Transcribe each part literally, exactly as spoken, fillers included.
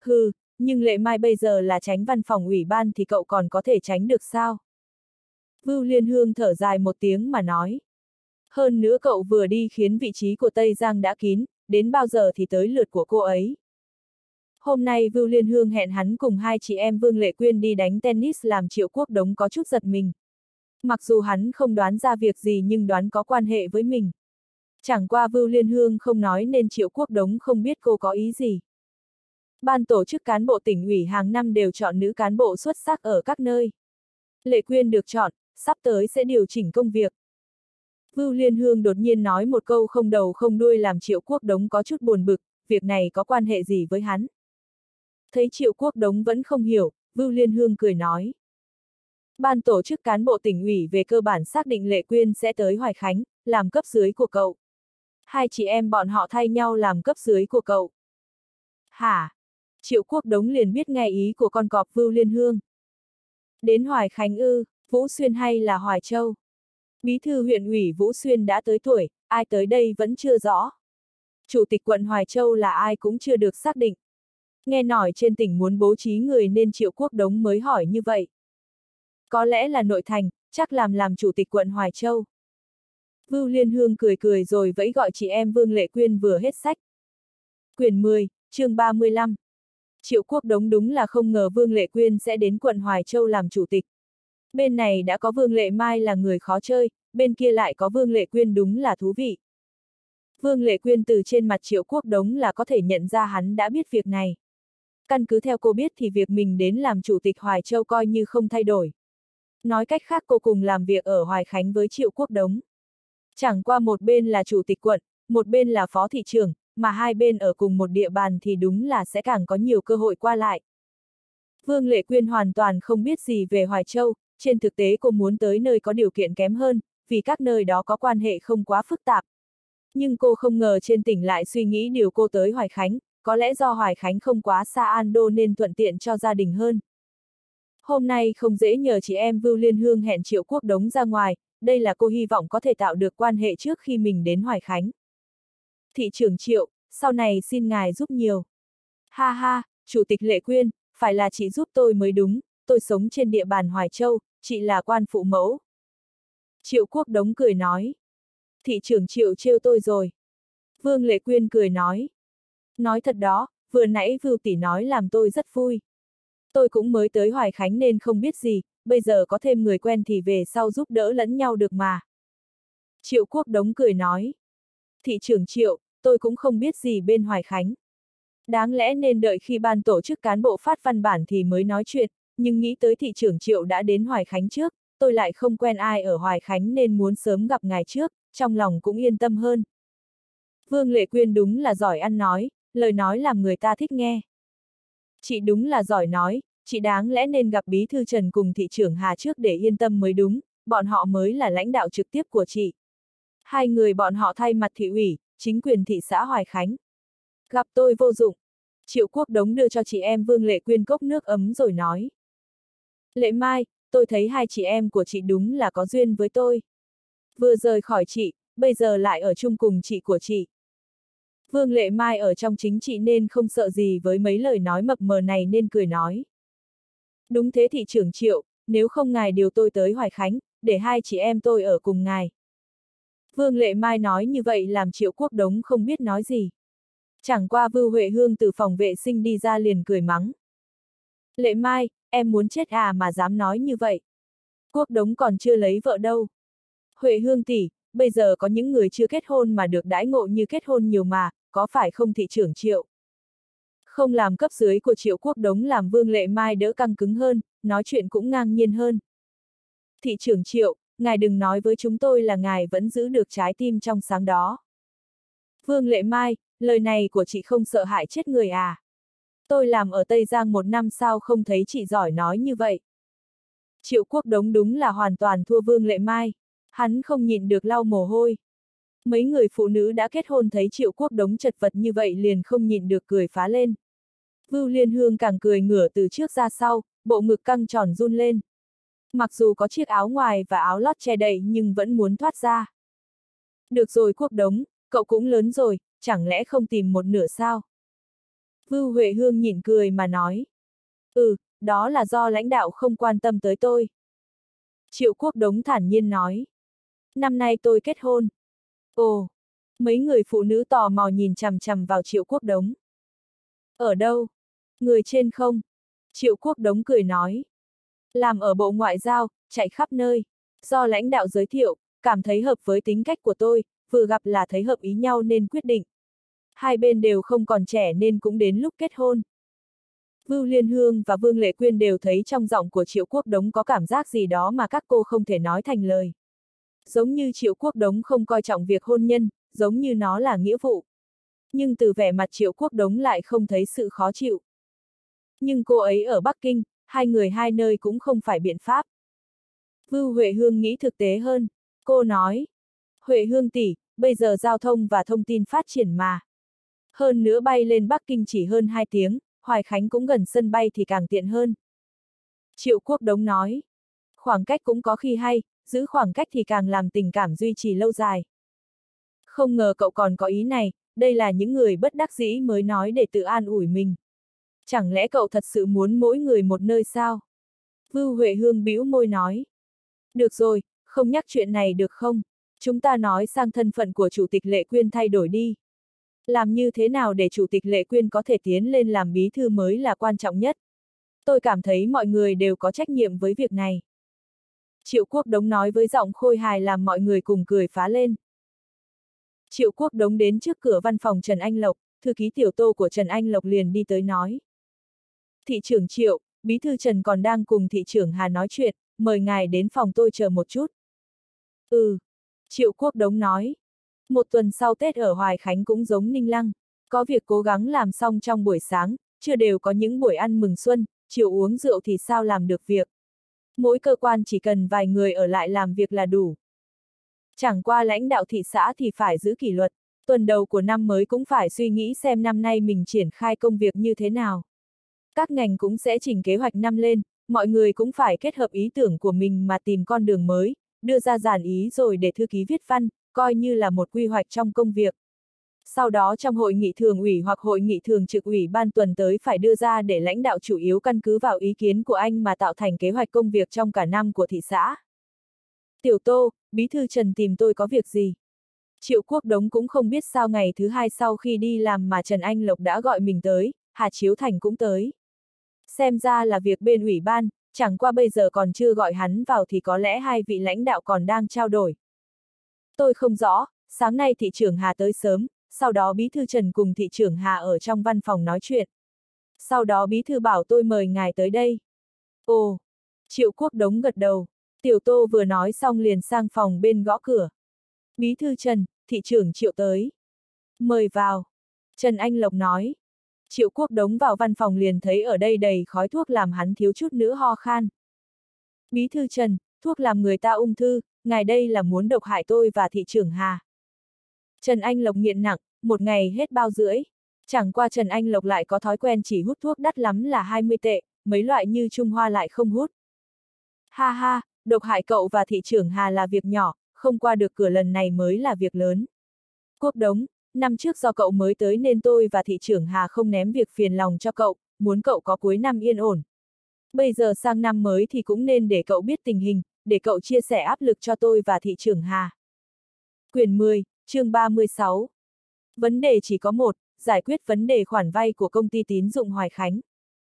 Hừ, nhưng Lệ Mai bây giờ là tránh văn phòng ủy ban thì cậu còn có thể tránh được sao? Vưu Liên Hương thở dài một tiếng mà nói. Hơn nữa cậu vừa đi khiến vị trí của Tây Giang đã kín, đến bao giờ thì tới lượt của cô ấy. Hôm nay Vưu Liên Hương hẹn hắn cùng hai chị em Vương Lệ Quyên đi đánh tennis làm Triệu Quốc Đống có chút giật mình. Mặc dù hắn không đoán ra việc gì nhưng đoán có quan hệ với mình. Chẳng qua Vưu Liên Hương không nói nên Triệu Quốc Đống không biết cô có ý gì. Ban tổ chức cán bộ tỉnh ủy hàng năm đều chọn nữ cán bộ xuất sắc ở các nơi. Lệ Quyên được chọn, sắp tới sẽ điều chỉnh công việc. Vưu Liên Hương đột nhiên nói một câu không đầu không đuôi làm Triệu Quốc Đống có chút buồn bực, việc này có quan hệ gì với hắn. Thấy Triệu Quốc Đống vẫn không hiểu, Vưu Liên Hương cười nói. Ban tổ chức cán bộ tỉnh ủy về cơ bản xác định Lệ Quyên sẽ tới Hoài Khánh, làm cấp dưới của cậu. Hai chị em bọn họ thay nhau làm cấp dưới của cậu. Hả? Triệu Quốc Đống liền biết ngay ý của con cọp Vưu Liên Hương. Đến Hoài Khánh ư, Vũ Xuyên hay là Hoài Châu? Bí thư huyện ủy Vũ Xuyên đã tới tuổi, ai tới đây vẫn chưa rõ. Chủ tịch quận Hoài Châu là ai cũng chưa được xác định. Nghe nói trên tỉnh muốn bố trí người nên Triệu Quốc Đống mới hỏi như vậy. Có lẽ là nội thành, chắc làm làm chủ tịch quận Hoài Châu. Vưu Liên Hương cười cười rồi vẫy gọi chị em Vương Lệ Quyên vừa hết sách. Quyển mười, chương ba mươi lăm. Triệu Quốc Đống đúng là không ngờ Vương Lệ Quyên sẽ đến quận Hoài Châu làm chủ tịch. Bên này đã có Vương Lệ Mai là người khó chơi, bên kia lại có Vương Lệ Quyên đúng là thú vị. Vương Lệ Quyên từ trên mặt Triệu Quốc Đống là có thể nhận ra hắn đã biết việc này. Căn cứ theo cô biết thì việc mình đến làm chủ tịch Hoài Châu coi như không thay đổi. Nói cách khác cô cùng làm việc ở Hoài Khánh với Triệu Quốc Đống. Chẳng qua một bên là chủ tịch quận, một bên là phó thị trưởng, mà hai bên ở cùng một địa bàn thì đúng là sẽ càng có nhiều cơ hội qua lại. Vương Lệ Quyên hoàn toàn không biết gì về Hoài Châu, trên thực tế cô muốn tới nơi có điều kiện kém hơn, vì các nơi đó có quan hệ không quá phức tạp. Nhưng cô không ngờ trên tỉnh lại suy nghĩ điều cô tới Hoài Khánh, có lẽ do Hoài Khánh không quá xa An Đô nên thuận tiện cho gia đình hơn. Hôm nay không dễ nhờ chị em Vưu Liên Hương hẹn Triệu Quốc Đống ra ngoài, đây là cô hy vọng có thể tạo được quan hệ trước khi mình đến Hoài Khánh. Thị trưởng Triệu, sau này xin ngài giúp nhiều. Ha ha, Chủ tịch Lệ Quyên, phải là chị giúp tôi mới đúng, tôi sống trên địa bàn Hoài Châu, chị là quan phụ mẫu. Triệu Quốc Đống cười nói. Thị trưởng Triệu trêu tôi rồi. Vương Lệ Quyên cười nói. Nói thật đó, vừa nãy Vưu tỷ nói làm tôi rất vui. Tôi cũng mới tới Hoài Khánh nên không biết gì, bây giờ có thêm người quen thì về sau giúp đỡ lẫn nhau được mà. Triệu Quốc Đống cười nói. Thị trưởng Triệu, tôi cũng không biết gì bên Hoài Khánh. Đáng lẽ nên đợi khi ban tổ chức cán bộ phát văn bản thì mới nói chuyện, nhưng nghĩ tới thị trưởng Triệu đã đến Hoài Khánh trước, tôi lại không quen ai ở Hoài Khánh nên muốn sớm gặp ngài trước, trong lòng cũng yên tâm hơn. Vương Lệ Quyên đúng là giỏi ăn nói, lời nói làm người ta thích nghe. Chị đúng là giỏi nói, chị đáng lẽ nên gặp bí thư Trần cùng thị trưởng Hà trước để yên tâm mới đúng, bọn họ mới là lãnh đạo trực tiếp của chị. Hai người bọn họ thay mặt thị ủy, chính quyền thị xã Hoài Khánh. Gặp tôi vô dụng. Triệu Quốc Đống đưa cho chị em Vương Lệ Quyên cốc nước ấm rồi nói. Lệ Mai, tôi thấy hai chị em của chị đúng là có duyên với tôi. Vừa rời khỏi chị, bây giờ lại ở chung cùng chị của chị. Vương Lệ Mai ở trong chính trị nên không sợ gì với mấy lời nói mập mờ này nên cười nói. Đúng thế thị trưởng Triệu, nếu không ngài điều tôi tới Hoài Khánh, để hai chị em tôi ở cùng ngài. Vương Lệ Mai nói như vậy làm Triệu Quốc Đống không biết nói gì. Chẳng qua Vưu Huệ Hương từ phòng vệ sinh đi ra liền cười mắng. Lệ Mai, em muốn chết à mà dám nói như vậy. Quốc Đống còn chưa lấy vợ đâu. Huệ Hương tỷ, bây giờ có những người chưa kết hôn mà được đãi ngộ như kết hôn nhiều mà, có phải không thị trưởng Triệu? Không làm cấp dưới của Triệu Quốc Đống làm Vương Lệ Mai đỡ căng cứng hơn, nói chuyện cũng ngang nhiên hơn. Thị trưởng Triệu, ngài đừng nói với chúng tôi là ngài vẫn giữ được trái tim trong sáng đó. Vương Lệ Mai, lời này của chị không sợ hại chết người à? Tôi làm ở Tây Giang một năm sao không thấy chị giỏi nói như vậy? Triệu Quốc Đống đúng là hoàn toàn thua Vương Lệ Mai. Hắn không nhịn được lau mồ hôi. Mấy người phụ nữ đã kết hôn thấy Triệu Quốc Đống chật vật như vậy liền không nhịn được cười phá lên. Vưu Liên Hương càng cười ngửa từ trước ra sau, bộ ngực căng tròn run lên. Mặc dù có chiếc áo ngoài và áo lót che đậy nhưng vẫn muốn thoát ra. Được rồi Quốc Đống, cậu cũng lớn rồi, chẳng lẽ không tìm một nửa sao? Vưu Huệ Hương nhịn cười mà nói. Ừ, đó là do lãnh đạo không quan tâm tới tôi. Triệu Quốc Đống thản nhiên nói. Năm nay tôi kết hôn. Ồ, mấy người phụ nữ tò mò nhìn chằm chằm vào Triệu Quốc Đống. Ở đâu? Người trên không? Triệu Quốc Đống cười nói. Làm ở Bộ Ngoại giao, chạy khắp nơi. Do lãnh đạo giới thiệu, cảm thấy hợp với tính cách của tôi, vừa gặp là thấy hợp ý nhau nên quyết định. Hai bên đều không còn trẻ nên cũng đến lúc kết hôn. Vưu Liên Hương và Vương Lệ Quyên đều thấy trong giọng của Triệu Quốc Đống có cảm giác gì đó mà các cô không thể nói thành lời. Giống như Triệu Quốc Đống không coi trọng việc hôn nhân, giống như nó là nghĩa vụ. Nhưng từ vẻ mặt Triệu Quốc Đống lại không thấy sự khó chịu. Nhưng cô ấy ở Bắc Kinh, hai người hai nơi cũng không phải biện pháp. Vưu Huệ Hương nghĩ thực tế hơn. Cô nói, Huệ Hương tỷ, bây giờ giao thông và thông tin phát triển mà. Hơn nữa bay lên Bắc Kinh chỉ hơn hai tiếng, Hoài Khánh cũng gần sân bay thì càng tiện hơn. Triệu Quốc Đống nói, khoảng cách cũng có khi hay, giữ khoảng cách thì càng làm tình cảm duy trì lâu dài. Không ngờ cậu còn có ý này, đây là những người bất đắc dĩ mới nói để tự an ủi mình. Chẳng lẽ cậu thật sự muốn mỗi người một nơi sao? Vưu Huệ Hương bĩu môi nói. Được rồi, không nhắc chuyện này được không? Chúng ta nói sang thân phận của Chủ tịch Lệ Quyên thay đổi đi. Làm như thế nào để Chủ tịch Lệ Quyên có thể tiến lên làm bí thư mới là quan trọng nhất. Tôi cảm thấy mọi người đều có trách nhiệm với việc này. Triệu Quốc Đống nói với giọng khôi hài làm mọi người cùng cười phá lên. Triệu Quốc Đống đến trước cửa văn phòng Trần Anh Lộc, thư ký tiểu Tô của Trần Anh Lộc liền đi tới nói. Thị trưởng Triệu, bí thư Trần còn đang cùng thị trưởng Hà nói chuyện, mời ngài đến phòng tôi chờ một chút. Ừ, Triệu Quốc Đống nói. Một tuần sau Tết ở Hoài Khánh cũng giống Ninh Lăng, có việc cố gắng làm xong trong buổi sáng, chưa đều có những buổi ăn mừng xuân, chiều uống rượu thì sao làm được việc. Mỗi cơ quan chỉ cần vài người ở lại làm việc là đủ. Chẳng qua lãnh đạo thị xã thì phải giữ kỷ luật, tuần đầu của năm mới cũng phải suy nghĩ xem năm nay mình triển khai công việc như thế nào. Các ngành cũng sẽ chỉnh kế hoạch năm lên, mọi người cũng phải kết hợp ý tưởng của mình mà tìm con đường mới, đưa ra dàn ý rồi để thư ký viết văn, coi như là một quy hoạch trong công việc. Sau đó trong hội nghị thường ủy hoặc hội nghị thường trực ủy ban tuần tới phải đưa ra để lãnh đạo chủ yếu căn cứ vào ý kiến của anh mà tạo thành kế hoạch công việc trong cả năm của thị xã. Tiểu Tô, bí thư Trần tìm tôi có việc gì? Triệu Quốc Đống cũng không biết sao ngày thứ hai sau khi đi làm mà Trần Anh Lộc đã gọi mình tới, Hà Chiếu Thành cũng tới. Xem ra là việc bên ủy ban, chẳng qua bây giờ còn chưa gọi hắn vào thì có lẽ hai vị lãnh đạo còn đang trao đổi. Tôi không rõ, sáng nay thị trưởng Hà tới sớm, sau đó bí thư Trần cùng thị trưởng Hà ở trong văn phòng nói chuyện. Sau đó bí thư bảo tôi mời ngài tới đây. Ồ, Triệu Quốc Đống gật đầu, Tiểu Tô vừa nói xong liền sang phòng bên gõ cửa. Bí thư Trần, thị trưởng Triệu tới. Mời vào. Trần Anh Lộc nói. Triệu Quốc Đống vào văn phòng liền thấy ở đây đầy khói thuốc làm hắn thiếu chút nữa ho khan. Bí thư Trần, thuốc làm người ta ung thư, ngài đây là muốn độc hại tôi và thị trưởng Hà. Trần Anh Lộc nghiện nặng, một ngày hết bao rưỡi. Chẳng qua Trần Anh Lộc lại có thói quen chỉ hút thuốc đắt lắm là hai mươi tệ, mấy loại như Trung Hoa lại không hút. Ha ha, độc hại cậu và thị trưởng Hà là việc nhỏ, không qua được cửa lần này mới là việc lớn. Quốc Đống, năm trước do cậu mới tới nên tôi và thị trưởng Hà không ném việc phiền lòng cho cậu, muốn cậu có cuối năm yên ổn. Bây giờ sang năm mới thì cũng nên để cậu biết tình hình, để cậu chia sẻ áp lực cho tôi và thị trưởng Hà. Quyển mười, chương ba mươi sáu. Vấn đề chỉ có một, giải quyết vấn đề khoản vay của công ty tín dụng Hoài Khánh.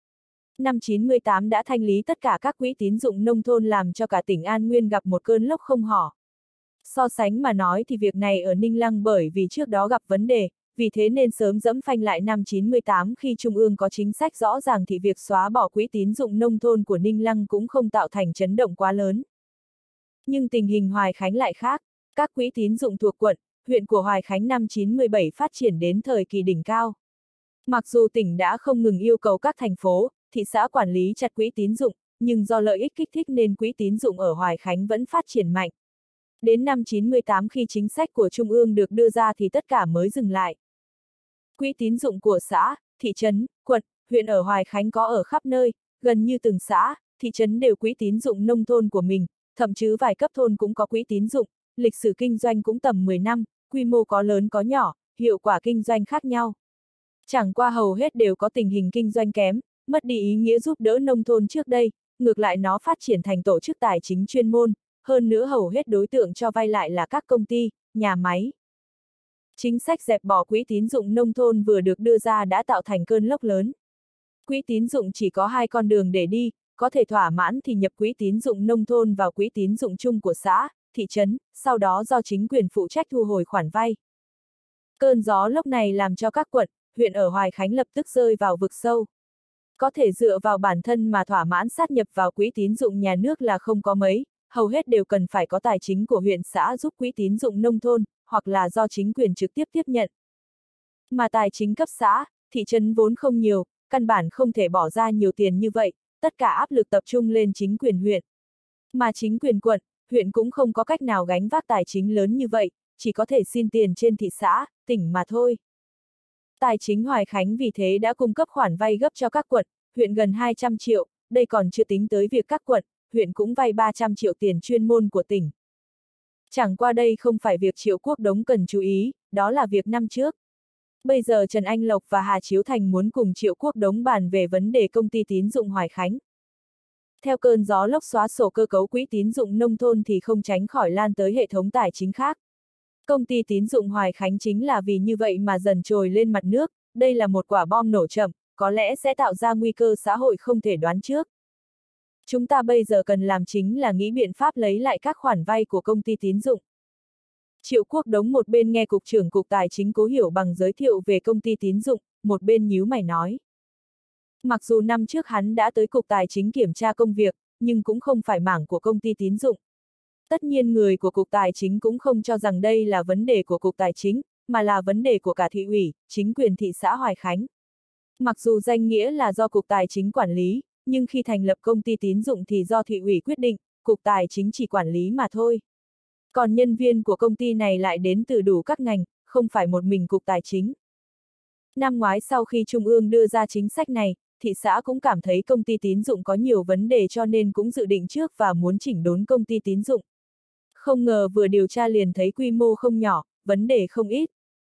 Năm chín mươi tám đã thanh lý tất cả các quỹ tín dụng nông thôn làm cho cả tỉnh An Nguyên gặp một cơn lốc không hỏ. So sánh mà nói thì việc này ở Ninh Lăng bởi vì trước đó gặp vấn đề, vì thế nên sớm dẫm phanh lại năm chín mươi tám khi Trung ương có chính sách rõ ràng thì việc xóa bỏ quỹ tín dụng nông thôn của Ninh Lăng cũng không tạo thành chấn động quá lớn. Nhưng tình hình Hoài Khánh lại khác, các quỹ tín dụng thuộc quận, huyện của Hoài Khánh năm chín mươi bảy phát triển đến thời kỳ đỉnh cao. Mặc dù tỉnh đã không ngừng yêu cầu các thành phố, thị xã quản lý chặt quỹ tín dụng, nhưng do lợi ích kích thích nên quỹ tín dụng ở Hoài Khánh vẫn phát triển mạnh. Đến năm chín mươi tám khi chính sách của Trung ương được đưa ra thì tất cả mới dừng lại. Quỹ tín dụng của xã, thị trấn, quận, huyện ở Hoài Khánh có ở khắp nơi, gần như từng xã, thị trấn đều quỹ tín dụng nông thôn của mình, thậm chí vài cấp thôn cũng có quỹ tín dụng, lịch sử kinh doanh cũng tầm mười năm, quy mô có lớn có nhỏ, hiệu quả kinh doanh khác nhau. Chẳng qua hầu hết đều có tình hình kinh doanh kém, mất đi ý nghĩa giúp đỡ nông thôn trước đây, ngược lại nó phát triển thành tổ chức tài chính chuyên môn, hơn nữa hầu hết đối tượng cho vay lại là các công ty, nhà máy. Chính sách dẹp bỏ quỹ tín dụng nông thôn vừa được đưa ra đã tạo thành cơn lốc lớn. Quỹ tín dụng chỉ có hai con đường để đi, có thể thỏa mãn thì nhập quỹ tín dụng nông thôn vào quỹ tín dụng chung của xã, thị trấn, sau đó do chính quyền phụ trách thu hồi khoản vay. Cơn gió lốc này làm cho các quận, huyện ở Hoài Khánh lập tức rơi vào vực sâu. Có thể dựa vào bản thân mà thỏa mãn sát nhập vào quỹ tín dụng nhà nước là không có mấy, hầu hết đều cần phải có tài chính của huyện xã giúp quỹ tín dụng nông thôn, hoặc là do chính quyền trực tiếp tiếp nhận. Mà tài chính cấp xã, thị trấn vốn không nhiều, căn bản không thể bỏ ra nhiều tiền như vậy, tất cả áp lực tập trung lên chính quyền huyện. Mà chính quyền quận, huyện cũng không có cách nào gánh vác tài chính lớn như vậy, chỉ có thể xin tiền trên thị xã, tỉnh mà thôi. Tài chính Hoài Khánh vì thế đã cung cấp khoản vay gấp cho các quận, huyện gần hai trăm triệu, đây còn chưa tính tới việc các quận, huyện cũng vay ba trăm triệu tiền chuyên môn của tỉnh. Chẳng qua đây không phải việc Triệu Quốc Đống cần chú ý, đó là việc năm trước. Bây giờ Trần Anh Lộc và Hà Chiếu Thành muốn cùng Triệu Quốc Đống bàn về vấn đề công ty tín dụng Hoài Khánh. Theo cơn gió lốc xóa sổ cơ cấu quỹ tín dụng nông thôn thì không tránh khỏi lan tới hệ thống tài chính khác. Công ty tín dụng Hoài Khánh chính là vì như vậy mà dần trồi lên mặt nước, đây là một quả bom nổ chậm, có lẽ sẽ tạo ra nguy cơ xã hội không thể đoán trước. Chúng ta bây giờ cần làm chính là nghĩ biện pháp lấy lại các khoản vay của công ty tín dụng. Triệu Quốc Đống một bên nghe Cục trưởng Cục Tài chính Cố Hiểu Bằng giới thiệu về công ty tín dụng, một bên nhíu mày nói. Mặc dù năm trước hắn đã tới Cục Tài chính kiểm tra công việc, nhưng cũng không phải mảng của công ty tín dụng. Tất nhiên người của Cục Tài chính cũng không cho rằng đây là vấn đề của Cục Tài chính, mà là vấn đề của cả thị ủy, chính quyền thị xã Hoài Khánh. Mặc dù danh nghĩa là do Cục Tài chính quản lý, nhưng khi thành lập công ty tín dụng thì do thị ủy quyết định, Cục Tài chính chỉ quản lý mà thôi. Còn nhân viên của công ty này lại đến từ đủ các ngành, không phải một mình Cục Tài chính. Năm ngoái sau khi Trung ương đưa ra chính sách này, thị xã cũng cảm thấy công ty tín dụng có nhiều vấn đề cho nên cũng dự định trước và muốn chỉnh đốn công ty tín dụng. Không ngờ vừa điều tra liền thấy quy mô không nhỏ, vấn đề không ít.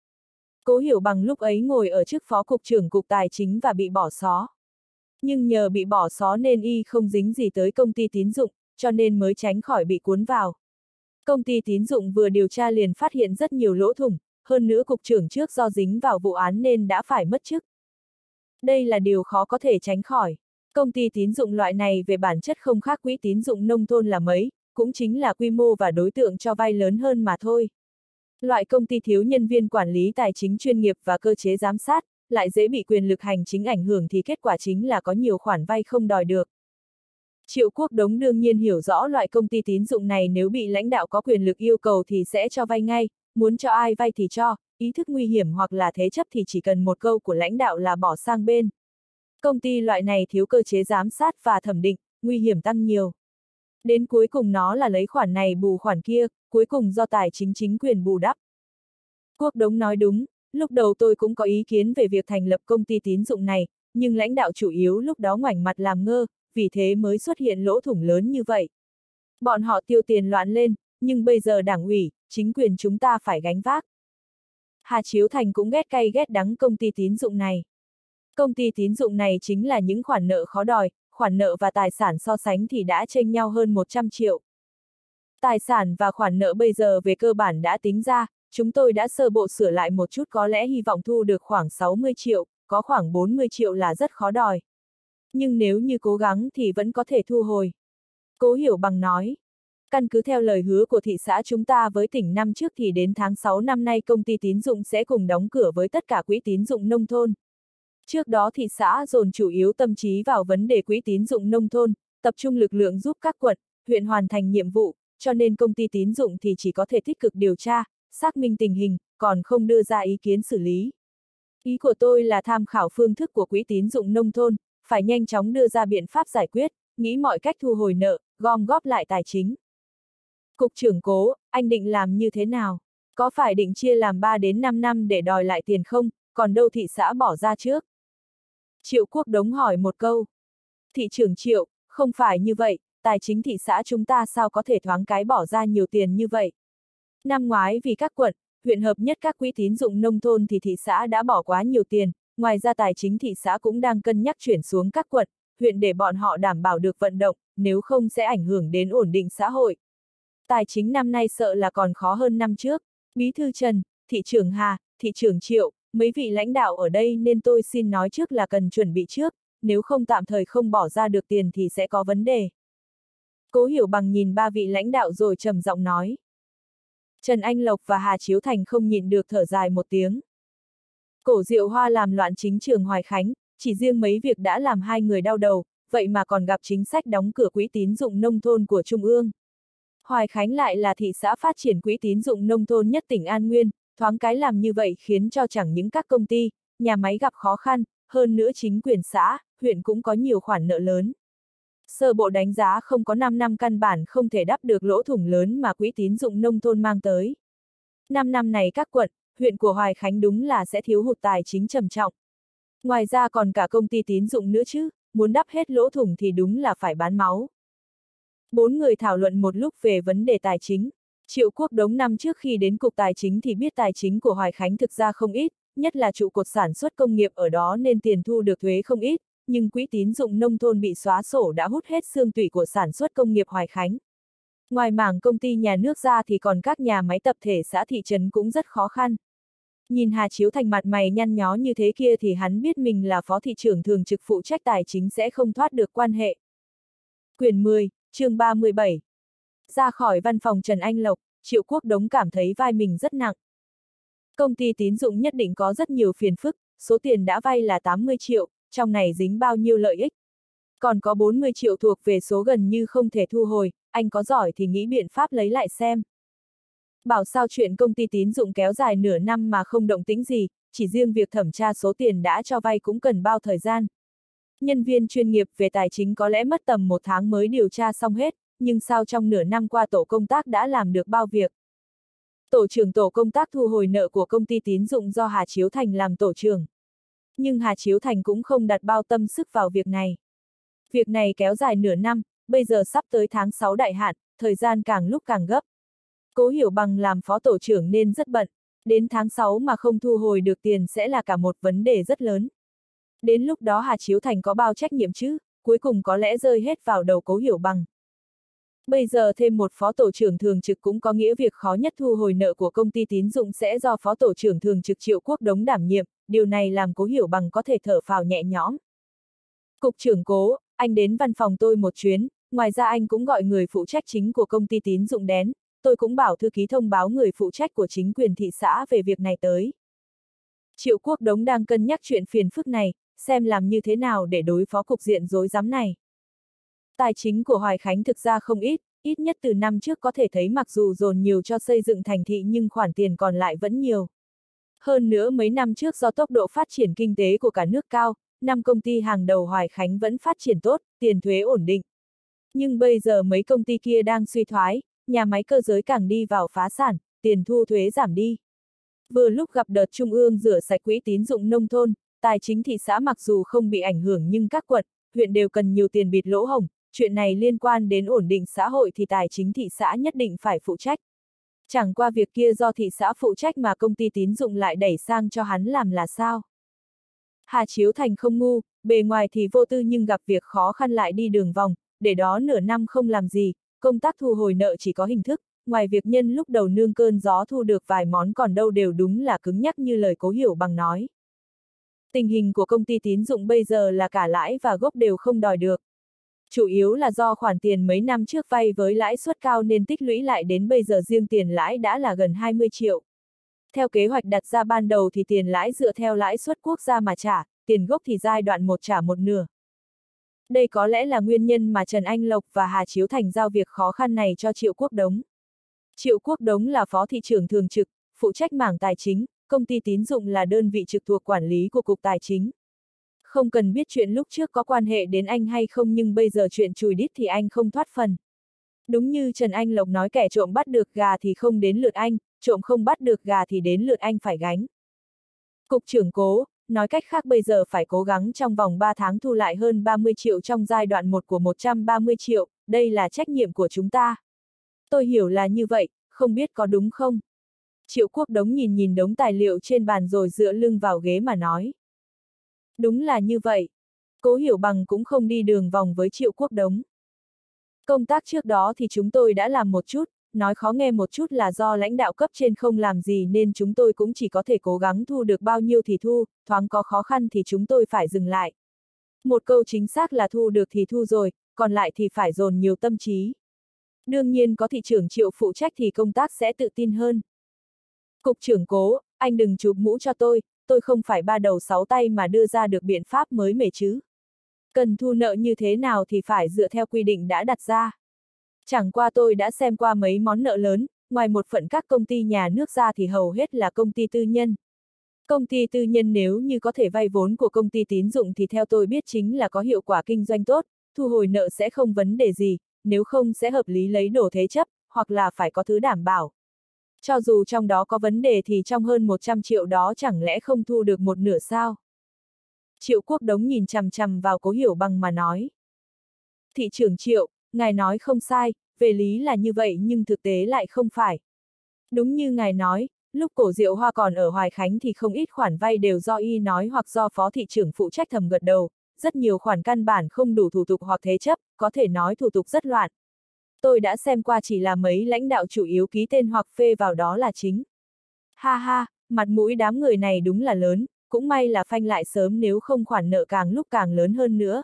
Cố Hiểu Bằng lúc ấy ngồi ở chức phó cục trưởng Cục Tài chính và bị bỏ xó. Nhưng nhờ bị bỏ xó nên y không dính gì tới công ty tín dụng, cho nên mới tránh khỏi bị cuốn vào. Công ty tín dụng vừa điều tra liền phát hiện rất nhiều lỗ thủng, hơn nữa cục trưởng trước do dính vào vụ án nên đã phải mất chức. Đây là điều khó có thể tránh khỏi. Công ty tín dụng loại này về bản chất không khác quỹ tín dụng nông thôn là mấy, cũng chính là quy mô và đối tượng cho vay lớn hơn mà thôi. Loại công ty thiếu nhân viên quản lý tài chính chuyên nghiệp và cơ chế giám sát, lại dễ bị quyền lực hành chính ảnh hưởng thì kết quả chính là có nhiều khoản vay không đòi được. Triệu Quốc Đống đương nhiên hiểu rõ loại công ty tín dụng này nếu bị lãnh đạo có quyền lực yêu cầu thì sẽ cho vay ngay, muốn cho ai vay thì cho, ý thức nguy hiểm hoặc là thế chấp thì chỉ cần một câu của lãnh đạo là bỏ sang bên. Công ty loại này thiếu cơ chế giám sát và thẩm định, nguy hiểm tăng nhiều. Đến cuối cùng nó là lấy khoản này bù khoản kia, cuối cùng do tài chính chính quyền bù đắp. Quốc Đống nói đúng, lúc đầu tôi cũng có ý kiến về việc thành lập công ty tín dụng này, nhưng lãnh đạo chủ yếu lúc đó ngoảnh mặt làm ngơ, vì thế mới xuất hiện lỗ thủng lớn như vậy. Bọn họ tiêu tiền loạn lên, nhưng bây giờ đảng ủy, chính quyền chúng ta phải gánh vác. Hà Chiếu Thành cũng ghét cay ghét đắng công ty tín dụng này. Công ty tín dụng này chính là những khoản nợ khó đòi, khoản nợ và tài sản so sánh thì đã chênh nhau hơn một trăm triệu. Tài sản và khoản nợ bây giờ về cơ bản đã tính ra, chúng tôi đã sơ bộ sửa lại một chút có lẽ hy vọng thu được khoảng sáu mươi triệu, có khoảng bốn mươi triệu là rất khó đòi. Nhưng nếu như cố gắng thì vẫn có thể thu hồi. Cố Hiểu Bằng nói, căn cứ theo lời hứa của thị xã chúng ta với tỉnh năm trước thì đến tháng sáu năm nay công ty tín dụng sẽ cùng đóng cửa với tất cả quỹ tín dụng nông thôn. Trước đó thị xã dồn chủ yếu tâm trí vào vấn đề quỹ tín dụng nông thôn, tập trung lực lượng giúp các quận, huyện hoàn thành nhiệm vụ, cho nên công ty tín dụng thì chỉ có thể tích cực điều tra, xác minh tình hình, còn không đưa ra ý kiến xử lý. Ý của tôi là tham khảo phương thức của quỹ tín dụng nông thôn, phải nhanh chóng đưa ra biện pháp giải quyết, nghĩ mọi cách thu hồi nợ, gom góp lại tài chính. Cục trưởng Cố, anh định làm như thế nào? Có phải định chia làm ba đến năm năm để đòi lại tiền không, còn đâu thị xã bỏ ra trước? Triệu Quốc Đống hỏi một câu. Thị trưởng Triệu, không phải như vậy, tài chính thị xã chúng ta sao có thể thoáng cái bỏ ra nhiều tiền như vậy? Năm ngoái vì các quận, huyện hợp nhất các quỹ tín dụng nông thôn thì thị xã đã bỏ quá nhiều tiền, ngoài ra tài chính thị xã cũng đang cân nhắc chuyển xuống các quận, huyện để bọn họ đảm bảo được vận động, nếu không sẽ ảnh hưởng đến ổn định xã hội. Tài chính năm nay sợ là còn khó hơn năm trước. Bí thư Trần, thị trưởng Hà, thị trưởng Triệu, mấy vị lãnh đạo ở đây nên tôi xin nói trước là cần chuẩn bị trước, nếu không tạm thời không bỏ ra được tiền thì sẽ có vấn đề. Cố Hiểu Bằng nhìn ba vị lãnh đạo rồi trầm giọng nói. Trần Anh Lộc và Hà Chiếu Thành không nhịn được thở dài một tiếng. Cổ Diệu Hoa làm loạn chính trường Hoài Khánh, chỉ riêng mấy việc đã làm hai người đau đầu, vậy mà còn gặp chính sách đóng cửa quỹ tín dụng nông thôn của Trung ương. Hoài Khánh lại là thị xã phát triển quỹ tín dụng nông thôn nhất tỉnh An Nguyên, thoáng cái làm như vậy khiến cho chẳng những các công ty, nhà máy gặp khó khăn, hơn nữa chính quyền xã, huyện cũng có nhiều khoản nợ lớn. Sơ bộ đánh giá không có năm năm căn bản không thể đắp được lỗ thủng lớn mà quỹ tín dụng nông thôn mang tới. năm năm này các quận, huyện của Hoài Khánh đúng là sẽ thiếu hụt tài chính trầm trọng. Ngoài ra còn cả công ty tín dụng nữa chứ, muốn đắp hết lỗ thủng thì đúng là phải bán máu. Bốn người thảo luận một lúc về vấn đề tài chính. Triệu Quốc Đống năm trước khi đến Cục Tài chính thì biết tài chính của Hoài Khánh thực ra không ít, nhất là trụ cột sản xuất công nghiệp ở đó nên tiền thu được thuế không ít, nhưng quỹ tín dụng nông thôn bị xóa sổ đã hút hết xương tủy của sản xuất công nghiệp Hoài Khánh. Ngoài mảng công ty nhà nước ra thì còn các nhà máy tập thể xã thị trấn cũng rất khó khăn. Nhìn Hà Chiếu Thành mặt mày nhăn nhó như thế kia thì hắn biết mình là phó thị trưởng thường trực phụ trách tài chính sẽ không thoát được quan hệ. Quyển mười, chương ba mươi bảy. Ra khỏi văn phòng Trần Anh Lộc, Triệu Quốc Đống cảm thấy vai mình rất nặng. Công ty tín dụng nhất định có rất nhiều phiền phức, số tiền đã vay là tám mươi triệu, trong này dính bao nhiêu lợi ích. Còn có bốn mươi triệu thuộc về số gần như không thể thu hồi, anh có giỏi thì nghĩ biện pháp lấy lại xem. Bảo sao chuyện công ty tín dụng kéo dài nửa năm mà không động tĩnh gì, chỉ riêng việc thẩm tra số tiền đã cho vay cũng cần bao thời gian. Nhân viên chuyên nghiệp về tài chính có lẽ mất tầm một tháng mới điều tra xong hết, nhưng sao trong nửa năm qua tổ công tác đã làm được bao việc. Tổ trưởng tổ công tác thu hồi nợ của công ty tín dụng do Hà Chiếu Thành làm tổ trưởng. Nhưng Hà Chiếu Thành cũng không đặt bao tâm sức vào việc này. Việc này kéo dài nửa năm, bây giờ sắp tới tháng sáu đại hạn, thời gian càng lúc càng gấp. Cố Hiểu Bằng làm phó tổ trưởng nên rất bận, đến tháng sáu mà không thu hồi được tiền sẽ là cả một vấn đề rất lớn. Đến lúc đó Hà Chiếu Thành có bao trách nhiệm chứ, cuối cùng có lẽ rơi hết vào đầu Cố Hiểu Bằng. Bây giờ thêm một phó tổ trưởng thường trực cũng có nghĩa việc khó nhất thu hồi nợ của công ty tín dụng sẽ do phó tổ trưởng thường trực Triệu Quốc Đống đảm nhiệm, điều này làm Cố Hiểu Bằng có thể thở phào nhẹ nhõm. Cục trưởng Cố, anh đến văn phòng tôi một chuyến, ngoài ra anh cũng gọi người phụ trách chính của công ty tín dụng đến, tôi cũng bảo thư ký thông báo người phụ trách của chính quyền thị xã về việc này tới. Triệu Quốc Đống đang cân nhắc chuyện phiền phức này, xem làm như thế nào để đối phó cục diện rối rắm này. Tài chính của Hoài Khánh thực ra không ít, ít nhất từ năm trước có thể thấy mặc dù dồn nhiều cho xây dựng thành thị nhưng khoản tiền còn lại vẫn nhiều. Hơn nữa mấy năm trước do tốc độ phát triển kinh tế của cả nước cao, năm công ty hàng đầu Hoài Khánh vẫn phát triển tốt, tiền thuế ổn định. Nhưng bây giờ mấy công ty kia đang suy thoái, nhà máy cơ giới càng đi vào phá sản, tiền thu thuế giảm đi. Vừa lúc gặp đợt Trung ương rửa sạch quỹ tín dụng nông thôn, tài chính thị xã mặc dù không bị ảnh hưởng nhưng các quận, huyện đều cần nhiều tiền bịt lỗ hổng, chuyện này liên quan đến ổn định xã hội thì tài chính thị xã nhất định phải phụ trách. Chẳng qua việc kia do thị xã phụ trách mà công ty tín dụng lại đẩy sang cho hắn làm là sao? Hà Chiếu Thành không ngu, bề ngoài thì vô tư nhưng gặp việc khó khăn lại đi đường vòng, để đó nửa năm không làm gì, công tác thu hồi nợ chỉ có hình thức, ngoài việc nhân lúc đầu nương cơn gió thu được vài món còn đâu đều đúng là cứng nhắc như lời Cố Hiểu Bằng nói. Tình hình của công ty tín dụng bây giờ là cả lãi và gốc đều không đòi được. Chủ yếu là do khoản tiền mấy năm trước vay với lãi suất cao nên tích lũy lại đến bây giờ riêng tiền lãi đã là gần hai mươi triệu. Theo kế hoạch đặt ra ban đầu thì tiền lãi dựa theo lãi suất quốc gia mà trả, tiền gốc thì giai đoạn một trả một nửa. Đây có lẽ là nguyên nhân mà Trần Anh Lộc và Hà Chiếu Thành giao việc khó khăn này cho Triệu Quốc Đống. Triệu Quốc Đống là phó thị trưởng thường trực, phụ trách mảng tài chính, công ty tín dụng là đơn vị trực thuộc quản lý của Cục Tài chính. Không cần biết chuyện lúc trước có quan hệ đến anh hay không nhưng bây giờ chuyện chùi đít thì anh không thoát phần. Đúng như Trần Anh Lộc nói kẻ trộm bắt được gà thì không đến lượt anh, trộm không bắt được gà thì đến lượt anh phải gánh. Cục trưởng Cố, nói cách khác bây giờ phải cố gắng trong vòng ba tháng thu lại hơn ba mươi triệu trong giai đoạn một của một trăm ba mươi triệu, đây là trách nhiệm của chúng ta. Tôi hiểu là như vậy, không biết có đúng không? Triệu Quốc Đống nhìn nhìn đống tài liệu trên bàn rồi dựa lưng vào ghế mà nói. Đúng là như vậy. Cố Hiểu Bằng cũng không đi đường vòng với Triệu Quốc Đống. Công tác trước đó thì chúng tôi đã làm một chút, nói khó nghe một chút là do lãnh đạo cấp trên không làm gì nên chúng tôi cũng chỉ có thể cố gắng thu được bao nhiêu thì thu, thoáng có khó khăn thì chúng tôi phải dừng lại. Một câu chính xác là thu được thì thu rồi, còn lại thì phải dồn nhiều tâm trí. Đương nhiên có thị trưởng Triệu phụ trách thì công tác sẽ tự tin hơn. Cục trưởng Cố, anh đừng chụp mũ cho tôi, tôi không phải ba đầu sáu tay mà đưa ra được biện pháp mới mẻ chứ. Cần thu nợ như thế nào thì phải dựa theo quy định đã đặt ra. Chẳng qua tôi đã xem qua mấy món nợ lớn, ngoài một phần các công ty nhà nước ra thì hầu hết là công ty tư nhân. Công ty tư nhân nếu như có thể vay vốn của công ty tín dụng thì theo tôi biết chính là có hiệu quả kinh doanh tốt, thu hồi nợ sẽ không vấn đề gì, nếu không sẽ hợp lý lấy đồ thế chấp, hoặc là phải có thứ đảm bảo. Cho dù trong đó có vấn đề thì trong hơn một trăm triệu đó chẳng lẽ không thu được một nửa sao? Triệu Quốc Đống nhìn chằm chằm vào Cố Hiểu Bằng mà nói. Thị trưởng Triệu, ngài nói không sai, về lý là như vậy nhưng thực tế lại không phải. Đúng như ngài nói, lúc Cổ Diệu Hoa còn ở Hoài Khánh thì không ít khoản vay đều do y nói hoặc do phó thị trưởng phụ trách thầm gật đầu, rất nhiều khoản căn bản không đủ thủ tục hoặc thế chấp, có thể nói thủ tục rất loạn. Tôi đã xem qua chỉ là mấy lãnh đạo chủ yếu ký tên hoặc phê vào đó là chính. Ha ha, mặt mũi đám người này đúng là lớn, cũng may là phanh lại sớm nếu không khoản nợ càng lúc càng lớn hơn nữa.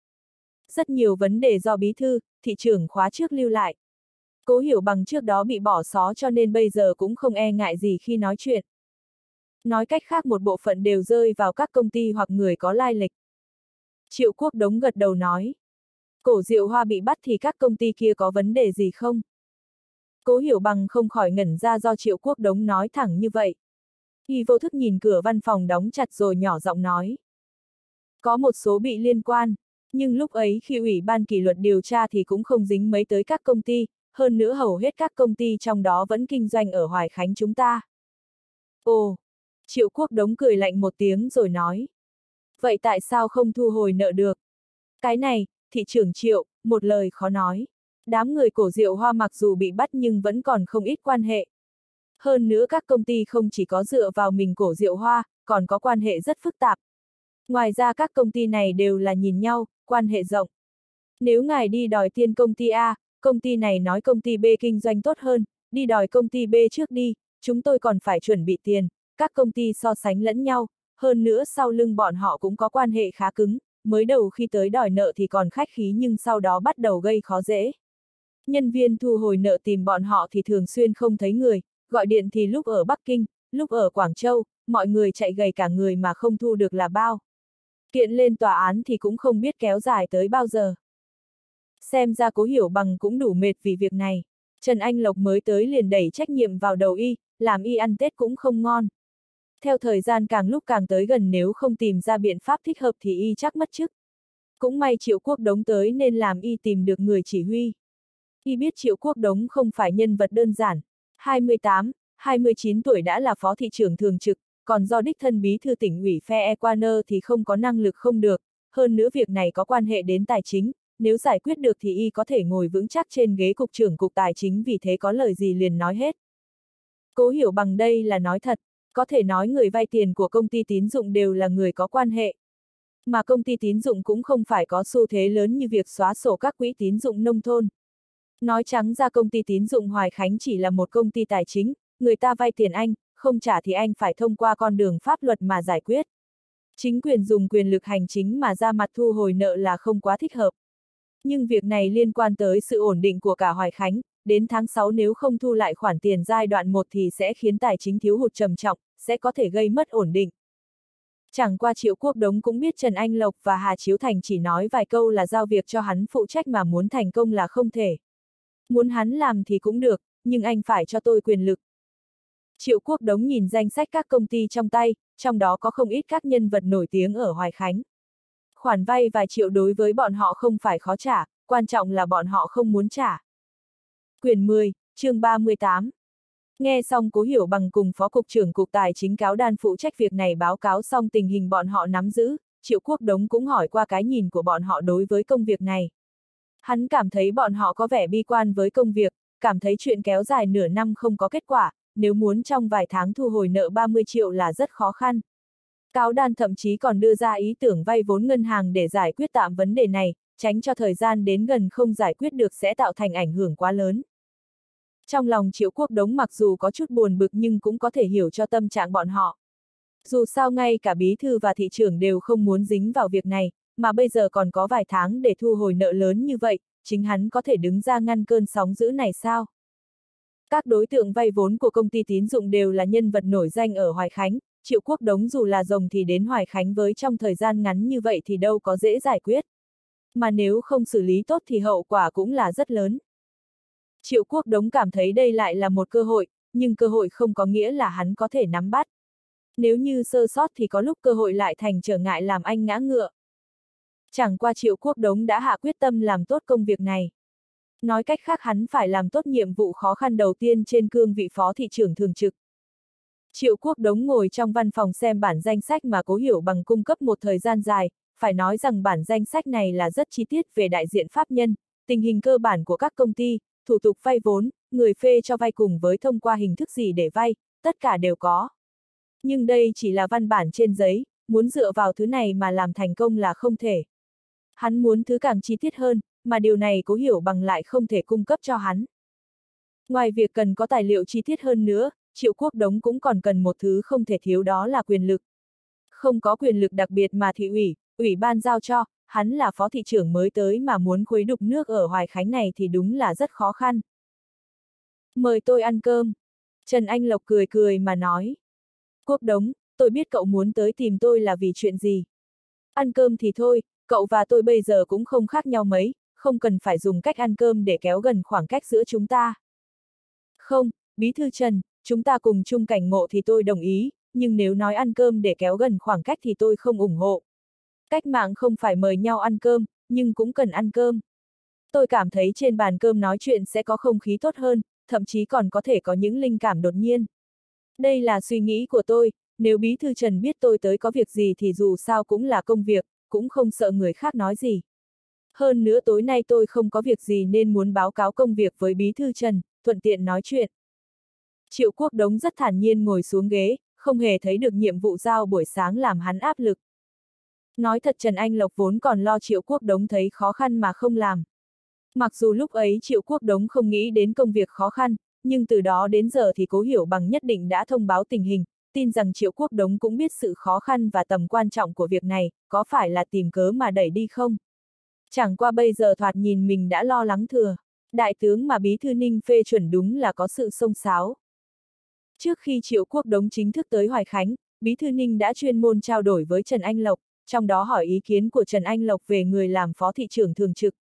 Rất nhiều vấn đề do bí thư, thị trưởng khóa trước lưu lại. Cố Hiểu Bằng trước đó bị bỏ xó cho nên bây giờ cũng không e ngại gì khi nói chuyện. Nói cách khác một bộ phận đều rơi vào các công ty hoặc người có lai lịch. Triệu Quốc Đống gật đầu nói. Cổ Diệu Hoa bị bắt thì các công ty kia có vấn đề gì không? Cố Hiểu Bằng không khỏi ngẩn ra do Triệu Quốc Đống nói thẳng như vậy. Y vô thức nhìn cửa văn phòng đóng chặt rồi nhỏ giọng nói. Có một số bị liên quan, nhưng lúc ấy khi Ủy ban kỷ luật điều tra thì cũng không dính mấy tới các công ty, hơn nữa hầu hết các công ty trong đó vẫn kinh doanh ở Hoài Khánh chúng ta. Ồ! Triệu Quốc Đống cười lạnh một tiếng rồi nói. Vậy tại sao không thu hồi nợ được? Cái này, thị trưởng Triệu, một lời khó nói. Đám người Cổ Diệu Hoa mặc dù bị bắt nhưng vẫn còn không ít quan hệ. Hơn nữa các công ty không chỉ có dựa vào mình Cổ Diệu Hoa, còn có quan hệ rất phức tạp. Ngoài ra các công ty này đều là nhìn nhau, quan hệ rộng. Nếu ngài đi đòi tiền công ty A, công ty này nói công ty B kinh doanh tốt hơn, đi đòi công ty B trước đi, chúng tôi còn phải chuẩn bị tiền, các công ty so sánh lẫn nhau, hơn nữa sau lưng bọn họ cũng có quan hệ khá cứng, mới đầu khi tới đòi nợ thì còn khách khí nhưng sau đó bắt đầu gây khó dễ. Nhân viên thu hồi nợ tìm bọn họ thì thường xuyên không thấy người, gọi điện thì lúc ở Bắc Kinh, lúc ở Quảng Châu, mọi người chạy gầy cả người mà không thu được là bao. Kiện lên tòa án thì cũng không biết kéo dài tới bao giờ. Xem ra Cố Hiểu Bằng cũng đủ mệt vì việc này. Trần Anh Lộc mới tới liền đẩy trách nhiệm vào đầu y, làm y ăn Tết cũng không ngon. Theo thời gian càng lúc càng tới gần nếu không tìm ra biện pháp thích hợp thì y chắc mất chức. Cũng may Triệu Quốc Đống tới nên làm y tìm được người chỉ huy. Y biết Triệu Quốc Đống không phải nhân vật đơn giản. hai mươi tám, hai mươi chín tuổi đã là phó thị trưởng thường trực, còn do đích thân bí thư tỉnh ủy Phe Equaner thì không có năng lực không được, hơn nữa việc này có quan hệ đến tài chính, nếu giải quyết được thì y có thể ngồi vững chắc trên ghế cục trưởng cục tài chính vì thế có lời gì liền nói hết. Cố Hiểu Bằng đây là nói thật, có thể nói người vay tiền của công ty tín dụng đều là người có quan hệ. Mà công ty tín dụng cũng không phải có xu thế lớn như việc xóa sổ các quỹ tín dụng nông thôn. Nói trắng ra công ty tín dụng Hoài Khánh chỉ là một công ty tài chính, người ta vay tiền anh, không trả thì anh phải thông qua con đường pháp luật mà giải quyết. Chính quyền dùng quyền lực hành chính mà ra mặt thu hồi nợ là không quá thích hợp. Nhưng việc này liên quan tới sự ổn định của cả Hoài Khánh, đến tháng sáu nếu không thu lại khoản tiền giai đoạn một thì sẽ khiến tài chính thiếu hụt trầm trọng, sẽ có thể gây mất ổn định. Chẳng qua Triệu Quốc Đống cũng biết Trần Anh Lộc và Hà Chiếu Thành chỉ nói vài câu là giao việc cho hắn phụ trách mà muốn thành công là không thể. Muốn hắn làm thì cũng được, nhưng anh phải cho tôi quyền lực. Triệu Quốc Đống nhìn danh sách các công ty trong tay, trong đó có không ít các nhân vật nổi tiếng ở Hoài Khánh. Khoản vay vài triệu đối với bọn họ không phải khó trả, quan trọng là bọn họ không muốn trả. Quyển mười, chương ba mươi tám. Nghe xong Cố Hiểu Bằng cùng Phó Cục trưởng Cục Tài chính Cáo Đan phụ trách việc này báo cáo xong tình hình bọn họ nắm giữ, Triệu Quốc Đống cũng hỏi qua cái nhìn của bọn họ đối với công việc này. Hắn cảm thấy bọn họ có vẻ bi quan với công việc, cảm thấy chuyện kéo dài nửa năm không có kết quả, nếu muốn trong vài tháng thu hồi nợ ba mươi triệu là rất khó khăn. Cáo Đan thậm chí còn đưa ra ý tưởng vay vốn ngân hàng để giải quyết tạm vấn đề này, tránh cho thời gian đến gần không giải quyết được sẽ tạo thành ảnh hưởng quá lớn. Trong lòng Triệu Quốc Đống mặc dù có chút buồn bực nhưng cũng có thể hiểu cho tâm trạng bọn họ. Dù sao ngay cả bí thư và thị trưởng đều không muốn dính vào việc này, mà bây giờ còn có vài tháng để thu hồi nợ lớn như vậy, chính hắn có thể đứng ra ngăn cơn sóng dữ này sao? Các đối tượng vay vốn của công ty tín dụng đều là nhân vật nổi danh ở Hoài Khánh, Triệu Quốc Đống dù là rồng thì đến Hoài Khánh với trong thời gian ngắn như vậy thì đâu có dễ giải quyết. Mà nếu không xử lý tốt thì hậu quả cũng là rất lớn. Triệu Quốc Đống cảm thấy đây lại là một cơ hội, nhưng cơ hội không có nghĩa là hắn có thể nắm bắt. Nếu như sơ sót thì có lúc cơ hội lại thành trở ngại làm anh ngã ngựa. Chẳng qua Triệu Quốc Đống đã hạ quyết tâm làm tốt công việc này. Nói cách khác hắn phải làm tốt nhiệm vụ khó khăn đầu tiên trên cương vị phó thị trưởng thường trực. Triệu Quốc Đống ngồi trong văn phòng xem bản danh sách mà Cố Hiểu Bằng cung cấp một thời gian dài, phải nói rằng bản danh sách này là rất chi tiết về đại diện pháp nhân, tình hình cơ bản của các công ty, thủ tục vay vốn, người phê cho vay cùng với thông qua hình thức gì để vay, tất cả đều có. Nhưng đây chỉ là văn bản trên giấy, muốn dựa vào thứ này mà làm thành công là không thể. Hắn muốn thứ càng chi tiết hơn, mà điều này Cố Hiểu Bằng lại không thể cung cấp cho hắn. Ngoài việc cần có tài liệu chi tiết hơn nữa, Triệu Quốc Đống cũng còn cần một thứ không thể thiếu, đó là quyền lực. Không có quyền lực đặc biệt mà thị ủy, ủy ban giao cho, hắn là phó thị trưởng mới tới mà muốn khuấy đục nước ở Hoài Khánh này thì đúng là rất khó khăn. Mời tôi ăn cơm. Trần Anh Lộc cười cười mà nói. Quốc Đống, tôi biết cậu muốn tới tìm tôi là vì chuyện gì. Ăn cơm thì thôi, cậu và tôi bây giờ cũng không khác nhau mấy, không cần phải dùng cách ăn cơm để kéo gần khoảng cách giữa chúng ta. Không, Bí thư Trần, chúng ta cùng chung cảnh ngộ thì tôi đồng ý, nhưng nếu nói ăn cơm để kéo gần khoảng cách thì tôi không ủng hộ. Cách mạng không phải mời nhau ăn cơm, nhưng cũng cần ăn cơm. Tôi cảm thấy trên bàn cơm nói chuyện sẽ có không khí tốt hơn, thậm chí còn có thể có những linh cảm đột nhiên. Đây là suy nghĩ của tôi, nếu Bí thư Trần biết tôi tới có việc gì thì dù sao cũng là công việc, cũng không sợ người khác nói gì. Hơn nữa tối nay tôi không có việc gì nên muốn báo cáo công việc với Bí thư Trần, thuận tiện nói chuyện. Triệu Quốc Đống rất thản nhiên ngồi xuống ghế, không hề thấy được nhiệm vụ giao buổi sáng làm hắn áp lực. Nói thật Trần Anh Lộc vốn còn lo Triệu Quốc Đống thấy khó khăn mà không làm. Mặc dù lúc ấy Triệu Quốc Đống không nghĩ đến công việc khó khăn, nhưng từ đó đến giờ thì Cố Hiểu Bằng nhất định đã thông báo tình hình, tin rằng Triệu Quốc Đống cũng biết sự khó khăn và tầm quan trọng của việc này, có phải là tìm cớ mà đẩy đi không? Chẳng qua bây giờ thoạt nhìn mình đã lo lắng thừa. Đại tướng mà Bí thư Ninh phê chuẩn đúng là có sự xông xáo. Trước khi Triệu Quốc Đống chính thức tới Hoài Khánh, Bí thư Ninh đã chuyên môn trao đổi với Trần Anh Lộc, trong đó hỏi ý kiến của Trần Anh Lộc về người làm phó thị trưởng thường trực.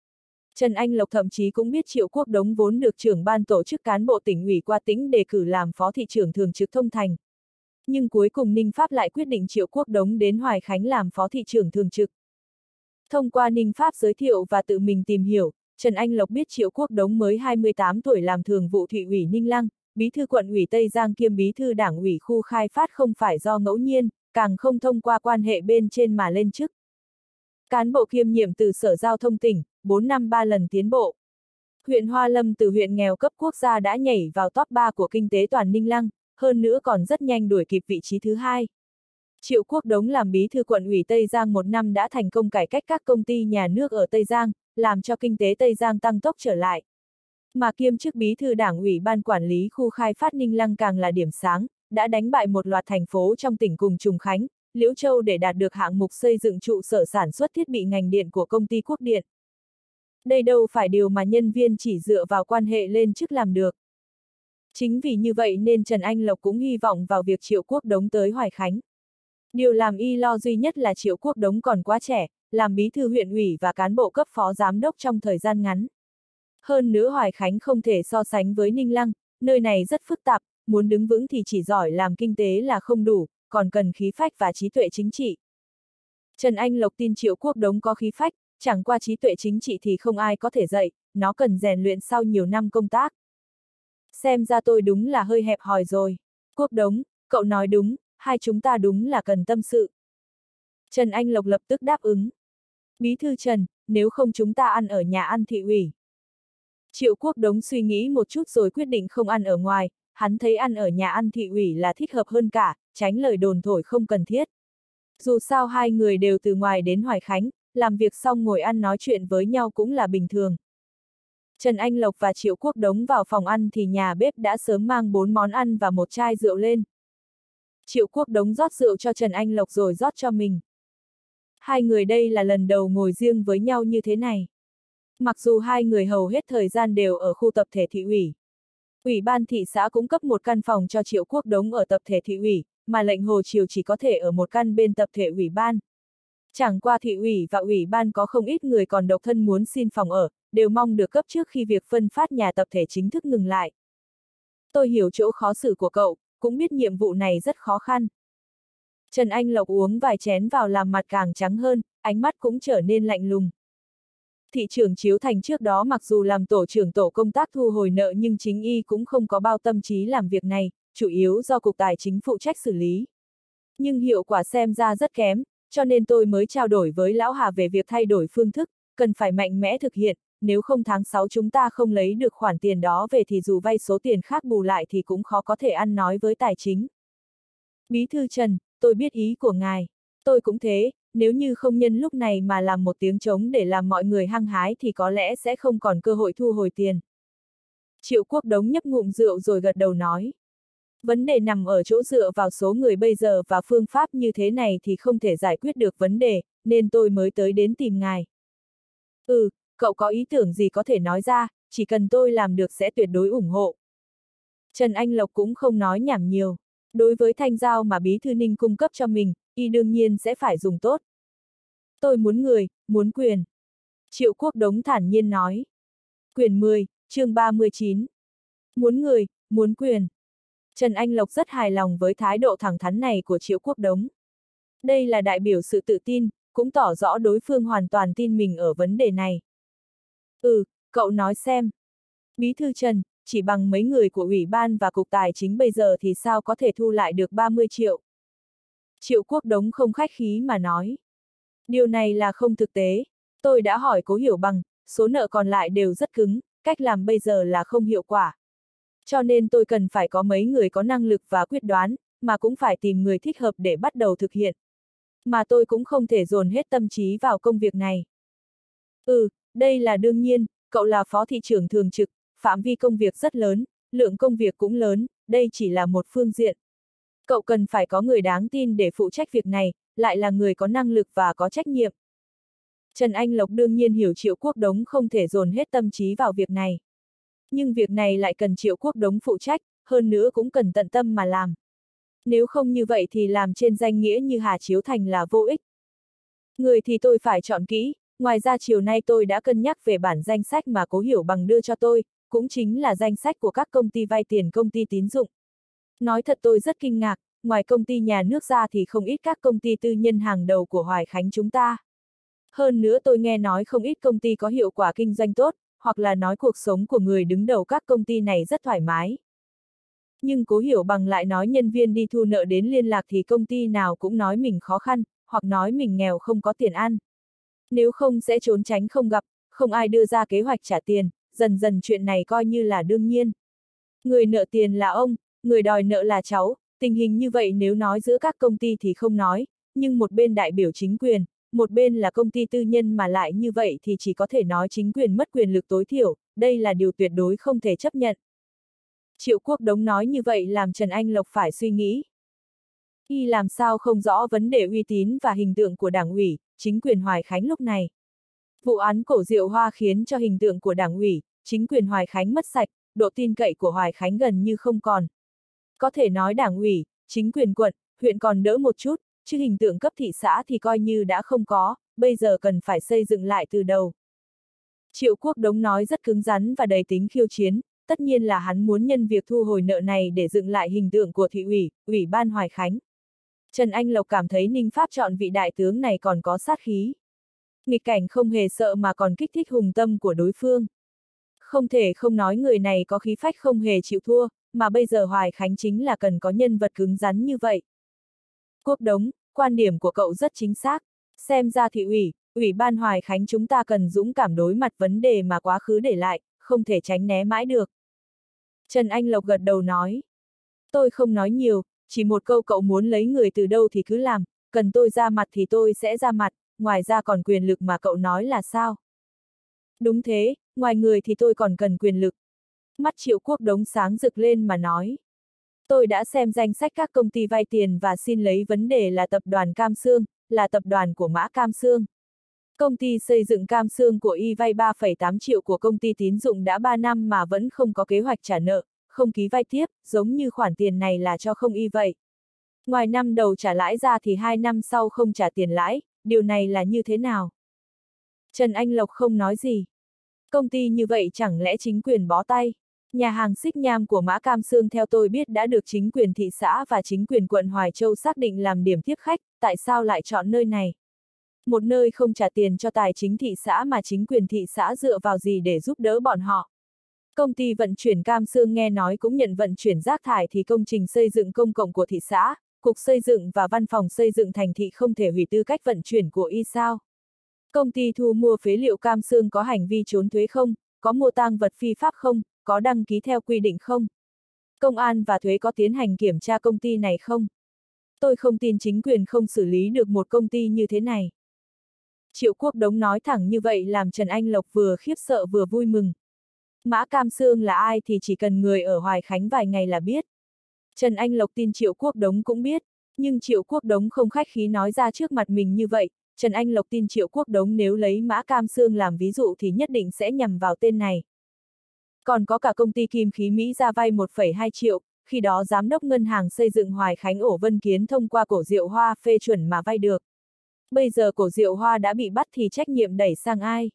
Trần Anh Lộc thậm chí cũng biết Triệu Quốc Đống vốn được trưởng ban tổ chức cán bộ tỉnh ủy qua tỉnh đề cử làm phó thị trưởng thường trực thông thành. Nhưng cuối cùng Ninh Pháp lại quyết định Triệu Quốc Đống đến Hoài Khánh làm phó thị trưởng thường trực. Thông qua Ninh Pháp giới thiệu và tự mình tìm hiểu, Trần Anh Lộc biết Triệu Quốc Đống mới hai mươi tám tuổi làm thường vụ thị ủy Ninh Lăng, bí thư quận ủy Tây Giang kiêm bí thư đảng ủy khu khai phát không phải do ngẫu nhiên, càng không thông qua quan hệ bên trên mà lên chức. Cán bộ kiêm nhiệm từ Sở Giao thông tỉnh, bốn năm ba lần tiến bộ. Huyện Hoa Lâm từ huyện nghèo cấp quốc gia đã nhảy vào top ba của kinh tế toàn Ninh Lăng, hơn nữa còn rất nhanh đuổi kịp vị trí thứ hai. Triệu Quốc Đống làm bí thư quận ủy Tây Giang một năm đã thành công cải cách các công ty nhà nước ở Tây Giang, làm cho kinh tế Tây Giang tăng tốc trở lại. Mà kiêm chức bí thư đảng ủy ban quản lý khu khai phát Ninh Lăng càng là điểm sáng, đã đánh bại một loạt thành phố trong tỉnh cùng Trùng Khánh, Liễu Châu để đạt được hạng mục xây dựng trụ sở sản xuất thiết bị ngành điện của công ty Quốc Điện. Đây đâu phải điều mà nhân viên chỉ dựa vào quan hệ lên chức làm được. Chính vì như vậy nên Trần Anh Lộc cũng hy vọng vào việc Triệu Quốc Đống tới Hoài Khánh. Điều làm y lo duy nhất là Triệu Quốc Đống còn quá trẻ, làm bí thư huyện ủy và cán bộ cấp phó giám đốc trong thời gian ngắn. Hơn nữa Hoài Khánh không thể so sánh với Ninh Lăng, nơi này rất phức tạp, muốn đứng vững thì chỉ giỏi làm kinh tế là không đủ, còn cần khí phách và trí tuệ chính trị. Trần Anh Lộc tin Triệu Quốc Đống có khí phách, chẳng qua trí tuệ chính trị thì không ai có thể dạy, nó cần rèn luyện sau nhiều năm công tác. Xem ra tôi đúng là hơi hẹp hòi rồi. Quốc Đống, cậu nói đúng, hai chúng ta đúng là cần tâm sự. Trần Anh Lộc lập tức đáp ứng. Bí thư Trần, nếu không chúng ta ăn ở nhà ăn thị ủy. Triệu Quốc Đống suy nghĩ một chút rồi quyết định không ăn ở ngoài, hắn thấy ăn ở nhà ăn thị ủy là thích hợp hơn cả, tránh lời đồn thổi không cần thiết. Dù sao hai người đều từ ngoài đến Hoài Khánh, làm việc xong ngồi ăn nói chuyện với nhau cũng là bình thường. Trần Anh Lộc và Triệu Quốc Đống vào phòng ăn thì nhà bếp đã sớm mang bốn món ăn và một chai rượu lên. Triệu Quốc Đống rót rượu cho Trần Anh Lộc rồi rót cho mình. Hai người đây là lần đầu ngồi riêng với nhau như thế này. Mặc dù hai người hầu hết thời gian đều ở khu tập thể thị ủy. Ủy ban thị xã cũng cấp một căn phòng cho Triệu Quốc Đống ở tập thể thị ủy, mà lệnh Hồ Triều chỉ có thể ở một căn bên tập thể ủy ban. Chẳng qua thị ủy và ủy ban có không ít người còn độc thân muốn xin phòng ở, đều mong được cấp trước khi việc phân phát nhà tập thể chính thức ngừng lại. Tôi hiểu chỗ khó xử của cậu, cũng biết nhiệm vụ này rất khó khăn. Trần Anh Lộc uống vài chén vào làm mặt càng trắng hơn, ánh mắt cũng trở nên lạnh lùng. Thị trưởng Chiếu Thành trước đó mặc dù làm tổ trưởng tổ công tác thu hồi nợ nhưng chính y cũng không có bao tâm trí làm việc này, chủ yếu do Cục Tài chính phụ trách xử lý. Nhưng hiệu quả xem ra rất kém, cho nên tôi mới trao đổi với Lão Hà về việc thay đổi phương thức, cần phải mạnh mẽ thực hiện, nếu không tháng sáu chúng ta không lấy được khoản tiền đó về thì dù vay số tiền khác bù lại thì cũng khó có thể ăn nói với tài chính. Bí thư Trần, tôi biết ý của ngài. Tôi cũng thế, nếu như không nhân lúc này mà làm một tiếng trống để làm mọi người hăng hái thì có lẽ sẽ không còn cơ hội thu hồi tiền. Triệu Quốc Đống nhấp ngụm rượu rồi gật đầu nói. Vấn đề nằm ở chỗ dựa vào số người bây giờ và phương pháp như thế này thì không thể giải quyết được vấn đề, nên tôi mới tới đến tìm ngài. Ừ, cậu có ý tưởng gì có thể nói ra, chỉ cần tôi làm được sẽ tuyệt đối ủng hộ. Trần Anh Lộc cũng không nói nhảm nhiều. Đối với thanh giao mà Bí thư Ninh cung cấp cho mình, y đương nhiên sẽ phải dùng tốt. Tôi muốn người, muốn quyền. Triệu Quốc Đống thản nhiên nói. Quyền mười, chương ba mươi chín. Muốn người, muốn quyền. Trần Anh Lộc rất hài lòng với thái độ thẳng thắn này của Triệu Quốc Đống. Đây là đại biểu sự tự tin, cũng tỏ rõ đối phương hoàn toàn tin mình ở vấn đề này. Ừ, cậu nói xem. Bí thư Trần, chỉ bằng mấy người của Ủy ban và Cục Tài chính bây giờ thì sao có thể thu lại được ba mươi triệu? Triệu Quốc Đống không khách khí mà nói. Điều này là không thực tế. Tôi đã hỏi Cố Hiểu Bằng, số nợ còn lại đều rất cứng, cách làm bây giờ là không hiệu quả. Cho nên tôi cần phải có mấy người có năng lực và quyết đoán, mà cũng phải tìm người thích hợp để bắt đầu thực hiện. Mà tôi cũng không thể dồn hết tâm trí vào công việc này. Ừ, đây là đương nhiên, cậu là phó thị trưởng thường trực, phạm vi công việc rất lớn, lượng công việc cũng lớn, đây chỉ là một phương diện. Cậu cần phải có người đáng tin để phụ trách việc này, lại là người có năng lực và có trách nhiệm. Trần Anh Lộc đương nhiên hiểu Triệu Quốc Đống không thể dồn hết tâm trí vào việc này. Nhưng việc này lại cần Triệu Quốc Đống phụ trách, hơn nữa cũng cần tận tâm mà làm. Nếu không như vậy thì làm trên danh nghĩa như Hà Chiếu Thành là vô ích. Người thì tôi phải chọn kỹ, ngoài ra chiều nay tôi đã cân nhắc về bản danh sách mà Cố Hiểu Bằng đưa cho tôi, cũng chính là danh sách của các công ty vay tiền công ty tín dụng. Nói thật tôi rất kinh ngạc, ngoài công ty nhà nước ra thì không ít các công ty tư nhân hàng đầu của Hoài Khánh chúng ta. Hơn nữa tôi nghe nói không ít công ty có hiệu quả kinh doanh tốt, hoặc là nói cuộc sống của người đứng đầu các công ty này rất thoải mái. Nhưng Cố Hiểu Bằng lại nói nhân viên đi thu nợ đến liên lạc thì công ty nào cũng nói mình khó khăn, hoặc nói mình nghèo không có tiền ăn. Nếu không sẽ trốn tránh không gặp, không ai đưa ra kế hoạch trả tiền, dần dần chuyện này coi như là đương nhiên. Người nợ tiền là ông, người đòi nợ là cháu, tình hình như vậy nếu nói giữa các công ty thì không nói, nhưng một bên đại biểu chính quyền, một bên là công ty tư nhân mà lại như vậy thì chỉ có thể nói chính quyền mất quyền lực tối thiểu, đây là điều tuyệt đối không thể chấp nhận. Triệu Quốc Đống nói như vậy làm Trần Anh Lộc phải suy nghĩ. Y làm sao không rõ vấn đề uy tín và hình tượng của Đảng ủy, chính quyền Hoài Khánh lúc này. Vụ án Cổ Diệu Hoa khiến cho hình tượng của Đảng ủy, chính quyền Hoài Khánh mất sạch, độ tin cậy của Hoài Khánh gần như không còn. Có thể nói Đảng ủy, chính quyền quận, huyện còn đỡ một chút, chứ hình tượng cấp thị xã thì coi như đã không có, bây giờ cần phải xây dựng lại từ đầu. Triệu Quốc Đống nói rất cứng rắn và đầy tính khiêu chiến, tất nhiên là hắn muốn nhân việc thu hồi nợ này để dựng lại hình tượng của thị ủy, ủy ban Hoài Khánh. Trần Anh Lộc cảm thấy Ninh Pháp chọn vị đại tướng này còn có sát khí. Nghịch cảnh không hề sợ mà còn kích thích hùng tâm của đối phương. Không thể không nói người này có khí phách không hề chịu thua, mà bây giờ Hoài Khánh chính là cần có nhân vật cứng rắn như vậy. Quốc Đống, quan điểm của cậu rất chính xác. Xem ra thị ủy, ủy ban Hoài Khánh chúng ta cần dũng cảm đối mặt vấn đề mà quá khứ để lại, không thể tránh né mãi được. Trần Anh Lộc gật đầu nói. Tôi không nói nhiều, chỉ một câu cậu muốn lấy người từ đâu thì cứ làm, cần tôi ra mặt thì tôi sẽ ra mặt, ngoài ra còn quyền lực mà cậu nói là sao? Đúng thế, ngoài người thì tôi còn cần quyền lực. Mắt Triệu Quốc Đống sáng rực lên mà nói. Tôi đã xem danh sách các công ty vay tiền và xin lấy vấn đề là tập đoàn Cam Sương, là tập đoàn của Mã Cam Sương. Công ty xây dựng Cam Sương của y vay ba phẩy tám triệu của công ty tín dụng đã ba năm mà vẫn không có kế hoạch trả nợ, không ký vay tiếp, giống như khoản tiền này là cho không y vậy. Ngoài năm đầu trả lãi ra thì hai năm sau không trả tiền lãi, điều này là như thế nào? Trần Anh Lộc không nói gì. Công ty như vậy chẳng lẽ chính quyền bó tay? Nhà hàng Xích Nham của Mã Cam Sương theo tôi biết đã được chính quyền thị xã và chính quyền quận Hoài Châu xác định làm điểm tiếp khách, tại sao lại chọn nơi này? Một nơi không trả tiền cho tài chính thị xã mà chính quyền thị xã dựa vào gì để giúp đỡ bọn họ? Công ty vận chuyển Cam Sương nghe nói cũng nhận vận chuyển rác thải thì công trình xây dựng công cộng của thị xã, cục xây dựng và văn phòng xây dựng thành thị không thể hủy tư cách vận chuyển của y sao? Công ty thu mua phế liệu Cam Sương có hành vi trốn thuế không? Có mua tang vật phi pháp không? Có đăng ký theo quy định không? Công an và thuế có tiến hành kiểm tra công ty này không? Tôi không tin chính quyền không xử lý được một công ty như thế này. Triệu Quốc Đống nói thẳng như vậy làm Trần Anh Lộc vừa khiếp sợ vừa vui mừng. Mã Cam Sương là ai thì chỉ cần người ở Hoài Khánh vài ngày là biết. Trần Anh Lộc tin Triệu Quốc Đống cũng biết, nhưng Triệu Quốc Đống không khách khí nói ra trước mặt mình như vậy. Trần Anh Lộc tin Triệu Quốc Đống nếu lấy Mã Cam Sương làm ví dụ thì nhất định sẽ nhằm vào tên này. Còn có cả công ty Kim Khí Mỹ ra vay một phẩy hai triệu, khi đó Giám đốc Ngân hàng Xây dựng Hoài Khánh Ổ Vân Kiến thông qua Cổ Diệu Hoa phê chuẩn mà vay được. Bây giờ Cổ Diệu Hoa đã bị bắt thì trách nhiệm đẩy sang ai?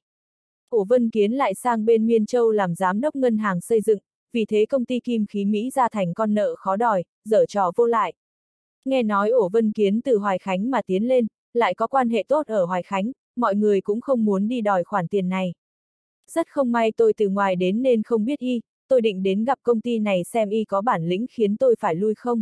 Ổ Vân Kiến lại sang bên Miên Châu làm Giám đốc Ngân hàng Xây dựng, vì thế công ty Kim Khí Mỹ ra thành con nợ khó đòi, giở trò vô lại. Nghe nói Ổ Vân Kiến từ Hoài Khánh mà tiến lên, lại có quan hệ tốt ở Hoài Khánh, mọi người cũng không muốn đi đòi khoản tiền này. Rất không may tôi từ ngoài đến nên không biết y, tôi định đến gặp công ty này xem y có bản lĩnh khiến tôi phải lui không.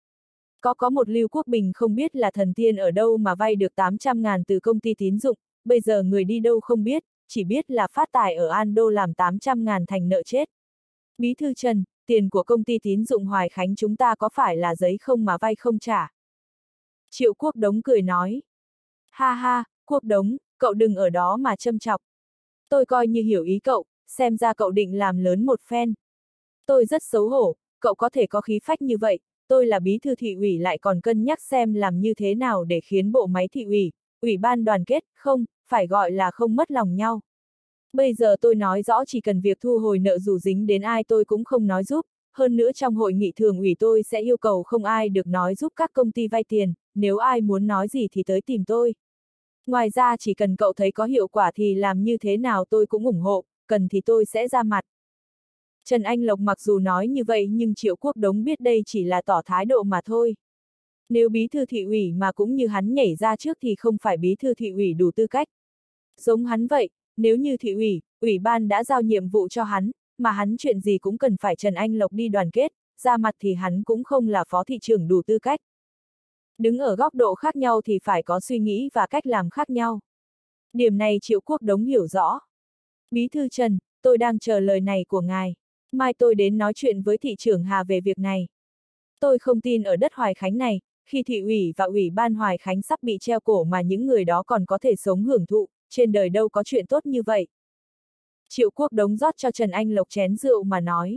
Có có một Lưu Quốc Bình không biết là thần tiên ở đâu mà vay được tám trăm ngàn từ công ty tín dụng, bây giờ người đi đâu không biết, chỉ biết là phát tài ở An Đô làm tám trăm ngàn thành nợ chết. Bí thư Trần, tiền của công ty tín dụng Hoài Khánh chúng ta có phải là giấy không mà vay không trả? Triệu Quốc Đống cười nói. Ha ha, Quốc Đống, cậu đừng ở đó mà châm chọc. Tôi coi như hiểu ý cậu, xem ra cậu định làm lớn một phen. Tôi rất xấu hổ, cậu có thể có khí phách như vậy, tôi là bí thư thị ủy lại còn cân nhắc xem làm như thế nào để khiến bộ máy thị ủy, ủy ban đoàn kết, không, phải gọi là không mất lòng nhau. Bây giờ tôi nói rõ chỉ cần việc thu hồi nợ dù dính đến ai tôi cũng không nói giúp, hơn nữa trong hội nghị thường ủy tôi sẽ yêu cầu không ai được nói giúp các công ty vay tiền, nếu ai muốn nói gì thì tới tìm tôi. Ngoài ra chỉ cần cậu thấy có hiệu quả thì làm như thế nào tôi cũng ủng hộ, cần thì tôi sẽ ra mặt. Trần Anh Lộc mặc dù nói như vậy nhưng Triệu Quốc Đống biết đây chỉ là tỏ thái độ mà thôi. Nếu bí thư thị ủy mà cũng như hắn nhảy ra trước thì không phải bí thư thị ủy đủ tư cách. Giống hắn vậy, nếu như thị ủy, ủy ban đã giao nhiệm vụ cho hắn, mà hắn chuyện gì cũng cần phải Trần Anh Lộc đi đoàn kết, ra mặt thì hắn cũng không là phó thị trưởng đủ tư cách. Đứng ở góc độ khác nhau thì phải có suy nghĩ và cách làm khác nhau. Điểm này Triệu Quốc Đống hiểu rõ. Bí thư Trần, tôi đang chờ lời này của ngài. Mai tôi đến nói chuyện với thị trưởng Hà về việc này. Tôi không tin ở đất Hoài Khánh này, khi thị ủy và ủy ban Hoài Khánh sắp bị treo cổ mà những người đó còn có thể sống hưởng thụ, trên đời đâu có chuyện tốt như vậy. Triệu Quốc Đống rót cho Trần Anh Lộc chén rượu mà nói.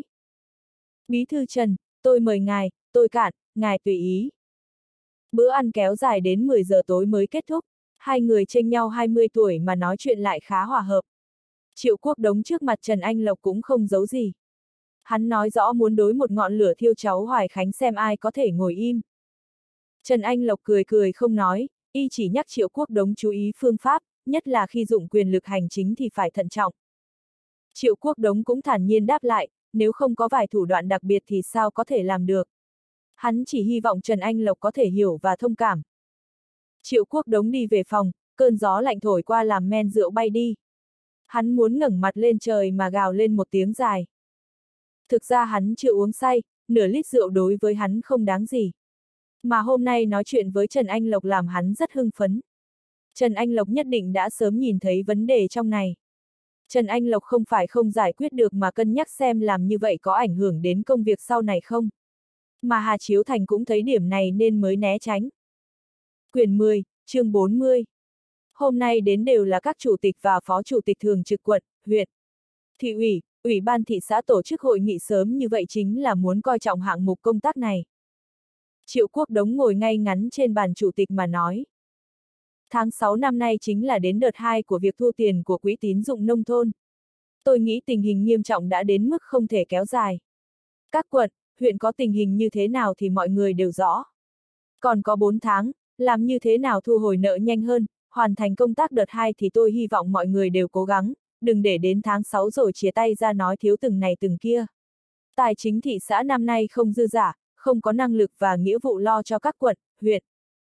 Bí thư Trần, tôi mời ngài, tôi cạn, ngài tùy ý. Bữa ăn kéo dài đến mười giờ tối mới kết thúc, hai người chênh nhau hai mươi tuổi mà nói chuyện lại khá hòa hợp. Triệu Quốc Đống trước mặt Trần Anh Lộc cũng không giấu gì. Hắn nói rõ muốn đối một ngọn lửa thiêu cháu Hoài Khánh xem ai có thể ngồi im. Trần Anh Lộc cười cười không nói, y chỉ nhắc Triệu Quốc Đống chú ý phương pháp, nhất là khi dụng quyền lực hành chính thì phải thận trọng. Triệu Quốc Đống cũng thản nhiên đáp lại, nếu không có vài thủ đoạn đặc biệt thì sao có thể làm được. Hắn chỉ hy vọng Trần Anh Lộc có thể hiểu và thông cảm. Triệu Quốc Đống đi về phòng, cơn gió lạnh thổi qua làm men rượu bay đi. Hắn muốn ngẩng mặt lên trời mà gào lên một tiếng dài. Thực ra hắn chưa uống say, nửa lít rượu đối với hắn không đáng gì. Mà hôm nay nói chuyện với Trần Anh Lộc làm hắn rất hưng phấn. Trần Anh Lộc nhất định đã sớm nhìn thấy vấn đề trong này. Trần Anh Lộc không phải không giải quyết được mà cân nhắc xem làm như vậy có ảnh hưởng đến công việc sau này không. Mà Hà Chiếu Thành cũng thấy điểm này nên mới né tránh. Quyển mười, chương bốn mươi. Hôm nay đến đều là các chủ tịch và phó chủ tịch thường trực quận, huyện, thị ủy, ủy ban thị xã tổ chức hội nghị sớm như vậy chính là muốn coi trọng hạng mục công tác này. Triệu Quốc Đống ngồi ngay ngắn trên bàn chủ tịch mà nói. Tháng sáu năm nay chính là đến đợt hai của việc thu tiền của quỹ tín dụng nông thôn. Tôi nghĩ tình hình nghiêm trọng đã đến mức không thể kéo dài. Các quận, huyện có tình hình như thế nào thì mọi người đều rõ. Còn có bốn tháng, làm như thế nào thu hồi nợ nhanh hơn, hoàn thành công tác đợt hai thì tôi hy vọng mọi người đều cố gắng, đừng để đến tháng sáu rồi chia tay ra nói thiếu từng này từng kia. Tài chính thị xã năm nay không dư giả, không có năng lực và nghĩa vụ lo cho các quận, huyện.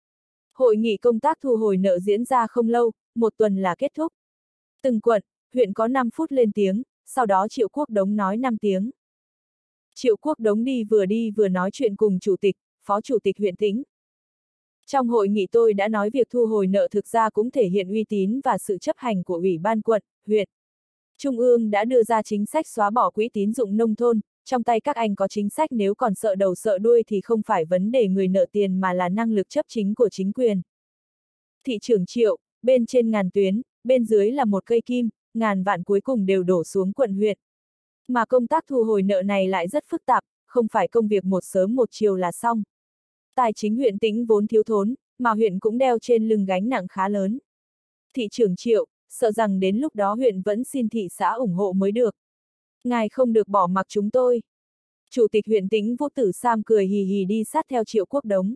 Hội nghị công tác thu hồi nợ diễn ra không lâu, một tuần là kết thúc. Từng quận, huyện có năm phút lên tiếng, sau đó Triệu Quốc Đống nói năm tiếng. Triệu Quốc Đống đi vừa đi vừa nói chuyện cùng chủ tịch, phó chủ tịch huyện Tĩnh. Trong hội nghị tôi đã nói việc thu hồi nợ thực ra cũng thể hiện uy tín và sự chấp hành của Ủy ban quận, huyện. Trung ương đã đưa ra chính sách xóa bỏ quỹ tín dụng nông thôn, trong tay các anh có chính sách nếu còn sợ đầu sợ đuôi thì không phải vấn đề người nợ tiền mà là năng lực chấp chính của chính quyền. Thị trưởng Triệu, bên trên ngàn tuyến, bên dưới là một cây kim, ngàn vạn cuối cùng đều đổ xuống quận huyện. Mà công tác thu hồi nợ này lại rất phức tạp, không phải công việc một sớm một chiều là xong. Tài chính huyện Tĩnh vốn thiếu thốn, mà huyện cũng đeo trên lưng gánh nặng khá lớn. Thị trưởng Triệu, sợ rằng đến lúc đó huyện vẫn xin thị xã ủng hộ mới được. Ngài không được bỏ mặc chúng tôi. Chủ tịch huyện Tĩnh Vũ Tử Sam cười hì hì đi sát theo Triệu Quốc Đống.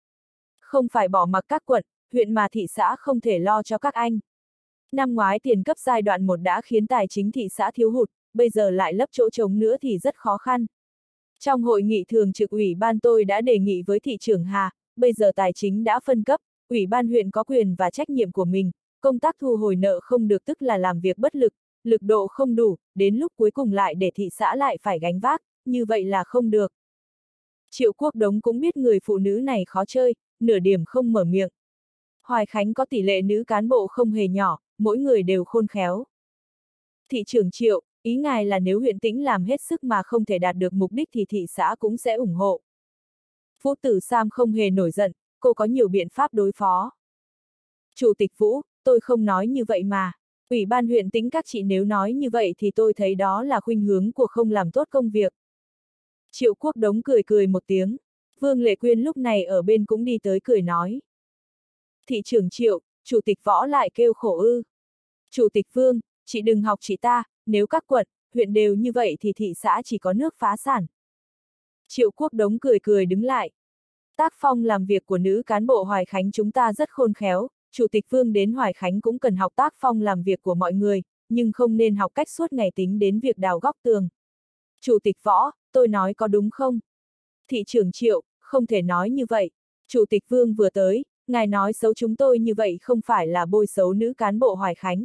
Không phải bỏ mặc các quận, huyện mà thị xã không thể lo cho các anh. Năm ngoái tiền cấp giai đoạn một đã khiến tài chính thị xã thiếu hụt, bây giờ lại lấp chỗ trống nữa thì rất khó khăn. Trong hội nghị thường trực ủy ban tôi đã đề nghị với thị trưởng Hà, bây giờ tài chính đã phân cấp, ủy ban huyện có quyền và trách nhiệm của mình, công tác thu hồi nợ không được tức là làm việc bất lực, lực độ không đủ, đến lúc cuối cùng lại để thị xã lại phải gánh vác, như vậy là không được. Triệu Quốc Đống cũng biết người phụ nữ này khó chơi, nửa điểm không mở miệng. Hoài Khánh có tỷ lệ nữ cán bộ không hề nhỏ, mỗi người đều khôn khéo. Thị trưởng Triệu, ý ngài là nếu huyện Tĩnh làm hết sức mà không thể đạt được mục đích thì thị xã cũng sẽ ủng hộ. Vũ Tử Sam không hề nổi giận, cô có nhiều biện pháp đối phó. Chủ tịch Vũ, tôi không nói như vậy mà. Ủy ban huyện Tĩnh các chị nếu nói như vậy thì tôi thấy đó là khuynh hướng của không làm tốt công việc. Triệu Quốc Đống cười cười một tiếng. Vương Lệ Quyên lúc này ở bên cũng đi tới cười nói. Thị trưởng Triệu, chủ tịch Võ lại kêu khổ ư. Chủ tịch Vương, chị đừng học chị ta, nếu các quận, huyện đều như vậy thì thị xã chỉ có nước phá sản. Triệu Quốc Đống cười cười đứng lại. Tác phong làm việc của nữ cán bộ Hoài Khánh chúng ta rất khôn khéo, Chủ tịch Vương đến Hoài Khánh cũng cần học tác phong làm việc của mọi người, nhưng không nên học cách suốt ngày tính đến việc đào góc tường. Chủ tịch Võ, tôi nói có đúng không? Thị trưởng Triệu, không thể nói như vậy. Chủ tịch Vương vừa tới, ngài nói xấu chúng tôi như vậy không phải là bôi xấu nữ cán bộ Hoài Khánh.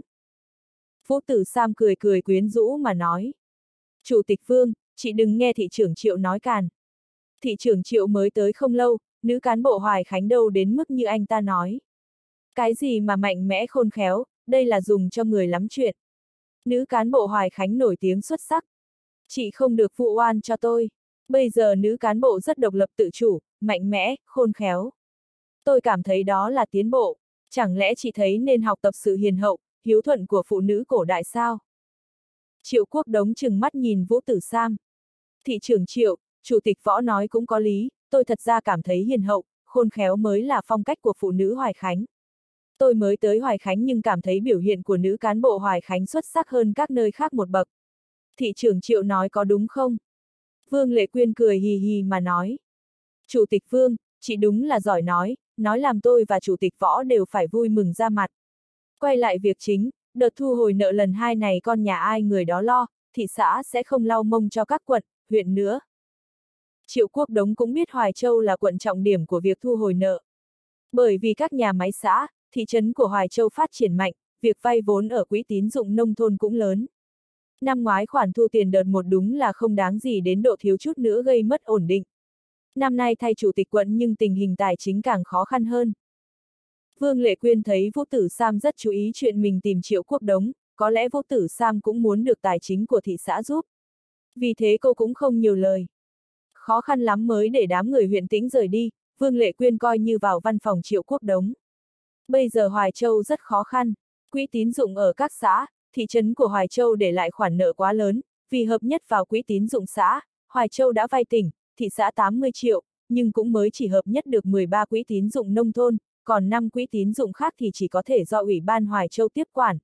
Vũ Tử Sam cười cười quyến rũ mà nói. Chủ tịch Vương, chị đừng nghe thị trưởng Triệu nói càn. Thị trưởng Triệu mới tới không lâu, nữ cán bộ Hoài Khánh đâu đến mức như anh ta nói. Cái gì mà mạnh mẽ khôn khéo, đây là dùng cho người lắm chuyện. Nữ cán bộ Hoài Khánh nổi tiếng xuất sắc. Chị không được phụ oan cho tôi. Bây giờ nữ cán bộ rất độc lập tự chủ, mạnh mẽ, khôn khéo. Tôi cảm thấy đó là tiến bộ. Chẳng lẽ chị thấy nên học tập sự hiền hậu, hiếu thuận của phụ nữ cổ đại sao? Triệu Quốc Đống trừng mắt nhìn Vũ Tử Sam. Thị trưởng Triệu, Chủ tịch Võ nói cũng có lý, tôi thật ra cảm thấy hiền hậu, khôn khéo mới là phong cách của phụ nữ Hoài Khánh. Tôi mới tới Hoài Khánh nhưng cảm thấy biểu hiện của nữ cán bộ Hoài Khánh xuất sắc hơn các nơi khác một bậc. Thị trưởng Triệu nói có đúng không? Vương Lệ Quyên cười hì hì mà nói. Chủ tịch Vương, chị đúng là giỏi nói, nói làm tôi và Chủ tịch Võ đều phải vui mừng ra mặt. Quay lại việc chính, đợt thu hồi nợ lần hai này con nhà ai người đó lo, thị xã sẽ không lau mông cho các quận, huyện nữa. Triệu Quốc Đống cũng biết Hoài Châu là quận trọng điểm của việc thu hồi nợ. Bởi vì các nhà máy xã, thị trấn của Hoài Châu phát triển mạnh, việc vay vốn ở quỹ tín dụng nông thôn cũng lớn. Năm ngoái khoản thu tiền đợt một đúng là không đáng gì đến độ thiếu chút nữa gây mất ổn định. Năm nay thay chủ tịch quận nhưng tình hình tài chính càng khó khăn hơn. Vương Lệ Quyên thấy Vũ Tử Sam rất chú ý chuyện mình tìm Triệu Quốc Đống, có lẽ Vũ Tử Sam cũng muốn được tài chính của thị xã giúp. Vì thế cô cũng không nhiều lời. Khó khăn lắm mới để đám người huyện Tĩnh rời đi, Vương Lệ Quyên coi như vào văn phòng Triệu Quốc Đống. Bây giờ Hoài Châu rất khó khăn, quỹ tín dụng ở các xã, thị trấn của Hoài Châu để lại khoản nợ quá lớn, vì hợp nhất vào quỹ tín dụng xã, Hoài Châu đã vay tỉnh, thị xã tám mươi triệu, nhưng cũng mới chỉ hợp nhất được mười ba quỹ tín dụng nông thôn, còn năm quỹ tín dụng khác thì chỉ có thể do Ủy ban Hoài Châu tiếp quản.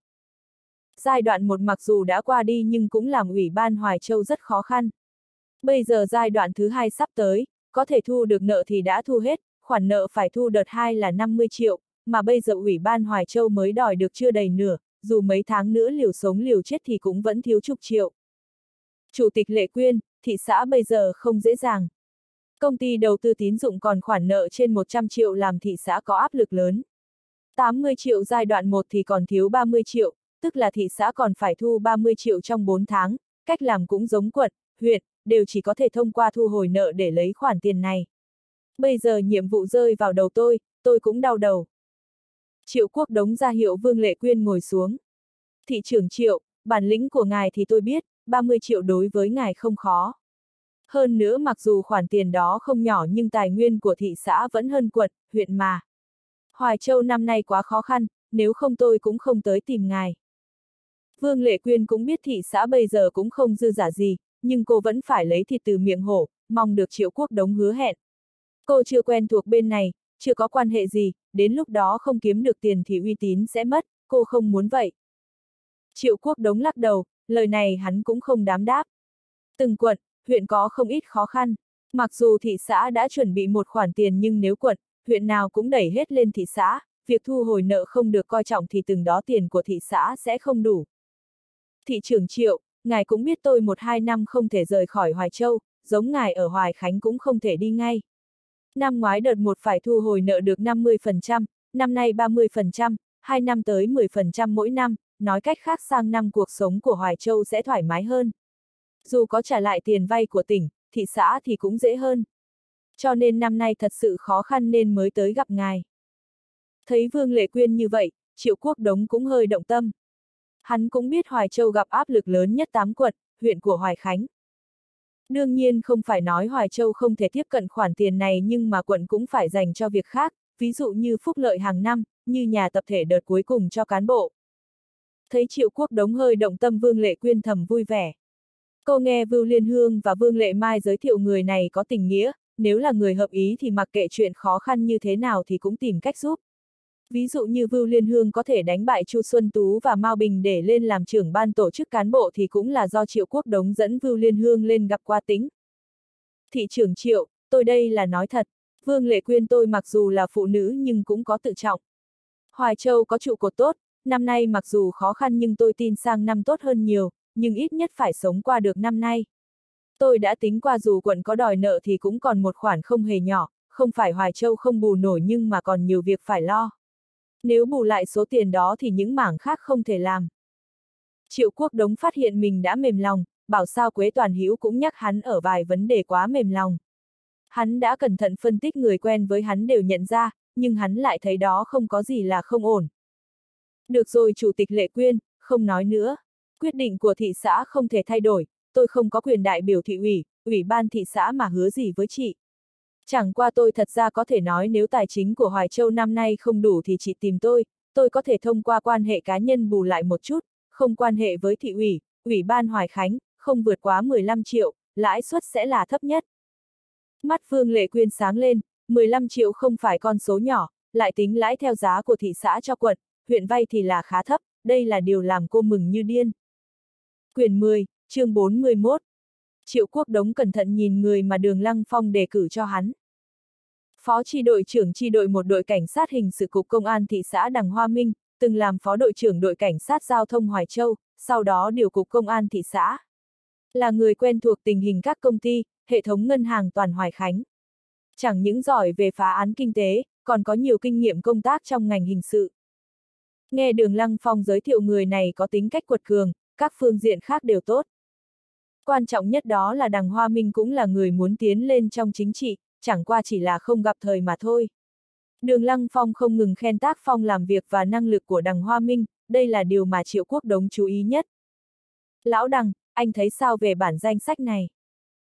Giai đoạn một mặc dù đã qua đi nhưng cũng làm Ủy ban Hoài Châu rất khó khăn. Bây giờ giai đoạn thứ hai sắp tới, có thể thu được nợ thì đã thu hết, khoản nợ phải thu đợt hai là năm mươi triệu, mà bây giờ Ủy ban Hoài Châu mới đòi được chưa đầy nửa, dù mấy tháng nữa liều sống liều chết thì cũng vẫn thiếu chục triệu. Chủ tịch Lệ Quyên, thị xã bây giờ không dễ dàng. Công ty đầu tư tín dụng còn khoản nợ trên một trăm triệu làm thị xã có áp lực lớn. tám mươi triệu giai đoạn một thì còn thiếu ba mươi triệu, tức là thị xã còn phải thu ba mươi triệu trong bốn tháng, cách làm cũng giống quận, huyện, đều chỉ có thể thông qua thu hồi nợ để lấy khoản tiền này. Bây giờ nhiệm vụ rơi vào đầu tôi, tôi cũng đau đầu. Triệu Quốc Đống ra hiệu Vương Lệ Quyên ngồi xuống. Thị trưởng Triệu, bản lĩnh của ngài thì tôi biết, ba mươi triệu đối với ngài không khó. Hơn nữa mặc dù khoản tiền đó không nhỏ nhưng tài nguyên của thị xã vẫn hơn quận, huyện mà. Hoài Châu năm nay quá khó khăn, nếu không tôi cũng không tới tìm ngài. Vương Lệ Quyên cũng biết thị xã bây giờ cũng không dư giả gì, nhưng cô vẫn phải lấy thịt từ miệng hổ, mong được Triệu Quốc Đống hứa hẹn. Cô chưa quen thuộc bên này, chưa có quan hệ gì, đến lúc đó không kiếm được tiền thì uy tín sẽ mất, cô không muốn vậy. Triệu Quốc Đống lắc đầu, lời này hắn cũng không dám đáp. Từng quận, huyện có không ít khó khăn. Mặc dù thị xã đã chuẩn bị một khoản tiền nhưng nếu quận, huyện nào cũng đẩy hết lên thị xã, việc thu hồi nợ không được coi trọng thì từng đó tiền của thị xã sẽ không đủ. Thị trưởng Triệu, ngài cũng biết tôi một hai năm không thể rời khỏi Hoài Châu, giống ngài ở Hoài Khánh cũng không thể đi ngay. Năm ngoái đợt một phải thu hồi nợ được năm mươi phần trăm, năm nay ba mươi phần trăm, hai năm tới mười phần trăm mỗi năm, nói cách khác sang năm cuộc sống của Hoài Châu sẽ thoải mái hơn. Dù có trả lại tiền vay của tỉnh, thị xã thì cũng dễ hơn. Cho nên năm nay thật sự khó khăn nên mới tới gặp ngài. Thấy Vương Lệ Quyên như vậy, Triệu Quốc Đống cũng hơi động tâm. Hắn cũng biết Hoài Châu gặp áp lực lớn nhất tám quận, huyện của Hoài Khánh. Đương nhiên không phải nói Hoài Châu không thể tiếp cận khoản tiền này nhưng mà quận cũng phải dành cho việc khác, ví dụ như phúc lợi hàng năm, như nhà tập thể đợt cuối cùng cho cán bộ. Thấy Triệu Quốc Đống hơi động tâm Vương Lệ Quyên thầm vui vẻ. Cô nghe Vưu Liên Hương và Vương Lệ Mai giới thiệu người này có tình nghĩa, nếu là người hợp ý thì mặc kệ chuyện khó khăn như thế nào thì cũng tìm cách giúp. Ví dụ như Vưu Liên Hương có thể đánh bại Chu Xuân Tú và Mao Bình để lên làm trưởng ban tổ chức cán bộ thì cũng là do Triệu Quốc Đống dẫn Vưu Liên Hương lên gặp qua tính. Thị trưởng Triệu, tôi đây là nói thật, Vương Lệ Quyên tôi mặc dù là phụ nữ nhưng cũng có tự trọng. Hoài Châu có trụ cột tốt, năm nay mặc dù khó khăn nhưng tôi tin sang năm tốt hơn nhiều, nhưng ít nhất phải sống qua được năm nay. Tôi đã tính qua dù quận có đòi nợ thì cũng còn một khoản không hề nhỏ, không phải Hoài Châu không bù nổi nhưng mà còn nhiều việc phải lo. Nếu bù lại số tiền đó thì những mảng khác không thể làm. Triệu Quốc Đống phát hiện mình đã mềm lòng, bảo sao Quế Toàn Hữu cũng nhắc hắn ở vài vấn đề quá mềm lòng. Hắn đã cẩn thận phân tích người quen với hắn đều nhận ra, nhưng hắn lại thấy đó không có gì là không ổn. Được rồi Chủ tịch Lệ Quyên, không nói nữa. Quyết định của thị xã không thể thay đổi, tôi không có quyền đại biểu thị ủy, ủy ban thị xã mà hứa gì với chị. Chẳng qua tôi thật ra có thể nói nếu tài chính của Hoài Châu năm nay không đủ thì chị tìm tôi, tôi có thể thông qua quan hệ cá nhân bù lại một chút, không quan hệ với thị ủy, ủy ban Hoài Khánh, không vượt quá mười lăm triệu, lãi suất sẽ là thấp nhất. Mắt Vương Lệ Quyên sáng lên, mười lăm triệu không phải con số nhỏ, lại tính lãi theo giá của thị xã cho quận, huyện vay thì là khá thấp, đây là điều làm cô mừng như điên. Quyển mười, chương bốn mươi mốt. Triệu Quốc Đống cẩn thận nhìn người mà Đường Lăng Phong đề cử cho hắn. Phó chi đội trưởng chi đội một đội cảnh sát hình sự cục công an thị xã Đằng Hoa Minh, từng làm phó đội trưởng đội cảnh sát giao thông Hoài Châu, sau đó điều cục công an thị xã. Là người quen thuộc tình hình các công ty, hệ thống ngân hàng toàn Hoài Khánh. Chẳng những giỏi về phá án kinh tế, còn có nhiều kinh nghiệm công tác trong ngành hình sự. Nghe Đường Lăng Phong giới thiệu người này có tính cách quật cường, các phương diện khác đều tốt. Quan trọng nhất đó là Đằng Hoa Minh cũng là người muốn tiến lên trong chính trị, chẳng qua chỉ là không gặp thời mà thôi. Đường Lăng Phong không ngừng khen tác phong làm việc và năng lực của Đằng Hoa Minh, đây là điều mà Triệu Quốc Đống chú ý nhất. Lão Đằng, anh thấy sao về bản danh sách này?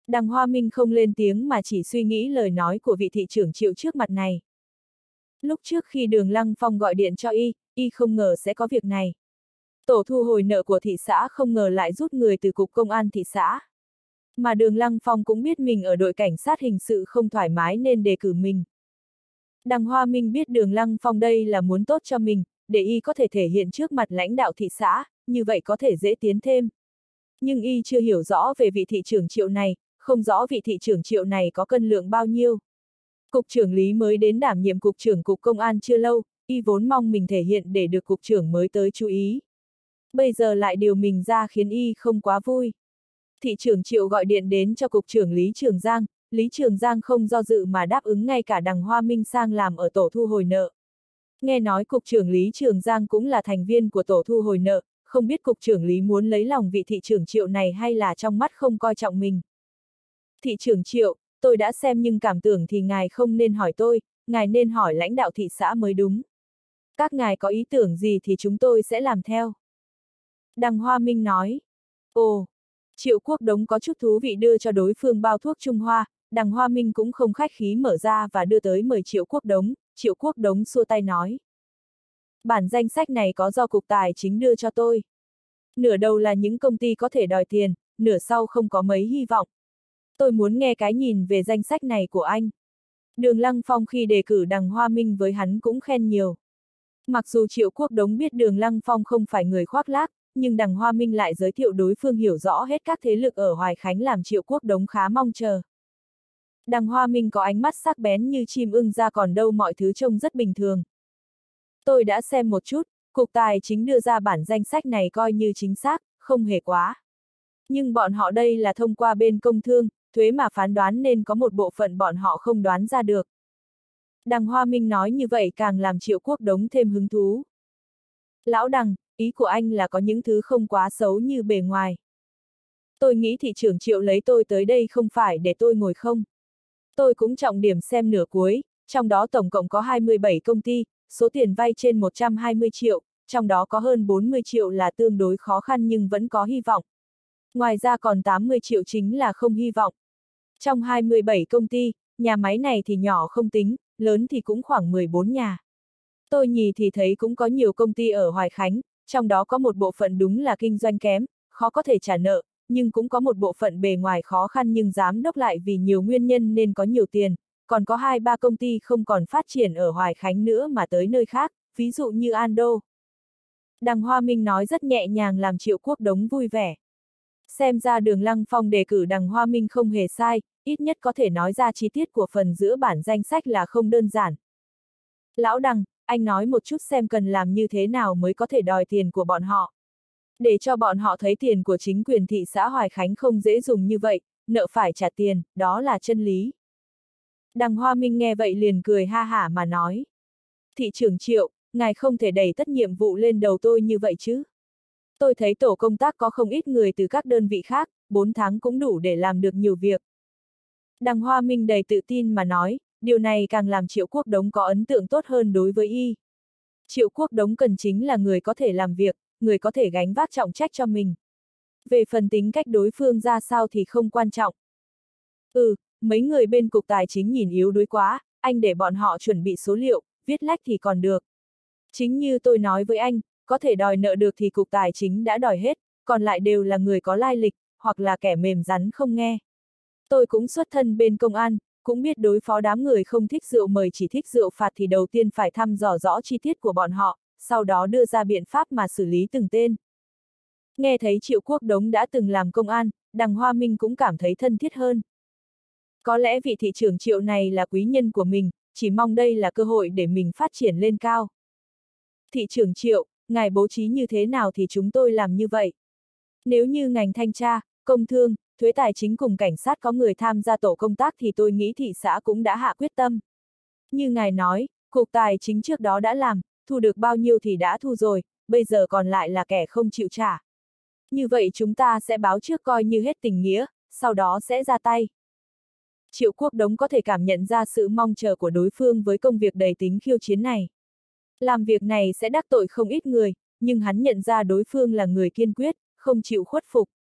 Đằng Hoa Minh không lên tiếng mà chỉ suy nghĩ lời nói của vị thị trưởng Triệu trước mặt này. Lúc trước khi Đường Lăng Phong gọi điện cho y, y không ngờ sẽ có việc này. Tổ thu hồi nợ của thị xã không ngờ lại rút người từ cục công an thị xã. Mà Đường Lăng Phong cũng biết mình ở đội cảnh sát hình sự không thoải mái nên đề cử mình. Đằng Hoa Minh biết Đường Lăng Phong đây là muốn tốt cho mình, để y có thể thể hiện trước mặt lãnh đạo thị xã, như vậy có thể dễ tiến thêm. Nhưng y chưa hiểu rõ về vị thị trưởng Triệu này, không rõ vị thị trưởng Triệu này có cân lượng bao nhiêu. Cục trưởng Lý mới đến đảm nhiệm cục trưởng cục công an chưa lâu, y vốn mong mình thể hiện để được cục trưởng mới tới chú ý. Bây giờ lại điều mình ra khiến y không quá vui. Thị trưởng Triệu gọi điện đến cho cục trưởng Lý Trường Giang, Lý Trường Giang không do dự mà đáp ứng ngay cả đằng Hoa Minh sang làm ở tổ thu hồi nợ. Nghe nói cục trưởng Lý Trường Giang cũng là thành viên của tổ thu hồi nợ, không biết cục trưởng Lý muốn lấy lòng vị thị trưởng Triệu này hay là trong mắt không coi trọng mình. Thị trưởng Triệu, tôi đã xem nhưng cảm tưởng thì ngài không nên hỏi tôi, ngài nên hỏi lãnh đạo thị xã mới đúng. Các ngài có ý tưởng gì thì chúng tôi sẽ làm theo. Đằng Hoa Minh nói. Ồ, Triệu Quốc Đống có chút thú vị đưa cho đối phương bao thuốc Trung Hoa, đằng Hoa Minh cũng không khách khí mở ra và đưa tới mời Triệu Quốc Đống, Triệu Quốc Đống xua tay nói. Bản danh sách này có do Cục Tài chính đưa cho tôi. Nửa đầu là những công ty có thể đòi tiền, nửa sau không có mấy hy vọng. Tôi muốn nghe cái nhìn về danh sách này của anh. Đường Lăng Phong khi đề cử đằng Hoa Minh với hắn cũng khen nhiều. Mặc dù Triệu Quốc Đống biết Đường Lăng Phong không phải người khoác lác, nhưng đằng Hoa Minh lại giới thiệu đối phương hiểu rõ hết các thế lực ở Hoài Khánh làm Triệu Quốc Đống khá mong chờ. Đằng Hoa Minh có ánh mắt sắc bén như chim ưng ra còn đâu mọi thứ trông rất bình thường. Tôi đã xem một chút, Cục Tài chính đưa ra bản danh sách này coi như chính xác, không hề quá. Nhưng bọn họ đây là thông qua bên công thương, thuế mà phán đoán nên có một bộ phận bọn họ không đoán ra được. Đằng Hoa Minh nói như vậy càng làm Triệu Quốc Đống thêm hứng thú. Lão Đằng, ý của anh là có những thứ không quá xấu như bề ngoài. Tôi nghĩ thị trưởng Triệu lấy tôi tới đây không phải để tôi ngồi không. Tôi cũng trọng điểm xem nửa cuối, trong đó tổng cộng có hai mươi bảy công ty, số tiền vay trên một trăm hai mươi triệu, trong đó có hơn bốn mươi triệu là tương đối khó khăn nhưng vẫn có hy vọng. Ngoài ra còn tám mươi triệu chính là không hy vọng. Trong hai mươi bảy công ty, nhà máy này thì nhỏ không tính, lớn thì cũng khoảng mười bốn nhà. Tôi nhìn thì thấy cũng có nhiều công ty ở Hoài Khánh, trong đó có một bộ phận đúng là kinh doanh kém, khó có thể trả nợ, nhưng cũng có một bộ phận bề ngoài khó khăn nhưng giám đốc lại vì nhiều nguyên nhân nên có nhiều tiền, còn có hai ba công ty không còn phát triển ở Hoài Khánh nữa mà tới nơi khác, ví dụ như Ando. Đằng Hoa Minh nói rất nhẹ nhàng làm Triệu Quốc Đống vui vẻ. Xem ra Đường Lăng Phong đề cử đằng Hoa Minh không hề sai, ít nhất có thể nói ra chi tiết của phần giữa bản danh sách là không đơn giản. Lão Đằng, anh nói một chút xem cần làm như thế nào mới có thể đòi tiền của bọn họ. Để cho bọn họ thấy tiền của chính quyền thị xã Hoài Khánh không dễ dùng như vậy, nợ phải trả tiền, đó là chân lý. Đằng Hoa Minh nghe vậy liền cười ha hả mà nói. Thị trưởng Triệu, ngài không thể đẩy tất nhiệm vụ lên đầu tôi như vậy chứ. Tôi thấy tổ công tác có không ít người từ các đơn vị khác, bốn tháng cũng đủ để làm được nhiều việc. Đằng Hoa Minh đầy tự tin mà nói, điều này càng làm Triệu Quốc Đống có ấn tượng tốt hơn đối với y. Triệu Quốc Đống cần chính là người có thể làm việc, người có thể gánh vác trọng trách cho mình. Về phần tính cách đối phương ra sao thì không quan trọng. Ừ, mấy người bên Cục Tài chính nhìn yếu đuối quá, anh để bọn họ chuẩn bị số liệu, viết lách thì còn được. Chính như tôi nói với anh, có thể đòi nợ được thì Cục Tài chính đã đòi hết, còn lại đều là người có lai lịch, hoặc là kẻ mềm rắn không nghe. Tôi cũng xuất thân bên công an, cũng biết đối phó đám người không thích rượu mời chỉ thích rượu phạt thì đầu tiên phải thăm dò rõ chi tiết của bọn họ, sau đó đưa ra biện pháp mà xử lý từng tên. Nghe thấy Triệu Quốc Đống đã từng làm công an, đằng Hoa Minh cũng cảm thấy thân thiết hơn. Có lẽ vị thị trưởng Triệu này là quý nhân của mình, chỉ mong đây là cơ hội để mình phát triển lên cao. Thị trưởng Triệu, ngài bố trí như thế nào thì chúng tôi làm như vậy. Nếu như ngành thanh tra, công thương, thuế tài chính cùng cảnh sát có người tham gia tổ công tác thì tôi nghĩ thị xã cũng đã hạ quyết tâm. Như ngài nói, Cục Tài chính trước đó đã làm, thu được bao nhiêu thì đã thu rồi, bây giờ còn lại là kẻ không chịu trả. Như vậy chúng ta sẽ báo trước coi như hết tình nghĩa, sau đó sẽ ra tay. Triệu Quốc Đống có thể cảm nhận ra sự mong chờ của đối phương với công việc đầy tính khiêu chiến này. Làm việc này sẽ đắc tội không ít người, nhưng hắn nhận ra đối phương là người kiên quyết, không chịu khuất phục.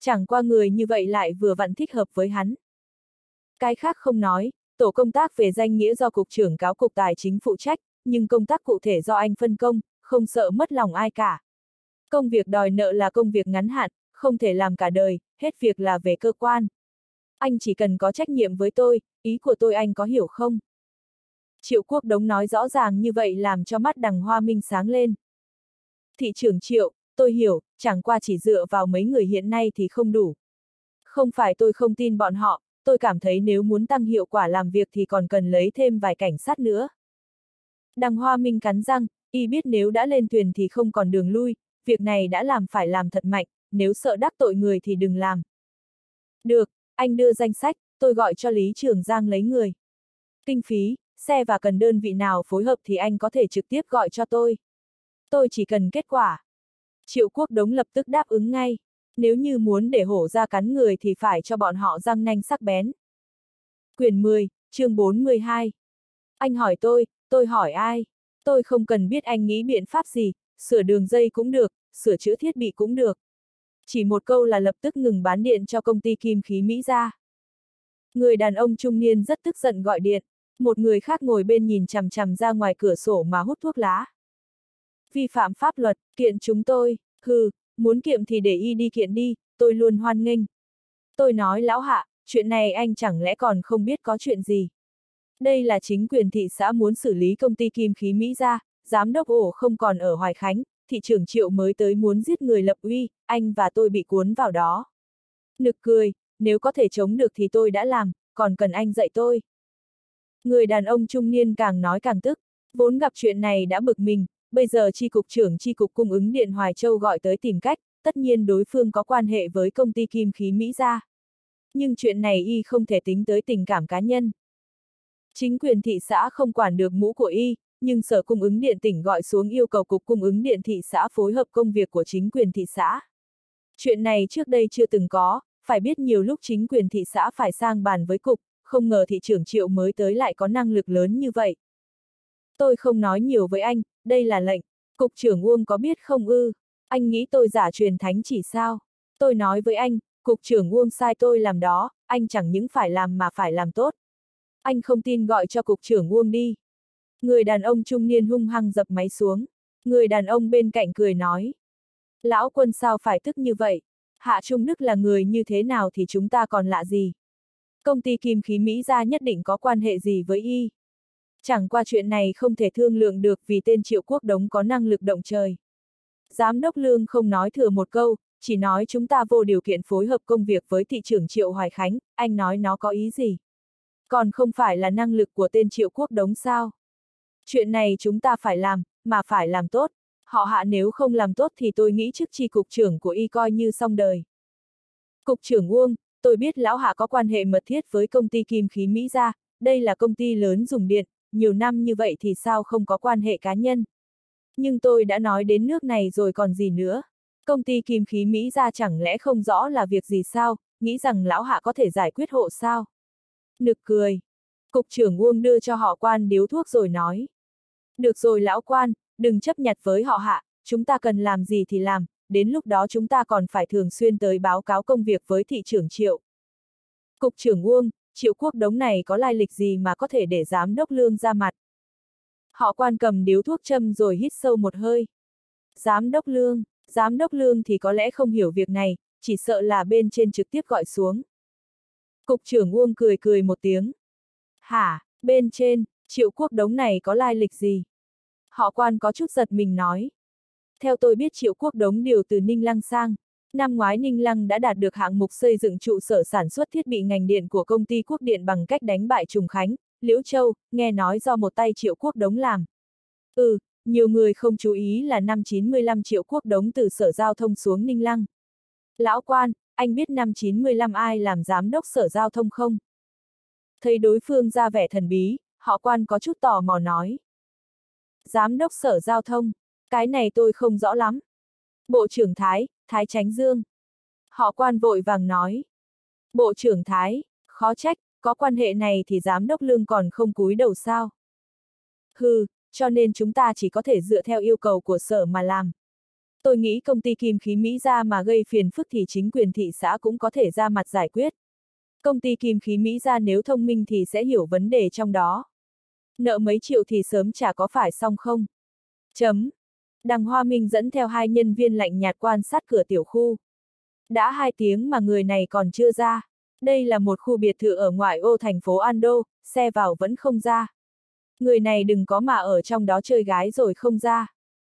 chẳng qua người như vậy lại vừa vặn thích hợp với hắn. Cái khác không nói, tổ công tác về danh nghĩa do Cục trưởng cáo Cục Tài chính phụ trách, nhưng công tác cụ thể do anh phân công, không sợ mất lòng ai cả. Công việc đòi nợ là công việc ngắn hạn, không thể làm cả đời, hết việc là về cơ quan. Anh chỉ cần có trách nhiệm với tôi, ý của tôi anh có hiểu không? Triệu Quốc Đống nói rõ ràng như vậy làm cho mắt Đằng Hoa Minh sáng lên. Thị trưởng Triệu, tôi hiểu, chẳng qua chỉ dựa vào mấy người hiện nay thì không đủ. Không phải tôi không tin bọn họ, tôi cảm thấy nếu muốn tăng hiệu quả làm việc thì còn cần lấy thêm vài cảnh sát nữa. Đằng Hoa Minh cắn răng, y biết nếu đã lên thuyền thì không còn đường lui, việc này đã làm phải làm thật mạnh, nếu sợ đắc tội người thì đừng làm. Được, anh đưa danh sách, tôi gọi cho Lý Trường Giang lấy người. Kinh phí, xe và cần đơn vị nào phối hợp thì anh có thể trực tiếp gọi cho tôi. Tôi chỉ cần kết quả. Triệu Quốc Đống lập tức đáp ứng ngay. Nếu như muốn để hổ ra cắn người thì phải cho bọn họ răng nanh sắc bén. Quyển mười, chương bốn mươi hai. Anh hỏi tôi, tôi hỏi ai? Tôi không cần biết anh nghĩ biện pháp gì, sửa đường dây cũng được, sửa chữa thiết bị cũng được. Chỉ một câu là lập tức ngừng bán điện cho công ty kim khí Mỹ ra. Người đàn ông trung niên rất tức giận gọi điện, một người khác ngồi bên nhìn chằm chằm ra ngoài cửa sổ mà hút thuốc lá. Vi phạm pháp luật, kiện chúng tôi, hừ, muốn kiệm thì để y đi kiện đi, tôi luôn hoan nghênh. Tôi nói lão hạ, chuyện này anh chẳng lẽ còn không biết có chuyện gì. Đây là chính quyền thị xã muốn xử lý công ty kim khí Mỹ ra, giám đốc ổ không còn ở Hoài Khánh, thị trưởng Triệu mới tới muốn giết người lập uy, anh và tôi bị cuốn vào đó. Nực cười, nếu có thể chống được thì tôi đã làm, còn cần anh dạy tôi. Người đàn ông trung niên càng nói càng tức, vốn gặp chuyện này đã bực mình, bây giờ chi cục trưởng chi cục cung ứng điện Hoài Châu gọi tới tìm cách, tất nhiên đối phương có quan hệ với công ty kim khí Mỹ ra. Nhưng chuyện này y không thể tính tới tình cảm cá nhân. Chính quyền thị xã không quản được mũ của y, nhưng sở cung ứng điện tỉnh gọi xuống yêu cầu cục cung ứng điện thị xã phối hợp công việc của chính quyền thị xã. Chuyện này trước đây chưa từng có, phải biết nhiều lúc chính quyền thị xã phải sang bàn với cục, không ngờ thị trưởng Triệu mới tới lại có năng lực lớn như vậy. Tôi không nói nhiều với anh, đây là lệnh, cục trưởng Uông có biết không ư? Anh nghĩ tôi giả truyền thánh chỉ sao? Tôi nói với anh, cục trưởng Uông sai tôi làm đó, anh chẳng những phải làm mà phải làm tốt. Anh không tin gọi cho cục trưởng Uông đi. Người đàn ông trung niên hung hăng dập máy xuống. Người đàn ông bên cạnh cười nói. Lão Quân sao phải tức như vậy? Hạ Trung Đức là người như thế nào thì chúng ta còn lạ gì? Công ty kim khí Mỹ ra nhất định có quan hệ gì với y? Chẳng qua chuyện này không thể thương lượng được vì tên Triệu Quốc Đống có năng lực động trời. Giám đốc Lương không nói thừa một câu, chỉ nói chúng ta vô điều kiện phối hợp công việc với thị trưởng Triệu Hoài Khánh, anh nói nó có ý gì? Còn không phải là năng lực của tên Triệu Quốc Đống sao? Chuyện này chúng ta phải làm, mà phải làm tốt. Họ Hạ nếu không làm tốt thì tôi nghĩ chức chi cục trưởng của y coi như xong đời. Cục trưởng Uông, tôi biết lão Hạ có quan hệ mật thiết với công ty kim khí Mỹ ra, đây là công ty lớn dùng điện, nhiều năm như vậy thì sao không có quan hệ cá nhân. Nhưng tôi đã nói đến nước này rồi còn gì nữa. Công ty kim khí Mỹ ra chẳng lẽ không rõ là việc gì sao, nghĩ rằng lão Hạ có thể giải quyết hộ sao. Nực cười. Cục trưởng Uông đưa cho họ Quan điếu thuốc rồi nói. Được rồi lão Quan, đừng chấp nhặt với họ Hạ, chúng ta cần làm gì thì làm, đến lúc đó chúng ta còn phải thường xuyên tới báo cáo công việc với thị trưởng Triệu. Cục trưởng Uông, Triệu Quốc Đống này có lai lịch gì mà có thể để giám đốc Lương ra mặt? Họ Quan cầm điếu thuốc châm rồi hít sâu một hơi. Giám đốc Lương, giám đốc Lương thì có lẽ không hiểu việc này, chỉ sợ là bên trên trực tiếp gọi xuống. Cục trưởng Uông cười cười một tiếng. Hả, bên trên, Triệu Quốc Đống này có lai lịch gì? Họ Quan có chút giật mình nói. Theo tôi biết Triệu Quốc Đống điều từ Ninh Lăng sang. Năm ngoái Ninh Lăng đã đạt được hạng mục xây dựng trụ sở sản xuất thiết bị ngành điện của công ty Quốc Điện bằng cách đánh bại Trùng Khánh, Liễu Châu, nghe nói do một tay Triệu Quốc Đống làm. Ừ, nhiều người không chú ý là năm chín mươi lăm Triệu Quốc Đống từ Sở Giao thông xuống Ninh Lăng. Lão Quan, anh biết năm chín mươi lăm ai làm giám đốc Sở Giao thông không? Thấy đối phương ra vẻ thần bí, họ Quan có chút tò mò nói. Giám đốc Sở Giao thông, cái này tôi không rõ lắm. Bộ trưởng Thái, Thái Chánh Dương. Họ Quan vội vàng nói. Bộ trưởng Thái, khó trách, có quan hệ này thì giám đốc Lương còn không cúi đầu sao? Hừ, cho nên chúng ta chỉ có thể dựa theo yêu cầu của sở mà làm. Tôi nghĩ công ty kim khí Mỹ Gia mà gây phiền phức thì chính quyền thị xã cũng có thể ra mặt giải quyết. Công ty kim khí Mỹ Gia nếu thông minh thì sẽ hiểu vấn đề trong đó. Nợ mấy triệu thì sớm trả có phải xong không? Chấm. Đằng Hoa Minh dẫn theo hai nhân viên lạnh nhạt quan sát cửa tiểu khu. Đã hai tiếng mà người này còn chưa ra. Đây là một khu biệt thự ở ngoại ô thành phố Ando, xe vào vẫn không ra. Người này đừng có mà ở trong đó chơi gái rồi không ra.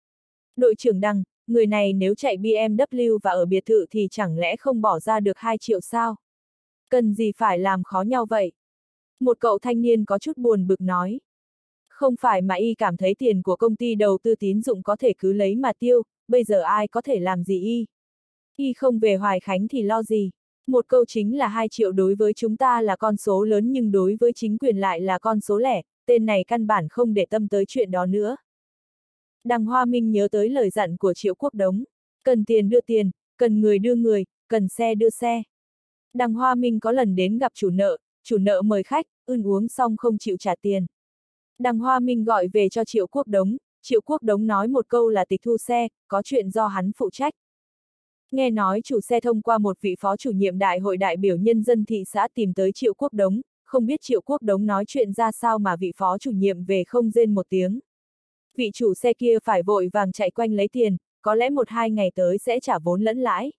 Đội trưởng Đằng, người này nếu chạy bê em vê và ở biệt thự thì chẳng lẽ không bỏ ra được hai triệu sao? Cần gì phải làm khó nhau vậy? Một cậu thanh niên có chút buồn bực nói. Không phải mà y cảm thấy tiền của công ty đầu tư tín dụng có thể cứ lấy mà tiêu, bây giờ ai có thể làm gì y? Y không về Hoài Khánh thì lo gì? Một câu chính là hai triệu đối với chúng ta là con số lớn nhưng đối với chính quyền lại là con số lẻ, tên này căn bản không để tâm tới chuyện đó nữa. Đằng Hoa Minh nhớ tới lời dặn của Triệu Quốc Đống. Cần tiền đưa tiền, cần người đưa người, cần xe đưa xe. Đằng Hoa Minh có lần đến gặp chủ nợ, chủ nợ mời khách, ưn uống xong không chịu trả tiền. Đằng Hoa Minh gọi về cho Triệu Quốc Đống, Triệu Quốc Đống nói một câu là tịch thu xe, có chuyện do hắn phụ trách. Nghe nói chủ xe thông qua một vị phó chủ nhiệm đại hội đại biểu nhân dân thị xã tìm tới Triệu Quốc Đống, không biết Triệu Quốc Đống nói chuyện ra sao mà vị phó chủ nhiệm về không rên một tiếng. Vị chủ xe kia phải vội vàng chạy quanh lấy tiền, có lẽ một hai ngày tới sẽ trả vốn lẫn lãi.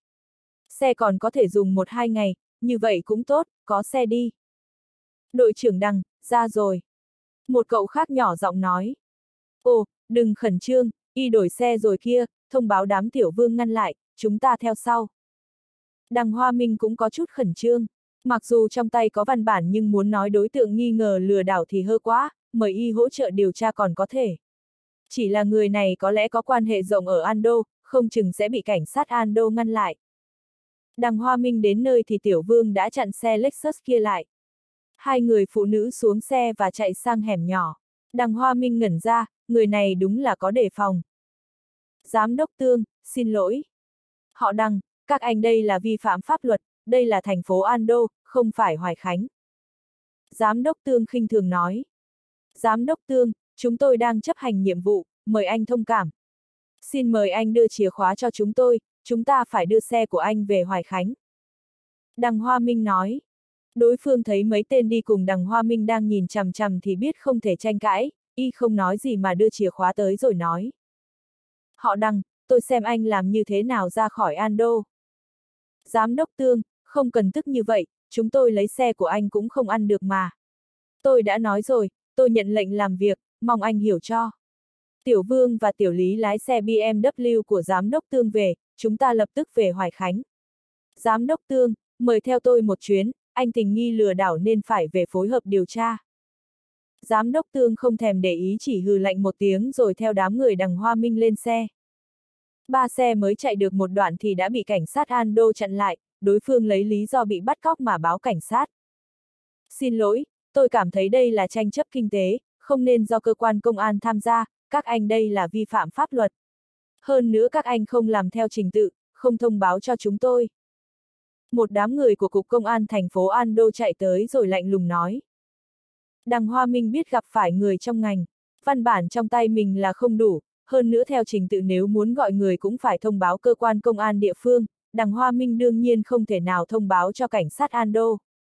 Xe còn có thể dùng một hai ngày, như vậy cũng tốt, có xe đi. Đội trưởng Đằng, ra rồi. Một cậu khác nhỏ giọng nói. Ồ, đừng khẩn trương, y đổi xe rồi kia, thông báo đám tiểu vương ngăn lại, chúng ta theo sau. Đằng Hoa Minh cũng có chút khẩn trương. Mặc dù trong tay có văn bản nhưng muốn nói đối tượng nghi ngờ lừa đảo thì hơi quá, mời y hỗ trợ điều tra còn có thể. Chỉ là người này có lẽ có quan hệ rộng ở Ando, không chừng sẽ bị cảnh sát Ando ngăn lại. Đằng Hoa Minh đến nơi thì tiểu vương đã chặn xe Lexus kia lại. Hai người phụ nữ xuống xe và chạy sang hẻm nhỏ. Đằng Hoa Minh ngẩn ra, người này đúng là có đề phòng. Giám đốc Tương, xin lỗi. Họ Đằng, các anh đây là vi phạm pháp luật, đây là thành phố Ando, không phải Hoài Khánh. Giám đốc Tương khinh thường nói. Giám đốc Tương, chúng tôi đang chấp hành nhiệm vụ, mời anh thông cảm. Xin mời anh đưa chìa khóa cho chúng tôi, chúng ta phải đưa xe của anh về Hoài Khánh. Đằng Hoa Minh nói. Đối phương thấy mấy tên đi cùng Đằng Hoa Minh đang nhìn chằm chằm thì biết không thể tranh cãi, y không nói gì mà đưa chìa khóa tới rồi nói. Họ Đằng, tôi xem anh làm như thế nào ra khỏi Ando. Giám đốc Tương, không cần tức như vậy, chúng tôi lấy xe của anh cũng không ăn được mà. Tôi đã nói rồi, tôi nhận lệnh làm việc, mong anh hiểu cho. Tiểu Vương và Tiểu Lý lái xe bê em vê của Giám đốc Tương về, chúng ta lập tức về Hoài Khánh. Giám đốc Tương, mời theo tôi một chuyến, anh tình nghi lừa đảo nên phải về phối hợp điều tra. Giám đốc Tương không thèm để ý chỉ hừ lạnh một tiếng rồi theo đám người Đằng Hoa Minh lên xe. Ba xe mới chạy được một đoạn thì đã bị cảnh sát Ando chặn lại, đối phương lấy lý do bị bắt cóc mà báo cảnh sát. Xin lỗi, tôi cảm thấy đây là tranh chấp kinh tế, không nên do cơ quan công an tham gia, các anh đây là vi phạm pháp luật. Hơn nữa các anh không làm theo trình tự, không thông báo cho chúng tôi. Một đám người của Cục Công an thành phố Ando chạy tới rồi lạnh lùng nói. Đằng Hoa Minh biết gặp phải người trong ngành, văn bản trong tay mình là không đủ, hơn nữa theo trình tự nếu muốn gọi người cũng phải thông báo cơ quan công an địa phương, Đằng Hoa Minh đương nhiên không thể nào thông báo cho cảnh sát Ando.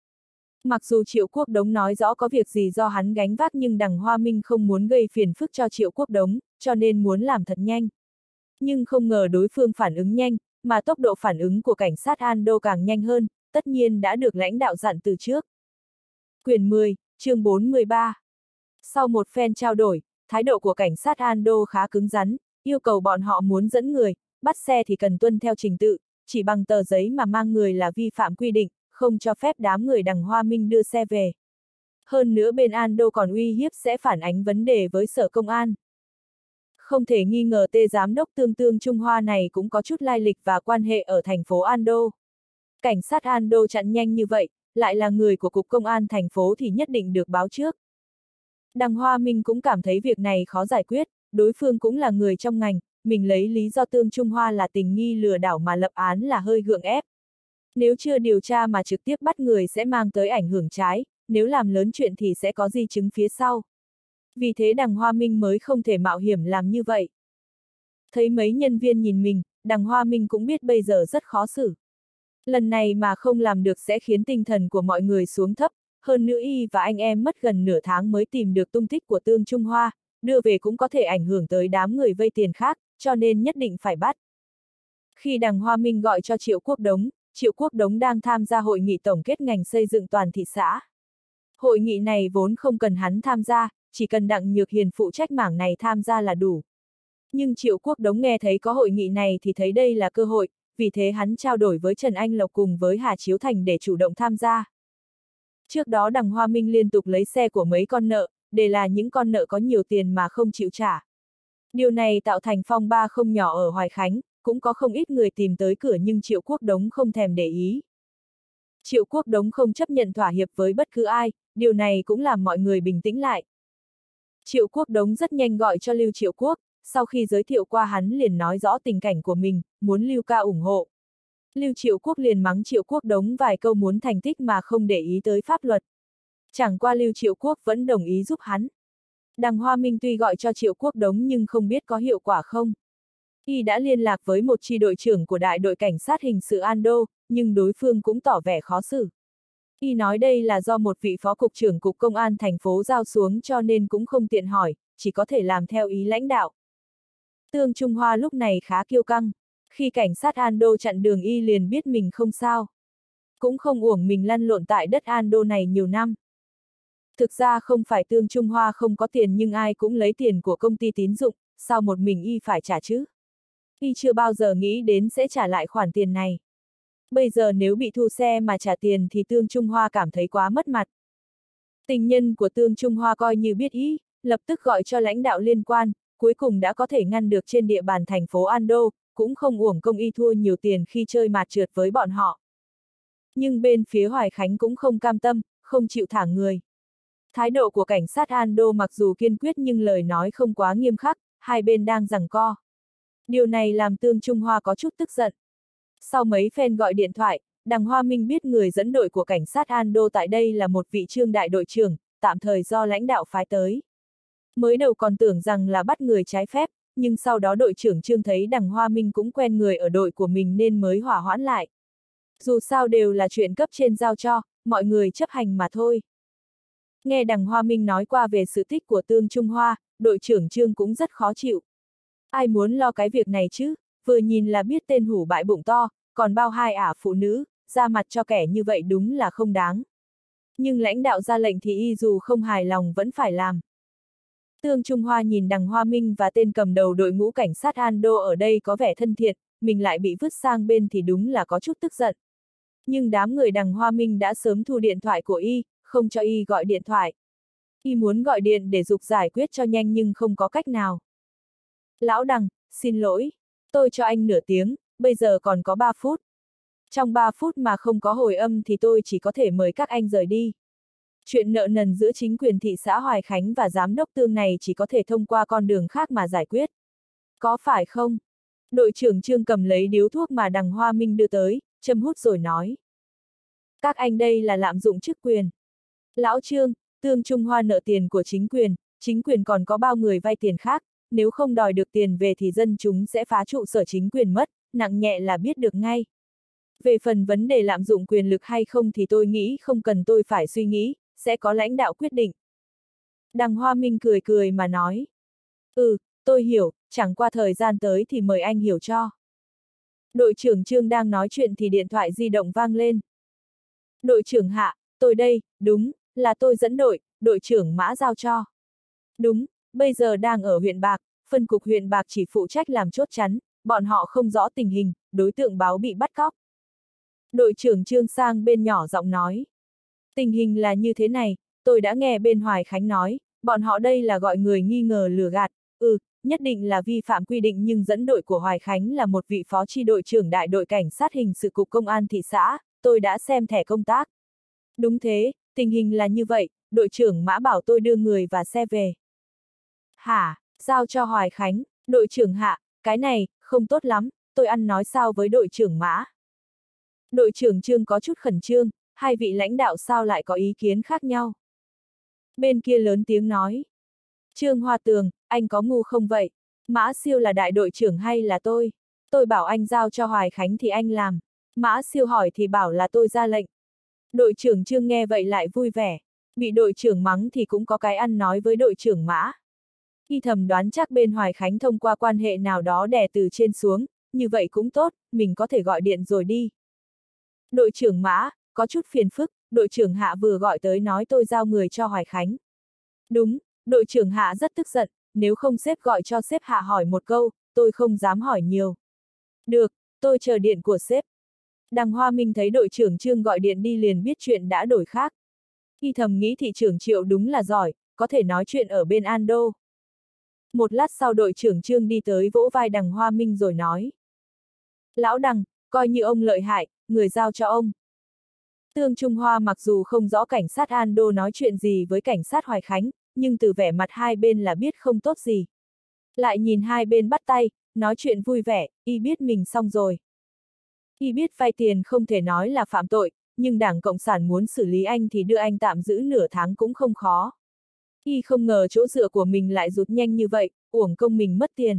Mặc dù Triệu Quốc Đống nói rõ có việc gì do hắn gánh vác nhưng Đằng Hoa Minh không muốn gây phiền phức cho Triệu Quốc Đống, cho nên muốn làm thật nhanh. Nhưng không ngờ đối phương phản ứng nhanh, mà tốc độ phản ứng của cảnh sát Ando càng nhanh hơn, tất nhiên đã được lãnh đạo dặn từ trước. Quyển mười, chương bốn mươi ba. Sau một phen trao đổi, thái độ của cảnh sát Ando khá cứng rắn, yêu cầu bọn họ muốn dẫn người, bắt xe thì cần tuân theo trình tự, chỉ bằng tờ giấy mà mang người là vi phạm quy định, không cho phép đám người Đằng Hoa Minh đưa xe về. Hơn nữa bên Ando còn uy hiếp sẽ phản ánh vấn đề với sở công an. Không thể nghi ngờ tê giám đốc Tương Tương Trung Hoa này cũng có chút lai lịch và quan hệ ở thành phố Ando. Cảnh sát Ando chặn nhanh như vậy, lại là người của Cục Công an thành phố thì nhất định được báo trước. Đằng Hoa Minh cũng cảm thấy việc này khó giải quyết, đối phương cũng là người trong ngành, mình lấy lý do Tương Trung Hoa là tình nghi lừa đảo mà lập án là hơi gượng ép. Nếu chưa điều tra mà trực tiếp bắt người sẽ mang tới ảnh hưởng trái, nếu làm lớn chuyện thì sẽ có di chứng phía sau. Vì thế Đằng Hoa Minh mới không thể mạo hiểm làm như vậy. Thấy mấy nhân viên nhìn mình, Đằng Hoa Minh cũng biết bây giờ rất khó xử. Lần này mà không làm được sẽ khiến tinh thần của mọi người xuống thấp, hơn nữa y và anh em mất gần nửa tháng mới tìm được tung tích của Tương Trung Hoa, đưa về cũng có thể ảnh hưởng tới đám người vay tiền khác, cho nên nhất định phải bắt. Khi Đằng Hoa Minh gọi cho Triệu Quốc Đống, Triệu Quốc Đống đang tham gia hội nghị tổng kết ngành xây dựng toàn thị xã. Hội nghị này vốn không cần hắn tham gia, chỉ cần Đặng Nhược Hiền phụ trách mảng này tham gia là đủ. Nhưng Triệu Quốc Đống nghe thấy có hội nghị này thì thấy đây là cơ hội, vì thế hắn trao đổi với Trần Anh Lộc cùng với Hà Chiếu Thành để chủ động tham gia. Trước đó Đằng Hoa Minh liên tục lấy xe của mấy con nợ, để là những con nợ có nhiều tiền mà không chịu trả. Điều này tạo thành phong ba không nhỏ ở Hoài Khánh, cũng có không ít người tìm tới cửa nhưng Triệu Quốc Đống không thèm để ý. Triệu Quốc Đống không chấp nhận thỏa hiệp với bất cứ ai, điều này cũng làm mọi người bình tĩnh lại. Triệu Quốc Đống rất nhanh gọi cho Lưu Triệu Quốc, sau khi giới thiệu qua hắn liền nói rõ tình cảnh của mình, muốn Lưu ca ủng hộ. Lưu Triệu Quốc liền mắng Triệu Quốc Đống vài câu muốn thành tích mà không để ý tới pháp luật. Chẳng qua Lưu Triệu Quốc vẫn đồng ý giúp hắn. Đằng Hoa Minh tuy gọi cho Triệu Quốc Đống nhưng không biết có hiệu quả không. Y đã liên lạc với một chi đội trưởng của đại đội cảnh sát hình sự An Đô, nhưng đối phương cũng tỏ vẻ khó xử. Y nói đây là do một vị phó cục trưởng cục công an thành phố giao xuống cho nên cũng không tiện hỏi, chỉ có thể làm theo ý lãnh đạo. Tương Trung Hoa lúc này khá kiêu căng, khi cảnh sát An Đô chặn đường Y liền biết mình không sao. Cũng không uổng mình lăn lộn tại đất An Đô này nhiều năm. Thực ra không phải Tương Trung Hoa không có tiền nhưng ai cũng lấy tiền của công ty tín dụng, sao một mình Y phải trả chứ? Y chưa bao giờ nghĩ đến sẽ trả lại khoản tiền này. Bây giờ nếu bị thu xe mà trả tiền thì Tương Trung Hoa cảm thấy quá mất mặt. Tình nhân của Tương Trung Hoa coi như biết ý, lập tức gọi cho lãnh đạo liên quan, cuối cùng đã có thể ngăn được trên địa bàn thành phố An Đô, cũng không uổng công Y thua nhiều tiền khi chơi mạt trượt với bọn họ. Nhưng bên phía Hoài Khánh cũng không cam tâm, không chịu thả người. Thái độ của cảnh sát An Đô mặc dù kiên quyết nhưng lời nói không quá nghiêm khắc, hai bên đang giằng co. Điều này làm Tương Trung Hoa có chút tức giận. Sau mấy phen gọi điện thoại, Đằng Hoa Minh biết người dẫn đội của cảnh sát An Đô tại đây là một vị Trương đại đội trưởng, tạm thời do lãnh đạo phái tới. Mới đầu còn tưởng rằng là bắt người trái phép, nhưng sau đó đội trưởng Trương thấy Đằng Hoa Minh cũng quen người ở đội của mình nên mới hỏa hoãn lại. Dù sao đều là chuyện cấp trên giao cho, mọi người chấp hành mà thôi. Nghe Đằng Hoa Minh nói qua về sự tích của Tương Trung Hoa, đội trưởng Trương cũng rất khó chịu. Ai muốn lo cái việc này chứ, vừa nhìn là biết tên hủ bại bụng to, còn bao hai ả phụ nữ, ra mặt cho kẻ như vậy đúng là không đáng. Nhưng lãnh đạo ra lệnh thì y dù không hài lòng vẫn phải làm. Tương Trung Hoa nhìn Đằng Hoa Minh và tên cầm đầu đội ngũ cảnh sát An Đô ở đây có vẻ thân thiện, mình lại bị vứt sang bên thì đúng là có chút tức giận. Nhưng đám người Đằng Hoa Minh đã sớm thu điện thoại của y, không cho y gọi điện thoại. Y muốn gọi điện để giục giải quyết cho nhanh nhưng không có cách nào. Lão Đằng, xin lỗi, tôi cho anh nửa tiếng, bây giờ còn có ba phút. Trong ba phút mà không có hồi âm thì tôi chỉ có thể mời các anh rời đi. Chuyện nợ nần giữa chính quyền thị xã Hoài Khánh và giám đốc Tương này chỉ có thể thông qua con đường khác mà giải quyết. Có phải không? Đội trưởng Trương cầm lấy điếu thuốc mà Đằng Hoa Minh đưa tới, châm hút rồi nói. Các anh đây là lạm dụng chức quyền. Lão Trương, Tương Trung Hoa nợ tiền của chính quyền, chính quyền còn có bao người vay tiền khác, nếu không đòi được tiền về thì dân chúng sẽ phá trụ sở chính quyền mất, nặng nhẹ là biết được ngay. Về phần vấn đề lạm dụng quyền lực hay không thì tôi nghĩ không cần tôi phải suy nghĩ, sẽ có lãnh đạo quyết định. Đằng Hoa Minh cười cười mà nói. Ừ, tôi hiểu, chẳng qua thời gian tới thì mời anh hiểu cho. Đội trưởng Trương đang nói chuyện thì điện thoại di động vang lên. Đội trưởng Hạ, tôi đây, đúng, là tôi dẫn đội, đội trưởng Mã giao cho. Đúng, bây giờ đang ở huyện Bạc, phân cục huyện Bạc chỉ phụ trách làm chốt chắn, bọn họ không rõ tình hình, đối tượng báo bị bắt cóc. Đội trưởng Trương sang bên nhỏ giọng nói. Tình hình là như thế này, tôi đã nghe bên Hoài Khánh nói, bọn họ đây là gọi người nghi ngờ lừa gạt, ừ, nhất định là vi phạm quy định nhưng dẫn đội của Hoài Khánh là một vị phó chi đội trưởng đại đội cảnh sát hình sự cục công an thị xã, tôi đã xem thẻ công tác. Đúng thế, tình hình là như vậy, đội trưởng Mã bảo tôi đưa người và xe về. Hả, giao cho Hoài Khánh, đội trưởng Hạ, cái này, không tốt lắm, tôi ăn nói sao với đội trưởng Mã. Đội trưởng Trương có chút khẩn trương, hai vị lãnh đạo sao lại có ý kiến khác nhau. Bên kia lớn tiếng nói. Trương Hoa Tường, anh có ngu không vậy? Mã Siêu là đại đội trưởng hay là tôi? Tôi bảo anh giao cho Hoài Khánh thì anh làm. Mã Siêu hỏi thì bảo là tôi ra lệnh. Đội trưởng Trương nghe vậy lại vui vẻ. Bị đội trưởng mắng thì cũng có cái ăn nói với đội trưởng Mã. Y thầm đoán chắc bên Hoài Khánh thông qua quan hệ nào đó đè từ trên xuống, như vậy cũng tốt, mình có thể gọi điện rồi đi. Đội trưởng Mã, có chút phiền phức, đội trưởng Hạ vừa gọi tới nói tôi giao người cho Hoài Khánh. Đúng, đội trưởng Hạ rất tức giận, nếu không sếp gọi cho sếp Hạ hỏi một câu, tôi không dám hỏi nhiều. Được, tôi chờ điện của sếp. Đằng Hoa Minh thấy đội trưởng Trương gọi điện đi liền biết chuyện đã đổi khác. Y thầm nghĩ thị trưởng Triệu đúng là giỏi, có thể nói chuyện ở bên Ando. Một lát sau đội trưởng Trương đi tới vỗ vai đằng Hoa Minh rồi nói. Lão đằng, coi như ông lợi hại, người giao cho ông. Tương Trung Hoa mặc dù không rõ cảnh sát Ando nói chuyện gì với cảnh sát Hoài Khánh, nhưng từ vẻ mặt hai bên là biết không tốt gì. Lại nhìn hai bên bắt tay, nói chuyện vui vẻ, y biết mình xong rồi. Y biết vay tiền không thể nói là phạm tội, nhưng Đảng Cộng sản muốn xử lý anh thì đưa anh tạm giữ nửa tháng cũng không khó. Y không ngờ chỗ dựa của mình lại rút nhanh như vậy, uổng công mình mất tiền.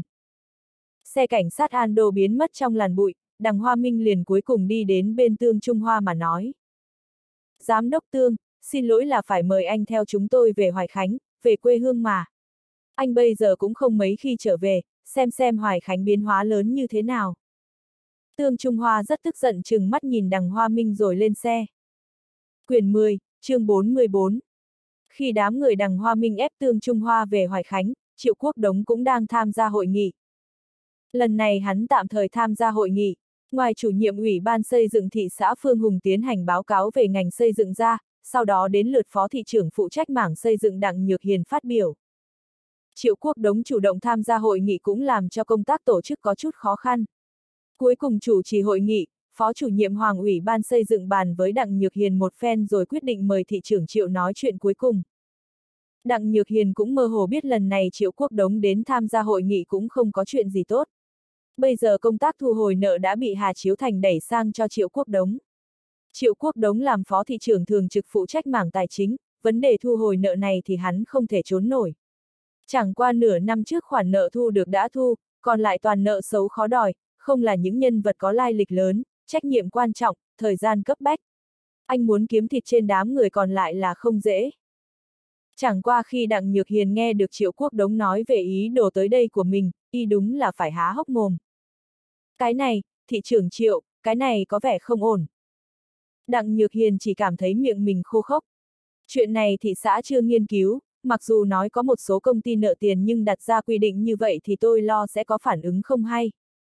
Xe cảnh sát Ando biến mất trong làn bụi, đằng Hoa Minh liền cuối cùng đi đến bên Tương Trung Hoa mà nói. Giám đốc Tương, xin lỗi là phải mời anh theo chúng tôi về Hoài Khánh, về quê hương mà. Anh bây giờ cũng không mấy khi trở về, xem xem Hoài Khánh biến hóa lớn như thế nào. Tương Trung Hoa rất tức giận trừng mắt nhìn đằng Hoa Minh rồi lên xe. Quyển mười, chương bốn mươi bốn. Khi đám người đằng Hoa Minh ép Tương Trung Hoa về Hoài Khánh, Triệu Quốc Đống cũng đang tham gia hội nghị. Lần này hắn tạm thời tham gia hội nghị, ngoài chủ nhiệm Ủy ban xây dựng thị xã Phương Hùng tiến hành báo cáo về ngành xây dựng ra, sau đó đến lượt phó thị trưởng phụ trách mảng xây dựng Đặng Nhược Hiền phát biểu. Triệu Quốc Đống chủ động tham gia hội nghị cũng làm cho công tác tổ chức có chút khó khăn. Cuối cùng chủ trì hội nghị, phó chủ nhiệm Hoàng Ủy ban xây dựng bàn với Đặng Nhược Hiền một phen rồi quyết định mời thị trưởng Triệu nói chuyện cuối cùng. Đặng Nhược Hiền cũng mơ hồ biết lần này Triệu Quốc Đống đến tham gia hội nghị cũng không có chuyện gì tốt. Bây giờ công tác thu hồi nợ đã bị Hà Chiếu Thành đẩy sang cho Triệu Quốc Đống. Triệu Quốc Đống làm phó thị trưởng thường trực phụ trách mảng tài chính, vấn đề thu hồi nợ này thì hắn không thể trốn nổi. Chẳng qua nửa năm trước khoản nợ thu được đã thu, còn lại toàn nợ xấu khó đòi, không là những nhân vật có lai lịch lớn, trách nhiệm quan trọng, thời gian cấp bách. Anh muốn kiếm thịt trên đám người còn lại là không dễ. Chẳng qua khi Đặng Nhược Hiền nghe được Triệu Quốc Đống nói về ý đồ tới đây của mình, y đúng là phải há hốc mồm. Cái này, thị trưởng Triệu, cái này có vẻ không ổn. Đặng Nhược Hiền chỉ cảm thấy miệng mình khô khốc. Chuyện này thị xã chưa nghiên cứu, mặc dù nói có một số công ty nợ tiền nhưng đặt ra quy định như vậy thì tôi lo sẽ có phản ứng không hay.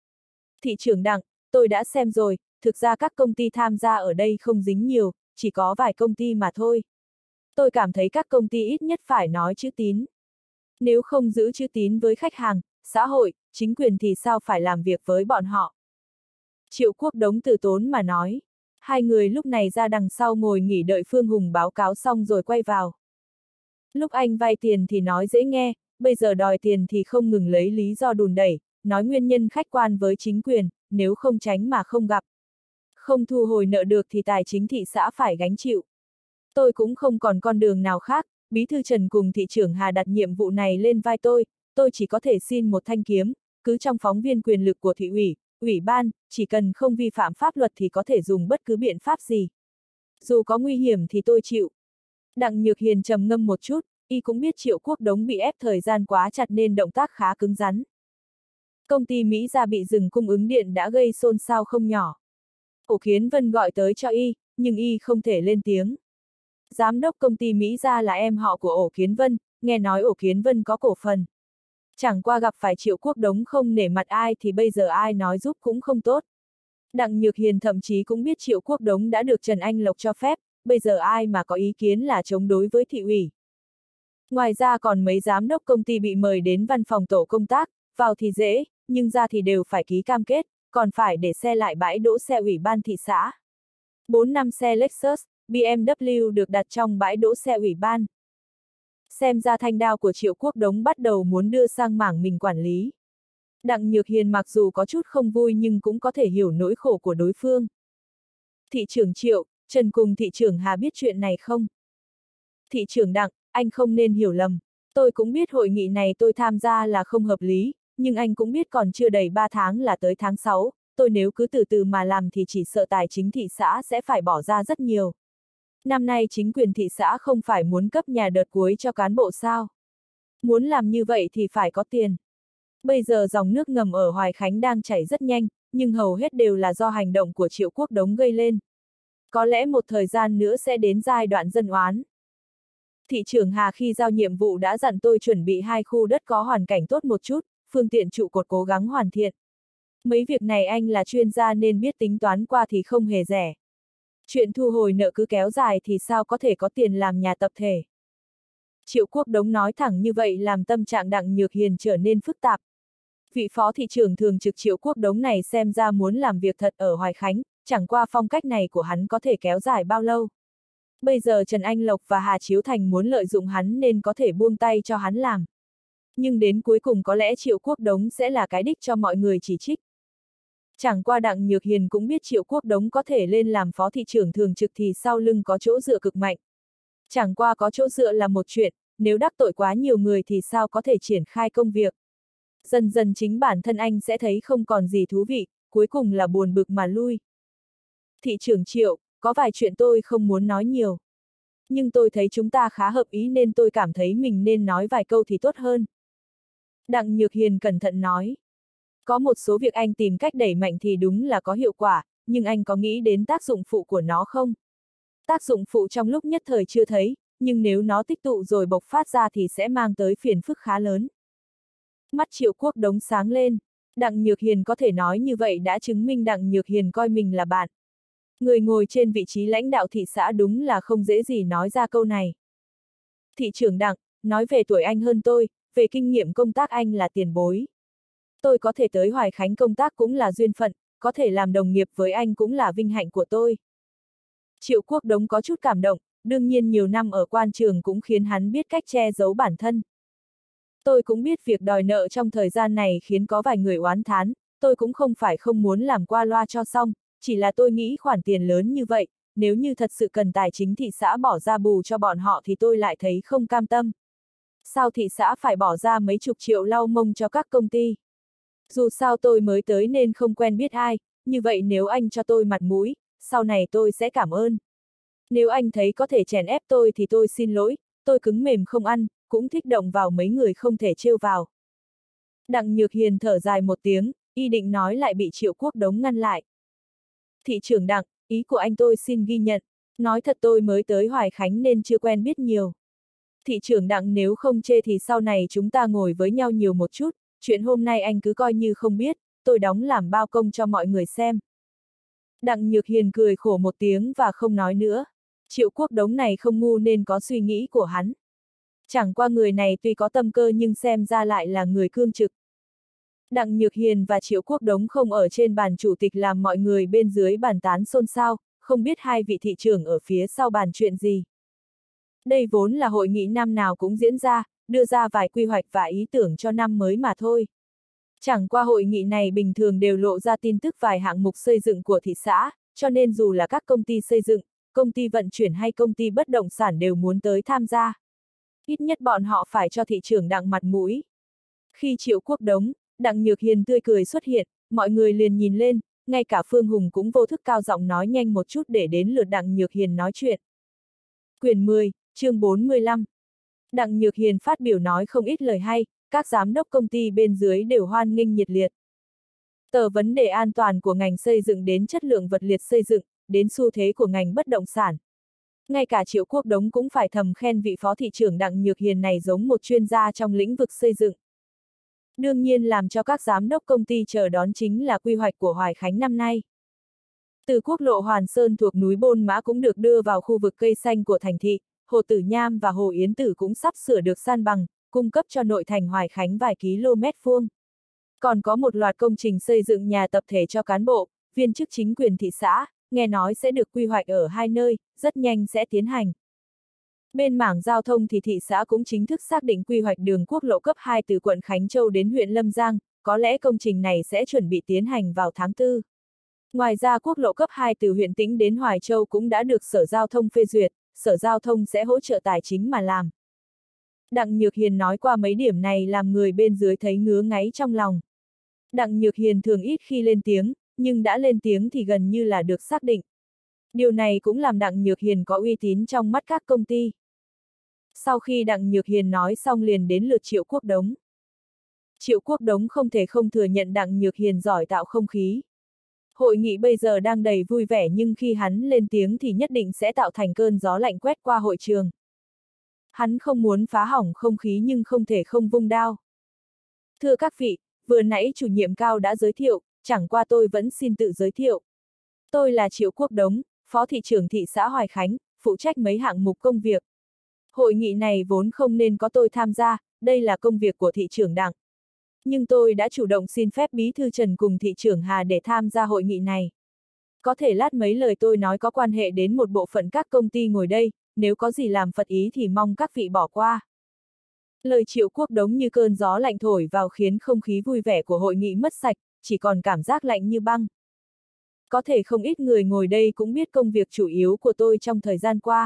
Thị trưởng Đặng, tôi đã xem rồi, thực ra các công ty tham gia ở đây không dính nhiều, chỉ có vài công ty mà thôi. Tôi cảm thấy các công ty ít nhất phải nói chữ tín. Nếu không giữ chữ tín với khách hàng, xã hội, chính quyền thì sao phải làm việc với bọn họ? Triệu Quốc Đống từ tốn mà nói. Hai người lúc này ra đằng sau ngồi nghỉ đợi Phương Hùng báo cáo xong rồi quay vào. Lúc anh vay tiền thì nói dễ nghe, bây giờ đòi tiền thì không ngừng lấy lý do đùn đẩy, nói nguyên nhân khách quan với chính quyền, nếu không tránh mà không gặp. Không thu hồi nợ được thì tài chính thị xã phải gánh chịu. Tôi cũng không còn con đường nào khác, Bí thư Trần cùng thị trưởng Hà đặt nhiệm vụ này lên vai tôi, tôi chỉ có thể xin một thanh kiếm, cứ trong phóng viên quyền lực của thị ủy, ủy ban, chỉ cần không vi phạm pháp luật thì có thể dùng bất cứ biện pháp gì. Dù có nguy hiểm thì tôi chịu. Đặng Nhược Hiền trầm ngâm một chút, y cũng biết Triệu Quốc Đống bị ép thời gian quá chặt nên động tác khá cứng rắn. Công ty Mỹ Gia bị dừng cung ứng điện đã gây xôn xao không nhỏ. Ổ Kiến Vân gọi tới cho y, nhưng y không thể lên tiếng. Giám đốc công ty Mỹ Gia là em họ của Ổ Kiến Vân, nghe nói Ổ Kiến Vân có cổ phần. Chẳng qua gặp phải Triệu Quốc Đống không nể mặt ai thì bây giờ ai nói giúp cũng không tốt. Đặng Nhược Hiền thậm chí cũng biết Triệu Quốc Đống đã được Trần Anh Lộc cho phép, bây giờ ai mà có ý kiến là chống đối với thị ủy. Ngoài ra còn mấy giám đốc công ty bị mời đến văn phòng tổ công tác, vào thì dễ, nhưng ra thì đều phải ký cam kết, còn phải để xe lại bãi đỗ xe ủy ban thị xã. bốn năm xe Lexus, bê em vê được đặt trong bãi đỗ xe ủy ban. Xem ra thanh đao của Triệu Quốc Đống bắt đầu muốn đưa sang mảng mình quản lý. Đặng Nhược Hiền mặc dù có chút không vui nhưng cũng có thể hiểu nỗi khổ của đối phương. Thị trưởng Triệu, Trần cùng thị trưởng Hà biết chuyện này không? Thị trưởng Đặng, anh không nên hiểu lầm. Tôi cũng biết hội nghị này tôi tham gia là không hợp lý, Nhưng anh cũng biết còn chưa đầy ba tháng là tới tháng sáu, tôi nếu cứ từ từ mà làm thì chỉ sợ tài chính thị xã sẽ phải bỏ ra rất nhiều. Năm nay chính quyền thị xã không phải muốn cấp nhà đợt cuối cho cán bộ sao? Muốn làm như vậy thì phải có tiền. Bây giờ dòng nước ngầm ở Hoài Khánh đang chảy rất nhanh, nhưng hầu hết đều là do hành động của Triệu Quốc Đống gây lên. Có lẽ một thời gian nữa sẽ đến giai đoạn dân oán. Thị trưởng Hà khi giao nhiệm vụ đã dặn tôi chuẩn bị hai khu đất có hoàn cảnh tốt một chút, phương tiện trụ cột cố gắng hoàn thiện. Mấy việc này anh là chuyên gia nên biết tính toán qua thì không hề rẻ. Chuyện thu hồi nợ cứ kéo dài thì sao có thể có tiền làm nhà tập thể. Triệu Quốc Đống nói thẳng như vậy làm tâm trạng Đặng Nhược Hiền trở nên phức tạp. Vị phó thị trưởng thường trực Triệu Quốc Đống này xem ra muốn làm việc thật ở Hoài Khánh, chẳng qua phong cách này của hắn có thể kéo dài bao lâu. Bây giờ Trần Anh Lộc và Hà Chiếu Thành muốn lợi dụng hắn nên có thể buông tay cho hắn làm. Nhưng đến cuối cùng có lẽ Triệu Quốc Đống sẽ là cái đích cho mọi người chỉ trích. Chẳng qua Đặng Nhược Hiền cũng biết Triệu Quốc Đống có thể lên làm phó thị trưởng thường trực thì sau lưng có chỗ dựa cực mạnh. Chẳng qua có chỗ dựa là một chuyện, nếu đắc tội quá nhiều người thì sao có thể triển khai công việc. Dần dần chính bản thân anh sẽ thấy không còn gì thú vị, cuối cùng là buồn bực mà lui. Thị trưởng Triệu, có vài chuyện tôi không muốn nói nhiều. Nhưng tôi thấy chúng ta khá hợp ý nên tôi cảm thấy mình nên nói vài câu thì tốt hơn. Đặng Nhược Hiền cẩn thận nói. Có một số việc anh tìm cách đẩy mạnh thì đúng là có hiệu quả, nhưng anh có nghĩ đến tác dụng phụ của nó không? Tác dụng phụ trong lúc nhất thời chưa thấy, nhưng nếu nó tích tụ rồi bộc phát ra thì sẽ mang tới phiền phức khá lớn. Mắt Triệu Quốc Đống sáng lên. Đặng Nhược Hiền có thể nói như vậy đã chứng minh Đặng Nhược Hiền coi mình là bạn. Người ngồi trên vị trí lãnh đạo thị xã đúng là không dễ gì nói ra câu này. Thị trưởng Đặng, nói về tuổi anh hơn tôi, về kinh nghiệm công tác anh là tiền bối. Tôi có thể tới Hoài Khánh công tác cũng là duyên phận, có thể làm đồng nghiệp với anh cũng là vinh hạnh của tôi. Triệu Quốc Đống có chút cảm động, đương nhiên nhiều năm ở quan trường cũng khiến hắn biết cách che giấu bản thân. Tôi cũng biết việc đòi nợ trong thời gian này khiến có vài người oán thán, tôi cũng không phải không muốn làm qua loa cho xong, chỉ là tôi nghĩ khoản tiền lớn như vậy, nếu như thật sự cần tài chính thị xã bỏ ra bù cho bọn họ thì tôi lại thấy không cam tâm. Sao thị xã phải bỏ ra mấy chục triệu lau mông cho các công ty? Dù sao tôi mới tới nên không quen biết ai, như vậy nếu anh cho tôi mặt mũi, sau này tôi sẽ cảm ơn. Nếu anh thấy có thể chèn ép tôi thì tôi xin lỗi, tôi cứng mềm không ăn, cũng thích động vào mấy người không thể trêu vào. Đặng Nhược Hiền thở dài một tiếng, y định nói lại bị Triệu Quốc Đống ngăn lại. Thị trưởng Đặng, ý của anh tôi xin ghi nhận, nói thật tôi mới tới Hoài Khánh nên chưa quen biết nhiều. Thị trưởng Đặng nếu không chê thì sau này chúng ta ngồi với nhau nhiều một chút, chuyện hôm nay anh cứ coi như không biết, tôi đóng làm bao công cho mọi người xem. Đặng Nhược Hiền cười khổ một tiếng và không nói nữa. Triệu Quốc Đống này không ngu nên có suy nghĩ của hắn. Chẳng qua người này tuy có tâm cơ nhưng xem ra lại là người cương trực. Đặng Nhược Hiền và Triệu Quốc Đống không ở trên bàn chủ tịch làm mọi người bên dưới bàn tán xôn xao, không biết hai vị thị trưởng ở phía sau bàn chuyện gì. Đây vốn là hội nghị năm nào cũng diễn ra, đưa ra vài quy hoạch và ý tưởng cho năm mới mà thôi. Chẳng qua hội nghị này bình thường đều lộ ra tin tức vài hạng mục xây dựng của thị xã, cho nên dù là các công ty xây dựng, công ty vận chuyển hay công ty bất động sản đều muốn tới tham gia. Ít nhất bọn họ phải cho thị trưởng Đặng mặt mũi. Khi Triệu Quốc Đống, Đặng Nhược Hiền tươi cười xuất hiện, mọi người liền nhìn lên, ngay cả Phương Hùng cũng vô thức cao giọng nói nhanh một chút để đến lượt Đặng Nhược Hiền nói chuyện. Quyển mười, chương bốn mươi lăm. Đặng Nhược Hiền phát biểu nói không ít lời hay, các giám đốc công ty bên dưới đều hoan nghênh nhiệt liệt. Từ vấn đề an toàn của ngành xây dựng đến chất lượng vật liệu xây dựng, đến xu thế của ngành bất động sản. Ngay cả Triệu Quốc Đống cũng phải thầm khen vị phó thị trưởng Đặng Nhược Hiền này giống một chuyên gia trong lĩnh vực xây dựng. Đương nhiên làm cho các giám đốc công ty chờ đón chính là quy hoạch của Hoài Khánh năm nay. Từ quốc lộ Hoàn Sơn thuộc núi Bôn Mã cũng được đưa vào khu vực cây xanh của thành thị, Hồ Tử Nham và Hồ Yến Tử cũng sắp sửa được san bằng, cung cấp cho nội thành Hoài Khánh vài km vuông. Còn có một loạt công trình xây dựng nhà tập thể cho cán bộ, viên chức chính quyền thị xã, nghe nói sẽ được quy hoạch ở hai nơi, rất nhanh sẽ tiến hành. Bên mảng giao thông thì thị xã cũng chính thức xác định quy hoạch đường quốc lộ cấp hai từ quận Khánh Châu đến huyện Lâm Giang, có lẽ công trình này sẽ chuẩn bị tiến hành vào tháng tư. Ngoài ra quốc lộ cấp hai từ huyện Tĩnh đến Hoài Châu cũng đã được Sở Giao thông phê duyệt, Sở Giao thông sẽ hỗ trợ tài chính mà làm. Đặng Nhược Hiền nói qua mấy điểm này làm người bên dưới thấy ngứa ngáy trong lòng. Đặng Nhược Hiền thường ít khi lên tiếng, nhưng đã lên tiếng thì gần như là được xác định. Điều này cũng làm Đặng Nhược Hiền có uy tín trong mắt các công ty. Sau khi Đặng Nhược Hiền nói xong liền đến lượt Triệu Quốc Đống. Triệu Quốc Đống không thể không thừa nhận Đặng Nhược Hiền giỏi tạo không khí. Hội nghị bây giờ đang đầy vui vẻ nhưng khi hắn lên tiếng thì nhất định sẽ tạo thành cơn gió lạnh quét qua hội trường. Hắn không muốn phá hỏng không khí nhưng không thể không vung đao. Thưa các vị, vừa nãy chủ nhiệm Cao đã giới thiệu, chẳng qua tôi vẫn xin tự giới thiệu. Tôi là Triệu Quốc Đống, Phó thị trưởng thị xã Hoài Khánh, phụ trách mấy hạng mục công việc. Hội nghị này vốn không nên có tôi tham gia, đây là công việc của thị trưởng Đặng. Nhưng tôi đã chủ động xin phép Bí thư Trần cùng thị trưởng Hà để tham gia hội nghị này. Có thể lát mấy lời tôi nói có quan hệ đến một bộ phận các công ty ngồi đây, nếu có gì làm phật ý thì mong các vị bỏ qua. Lời Triệu Quốc Đống như cơn gió lạnh thổi vào khiến không khí vui vẻ của hội nghị mất sạch, chỉ còn cảm giác lạnh như băng. Có thể không ít người ngồi đây cũng biết công việc chủ yếu của tôi trong thời gian qua.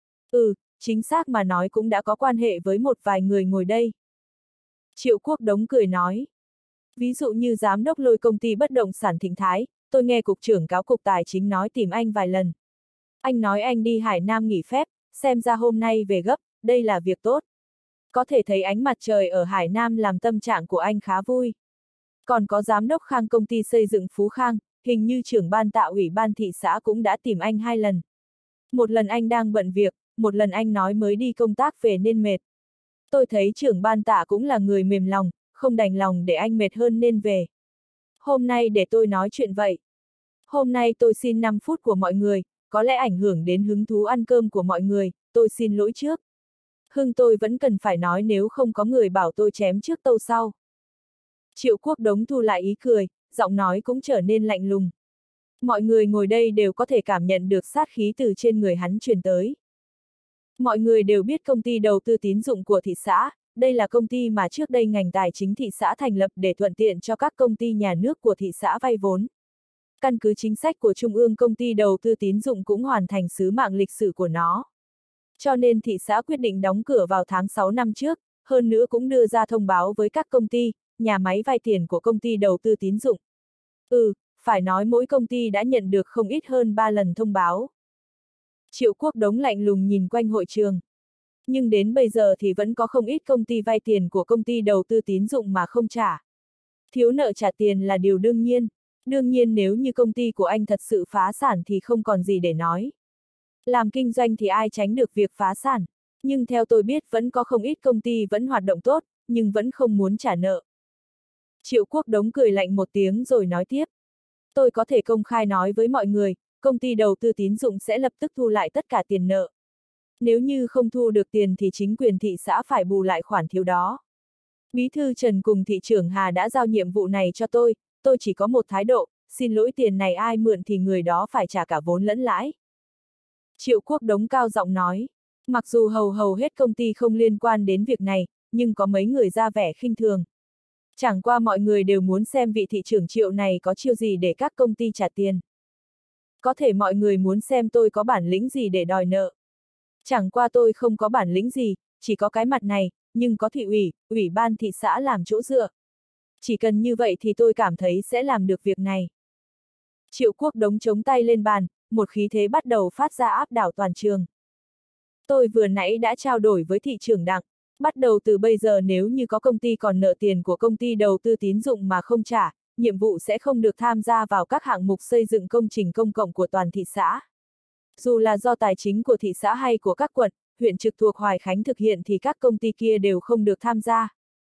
Ừ, chính xác mà nói cũng đã có quan hệ với một vài người ngồi đây. Triệu Quốc Đống cười nói. Ví dụ như giám đốc Lôi công ty bất động sản Thịnh Thái, tôi nghe cục trưởng cáo cục tài chính nói tìm anh vài lần. Anh nói anh đi Hải Nam nghỉ phép, xem ra hôm nay về gấp, đây là việc tốt. Có thể thấy ánh mặt trời ở Hải Nam làm tâm trạng của anh khá vui. Còn có giám đốc Khang công ty xây dựng Phú Khang, hình như trưởng ban tạo ủy ban thị xã cũng đã tìm anh hai lần. Một lần anh đang bận việc, một lần anh nói mới đi công tác về nên mệt. Tôi thấy trưởng ban tạ cũng là người mềm lòng, không đành lòng để anh mệt hơn nên về. Hôm nay để tôi nói chuyện vậy. Hôm nay tôi xin năm phút của mọi người, có lẽ ảnh hưởng đến hứng thú ăn cơm của mọi người, tôi xin lỗi trước. Hưng tôi vẫn cần phải nói nếu không có người bảo tôi chém trước tâu sau. Triệu Quốc Đống thu lại ý cười, giọng nói cũng trở nên lạnh lùng. Mọi người ngồi đây đều có thể cảm nhận được sát khí từ trên người hắn truyền tới. Mọi người đều biết công ty đầu tư tín dụng của thị xã, đây là công ty mà trước đây ngành tài chính thị xã thành lập để thuận tiện cho các công ty nhà nước của thị xã vay vốn. Căn cứ chính sách của Trung ương công ty đầu tư tín dụng cũng hoàn thành sứ mạng lịch sử của nó. Cho nên thị xã quyết định đóng cửa vào tháng sáu năm trước, hơn nữa cũng đưa ra thông báo với các công ty, nhà máy vay tiền của công ty đầu tư tín dụng. Ừ, phải nói mỗi công ty đã nhận được không ít hơn ba lần thông báo. Triệu Quốc Đống lạnh lùng nhìn quanh hội trường. Nhưng đến bây giờ thì vẫn có không ít công ty vay tiền của công ty đầu tư tín dụng mà không trả. Thiếu nợ trả tiền là điều đương nhiên. Đương nhiên nếu như công ty của anh thật sự phá sản thì không còn gì để nói. Làm kinh doanh thì ai tránh được việc phá sản. Nhưng theo tôi biết vẫn có không ít công ty vẫn hoạt động tốt, nhưng vẫn không muốn trả nợ. Triệu Quốc Đống cười lạnh một tiếng rồi nói tiếp. Tôi có thể công khai nói với mọi người, công ty đầu tư tín dụng sẽ lập tức thu lại tất cả tiền nợ. Nếu như không thu được tiền thì chính quyền thị xã phải bù lại khoản thiếu đó. Bí thư Trần cùng thị trưởng Hà đã giao nhiệm vụ này cho tôi, tôi chỉ có một thái độ, xin lỗi tiền này ai mượn thì người đó phải trả cả vốn lẫn lãi. Triệu Quốc Đống cao giọng nói, mặc dù hầu hầu hết công ty không liên quan đến việc này, nhưng có mấy người ra vẻ khinh thường. Chẳng qua mọi người đều muốn xem vị thị trưởng Triệu này có chiêu gì để các công ty trả tiền. Có thể mọi người muốn xem tôi có bản lĩnh gì để đòi nợ. Chẳng qua tôi không có bản lĩnh gì, chỉ có cái mặt này, nhưng có thị ủy, ủy ban thị xã làm chỗ dựa. Chỉ cần như vậy thì tôi cảm thấy sẽ làm được việc này. Triệu Quốc Đống chống tay lên bàn, một khí thế bắt đầu phát ra áp đảo toàn trường. Tôi vừa nãy đã trao đổi với thị trưởng Đặng, bắt đầu từ bây giờ nếu như có công ty còn nợ tiền của công ty đầu tư tín dụng mà không trả, nhiệm vụ sẽ không được tham gia vào các hạng mục xây dựng công trình công cộng của toàn thị xã. Dù là do tài chính của thị xã hay của các quận, huyện trực thuộc Hoài Khánh thực hiện thì các công ty kia đều không được tham gia.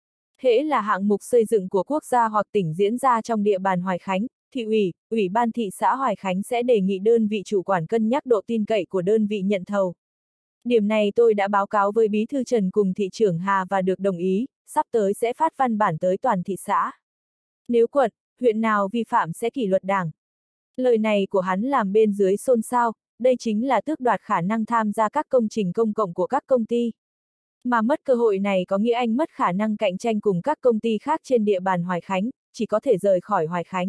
Hễ là hạng mục xây dựng của quốc gia hoặc tỉnh diễn ra trong địa bàn Hoài Khánh, thị ủy, ủy ban thị xã Hoài Khánh sẽ đề nghị đơn vị chủ quản cân nhắc độ tin cậy của đơn vị nhận thầu. Điểm này tôi đã báo cáo với Bí thư Trần cùng thị trưởng Hà và được đồng ý, sắp tới sẽ phát văn bản tới toàn thị xã. Nếu quận, huyện nào vi phạm sẽ kỷ luật đảng. Lời này của hắn làm bên dưới xôn xao, đây chính là tước đoạt khả năng tham gia các công trình công cộng của các công ty. Mà mất cơ hội này có nghĩa anh mất khả năng cạnh tranh cùng các công ty khác trên địa bàn Hoài Khánh, chỉ có thể rời khỏi Hoài Khánh.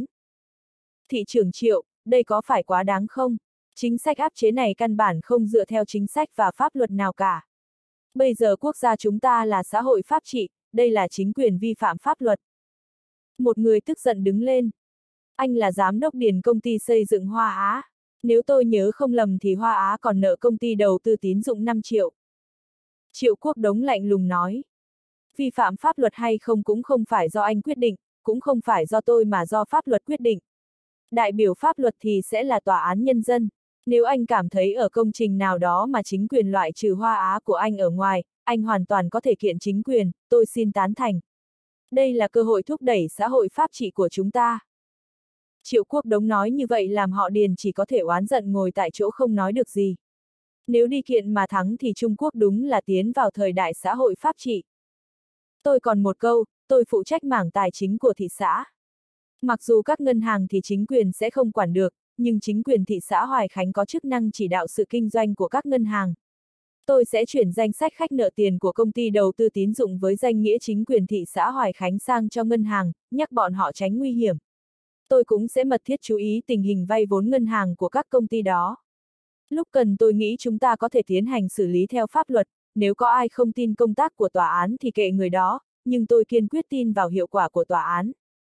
Thị trưởng Triệu, đây có phải quá đáng không? Chính sách áp chế này căn bản không dựa theo chính sách và pháp luật nào cả. Bây giờ quốc gia chúng ta là xã hội pháp trị, đây là chính quyền vi phạm pháp luật. Một người tức giận đứng lên. Anh là giám đốc điền công ty xây dựng Hoa Á. Nếu tôi nhớ không lầm thì Hoa Á còn nợ công ty đầu tư tín dụng năm triệu. Triệu Quốc Đống lạnh lùng nói. Vi phạm pháp luật hay không cũng không phải do anh quyết định, cũng không phải do tôi mà do pháp luật quyết định. Đại biểu pháp luật thì sẽ là tòa án nhân dân. Nếu anh cảm thấy ở công trình nào đó mà chính quyền loại trừ Hoa Á của anh ở ngoài, anh hoàn toàn có thể kiện chính quyền, tôi xin tán thành. Đây là cơ hội thúc đẩy xã hội pháp trị của chúng ta. Triệu Quốc Đống nói như vậy làm họ Điền chỉ có thể oán giận ngồi tại chỗ không nói được gì. Nếu đi kiện mà thắng thì Trung Quốc đúng là tiến vào thời đại xã hội pháp trị. Tôi còn một câu, tôi phụ trách mảng tài chính của thị xã. Mặc dù các ngân hàng thì chính quyền sẽ không quản được, nhưng chính quyền thị xã Hoài Khánh có chức năng chỉ đạo sự kinh doanh của các ngân hàng. Tôi sẽ chuyển danh sách khách nợ tiền của công ty đầu tư tín dụng với danh nghĩa chính quyền thị xã Hoài Khánh sang cho ngân hàng, nhắc bọn họ tránh nguy hiểm. Tôi cũng sẽ mật thiết chú ý tình hình vay vốn ngân hàng của các công ty đó. Lúc cần tôi nghĩ chúng ta có thể tiến hành xử lý theo pháp luật, nếu có ai không tin công tác của tòa án thì kệ người đó, nhưng tôi kiên quyết tin vào hiệu quả của tòa án.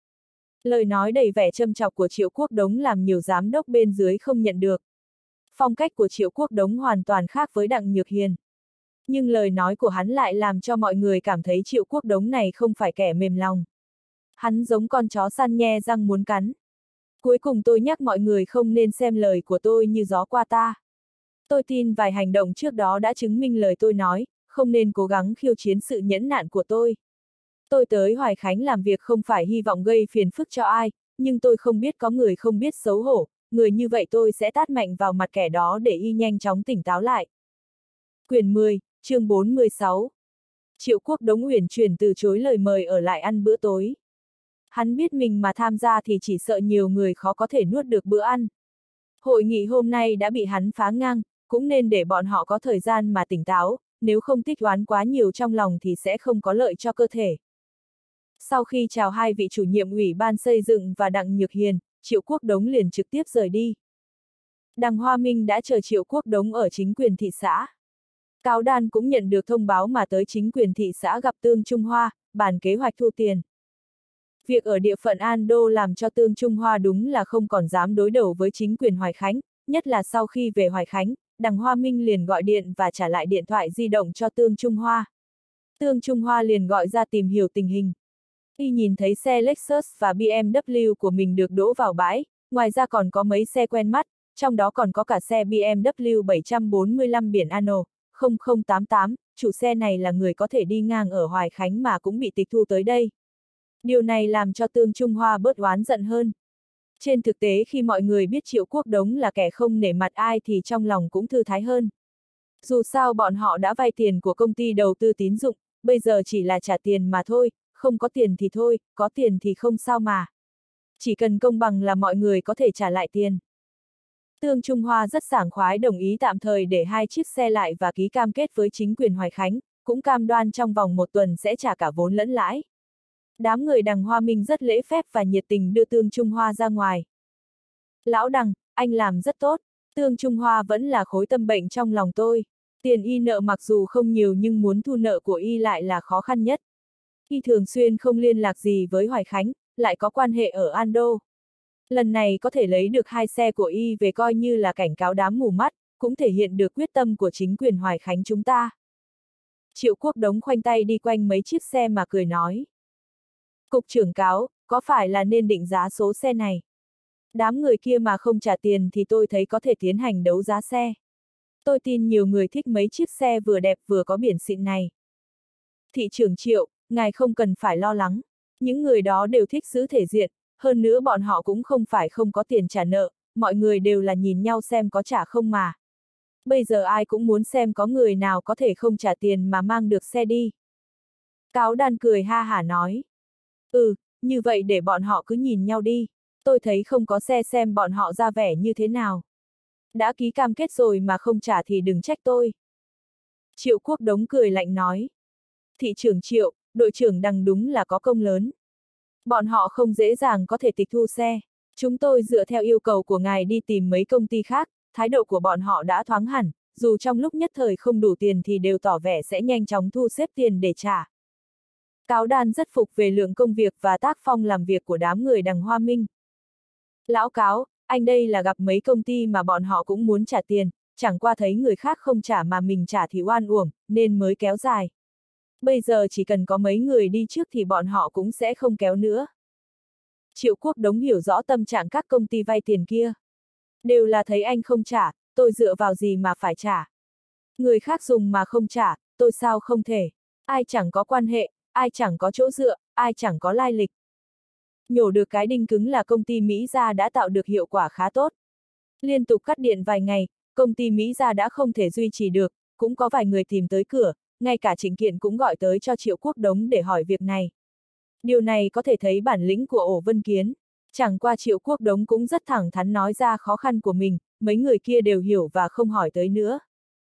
Lời nói đầy vẻ châm chọc của Triệu Quốc Đống làm nhiều giám đốc bên dưới không nhận được. Phong cách của Triệu Quốc Đống hoàn toàn khác với Đặng Nhược Hiền. Nhưng lời nói của hắn lại làm cho mọi người cảm thấy Triệu Quốc Đống này không phải kẻ mềm lòng. Hắn giống con chó săn nhe răng muốn cắn. Cuối cùng tôi nhắc mọi người không nên xem lời của tôi như gió qua ta. Tôi tin vài hành động trước đó đã chứng minh lời tôi nói, không nên cố gắng khiêu chiến sự nhẫn nại của tôi. Tôi tới Hoài Khánh làm việc không phải hy vọng gây phiền phức cho ai, nhưng tôi không biết có người không biết xấu hổ, người như vậy tôi sẽ tát mạnh vào mặt kẻ đó để y nhanh chóng tỉnh táo lại. Quyển mười, chương bốn mươi sáu. Triệu Quốc Đống uyển chuyển từ chối lời mời ở lại ăn bữa tối. Hắn biết mình mà tham gia thì chỉ sợ nhiều người khó có thể nuốt được bữa ăn. Hội nghị hôm nay đã bị hắn phá ngang, cũng nên để bọn họ có thời gian mà tỉnh táo, nếu không tích oán quá nhiều trong lòng thì sẽ không có lợi cho cơ thể. Sau khi chào hai vị chủ nhiệm Ủy ban xây dựng và Đặng Nhược Hiền, Triệu Quốc Đống liền trực tiếp rời đi. Đặng Hoa Minh đã chờ Triệu Quốc Đống ở chính quyền thị xã. Cáo Đan cũng nhận được thông báo mà tới chính quyền thị xã gặp Tương Trung Hoa, bàn kế hoạch thu tiền. Việc ở địa phận An Đô làm cho Tương Trung Hoa đúng là không còn dám đối đầu với chính quyền Hoài Khánh, nhất là sau khi về Hoài Khánh, Đặng Hoa Minh liền gọi điện và trả lại điện thoại di động cho Tương Trung Hoa. Tương Trung Hoa liền gọi ra tìm hiểu tình hình. Y nhìn thấy xe Lexus và B M W của mình được đỗ vào bãi, ngoài ra còn có mấy xe quen mắt, trong đó còn có cả xe B M W bảy bốn lăm biển Ano không không tám tám, chủ xe này là người có thể đi ngang ở Hoài Khánh mà cũng bị tịch thu tới đây. Điều này làm cho Tương Trung Hoa bớt oán giận hơn. Trên thực tế khi mọi người biết Triệu Quốc Đống là kẻ không nể mặt ai thì trong lòng cũng thư thái hơn. Dù sao bọn họ đã vay tiền của công ty đầu tư tín dụng, bây giờ chỉ là trả tiền mà thôi, không có tiền thì thôi, có tiền thì không sao mà. Chỉ cần công bằng là mọi người có thể trả lại tiền. Tương Trung Hoa rất sảng khoái đồng ý tạm thời để hai chiếc xe lại và ký cam kết với chính quyền Hoài Khánh, cũng cam đoan trong vòng một tuần sẽ trả cả vốn lẫn lãi. Đám người Đặng Hoa Minh rất lễ phép và nhiệt tình đưa Tương Trung Hoa ra ngoài. Lão Đặng, anh làm rất tốt, Tương Trung Hoa vẫn là khối tâm bệnh trong lòng tôi. Tiền y nợ mặc dù không nhiều nhưng muốn thu nợ của y lại là khó khăn nhất. Y thường xuyên không liên lạc gì với Hoài Khánh, lại có quan hệ ở An Đô. Lần này có thể lấy được hai xe của y về coi như là cảnh cáo đám mù mắt, cũng thể hiện được quyết tâm của chính quyền Hoài Khánh chúng ta. Triệu Quốc Đống khoanh tay đi quanh mấy chiếc xe mà cười nói. Cục trưởng cáo, có phải là nên định giá số xe này? Đám người kia mà không trả tiền thì tôi thấy có thể tiến hành đấu giá xe. Tôi tin nhiều người thích mấy chiếc xe vừa đẹp vừa có biển xịn này. Thị trưởng Triệu, ngài không cần phải lo lắng. Những người đó đều thích giữ thể diện, hơn nữa bọn họ cũng không phải không có tiền trả nợ, mọi người đều là nhìn nhau xem có trả không mà. Bây giờ ai cũng muốn xem có người nào có thể không trả tiền mà mang được xe đi. Cáo Đan cười ha hả nói. Ừ, như vậy để bọn họ cứ nhìn nhau đi, tôi thấy không có xe xem bọn họ ra vẻ như thế nào. Đã ký cam kết rồi mà không trả thì đừng trách tôi. Triệu Quốc Đống cười lạnh nói. Thị trưởng Triệu, đội trưởng Đặng đúng là có công lớn. Bọn họ không dễ dàng có thể tịch thu xe. Chúng tôi dựa theo yêu cầu của ngài đi tìm mấy công ty khác, thái độ của bọn họ đã thoáng hẳn, dù trong lúc nhất thời không đủ tiền thì đều tỏ vẻ sẽ nhanh chóng thu xếp tiền để trả. Cáo Đan rất phục về lượng công việc và tác phong làm việc của đám người đằng Hoa Minh. Lão Cáo, anh đây là gặp mấy công ty mà bọn họ cũng muốn trả tiền, chẳng qua thấy người khác không trả mà mình trả thì oan uổng, nên mới kéo dài. Bây giờ chỉ cần có mấy người đi trước thì bọn họ cũng sẽ không kéo nữa. Triệu Quốc Đống hiểu rõ tâm trạng các công ty vay tiền kia. Đều là thấy anh không trả, tôi dựa vào gì mà phải trả. Người khác dùng mà không trả, tôi sao không thể. Ai chẳng có quan hệ, ai chẳng có chỗ dựa, ai chẳng có lai lịch. Nhổ được cái đinh cứng là công ty Mỹ Gia đã tạo được hiệu quả khá tốt. Liên tục cắt điện vài ngày, công ty Mỹ Gia đã không thể duy trì được, cũng có vài người tìm tới cửa, ngay cả Trịnh Kiện cũng gọi tới cho Triệu Quốc Đống để hỏi việc này. Điều này có thể thấy bản lĩnh của Ổ Vân Kiến. Chẳng qua Triệu Quốc Đống cũng rất thẳng thắn nói ra khó khăn của mình, mấy người kia đều hiểu và không hỏi tới nữa.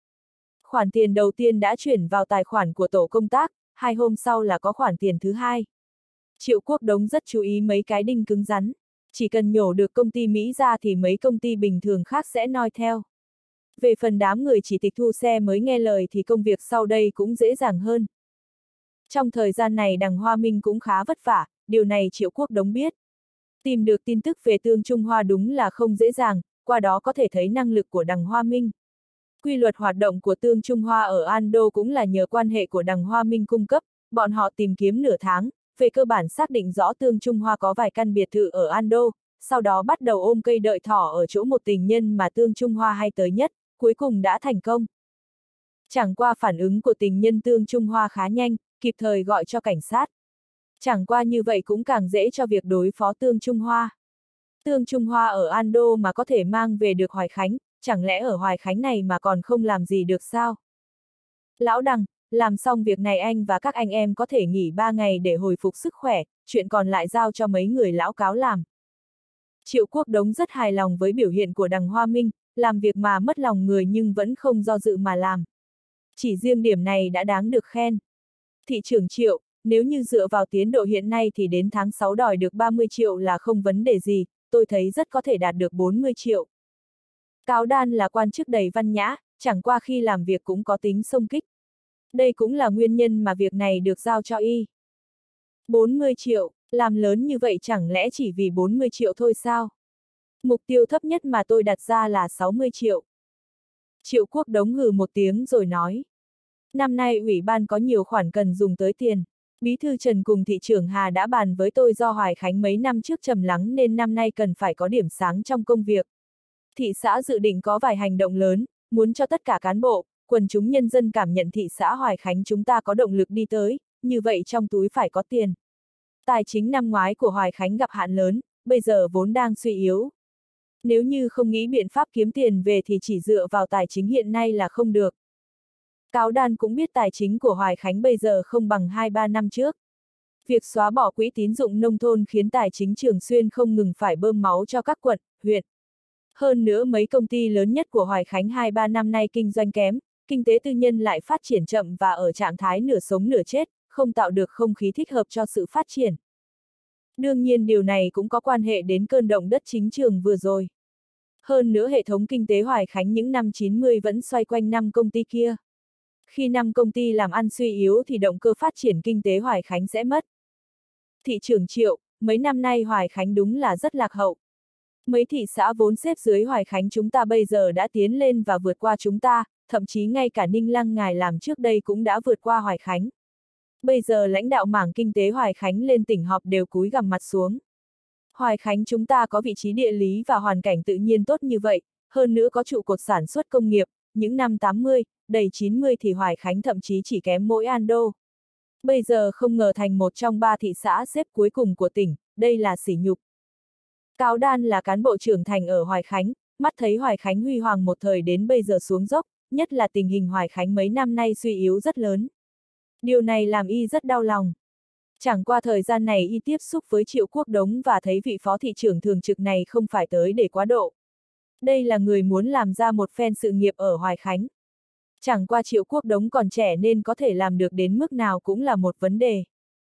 Khoản tiền đầu tiên đã chuyển vào tài khoản của tổ công tác, hai hôm sau là có khoản tiền thứ hai. Triệu Quốc Đống rất chú ý mấy cái đinh cứng rắn. Chỉ cần nhổ được công ty Mỹ ra thì mấy công ty bình thường khác sẽ noi theo. Về phần đám người chỉ tịch thu xe mới nghe lời thì công việc sau đây cũng dễ dàng hơn. Trong thời gian này đằng Hoa Minh cũng khá vất vả, điều này Triệu Quốc Đống biết. Tìm được tin tức về Tương Trung Hoa đúng là không dễ dàng, qua đó có thể thấy năng lực của đằng Hoa Minh. Quy luật hoạt động của Tương Trung Hoa ở Ando cũng là nhờ quan hệ của đằng Hoa Minh cung cấp, bọn họ tìm kiếm nửa tháng, về cơ bản xác định rõ Tương Trung Hoa có vài căn biệt thự ở Ando, sau đó bắt đầu ôm cây đợi thỏ ở chỗ một tình nhân mà Tương Trung Hoa hay tới nhất, cuối cùng đã thành công. Chẳng qua phản ứng của tình nhân Tương Trung Hoa khá nhanh, kịp thời gọi cho cảnh sát. Chẳng qua như vậy cũng càng dễ cho việc đối phó Tương Trung Hoa. Tương Trung Hoa ở Ando mà có thể mang về được Hoài Khánh, chẳng lẽ ở Hoài Khánh này mà còn không làm gì được sao? Lão Đằng, làm xong việc này anh và các anh em có thể nghỉ ba ngày để hồi phục sức khỏe, chuyện còn lại giao cho mấy người lão Cáo làm. Triệu Quốc Đống rất hài lòng với biểu hiện của đằng Hoa Minh, làm việc mà mất lòng người nhưng vẫn không do dự mà làm. Chỉ riêng điểm này đã đáng được khen. Thị trưởng Triệu, nếu như dựa vào tiến độ hiện nay thì đến tháng sáu đòi được ba mươi triệu là không vấn đề gì, tôi thấy rất có thể đạt được bốn mươi triệu. Cáo Đan là quan chức đầy văn nhã, chẳng qua khi làm việc cũng có tính xông kích. Đây cũng là nguyên nhân mà việc này được giao cho y. bốn mươi triệu, làm lớn như vậy chẳng lẽ chỉ vì bốn mươi triệu thôi sao? Mục tiêu thấp nhất mà tôi đặt ra là sáu mươi triệu. Triệu Quốc Đống hừ một tiếng rồi nói. Năm nay ủy ban có nhiều khoản cần dùng tới tiền. Bí thư Trần cùng thị trưởng Hà đã bàn với tôi do Hoài Khánh mấy năm trước trầm lắng nên năm nay cần phải có điểm sáng trong công việc. Thị xã dự định có vài hành động lớn, muốn cho tất cả cán bộ, quần chúng nhân dân cảm nhận thị xã Hoài Khánh chúng ta có động lực đi tới, như vậy trong túi phải có tiền. Tài chính năm ngoái của Hoài Khánh gặp hạn lớn, bây giờ vốn đang suy yếu. Nếu như không nghĩ biện pháp kiếm tiền về thì chỉ dựa vào tài chính hiện nay là không được. Cáo Đan cũng biết tài chính của Hoài Khánh bây giờ không bằng hai ba năm trước. Việc xóa bỏ quỹ tín dụng nông thôn khiến tài chính Trường Xuyên không ngừng phải bơm máu cho các quận, huyện. Hơn nữa mấy công ty lớn nhất của Hoài Khánh hai ba năm nay kinh doanh kém, kinh tế tư nhân lại phát triển chậm và ở trạng thái nửa sống nửa chết, không tạo được không khí thích hợp cho sự phát triển. Đương nhiên điều này cũng có quan hệ đến cơn động đất chính trường vừa rồi. Hơn nữa hệ thống kinh tế Hoài Khánh những năm chín mươi vẫn xoay quanh năm công ty kia. Khi năm công ty làm ăn suy yếu thì động cơ phát triển kinh tế Hoài Khánh sẽ mất. Thị trưởng Triệu, mấy năm nay Hoài Khánh đúng là rất lạc hậu. Mấy thị xã vốn xếp dưới Hoài Khánh chúng ta bây giờ đã tiến lên và vượt qua chúng ta, thậm chí ngay cả Ninh Lăng ngài làm trước đây cũng đã vượt qua Hoài Khánh. Bây giờ lãnh đạo mảng kinh tế Hoài Khánh lên tỉnh họp đều cúi gằm mặt xuống. Hoài Khánh chúng ta có vị trí địa lý và hoàn cảnh tự nhiên tốt như vậy, hơn nữa có trụ cột sản xuất công nghiệp, những năm tám mươi, đầy chín mươi thì Hoài Khánh thậm chí chỉ kém mỗi Ando. Bây giờ không ngờ thành một trong ba thị xã xếp cuối cùng của tỉnh, đây là sỉ nhục. Cáo Đan là cán bộ trưởng thành ở Hoài Khánh, mắt thấy Hoài Khánh huy hoàng một thời đến bây giờ xuống dốc, nhất là tình hình Hoài Khánh mấy năm nay suy yếu rất lớn. Điều này làm y rất đau lòng. Chẳng qua thời gian này y tiếp xúc với Triệu Quốc Đống và thấy vị phó thị trưởng thường trực này không phải tới để quá độ. Đây là người muốn làm ra một phen sự nghiệp ở Hoài Khánh. Chẳng qua Triệu Quốc Đống còn trẻ nên có thể làm được đến mức nào cũng là một vấn đề.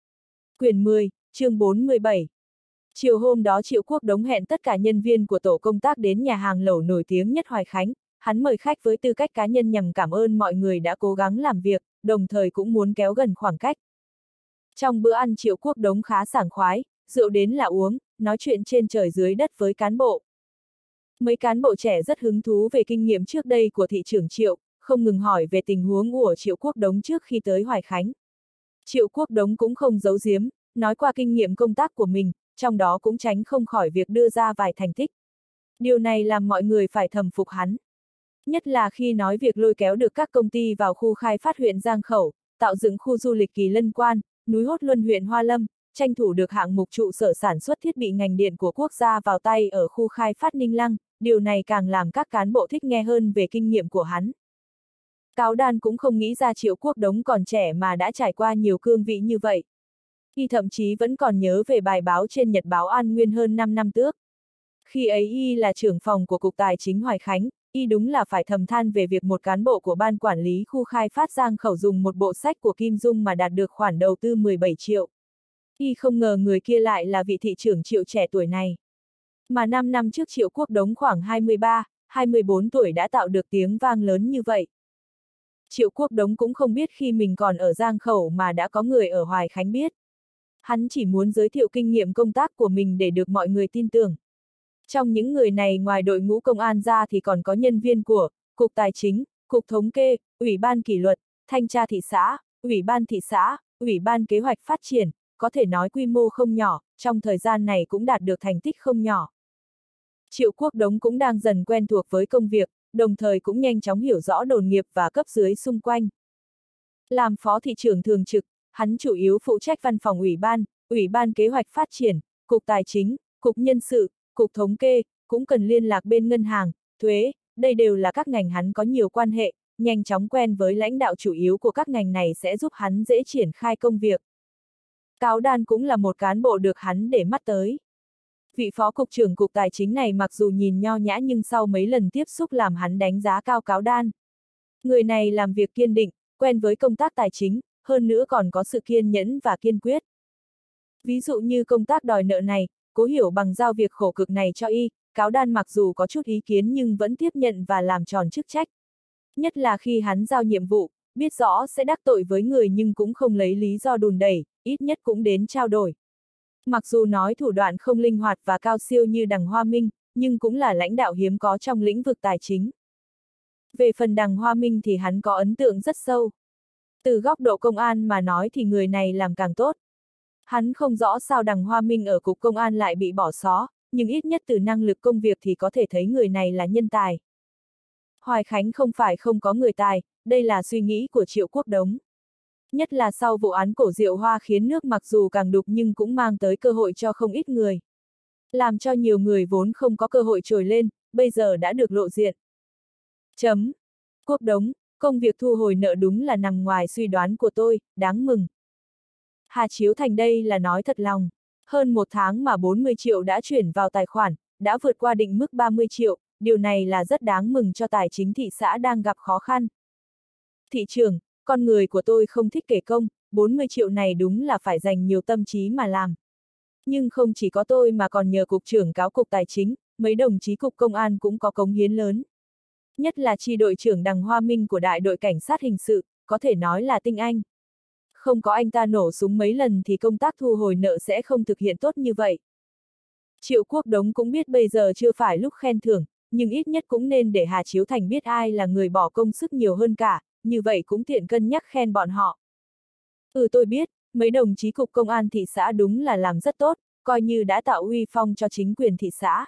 Quyển mười, chương bốn mươi bảy. Chiều hôm đó Triệu Quốc Đống hẹn tất cả nhân viên của tổ công tác đến nhà hàng lẩu nổi tiếng nhất Hoài Khánh, hắn mời khách với tư cách cá nhân nhằm cảm ơn mọi người đã cố gắng làm việc, đồng thời cũng muốn kéo gần khoảng cách. Trong bữa ăn Triệu Quốc Đống khá sảng khoái, rượu đến là uống, nói chuyện trên trời dưới đất với cán bộ. Mấy cán bộ trẻ rất hứng thú về kinh nghiệm trước đây của thị trưởng Triệu, không ngừng hỏi về tình huống của Triệu Quốc Đống trước khi tới Hoài Khánh. Triệu Quốc Đống cũng không giấu giếm, nói qua kinh nghiệm công tác của mình, trong đó cũng tránh không khỏi việc đưa ra vài thành tích. Điều này làm mọi người phải thầm phục hắn. Nhất là khi nói việc lôi kéo được các công ty vào khu khai phát huyện Giang Khẩu, tạo dựng khu du lịch Kỳ Lân Quan, núi Hốt Luân huyện Hoa Lâm, tranh thủ được hạng mục trụ sở sản xuất thiết bị ngành điện của quốc gia vào tay ở khu khai phát Ninh Lăng, điều này càng làm các cán bộ thích nghe hơn về kinh nghiệm của hắn. Cáo Đan cũng không nghĩ ra Triệu Quốc Đống còn trẻ mà đã trải qua nhiều cương vị như vậy. Y thậm chí vẫn còn nhớ về bài báo trên Nhật báo An Nguyên hơn năm năm trước. Khi ấy Y là trưởng phòng của Cục Tài chính Hoài Khánh, Y đúng là phải thầm than về việc một cán bộ của Ban Quản lý khu khai phát Giang Khẩu dùng một bộ sách của Kim Dung mà đạt được khoản đầu tư mười bảy triệu. Y không ngờ người kia lại là vị thị trưởng Triệu trẻ tuổi này. Mà năm năm trước Triệu Quốc Đống khoảng hai mươi ba, hai mươi bốn tuổi đã tạo được tiếng vang lớn như vậy. Triệu Quốc Đống cũng không biết khi mình còn ở Giang Khẩu mà đã có người ở Hoài Khánh biết. Hắn chỉ muốn giới thiệu kinh nghiệm công tác của mình để được mọi người tin tưởng. Trong những người này ngoài đội ngũ công an ra thì còn có nhân viên của Cục Tài chính, Cục Thống kê, Ủy ban Kỷ luật, Thanh tra thị xã, Ủy ban thị xã, Ủy ban Kế hoạch Phát triển, có thể nói quy mô không nhỏ, trong thời gian này cũng đạt được thành tích không nhỏ. Triệu Quốc Đống cũng đang dần quen thuộc với công việc, đồng thời cũng nhanh chóng hiểu rõ đồn nghiệp và cấp dưới xung quanh. Làm phó thị trưởng thường trực, hắn chủ yếu phụ trách văn phòng ủy ban, Ủy ban Kế hoạch Phát triển, Cục Tài chính, Cục Nhân sự, Cục Thống kê, cũng cần liên lạc bên ngân hàng, thuế, đây đều là các ngành hắn có nhiều quan hệ, nhanh chóng quen với lãnh đạo chủ yếu của các ngành này sẽ giúp hắn dễ triển khai công việc. Cáo Đan cũng là một cán bộ được hắn để mắt tới. Vị phó cục trưởng Cục Tài chính này mặc dù nhìn nho nhã nhưng sau mấy lần tiếp xúc làm hắn đánh giá cao Cáo Đan. Người này làm việc kiên định, quen với công tác tài chính, hơn nữa còn có sự kiên nhẫn và kiên quyết. Ví dụ như công tác đòi nợ này, Cố Hiểu Bằng giao việc khổ cực này cho Y, Cáo Đan mặc dù có chút ý kiến nhưng vẫn tiếp nhận và làm tròn chức trách. Nhất là khi hắn giao nhiệm vụ, biết rõ sẽ đắc tội với người nhưng cũng không lấy lý do đùn đẩy, ít nhất cũng đến trao đổi. Mặc dù nói thủ đoạn không linh hoạt và cao siêu như Đằng Hoa Minh, nhưng cũng là lãnh đạo hiếm có trong lĩnh vực tài chính. Về phần Đằng Hoa Minh thì hắn có ấn tượng rất sâu. Từ góc độ công an mà nói thì người này làm càng tốt. Hắn không rõ sao Đằng Hoa Minh ở Cục Công an lại bị bỏ xó, nhưng ít nhất từ năng lực công việc thì có thể thấy người này là nhân tài. Hoài Khánh không phải không có người tài, đây là suy nghĩ của Triệu Quốc Đống. Nhất là sau vụ án cổ rượu Hoa khiến nước mặc dù càng đục nhưng cũng mang tới cơ hội cho không ít người. Làm cho nhiều người vốn không có cơ hội trồi lên, bây giờ đã được lộ diện. Chấm. Quốc Đống, công việc thu hồi nợ đúng là nằm ngoài suy đoán của tôi, đáng mừng. Hà Chiếu Thành đây là nói thật lòng. Hơn một tháng mà bốn mươi triệu đã chuyển vào tài khoản, đã vượt qua định mức ba mươi triệu, điều này là rất đáng mừng cho tài chính thị xã đang gặp khó khăn. Thị trưởng, con người của tôi không thích kể công, bốn mươi triệu này đúng là phải dành nhiều tâm trí mà làm. Nhưng không chỉ có tôi mà còn nhờ Cục trưởng cáo Cục Tài chính, mấy đồng chí Cục Công an cũng có cống hiến lớn. Nhất là chi đội trưởng Đằng Hoa Minh của đại đội cảnh sát hình sự, có thể nói là tinh anh. Không có anh ta nổ súng mấy lần thì công tác thu hồi nợ sẽ không thực hiện tốt như vậy. Triệu Quốc Đống cũng biết bây giờ chưa phải lúc khen thưởng, nhưng ít nhất cũng nên để Hà Chiếu Thành biết ai là người bỏ công sức nhiều hơn cả, như vậy cũng tiện cân nhắc khen bọn họ. Ừ tôi biết, mấy đồng chí Cục Công an thị xã đúng là làm rất tốt, coi như đã tạo uy phong cho chính quyền thị xã.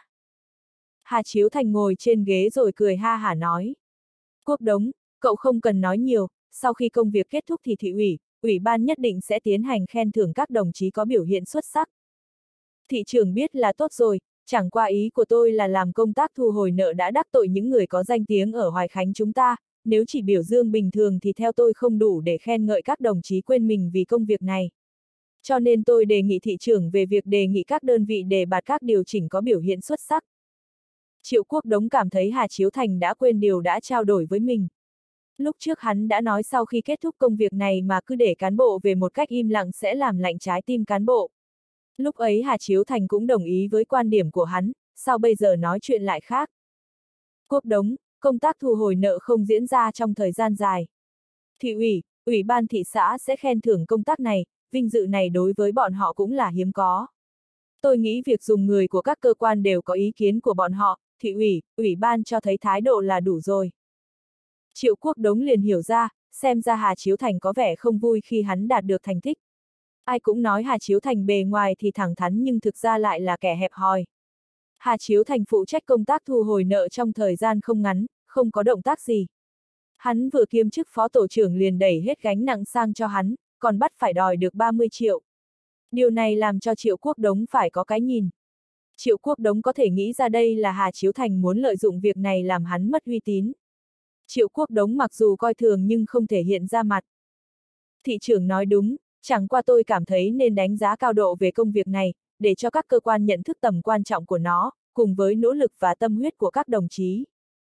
Hà Chiếu Thành ngồi trên ghế rồi cười ha hả nói. Quốc Đống, cậu không cần nói nhiều, sau khi công việc kết thúc thì thị ủy, ủy ban nhất định sẽ tiến hành khen thưởng các đồng chí có biểu hiện xuất sắc. Thị trưởng biết là tốt rồi, chẳng qua ý của tôi là làm công tác thu hồi nợ đã đắc tội những người có danh tiếng ở Hoài Khánh chúng ta, nếu chỉ biểu dương bình thường thì theo tôi không đủ để khen ngợi các đồng chí quên mình vì công việc này. Cho nên tôi đề nghị thị trưởng về việc đề nghị các đơn vị đề bạt các điều chỉnh có biểu hiện xuất sắc. Triệu Quốc Đống cảm thấy Hà Chiếu Thành đã quên điều đã trao đổi với mình. Lúc trước hắn đã nói sau khi kết thúc công việc này mà cứ để cán bộ về một cách im lặng sẽ làm lạnh trái tim cán bộ. Lúc ấy Hà Chiếu Thành cũng đồng ý với quan điểm của hắn, sao bây giờ nói chuyện lại khác. Quốc Đống, công tác thu hồi nợ không diễn ra trong thời gian dài. Thị ủy, ủy ban thị xã sẽ khen thưởng công tác này, vinh dự này đối với bọn họ cũng là hiếm có. Tôi nghĩ việc dùng người của các cơ quan đều có ý kiến của bọn họ, thị ủy, ủy ban cho thấy thái độ là đủ rồi. Triệu Quốc Đống liền hiểu ra, xem ra Hà Chiếu Thành có vẻ không vui khi hắn đạt được thành tích. Ai cũng nói Hà Chiếu Thành bề ngoài thì thẳng thắn nhưng thực ra lại là kẻ hẹp hòi. Hà Chiếu Thành phụ trách công tác thu hồi nợ trong thời gian không ngắn, không có động tác gì. Hắn vừa kiêm chức phó tổ trưởng liền đẩy hết gánh nặng sang cho hắn, còn bắt phải đòi được ba mươi triệu. Điều này làm cho Triệu Quốc Đống phải có cái nhìn. Triệu Quốc Đống có thể nghĩ ra đây là Hà Chiếu Thành muốn lợi dụng việc này làm hắn mất uy tín. Triệu Quốc Đống mặc dù coi thường nhưng không thể hiện ra mặt. Thị trưởng nói đúng, chẳng qua tôi cảm thấy nên đánh giá cao độ về công việc này, để cho các cơ quan nhận thức tầm quan trọng của nó, cùng với nỗ lực và tâm huyết của các đồng chí.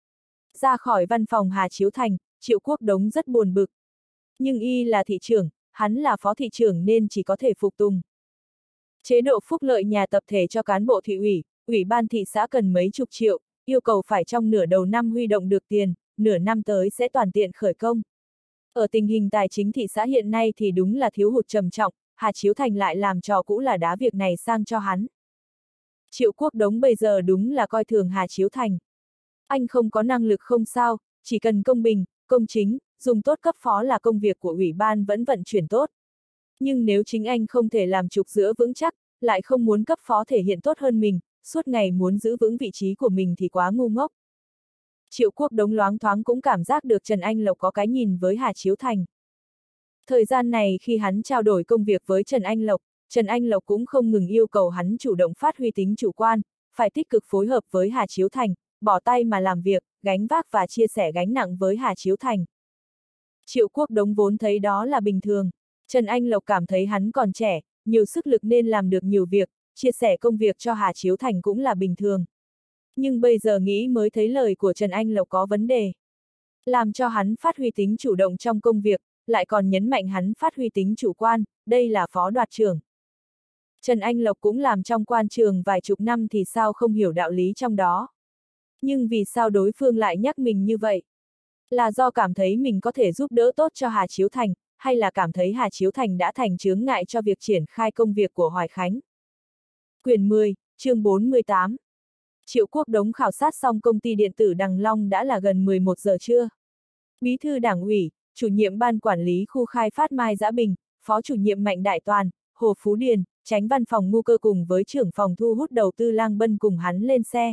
Ra khỏi văn phòng Hà Chiếu Thành, Triệu Quốc Đống rất buồn bực. Nhưng y là thị trưởng, hắn là phó thị trưởng nên chỉ có thể phục tùng. Chế độ phúc lợi nhà tập thể cho cán bộ thị ủy, ủy ban thị xã cần mấy chục triệu, yêu cầu phải trong nửa đầu năm huy động được tiền, nửa năm tới sẽ toàn tiện khởi công. Ở tình hình tài chính thị xã hiện nay thì đúng là thiếu hụt trầm trọng, Hà Chiếu Thành lại làm trò cũ là đá việc này sang cho hắn. Triệu Quốc Đống bây giờ đúng là coi thường Hà Chiếu Thành. Anh không có năng lực không sao, chỉ cần công bình, công chính, dùng tốt cấp phó là công việc của ủy ban vẫn vận chuyển tốt. Nhưng nếu chính anh không thể làm trục giữa vững chắc, lại không muốn cấp phó thể hiện tốt hơn mình, suốt ngày muốn giữ vững vị trí của mình thì quá ngu ngốc. Triệu Quốc Đống loáng thoáng cũng cảm giác được Trần Anh Lộc có cái nhìn với Hà Chiếu Thành. Thời gian này khi hắn trao đổi công việc với Trần Anh Lộc, Trần Anh Lộc cũng không ngừng yêu cầu hắn chủ động phát huy tính chủ quan, phải tích cực phối hợp với Hà Chiếu Thành, bỏ tay mà làm việc, gánh vác và chia sẻ gánh nặng với Hà Chiếu Thành. Triệu Quốc Đống vốn thấy đó là bình thường. Trần Anh Lộc cảm thấy hắn còn trẻ, nhiều sức lực nên làm được nhiều việc, chia sẻ công việc cho Hà Chiếu Thành cũng là bình thường. Nhưng bây giờ nghĩ mới thấy lời của Trần Anh Lộc có vấn đề. Làm cho hắn phát huy tính chủ động trong công việc, lại còn nhấn mạnh hắn phát huy tính chủ quan, đây là phó đoạt trưởng. Trần Anh Lộc cũng làm trong quan trường vài chục năm thì sao không hiểu đạo lý trong đó. Nhưng vì sao đối phương lại nhắc mình như vậy? Là do cảm thấy mình có thể giúp đỡ tốt cho Hà Chiếu Thành, hay là cảm thấy Hà Chiếu Thành đã thành chướng ngại cho việc triển khai công việc của Hoài Khánh? Quyển mười, chương bốn mươi tám. Triệu Quốc Đống khảo sát xong công ty điện tử Đằng Long đã là gần mười một giờ trưa. Bí thư Đảng ủy, chủ nhiệm ban quản lý khu khai phát Mai Dã Bình, phó chủ nhiệm Mạnh Đại Toàn, Hồ Phú Điền, chánh văn phòng Ngu Cơ cùng với trưởng phòng thu hút đầu tư Lang Bân cùng hắn lên xe.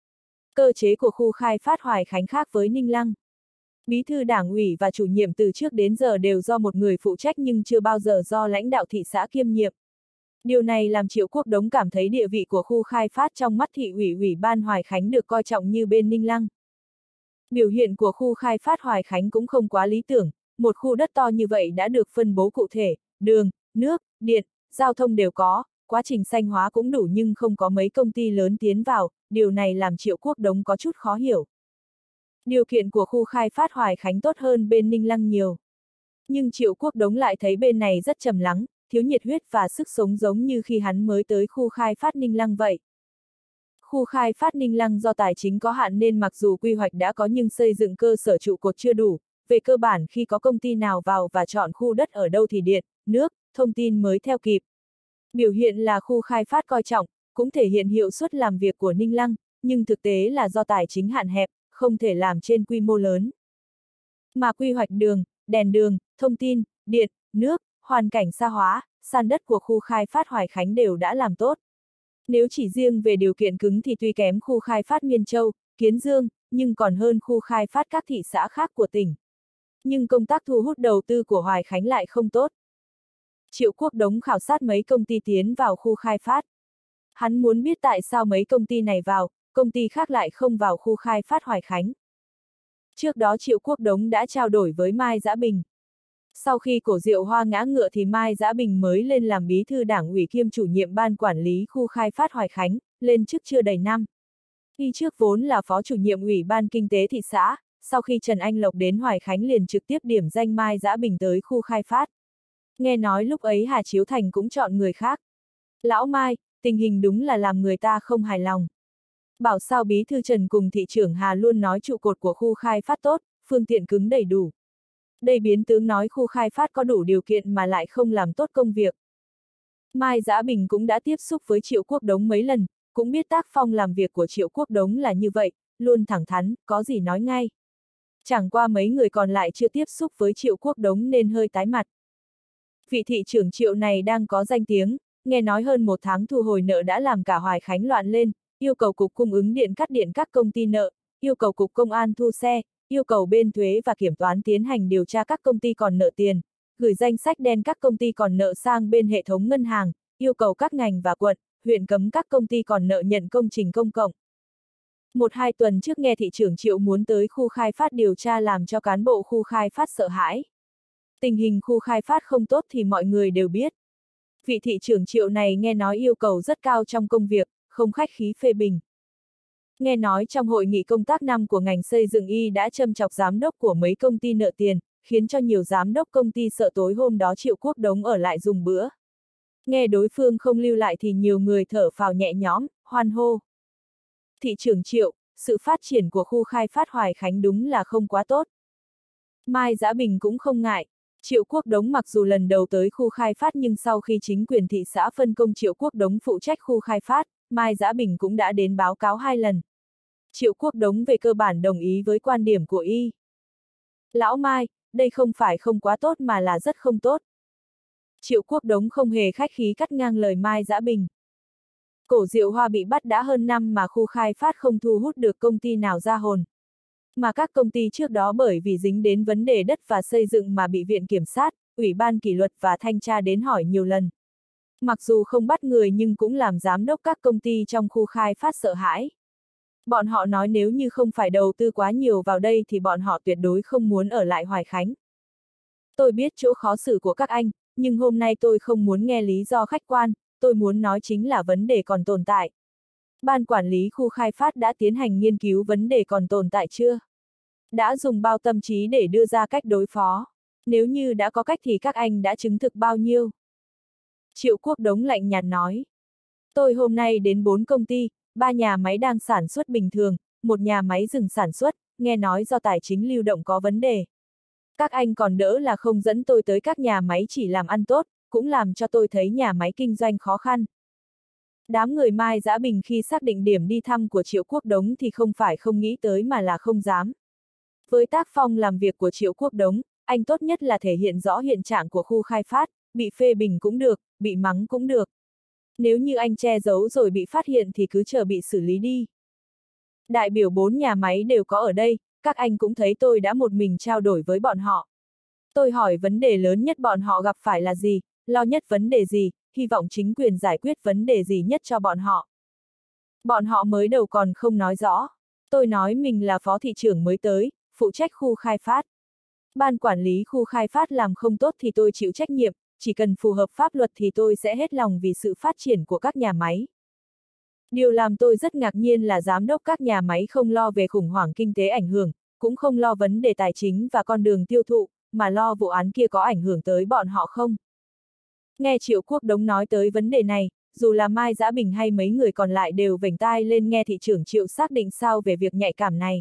Cơ chế của khu khai phát Hoài Khánh khác với Ninh Lăng. Bí thư Đảng ủy và chủ nhiệm từ trước đến giờ đều do một người phụ trách nhưng chưa bao giờ do lãnh đạo thị xã kiêm nhiệm. Điều này làm Triệu Quốc Đống cảm thấy địa vị của khu khai phát trong mắt thị ủy ủy ban Hoài Khánh được coi trọng như bên Ninh Lăng. Biểu hiện của khu khai phát Hoài Khánh cũng không quá lý tưởng, một khu đất to như vậy đã được phân bố cụ thể, đường, nước, điện, giao thông đều có, quá trình xanh hóa cũng đủ nhưng không có mấy công ty lớn tiến vào, điều này làm Triệu Quốc Đống có chút khó hiểu. Điều kiện của khu khai phát Hoài Khánh tốt hơn bên Ninh Lăng nhiều. Nhưng Triệu Quốc Đống lại thấy bên này rất trầm lắng, thiếu nhiệt huyết và sức sống giống như khi hắn mới tới khu khai phát Ninh Lăng vậy. Khu khai phát Ninh Lăng do tài chính có hạn nên mặc dù quy hoạch đã có nhưng xây dựng cơ sở trụ cột chưa đủ, về cơ bản khi có công ty nào vào và chọn khu đất ở đâu thì điện, nước, thông tin mới theo kịp. Biểu hiện là khu khai phát coi trọng, cũng thể hiện hiệu suất làm việc của Ninh Lăng, nhưng thực tế là do tài chính hạn hẹp, không thể làm trên quy mô lớn. Mà quy hoạch đường, đèn đường, thông tin, điện, nước, hoàn cảnh xa hóa, san đất của khu khai phát Hoài Khánh đều đã làm tốt. Nếu chỉ riêng về điều kiện cứng thì tuy kém khu khai phát Miên Châu, Kiến Dương, nhưng còn hơn khu khai phát các thị xã khác của tỉnh. Nhưng công tác thu hút đầu tư của Hoài Khánh lại không tốt. Triệu Quốc Đống khảo sát mấy công ty tiến vào khu khai phát. Hắn muốn biết tại sao mấy công ty này vào, công ty khác lại không vào khu khai phát Hoài Khánh. Trước đó Triệu Quốc Đống đã trao đổi với Mai Dã Bình. Sau khi cổ Diệu Hoa ngã ngựa thì Mai Dã Bình mới lên làm bí thư đảng ủy kiêm chủ nhiệm ban quản lý khu khai phát Hoài Khánh, lên chức chưa đầy năm. Y trước vốn là phó chủ nhiệm ủy ban kinh tế thị xã, sau khi Trần Anh Lộc đến Hoài Khánh liền trực tiếp điểm danh Mai Dã Bình tới khu khai phát. Nghe nói lúc ấy Hà Chiếu Thành cũng chọn người khác. Lão Mai, tình hình đúng là làm người ta không hài lòng. Bảo sao bí thư Trần cùng thị trưởng Hà luôn nói trụ cột của khu khai phát tốt, phương tiện cứng đầy đủ. Đây biến tướng nói khu khai phát có đủ điều kiện mà lại không làm tốt công việc. Mai Dã Bình cũng đã tiếp xúc với Triệu Quốc Đống mấy lần, cũng biết tác phong làm việc của Triệu Quốc Đống là như vậy, luôn thẳng thắn, có gì nói ngay. Chẳng qua mấy người còn lại chưa tiếp xúc với Triệu Quốc Đống nên hơi tái mặt. Vị thị trưởng Triệu này đang có danh tiếng, nghe nói hơn một tháng thu hồi nợ đã làm cả Hoài Khánh loạn lên, yêu cầu cục cung ứng điện cắt điện các công ty nợ, yêu cầu cục công an thu xe, yêu cầu bên thuế và kiểm toán tiến hành điều tra các công ty còn nợ tiền, gửi danh sách đen các công ty còn nợ sang bên hệ thống ngân hàng, yêu cầu các ngành và quận, huyện cấm các công ty còn nợ nhận công trình công cộng. Một hai tuần trước nghe thị trưởng Triệu muốn tới khu khai phát điều tra làm cho cán bộ khu khai phát sợ hãi. Tình hình khu khai phát không tốt thì mọi người đều biết. Vị thị trưởng Triệu này nghe nói yêu cầu rất cao trong công việc, không khách khí phê bình. Nghe nói trong hội nghị công tác năm của ngành xây dựng y đã châm chọc giám đốc của mấy công ty nợ tiền, khiến cho nhiều giám đốc công ty sợ tối hôm đó Triệu Quốc Đống ở lại dùng bữa. Nghe đối phương không lưu lại thì nhiều người thở phào nhẹ nhõm, hoan hô. Thị trưởng Triệu, sự phát triển của khu khai phát Hoài Khánh đúng là không quá tốt. Mai Dã Bình cũng không ngại. Triệu Quốc Đống mặc dù lần đầu tới khu khai phát nhưng sau khi chính quyền thị xã phân công Triệu Quốc Đống phụ trách khu khai phát, Mai Dã Bình cũng đã đến báo cáo hai lần. Triệu Quốc Đống về cơ bản đồng ý với quan điểm của y. Lão Mai, đây không phải không quá tốt mà là rất không tốt. Triệu Quốc Đống không hề khách khí cắt ngang lời Mai Dã Bình. Cổ Diệu Hoa bị bắt đã hơn năm mà khu khai phát không thu hút được công ty nào ra hồn. Mà các công ty trước đó bởi vì dính đến vấn đề đất và xây dựng mà bị Viện Kiểm sát, Ủy ban Kỷ luật và Thanh tra đến hỏi nhiều lần. Mặc dù không bắt người nhưng cũng làm giám đốc các công ty trong khu khai phát sợ hãi. Bọn họ nói nếu như không phải đầu tư quá nhiều vào đây thì bọn họ tuyệt đối không muốn ở lại Hoài Khánh. Tôi biết chỗ khó xử của các anh, nhưng hôm nay tôi không muốn nghe lý do khách quan, tôi muốn nói chính là vấn đề còn tồn tại. Ban quản lý khu khai phát đã tiến hành nghiên cứu vấn đề còn tồn tại chưa? Đã dùng bao tâm trí để đưa ra cách đối phó. Nếu như đã có cách thì các anh đã chứng thực bao nhiêu? Triệu Quốc Đống lạnh nhạt nói. Tôi hôm nay đến bốn công ty, ba nhà máy đang sản xuất bình thường, một nhà máy dừng sản xuất, nghe nói do tài chính lưu động có vấn đề. Các anh còn đỡ là không dẫn tôi tới các nhà máy chỉ làm ăn tốt, cũng làm cho tôi thấy nhà máy kinh doanh khó khăn. Đám người Mai Dã Bình khi xác định điểm đi thăm của Triệu Quốc Đống thì không phải không nghĩ tới mà là không dám. Với tác phong làm việc của Triệu Quốc Đống, anh tốt nhất là thể hiện rõ hiện trạng của khu khai phát, bị phê bình cũng được, bị mắng cũng được. Nếu như anh che giấu rồi bị phát hiện thì cứ chờ bị xử lý đi. Đại biểu bốn nhà máy đều có ở đây, các anh cũng thấy tôi đã một mình trao đổi với bọn họ. Tôi hỏi vấn đề lớn nhất bọn họ gặp phải là gì, lo nhất vấn đề gì, hy vọng chính quyền giải quyết vấn đề gì nhất cho bọn họ. Bọn họ mới đầu còn không nói rõ. Tôi nói mình là phó thị trưởng mới tới, phụ trách khu khai phát. Ban quản lý khu khai phát làm không tốt thì tôi chịu trách nhiệm, chỉ cần phù hợp pháp luật thì tôi sẽ hết lòng vì sự phát triển của các nhà máy. Điều làm tôi rất ngạc nhiên là giám đốc các nhà máy không lo về khủng hoảng kinh tế ảnh hưởng, cũng không lo vấn đề tài chính và con đường tiêu thụ, mà lo vụ án kia có ảnh hưởng tới bọn họ không. Nghe Triệu Quốc Đống nói tới vấn đề này, dù là Mai Dã Bình hay mấy người còn lại đều vểnh tai lên nghe thị trưởng Triệu xác định sao về việc nhạy cảm này.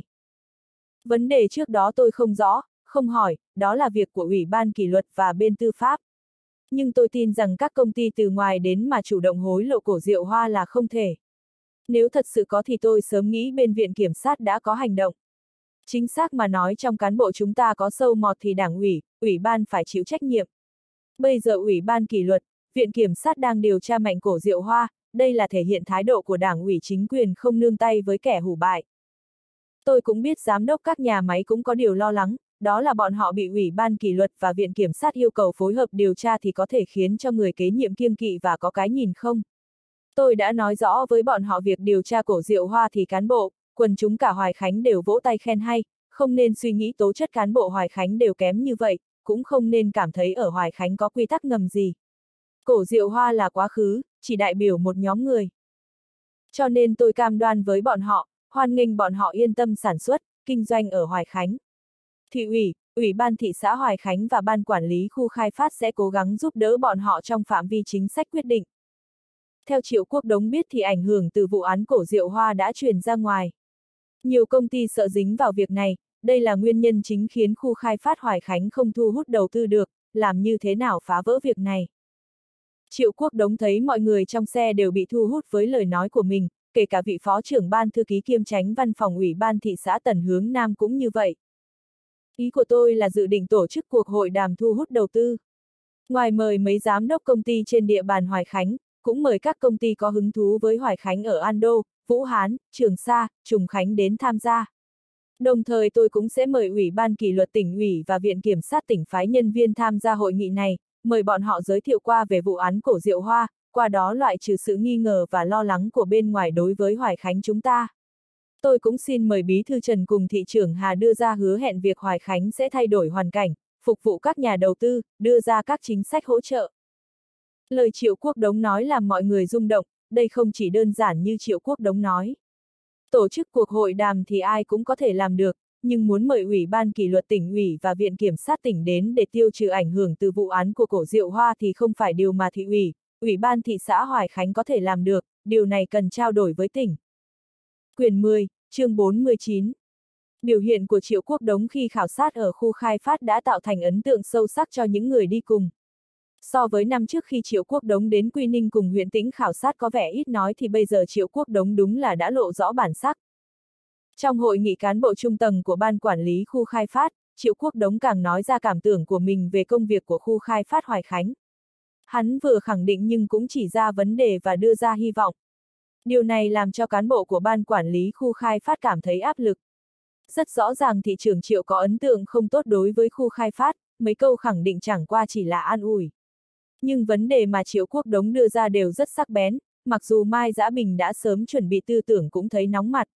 Vấn đề trước đó tôi không rõ, không hỏi, đó là việc của Ủy ban Kỷ luật và bên tư pháp. Nhưng tôi tin rằng các công ty từ ngoài đến mà chủ động hối lộ Cổ Diệu Hoa là không thể. Nếu thật sự có thì tôi sớm nghĩ bên Viện Kiểm sát đã có hành động. Chính xác mà nói trong cán bộ chúng ta có sâu mọt thì đảng ủy, ủy ban phải chịu trách nhiệm. Bây giờ Ủy ban Kỷ luật, Viện Kiểm sát đang điều tra mạnh Cổ Diệu Hoa, đây là thể hiện thái độ của đảng ủy chính quyền không nương tay với kẻ hủ bại. Tôi cũng biết giám đốc các nhà máy cũng có điều lo lắng, đó là bọn họ bị Ủy ban Kỷ luật và Viện Kiểm sát yêu cầu phối hợp điều tra thì có thể khiến cho người kế nhiệm kiêng kỵ và có cái nhìn không. Tôi đã nói rõ với bọn họ việc điều tra Cổ Diệu Hoa thì cán bộ, quần chúng cả Hoài Khánh đều vỗ tay khen hay, không nên suy nghĩ tố chất cán bộ Hoài Khánh đều kém như vậy, cũng không nên cảm thấy ở Hoài Khánh có quy tắc ngầm gì. Cổ Diệu Hoa là quá khứ, chỉ đại biểu một nhóm người. Cho nên tôi cam đoan với bọn họ, hoan nghênh bọn họ yên tâm sản xuất, kinh doanh ở Hoài Khánh. Thị ủy, Ủy ban thị xã Hoài Khánh và ban quản lý khu khai phát sẽ cố gắng giúp đỡ bọn họ trong phạm vi chính sách quyết định. Theo Triệu Quốc Đống biết thì ảnh hưởng từ vụ án cổ rượu hoa đã truyền ra ngoài. Nhiều công ty sợ dính vào việc này, đây là nguyên nhân chính khiến khu khai phát Hoài Khánh không thu hút đầu tư được, làm như thế nào phá vỡ việc này. Triệu Quốc Đống thấy mọi người trong xe đều bị thu hút với lời nói của mình, kể cả vị phó trưởng ban thư ký kiêm chánh văn phòng ủy ban thị xã Tần Hướng Nam cũng như vậy. Ý của tôi là dự định tổ chức cuộc hội đàm thu hút đầu tư. Ngoài mời mấy giám đốc công ty trên địa bàn Hoài Khánh, cũng mời các công ty có hứng thú với Hoài Khánh ở An Đô, Vũ Hán, Trường Sa, Trùng Khánh đến tham gia. Đồng thời tôi cũng sẽ mời Ủy ban kỷ luật tỉnh ủy và Viện Kiểm sát tỉnh phái nhân viên tham gia hội nghị này, mời bọn họ giới thiệu qua về vụ án cổ rượu hoa, qua đó loại trừ sự nghi ngờ và lo lắng của bên ngoài đối với Hoài Khánh chúng ta. Tôi cũng xin mời Bí thư Trần cùng thị trưởng Hà đưa ra hứa hẹn việc Hoài Khánh sẽ thay đổi hoàn cảnh, phục vụ các nhà đầu tư, đưa ra các chính sách hỗ trợ. Lời Triệu Quốc Đống nói làm mọi người rung động, đây không chỉ đơn giản như Triệu Quốc Đống nói. Tổ chức cuộc hội đàm thì ai cũng có thể làm được, nhưng muốn mời Ủy ban kỷ luật tỉnh ủy và Viện Kiểm sát tỉnh đến để tiêu trừ ảnh hưởng từ vụ án của cổ rượu hoa thì không phải điều mà thị ủy, Ủy ban thị xã Hoài Khánh có thể làm được, điều này cần trao đổi với tỉnh. Quyển mười, chương bốn mươi chín. Biểu hiện của Triệu Quốc Đống khi khảo sát ở khu khai phát đã tạo thành ấn tượng sâu sắc cho những người đi cùng. So với năm trước khi Triệu Quốc Đống đến Quy Ninh cùng huyện Tĩnh khảo sát có vẻ ít nói thì bây giờ Triệu Quốc Đống đúng là đã lộ rõ bản sắc. Trong hội nghị cán bộ trung tầng của Ban Quản lý khu khai phát, Triệu Quốc Đống càng nói ra cảm tưởng của mình về công việc của khu khai phát Hoài Khánh. Hắn vừa khẳng định nhưng cũng chỉ ra vấn đề và đưa ra hy vọng. Điều này làm cho cán bộ của Ban Quản lý khu khai phát cảm thấy áp lực. Rất rõ ràng thị trưởng Triệu có ấn tượng không tốt đối với khu khai phát, mấy câu khẳng định chẳng qua chỉ là an ủi. Nhưng vấn đề mà Triệu Quốc Đống đưa ra đều rất sắc bén, mặc dù Mai Dã Bình đã sớm chuẩn bị tư tưởng cũng thấy nóng mặt.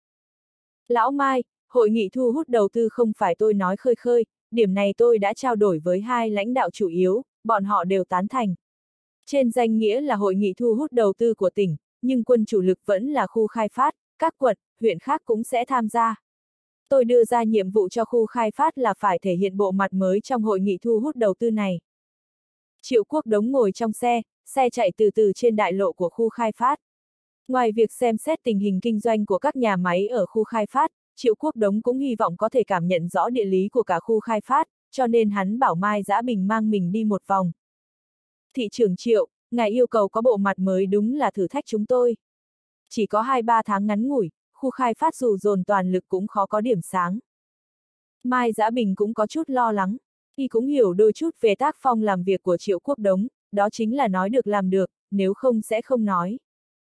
Lão Mai, hội nghị thu hút đầu tư không phải tôi nói khơi khơi, điểm này tôi đã trao đổi với hai lãnh đạo chủ yếu, bọn họ đều tán thành. Trên danh nghĩa là hội nghị thu hút đầu tư của tỉnh, nhưng quân chủ lực vẫn là khu khai phát, các quận, huyện khác cũng sẽ tham gia. Tôi đưa ra nhiệm vụ cho khu khai phát là phải thể hiện bộ mặt mới trong hội nghị thu hút đầu tư này. Triệu Quốc Đống ngồi trong xe, xe chạy từ từ trên đại lộ của khu khai phát. Ngoài việc xem xét tình hình kinh doanh của các nhà máy ở khu khai phát, Triệu Quốc Đống cũng hy vọng có thể cảm nhận rõ địa lý của cả khu khai phát, cho nên hắn bảo Mai Dã Bình mang mình đi một vòng. Thị trưởng Triệu, ngài yêu cầu có bộ mặt mới đúng là thử thách chúng tôi. Chỉ có hai ba tháng ngắn ngủi, khu khai phát dù dồn toàn lực cũng khó có điểm sáng. Mai Dã Bình cũng có chút lo lắng, y cũng hiểu đôi chút về tác phong làm việc của Triệu Quốc Đống, đó chính là nói được làm được, nếu không sẽ không nói.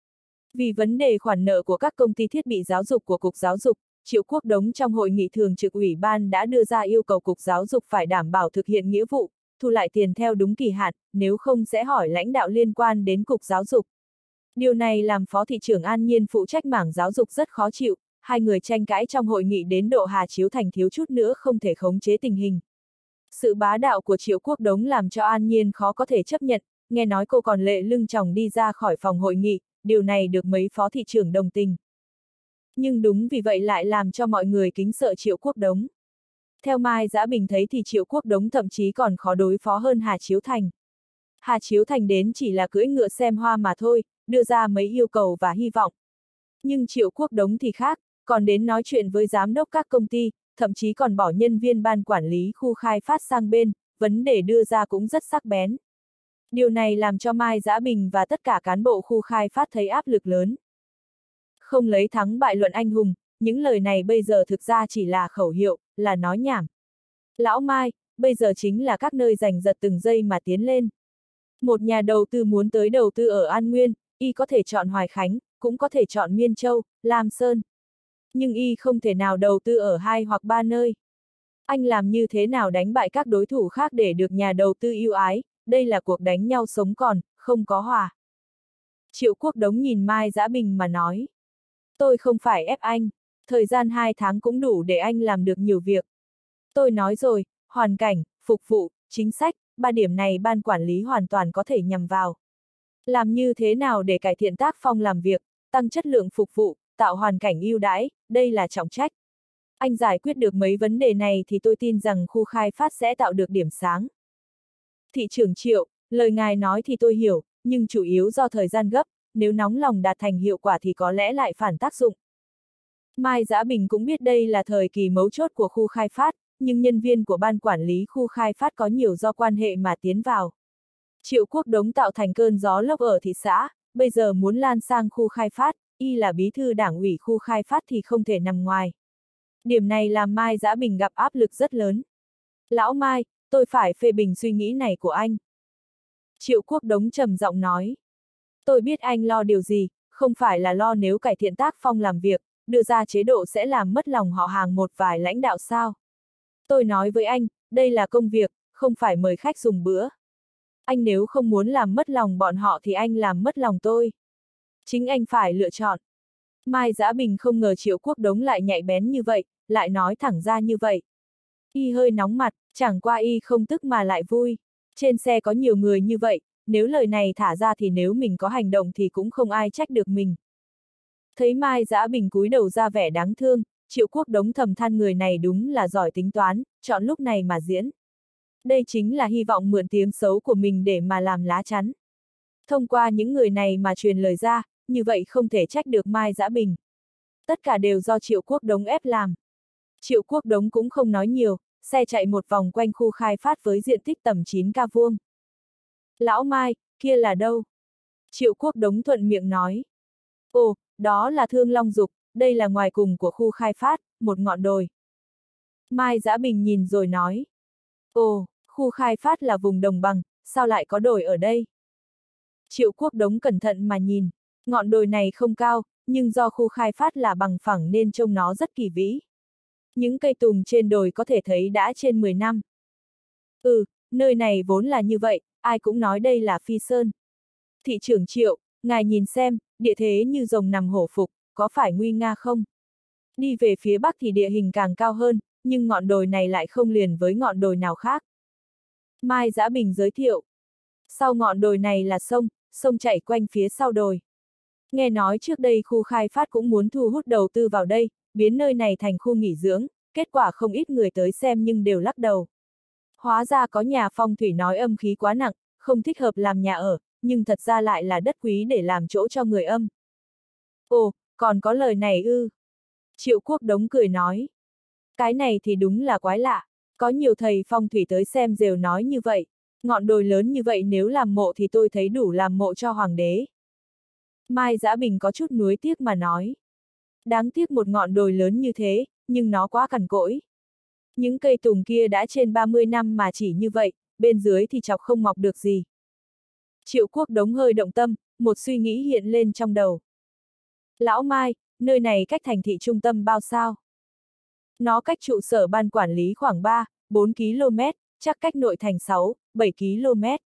Vì vấn đề khoản nợ của các công ty thiết bị giáo dục của Cục Giáo dục, Triệu Quốc Đống trong hội nghị thường trực ủy ban đã đưa ra yêu cầu Cục Giáo dục phải đảm bảo thực hiện nghĩa vụ, thu lại tiền theo đúng kỳ hạn, nếu không sẽ hỏi lãnh đạo liên quan đến Cục Giáo dục. Điều này làm Phó thị trưởng An Nhiên phụ trách mảng giáo dục rất khó chịu, hai người tranh cãi trong hội nghị đến độ Hà Chiếu Thành thiếu chút nữa không thể khống chế tình hình. Sự bá đạo của Triệu Quốc Đống làm cho An Nhiên khó có thể chấp nhận, nghe nói cô còn lệ lưng chòng đi ra khỏi phòng hội nghị, điều này được mấy phó thị trưởng đồng tình. Nhưng đúng vì vậy lại làm cho mọi người kính sợ Triệu Quốc Đống. Theo Mai Dã Bình thấy thì Triệu Quốc Đống thậm chí còn khó đối phó hơn Hà Chiếu Thành. Hà Chiếu Thành đến chỉ là cưỡi ngựa xem hoa mà thôi, đưa ra mấy yêu cầu và hy vọng. Nhưng Triệu Quốc Đống thì khác, còn đến nói chuyện với giám đốc các công ty, thậm chí còn bỏ nhân viên ban quản lý khu khai phát sang bên, vấn đề đưa ra cũng rất sắc bén. Điều này làm cho Mai Dã Bình và tất cả cán bộ khu khai phát thấy áp lực lớn. Không lấy thắng bại luận anh hùng, những lời này bây giờ thực ra chỉ là khẩu hiệu, là nói nhảm. Lão Mai, bây giờ chính là các nơi giành giật từng giây mà tiến lên. Một nhà đầu tư muốn tới đầu tư ở An Nguyên, y có thể chọn Hoài Khánh, cũng có thể chọn Miên Châu, Lam Sơn. Nhưng y không thể nào đầu tư ở hai hoặc ba nơi. Anh làm như thế nào đánh bại các đối thủ khác để được nhà đầu tư yêu ái, đây là cuộc đánh nhau sống còn, không có hòa. Triệu Quốc Đống nhìn Mai Dã Bình mà nói. Tôi không phải ép anh, thời gian hai tháng cũng đủ để anh làm được nhiều việc. Tôi nói rồi, hoàn cảnh, phục vụ, chính sách, ba điểm này ban quản lý hoàn toàn có thể nhằm vào. Làm như thế nào để cải thiện tác phong làm việc, tăng chất lượng phục vụ, tạo hoàn cảnh ưu đãi, đây là trọng trách. Anh giải quyết được mấy vấn đề này thì tôi tin rằng khu khai phát sẽ tạo được điểm sáng. Thị trưởng Triệu, lời ngài nói thì tôi hiểu, nhưng chủ yếu do thời gian gấp, nếu nóng lòng đạt thành hiệu quả thì có lẽ lại phản tác dụng. Mai Dã Bình cũng biết đây là thời kỳ mấu chốt của khu khai phát, nhưng nhân viên của ban quản lý khu khai phát có nhiều do quan hệ mà tiến vào. Triệu Quốc Đống tạo thành cơn gió lốc ở thị xã, bây giờ muốn lan sang khu khai phát, y là bí thư đảng ủy khu khai phát thì không thể nằm ngoài. Điểm này làm Mai Dã Bình gặp áp lực rất lớn. Lão Mai, tôi phải phê bình suy nghĩ này của anh. Triệu Quốc Đống trầm giọng nói. Tôi biết anh lo điều gì, không phải là lo nếu cải thiện tác phong làm việc, đưa ra chế độ sẽ làm mất lòng họ hàng một vài lãnh đạo sao. Tôi nói với anh, đây là công việc, không phải mời khách dùng bữa. Anh nếu không muốn làm mất lòng bọn họ thì anh làm mất lòng tôi. Chính anh phải lựa chọn. Mai Dã Bình không ngờ Triệu Quốc Đống lại nhạy bén như vậy, lại nói thẳng ra như vậy. Y hơi nóng mặt, chẳng qua y không tức mà lại vui. Trên xe có nhiều người như vậy, nếu lời này thả ra thì nếu mình có hành động thì cũng không ai trách được mình. Thấy Mai Dã Bình cúi đầu ra vẻ đáng thương, Triệu Quốc Đống thầm than người này đúng là giỏi tính toán, chọn lúc này mà diễn. Đây chính là hy vọng mượn tiếng xấu của mình để mà làm lá chắn. Thông qua những người này mà truyền lời ra, như vậy không thể trách được Mai Dã Bình. Tất cả đều do Triệu Quốc Đống ép làm. Triệu Quốc Đống cũng không nói nhiều, xe chạy một vòng quanh khu khai phát với diện tích tầm chín ca vuông. Lão Mai, kia là đâu? Triệu Quốc Đống thuận miệng nói. Ồ, đó là Thương Long Dục, đây là ngoài cùng của khu khai phát, một ngọn đồi. Mai Dã Bình nhìn rồi nói. Ồ, khu khai phát là vùng đồng bằng, sao lại có đồi ở đây? Triệu Quốc Đống cẩn thận mà nhìn, ngọn đồi này không cao, nhưng do khu khai phát là bằng phẳng nên trông nó rất kỳ vĩ. Những cây tùng trên đồi có thể thấy đã trên mười năm. Ừ, nơi này vốn là như vậy, ai cũng nói đây là Phi Sơn. Thị trưởng Triệu, ngài nhìn xem, địa thế như rồng nằm hổ phục, có phải nguy nga không? Đi về phía bắc thì địa hình càng cao hơn, nhưng ngọn đồi này lại không liền với ngọn đồi nào khác. Mai Dã Bình giới thiệu. Sau ngọn đồi này là sông, sông chảy quanh phía sau đồi. Nghe nói trước đây khu khai phát cũng muốn thu hút đầu tư vào đây, biến nơi này thành khu nghỉ dưỡng, kết quả không ít người tới xem nhưng đều lắc đầu. Hóa ra có nhà phong thủy nói âm khí quá nặng, không thích hợp làm nhà ở, nhưng thật ra lại là đất quý để làm chỗ cho người âm. Ồ, còn có lời này ư? Triệu Quốc Đống cười nói. Cái này thì đúng là quái lạ, có nhiều thầy phong thủy tới xem đều nói như vậy. Ngọn đồi lớn như vậy nếu làm mộ thì tôi thấy đủ làm mộ cho hoàng đế. Mai Dã Bình có chút nuối tiếc mà nói. Đáng tiếc một ngọn đồi lớn như thế, nhưng nó quá cằn cỗi. Những cây tùng kia đã trên ba mươi năm mà chỉ như vậy, bên dưới thì chọc không mọc được gì. Triệu Quốc Đống hơi động tâm, một suy nghĩ hiện lên trong đầu. Lão Mai, nơi này cách thành thị trung tâm bao sao? Nó cách trụ sở ban quản lý khoảng ba, bốn ki lô mét, chắc cách nội thành sáu, bảy ki lô mét.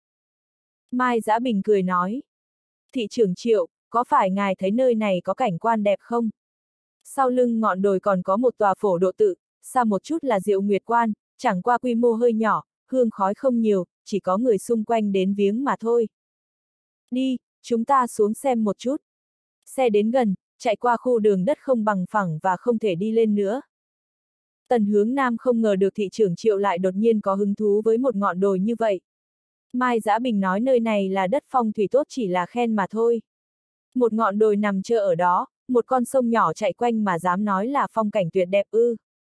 Mai Dã Bình cười nói. Thị trưởng Triệu, có phải ngài thấy nơi này có cảnh quan đẹp không? Sau lưng ngọn đồi còn có một tòa phổ độ tự, xa một chút là Diệu Nguyệt Quan, chẳng qua quy mô hơi nhỏ, hương khói không nhiều, chỉ có người xung quanh đến viếng mà thôi. Đi, chúng ta xuống xem một chút. Xe đến gần, chạy qua khu đường đất không bằng phẳng và không thể đi lên nữa. Tần Hướng Nam không ngờ được thị trưởng Triệu lại đột nhiên có hứng thú với một ngọn đồi như vậy. Mai Dã Bình nói nơi này là đất phong thủy tốt chỉ là khen mà thôi. Một ngọn đồi nằm trơ ở đó, một con sông nhỏ chạy quanh mà dám nói là phong cảnh tuyệt đẹp ư.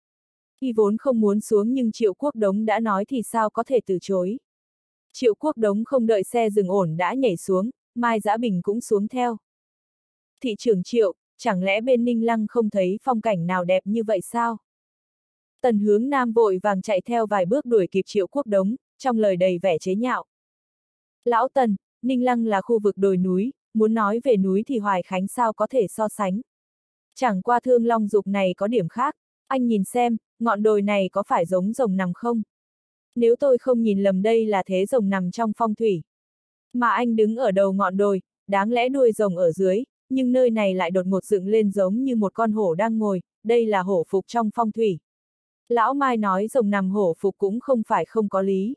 Y vốn không muốn xuống nhưng Triệu Quốc Đống đã nói thì sao có thể từ chối. Triệu Quốc Đống không đợi xe dừng ổn đã nhảy xuống, Mai Dã Bình cũng xuống theo. Thị trưởng Triệu, chẳng lẽ bên Ninh Lăng không thấy phong cảnh nào đẹp như vậy sao? Tần Hướng Nam vội vàng chạy theo vài bước đuổi kịp Triệu Quốc Đống, trong lời đầy vẻ chế nhạo. Lão Tần, Ninh Lăng là khu vực đồi núi, muốn nói về núi thì Hoài Khánh sao có thể so sánh. Chẳng qua Thương Long Dục này có điểm khác, anh nhìn xem, ngọn đồi này có phải giống rồng nằm không? Nếu tôi không nhìn lầm đây là thế rồng nằm trong phong thủy. Mà anh đứng ở đầu ngọn đồi, đáng lẽ đuôi rồng ở dưới, nhưng nơi này lại đột ngột dựng lên giống như một con hổ đang ngồi, đây là hổ phục trong phong thủy. Lão Mai nói rồng nằm hổ phục cũng không phải không có lý.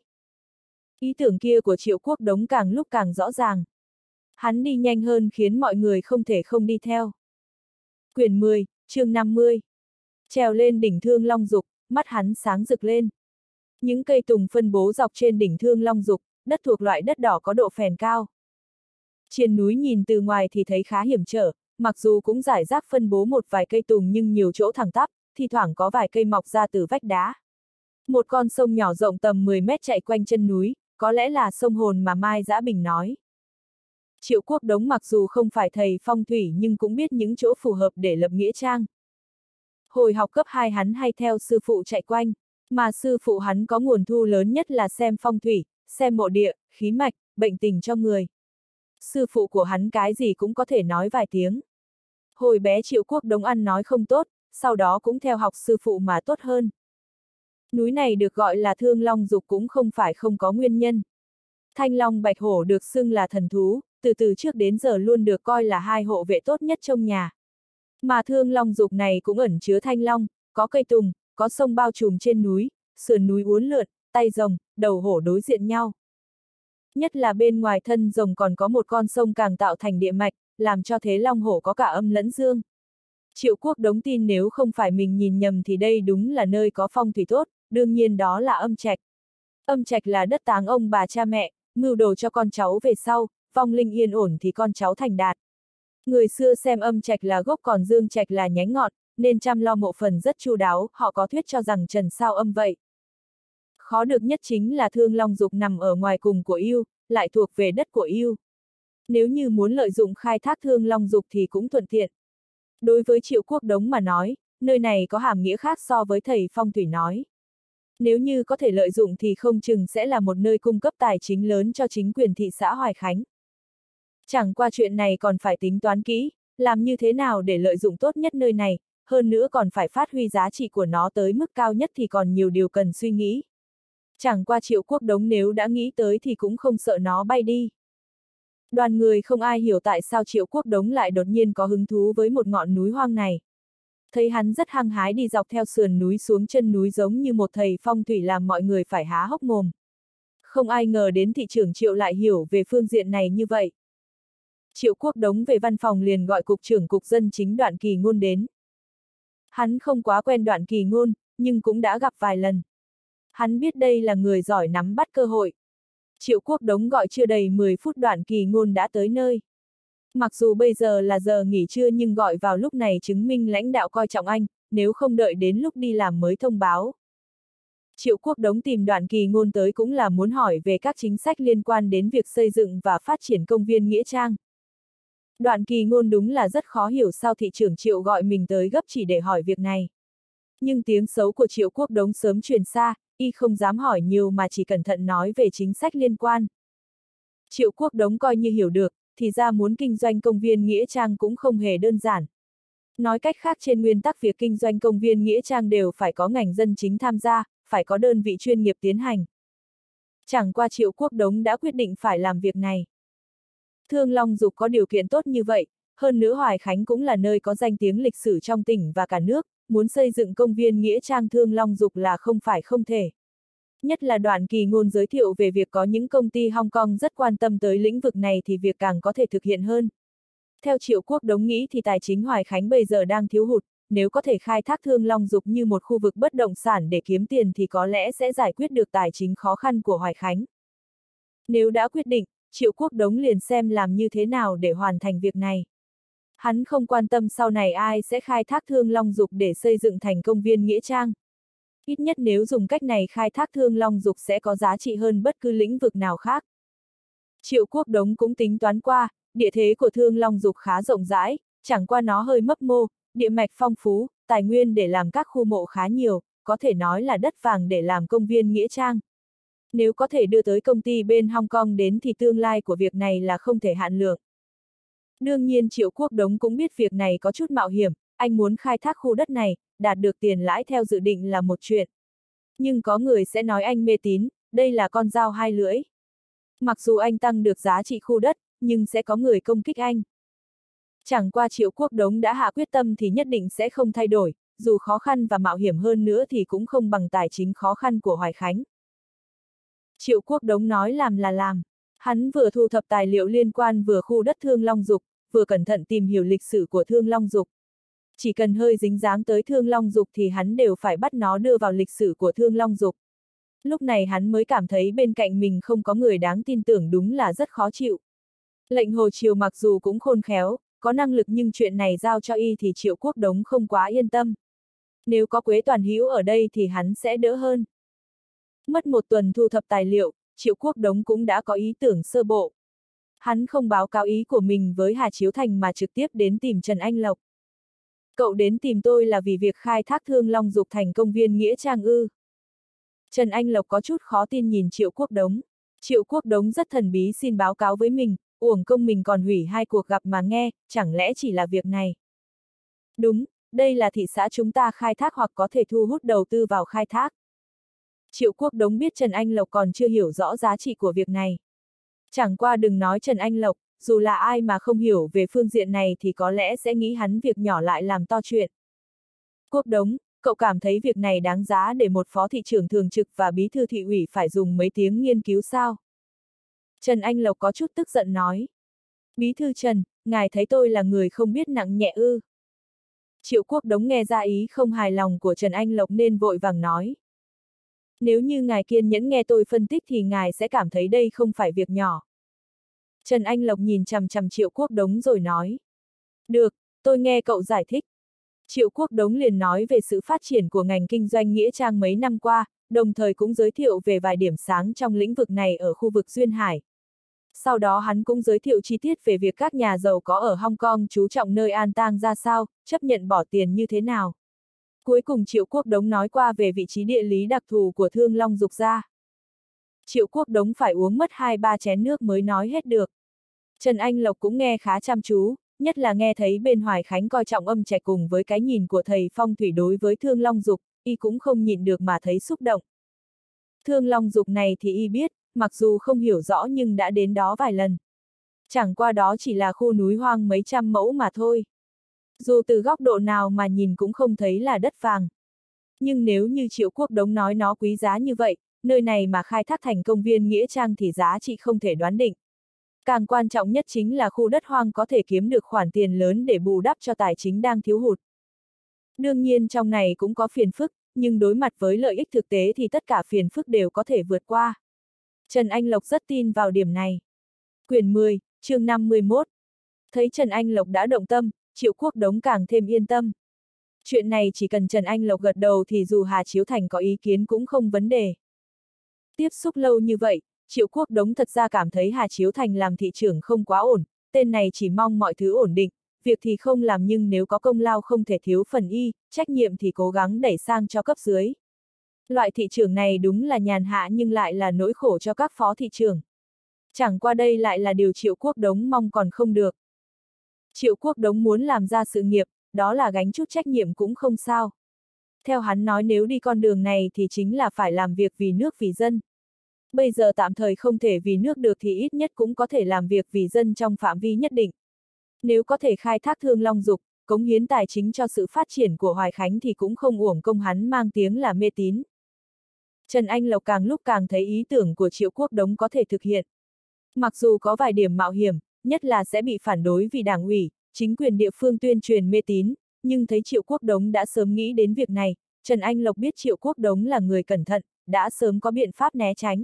Ý tưởng kia của Triệu Quốc Đống càng lúc càng rõ ràng. Hắn đi nhanh hơn khiến mọi người không thể không đi theo. Quyển mười, chương năm mươi. Trèo lên đỉnh Thương Long Dục, mắt hắn sáng rực lên. Những cây tùng phân bố dọc trên đỉnh Thương Long Dục, đất thuộc loại đất đỏ có độ phèn cao. Trên núi nhìn từ ngoài thì thấy khá hiểm trở, mặc dù cũng rải rác phân bố một vài cây tùng nhưng nhiều chỗ thẳng tắp, thi thoảng có vài cây mọc ra từ vách đá. Một con sông nhỏ rộng tầm mười mét chạy quanh chân núi, có lẽ là sông Hồn mà Mai Dã Bình nói. Triệu Quốc Đống mặc dù không phải thầy phong thủy nhưng cũng biết những chỗ phù hợp để lập nghĩa trang. Hồi học cấp hai hắn hay theo sư phụ chạy quanh, mà sư phụ hắn có nguồn thu lớn nhất là xem phong thủy, xem mộ địa, khí mạch, bệnh tình cho người. Sư phụ của hắn cái gì cũng có thể nói vài tiếng. Hồi bé Triệu Quốc Đống ăn nói không tốt, sau đó cũng theo học sư phụ mà tốt hơn. Núi này được gọi là Thương Long Dục cũng không phải không có nguyên nhân. Thanh Long Bạch Hổ được xưng là thần thú, từ từ trước đến giờ luôn được coi là hai hộ vệ tốt nhất trong nhà. Mà Thương Long Dục này cũng ẩn chứa thanh long, có cây tùng, có sông bao trùm trên núi, sườn núi uốn lượn, tay rồng, đầu hổ đối diện nhau. Nhất là bên ngoài thân rồng còn có một con sông càng tạo thành địa mạch, làm cho thế long hổ có cả âm lẫn dương. Triệu Quốc Đống tin nếu không phải mình nhìn nhầm thì đây đúng là nơi có phong thủy tốt, đương nhiên đó là âm trạch. Âm trạch là đất táng ông bà cha mẹ, mưu đồ cho con cháu về sau, vong linh yên ổn thì con cháu thành đạt. Người xưa xem âm trạch là gốc còn dương trạch là nhánh ngọn, nên chăm lo mộ phần rất chu đáo, họ có thuyết cho rằng trần sao âm vậy. Khó được nhất chính là Thương Long Dục nằm ở ngoài cùng của yêu, lại thuộc về đất của yêu. Nếu như muốn lợi dụng khai thác Thương Long Dục thì cũng thuận tiện. Đối với Triệu Quốc Đống mà nói, nơi này có hàm nghĩa khác so với thầy phong thủy nói. Nếu như có thể lợi dụng thì không chừng sẽ là một nơi cung cấp tài chính lớn cho chính quyền thị xã Hoài Khánh. Chẳng qua chuyện này còn phải tính toán kỹ, làm như thế nào để lợi dụng tốt nhất nơi này, hơn nữa còn phải phát huy giá trị của nó tới mức cao nhất thì còn nhiều điều cần suy nghĩ. Chẳng qua Triệu Quốc Đống nếu đã nghĩ tới thì cũng không sợ nó bay đi. Đoàn người không ai hiểu tại sao Triệu Quốc Đống lại đột nhiên có hứng thú với một ngọn núi hoang này. Thấy hắn rất hăng hái đi dọc theo sườn núi xuống chân núi giống như một thầy phong thủy làm mọi người phải há hốc mồm. Không ai ngờ đến thị trưởng Triệu lại hiểu về phương diện này như vậy. Triệu Quốc Đống về văn phòng liền gọi cục trưởng cục dân chính Đoạn Kỳ Ngôn đến. Hắn không quá quen Đoạn Kỳ Ngôn, nhưng cũng đã gặp vài lần. Hắn biết đây là người giỏi nắm bắt cơ hội. Triệu Quốc Đống gọi chưa đầy mười phút Đoạn Kỳ Ngôn đã tới nơi. Mặc dù bây giờ là giờ nghỉ trưa nhưng gọi vào lúc này chứng minh lãnh đạo coi trọng anh, nếu không đợi đến lúc đi làm mới thông báo. Triệu Quốc Đống tìm Đoạn Kỳ Ngôn tới cũng là muốn hỏi về các chính sách liên quan đến việc xây dựng và phát triển công viên Nghĩa Trang. Đoạn Kỳ Ngôn đúng là rất khó hiểu sao thị trưởng Triệu gọi mình tới gấp chỉ để hỏi việc này. Nhưng tiếng xấu của Triệu Quốc Đống sớm truyền xa, y không dám hỏi nhiều mà chỉ cẩn thận nói về chính sách liên quan. Triệu Quốc Đống coi như hiểu được, thì ra muốn kinh doanh công viên Nghĩa Trang cũng không hề đơn giản. Nói cách khác trên nguyên tắc việc kinh doanh công viên Nghĩa Trang đều phải có ngành dân chính tham gia, phải có đơn vị chuyên nghiệp tiến hành. Chẳng qua Triệu Quốc Đống đã quyết định phải làm việc này. Thương Long Dục có điều kiện tốt như vậy, hơn nữa Hoài Khánh cũng là nơi có danh tiếng lịch sử trong tỉnh và cả nước, muốn xây dựng công viên Nghĩa Trang Thương Long Dục là không phải không thể. Nhất là Đoạn Kỳ Ngôn giới thiệu về việc có những công ty Hong Kong rất quan tâm tới lĩnh vực này thì việc càng có thể thực hiện hơn. Theo Triệu Quốc Đống nghĩ thì tài chính Hoài Khánh bây giờ đang thiếu hụt, nếu có thể khai thác Thương Long Dục như một khu vực bất động sản để kiếm tiền thì có lẽ sẽ giải quyết được tài chính khó khăn của Hoài Khánh. Nếu đã quyết định, Triệu Quốc Đống liền xem làm như thế nào để hoàn thành việc này. Hắn không quan tâm sau này ai sẽ khai thác Thương Long Dục để xây dựng thành công viên Nghĩa Trang. Ít nhất nếu dùng cách này khai thác Thương Long Dục sẽ có giá trị hơn bất cứ lĩnh vực nào khác. Triệu Quốc Đống cũng tính toán qua, địa thế của Thương Long Dục khá rộng rãi, chẳng qua nó hơi mấp mô, địa mạch phong phú, tài nguyên để làm các khu mộ khá nhiều, có thể nói là đất vàng để làm công viên Nghĩa Trang. Nếu có thể đưa tới công ty bên Hong Kong đến thì tương lai của việc này là không thể hạn lượng. Đương nhiên Triệu Quốc Đống cũng biết việc này có chút mạo hiểm, anh muốn khai thác khu đất này, đạt được tiền lãi theo dự định là một chuyện. Nhưng có người sẽ nói anh mê tín, đây là con dao hai lưỡi. Mặc dù anh tăng được giá trị khu đất, nhưng sẽ có người công kích anh. Chẳng qua Triệu Quốc Đống đã hạ quyết tâm thì nhất định sẽ không thay đổi, dù khó khăn và mạo hiểm hơn nữa thì cũng không bằng tài chính khó khăn của Hoài Khánh. Triệu Quốc Đống nói làm là làm. Hắn vừa thu thập tài liệu liên quan vừa khu đất Thương Long Dục, vừa cẩn thận tìm hiểu lịch sử của Thương Long Dục. Chỉ cần hơi dính dáng tới Thương Long Dục thì hắn đều phải bắt nó đưa vào lịch sử của Thương Long Dục. Lúc này hắn mới cảm thấy bên cạnh mình không có người đáng tin tưởng đúng là rất khó chịu. Lệnh Hồ Triều mặc dù cũng khôn khéo, có năng lực nhưng chuyện này giao cho y thì Triệu Quốc Đống không quá yên tâm. Nếu có Quế Toàn Hữu ở đây thì hắn sẽ đỡ hơn. Mất một tuần thu thập tài liệu, Triệu Quốc Đống cũng đã có ý tưởng sơ bộ. Hắn không báo cáo ý của mình với Hà Chiếu Thành mà trực tiếp đến tìm Trần Anh Lộc. Cậu đến tìm tôi là vì việc khai thác Thương Long Dục thành công viên Nghĩa Trang ư? Trần Anh Lộc có chút khó tin nhìn Triệu Quốc Đống. Triệu Quốc Đống rất thần bí xin báo cáo với mình, uổng công mình còn hủy hai cuộc gặp mà nghe, chẳng lẽ chỉ là việc này? Đúng, đây là thị xã chúng ta khai thác hoặc có thể thu hút đầu tư vào khai thác. Triệu Quốc Đống biết Trần Anh Lộc còn chưa hiểu rõ giá trị của việc này. Chẳng qua đừng nói Trần Anh Lộc, dù là ai mà không hiểu về phương diện này thì có lẽ sẽ nghĩ hắn việc nhỏ lại làm to chuyện. Quốc Đống, cậu cảm thấy việc này đáng giá để một phó thị trưởng thường trực và bí thư thị ủy phải dùng mấy tiếng nghiên cứu sao? Trần Anh Lộc có chút tức giận nói. Bí thư Trần, ngài thấy tôi là người không biết nặng nhẹ ư? Triệu Quốc Đống nghe ra ý không hài lòng của Trần Anh Lộc nên vội vàng nói. Nếu như ngài kiên nhẫn nghe tôi phân tích thì ngài sẽ cảm thấy đây không phải việc nhỏ. Trần Anh Lộc nhìn chằm chằm Triệu Quốc Đống rồi nói. Được, tôi nghe cậu giải thích. Triệu Quốc Đống liền nói về sự phát triển của ngành kinh doanh nghĩa trang mấy năm qua, đồng thời cũng giới thiệu về vài điểm sáng trong lĩnh vực này ở khu vực Duyên Hải. Sau đó hắn cũng giới thiệu chi tiết về việc các nhà giàu có ở Hong Kong chú trọng nơi an táng ra sao, chấp nhận bỏ tiền như thế nào. Cuối cùng Triệu Quốc Đống nói qua về vị trí địa lý đặc thù của Thương Long Dục gia. Triệu Quốc Đống phải uống mất hai ba chén nước mới nói hết được. Trần Anh Lộc cũng nghe khá chăm chú, nhất là nghe thấy bên Hoài Khánh coi trọng âm trạch cùng với cái nhìn của thầy phong thủy đối với Thương Long Dục, y cũng không nhịn được mà thấy xúc động. Thương Long Dục này thì y biết, mặc dù không hiểu rõ nhưng đã đến đó vài lần. Chẳng qua đó chỉ là khu núi hoang mấy trăm mẫu mà thôi. Dù từ góc độ nào mà nhìn cũng không thấy là đất vàng. Nhưng nếu như Triệu Quốc Đống nói nó quý giá như vậy, nơi này mà khai thác thành công viên Nghĩa Trang thì giá trị không thể đoán định. Càng quan trọng nhất chính là khu đất hoang có thể kiếm được khoản tiền lớn để bù đắp cho tài chính đang thiếu hụt. Đương nhiên trong này cũng có phiền phức, nhưng đối mặt với lợi ích thực tế thì tất cả phiền phức đều có thể vượt qua. Trần Anh Lộc rất tin vào điểm này. Quyển mười, chương năm mươi mốt. Thấy Trần Anh Lộc đã động tâm, Triệu Quốc Đống càng thêm yên tâm. Chuyện này chỉ cần Trần Anh Lộc gật đầu thì dù Hà Chiếu Thành có ý kiến cũng không vấn đề. Tiếp xúc lâu như vậy, Triệu Quốc Đống thật ra cảm thấy Hà Chiếu Thành làm thị trưởng không quá ổn, tên này chỉ mong mọi thứ ổn định, việc thì không làm nhưng nếu có công lao không thể thiếu phần y, trách nhiệm thì cố gắng đẩy sang cho cấp dưới. Loại thị trưởng này đúng là nhàn hạ nhưng lại là nỗi khổ cho các phó thị trưởng. Chẳng qua đây lại là điều Triệu Quốc Đống mong còn không được. Triệu Quốc Đống muốn làm ra sự nghiệp, đó là gánh chút trách nhiệm cũng không sao. Theo hắn nói nếu đi con đường này thì chính là phải làm việc vì nước vì dân. Bây giờ tạm thời không thể vì nước được thì ít nhất cũng có thể làm việc vì dân trong phạm vi nhất định. Nếu có thể khai thác Thương Long Dục, cống hiến tài chính cho sự phát triển của Hoài Khánh thì cũng không uổng công hắn mang tiếng là mê tín. Trần Anh Lộc càng lúc càng thấy ý tưởng của Triệu Quốc Đống có thể thực hiện. Mặc dù có vài điểm mạo hiểm, nhất là sẽ bị phản đối vì đảng ủy, chính quyền địa phương tuyên truyền mê tín, nhưng thấy Triệu Quốc Đống đã sớm nghĩ đến việc này, Trần Anh Lộc biết Triệu Quốc Đống là người cẩn thận, đã sớm có biện pháp né tránh.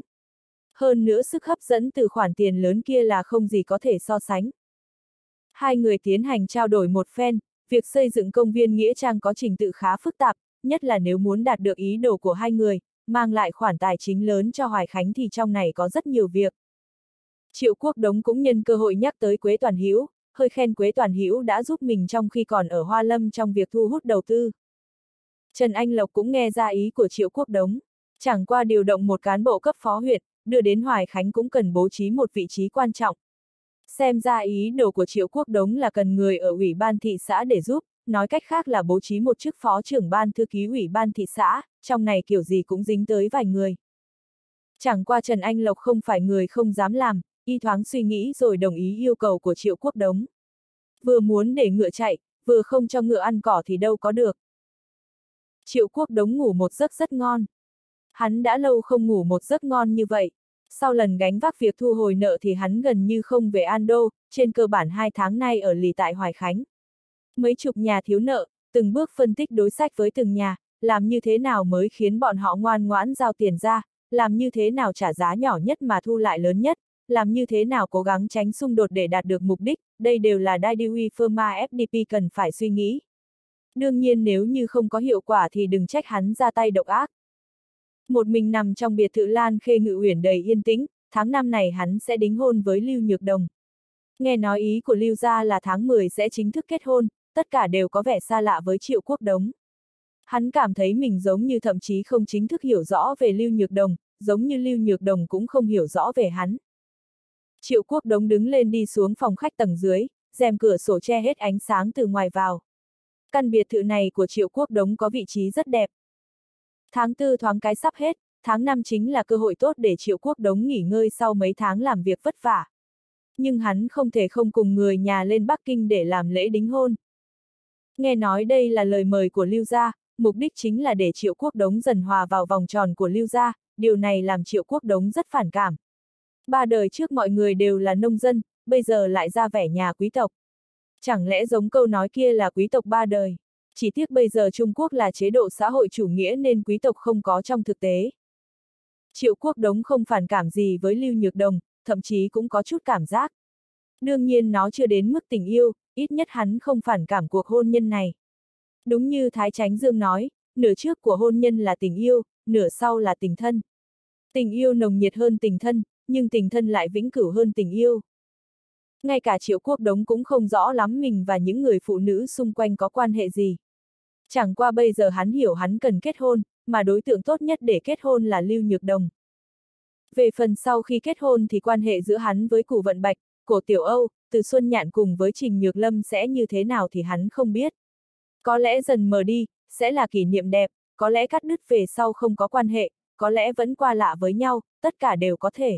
Hơn nữa sức hấp dẫn từ khoản tiền lớn kia là không gì có thể so sánh. Hai người tiến hành trao đổi một phen, việc xây dựng công viên Nghĩa Trang có trình tự khá phức tạp, nhất là nếu muốn đạt được ý đồ của hai người, mang lại khoản tài chính lớn cho Hoài Khánh thì trong này có rất nhiều việc. Triệu Quốc Đống cũng nhân cơ hội nhắc tới Quế Toàn Hữu, hơi khen Quế Toàn Hữu đã giúp mình trong khi còn ở Hoa Lâm trong việc thu hút đầu tư. Trần Anh Lộc cũng nghe ra ý của Triệu Quốc Đống, chẳng qua điều động một cán bộ cấp phó huyện, đưa đến Hoài Khánh cũng cần bố trí một vị trí quan trọng. Xem ra ý đồ của Triệu Quốc Đống là cần người ở ủy ban thị xã để giúp, nói cách khác là bố trí một chức phó trưởng ban thư ký ủy ban thị xã, trong này kiểu gì cũng dính tới vài người. Chẳng qua Trần Anh Lộc không phải người không dám làm, y thoáng suy nghĩ rồi đồng ý yêu cầu của Triệu Quốc Đống. Vừa muốn để ngựa chạy, vừa không cho ngựa ăn cỏ thì đâu có được. Triệu Quốc Đống ngủ một giấc rất ngon. Hắn đã lâu không ngủ một giấc ngon như vậy. Sau lần gánh vác việc thu hồi nợ thì hắn gần như không về An Đô, trên cơ bản hai tháng nay ở lì tại Hoài Khánh. Mấy chục nhà thiếu nợ, từng bước phân tích đối sách với từng nhà, làm như thế nào mới khiến bọn họ ngoan ngoãn giao tiền ra, làm như thế nào trả giá nhỏ nhất mà thu lại lớn nhất, làm như thế nào cố gắng tránh xung đột để đạt được mục đích, đây đều là Daidiwi Firma ép đê pê cần phải suy nghĩ. Đương nhiên nếu như không có hiệu quả thì đừng trách hắn ra tay độc ác. Một mình nằm trong biệt thự Lan Khê Ngự Uyển đầy yên tĩnh, tháng năm này hắn sẽ đính hôn với Lưu Nhược Đồng. Nghe nói ý của Lưu gia là tháng mười sẽ chính thức kết hôn, tất cả đều có vẻ xa lạ với Triệu Quốc Đống. Hắn cảm thấy mình giống như thậm chí không chính thức hiểu rõ về Lưu Nhược Đồng, giống như Lưu Nhược Đồng cũng không hiểu rõ về hắn. Triệu Quốc Đống đứng lên đi xuống phòng khách tầng dưới, rèm cửa sổ che hết ánh sáng từ ngoài vào. Căn biệt thự này của Triệu Quốc Đống có vị trí rất đẹp. Tháng tư thoáng cái sắp hết, tháng năm chính là cơ hội tốt để Triệu Quốc Đống nghỉ ngơi sau mấy tháng làm việc vất vả. Nhưng hắn không thể không cùng người nhà lên Bắc Kinh để làm lễ đính hôn. Nghe nói đây là lời mời của Lưu gia, mục đích chính là để Triệu Quốc Đống dần hòa vào vòng tròn của Lưu gia, điều này làm Triệu Quốc Đống rất phản cảm. Ba đời trước mọi người đều là nông dân, bây giờ lại ra vẻ nhà quý tộc. Chẳng lẽ giống câu nói kia là quý tộc ba đời? Chỉ tiếc bây giờ Trung Quốc là chế độ xã hội chủ nghĩa nên quý tộc không có trong thực tế. Triệu Quốc Đống không phản cảm gì với Lưu Nhược Đồng, thậm chí cũng có chút cảm giác. Đương nhiên nó chưa đến mức tình yêu, ít nhất hắn không phản cảm cuộc hôn nhân này. Đúng như Thái Chánh Dương nói, nửa trước của hôn nhân là tình yêu, nửa sau là tình thân. Tình yêu nồng nhiệt hơn tình thân, nhưng tình thân lại vĩnh cửu hơn tình yêu. Ngay cả Triệu Quốc Đống cũng không rõ lắm mình và những người phụ nữ xung quanh có quan hệ gì. Chẳng qua bây giờ hắn hiểu hắn cần kết hôn, mà đối tượng tốt nhất để kết hôn là Lưu Nhược Đồng. Về phần sau khi kết hôn thì quan hệ giữa hắn với Cù Vận Bạch, Cổ Tiểu Âu, Từ Xuân Nhạn cùng với Trình Nhược Lâm sẽ như thế nào thì hắn không biết. Có lẽ dần mờ đi, sẽ là kỷ niệm đẹp, có lẽ cắt đứt về sau không có quan hệ, có lẽ vẫn qua lạ với nhau, tất cả đều có thể.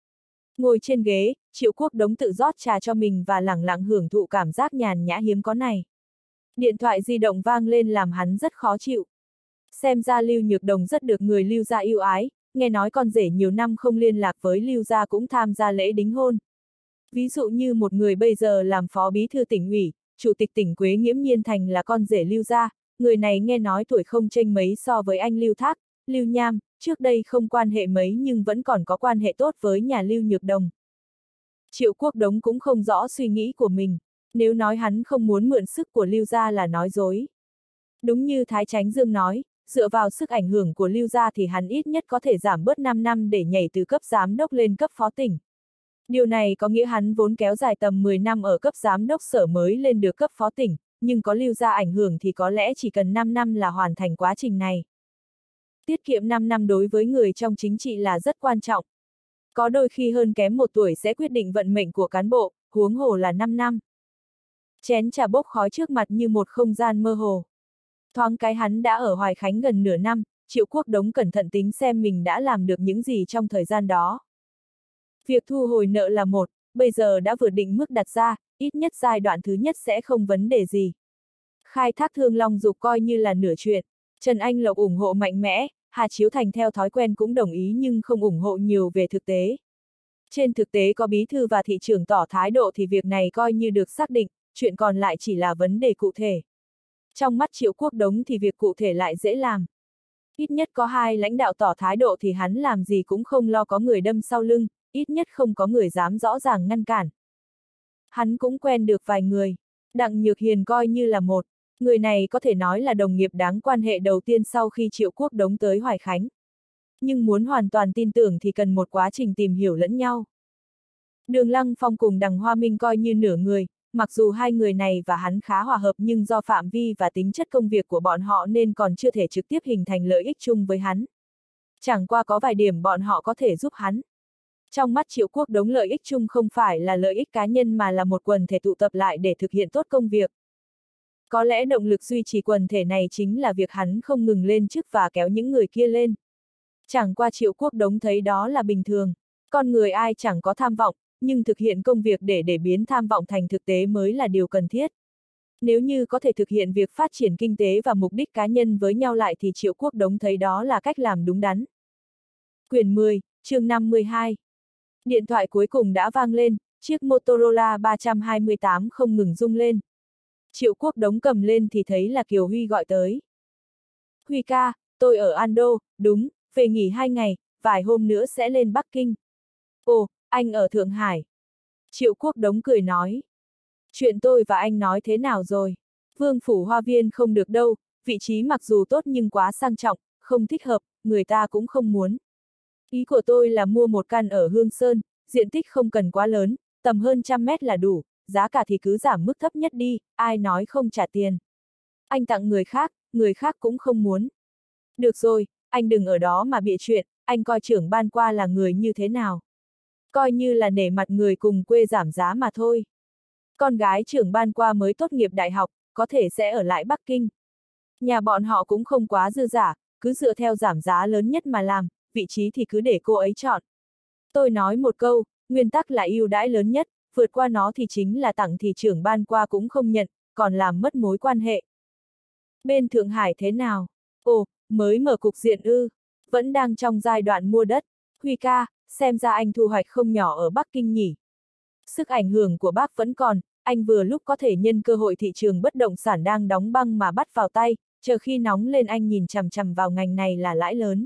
Ngồi trên ghế, Triệu Quốc Đống tự rót trà cho mình và lẳng lặng hưởng thụ cảm giác nhàn nhã hiếm có này. Điện thoại di động vang lên làm hắn rất khó chịu. Xem ra Lưu Nhược Đồng rất được người Lưu gia yêu ái, nghe nói con rể nhiều năm không liên lạc với Lưu gia cũng tham gia lễ đính hôn. Ví dụ như một người bây giờ làm phó bí thư tỉnh ủy, chủ tịch tỉnh Quế nghiễm nhiên thành là con rể Lưu gia, người này nghe nói tuổi không chênh mấy so với anh Lưu Thác, Lưu Nham, trước đây không quan hệ mấy nhưng vẫn còn có quan hệ tốt với nhà Lưu Nhược Đồng. Triệu Quốc Đống cũng không rõ suy nghĩ của mình, nếu nói hắn không muốn mượn sức của Lưu gia là nói dối. Đúng như Thái Chánh Dương nói, dựa vào sức ảnh hưởng của Lưu gia thì hắn ít nhất có thể giảm bớt năm năm để nhảy từ cấp giám đốc lên cấp phó tỉnh. Điều này có nghĩa hắn vốn kéo dài tầm mười năm ở cấp giám đốc sở mới lên được cấp phó tỉnh, nhưng có Lưu gia ảnh hưởng thì có lẽ chỉ cần năm năm là hoàn thành quá trình này. Tiết kiệm năm năm đối với người trong chính trị là rất quan trọng. Có đôi khi hơn kém một tuổi sẽ quyết định vận mệnh của cán bộ, huống hồ là năm năm. Chén trà bốc khói trước mặt như một không gian mơ hồ. Thoáng cái hắn đã ở Hoài Khánh gần nửa năm, Triệu Quốc Đống cẩn thận tính xem mình đã làm được những gì trong thời gian đó. Việc thu hồi nợ là một, bây giờ đã vượt định mức đặt ra, ít nhất giai đoạn thứ nhất sẽ không vấn đề gì. Khai thác Thương Long Dục coi như là nửa chuyện. Trần Anh Lộc ủng hộ mạnh mẽ, Hà Chiếu Thành theo thói quen cũng đồng ý nhưng không ủng hộ nhiều về thực tế. Trên thực tế có bí thư và thị trưởng tỏ thái độ thì việc này coi như được xác định, chuyện còn lại chỉ là vấn đề cụ thể. Trong mắt Triệu Quốc Đống thì việc cụ thể lại dễ làm. Ít nhất có hai lãnh đạo tỏ thái độ thì hắn làm gì cũng không lo có người đâm sau lưng, ít nhất không có người dám rõ ràng ngăn cản. Hắn cũng quen được vài người, Đặng Nhược Hiền coi như là một. Người này có thể nói là đồng nghiệp đáng quan hệ đầu tiên sau khi Triệu Quốc Đống tới Hoài Khánh. Nhưng muốn hoàn toàn tin tưởng thì cần một quá trình tìm hiểu lẫn nhau. Đường Lăng Phong cùng Đằng Hoa Minh coi như nửa người, mặc dù hai người này và hắn khá hòa hợp nhưng do phạm vi và tính chất công việc của bọn họ nên còn chưa thể trực tiếp hình thành lợi ích chung với hắn. Chẳng qua có vài điểm bọn họ có thể giúp hắn. Trong mắt Triệu Quốc Đống lợi ích chung không phải là lợi ích cá nhân mà là một quần thể tụ tập lại để thực hiện tốt công việc. Có lẽ động lực duy trì quần thể này chính là việc hắn không ngừng lên chức và kéo những người kia lên. Chẳng qua Triệu Quốc Đống thấy đó là bình thường. Con người ai chẳng có tham vọng, nhưng thực hiện công việc để để biến tham vọng thành thực tế mới là điều cần thiết. Nếu như có thể thực hiện việc phát triển kinh tế và mục đích cá nhân với nhau lại thì Triệu Quốc Đống thấy đó là cách làm đúng đắn. Quyển mười, chương năm mươi hai. Điện thoại cuối cùng đã vang lên, chiếc Motorola ba trăm hai mươi tám không ngừng rung lên. Triệu Quốc Đống cầm lên thì thấy là Kiều Huy gọi tới. Huy ca, tôi ở Ando, đúng, về nghỉ hai ngày, vài hôm nữa sẽ lên Bắc Kinh. Ồ, Anh ở Thượng Hải. Triệu Quốc Đống cười nói. Chuyện tôi và anh nói thế nào rồi? Vương phủ Hoa Viên không được đâu, vị trí mặc dù tốt nhưng quá sang trọng, không thích hợp, người ta cũng không muốn. Ý của tôi là mua một căn ở Hương Sơn, diện tích không cần quá lớn, tầm hơn trăm mét là đủ, giá cả thì cứ giảm mức thấp nhất đi, ai nói không trả tiền. Anh tặng người khác, người khác cũng không muốn. Được rồi, anh đừng ở đó mà bịa chuyện, anh coi trưởng ban qua là người như thế nào. Coi như là nể mặt người cùng quê giảm giá mà thôi. Con gái trưởng ban qua mới tốt nghiệp đại học, có thể sẽ ở lại Bắc Kinh. Nhà bọn họ cũng không quá dư giả, cứ dựa theo giảm giá lớn nhất mà làm, vị trí thì cứ để cô ấy chọn. Tôi nói một câu, nguyên tắc là ưu đãi lớn nhất, vượt qua nó thì chính là tặng thì trưởng ban qua cũng không nhận, còn làm mất mối quan hệ. Bên Thượng Hải thế nào? Ồ, mới mở cục diện ư, vẫn đang trong giai đoạn mua đất. Huy ca, xem ra anh thu hoạch không nhỏ ở Bắc Kinh nhỉ. Sức ảnh hưởng của bác vẫn còn, anh vừa lúc có thể nhân cơ hội thị trường bất động sản đang đóng băng mà bắt vào tay, chờ khi nóng lên anh nhìn chằm chằm vào ngành này là lãi lớn.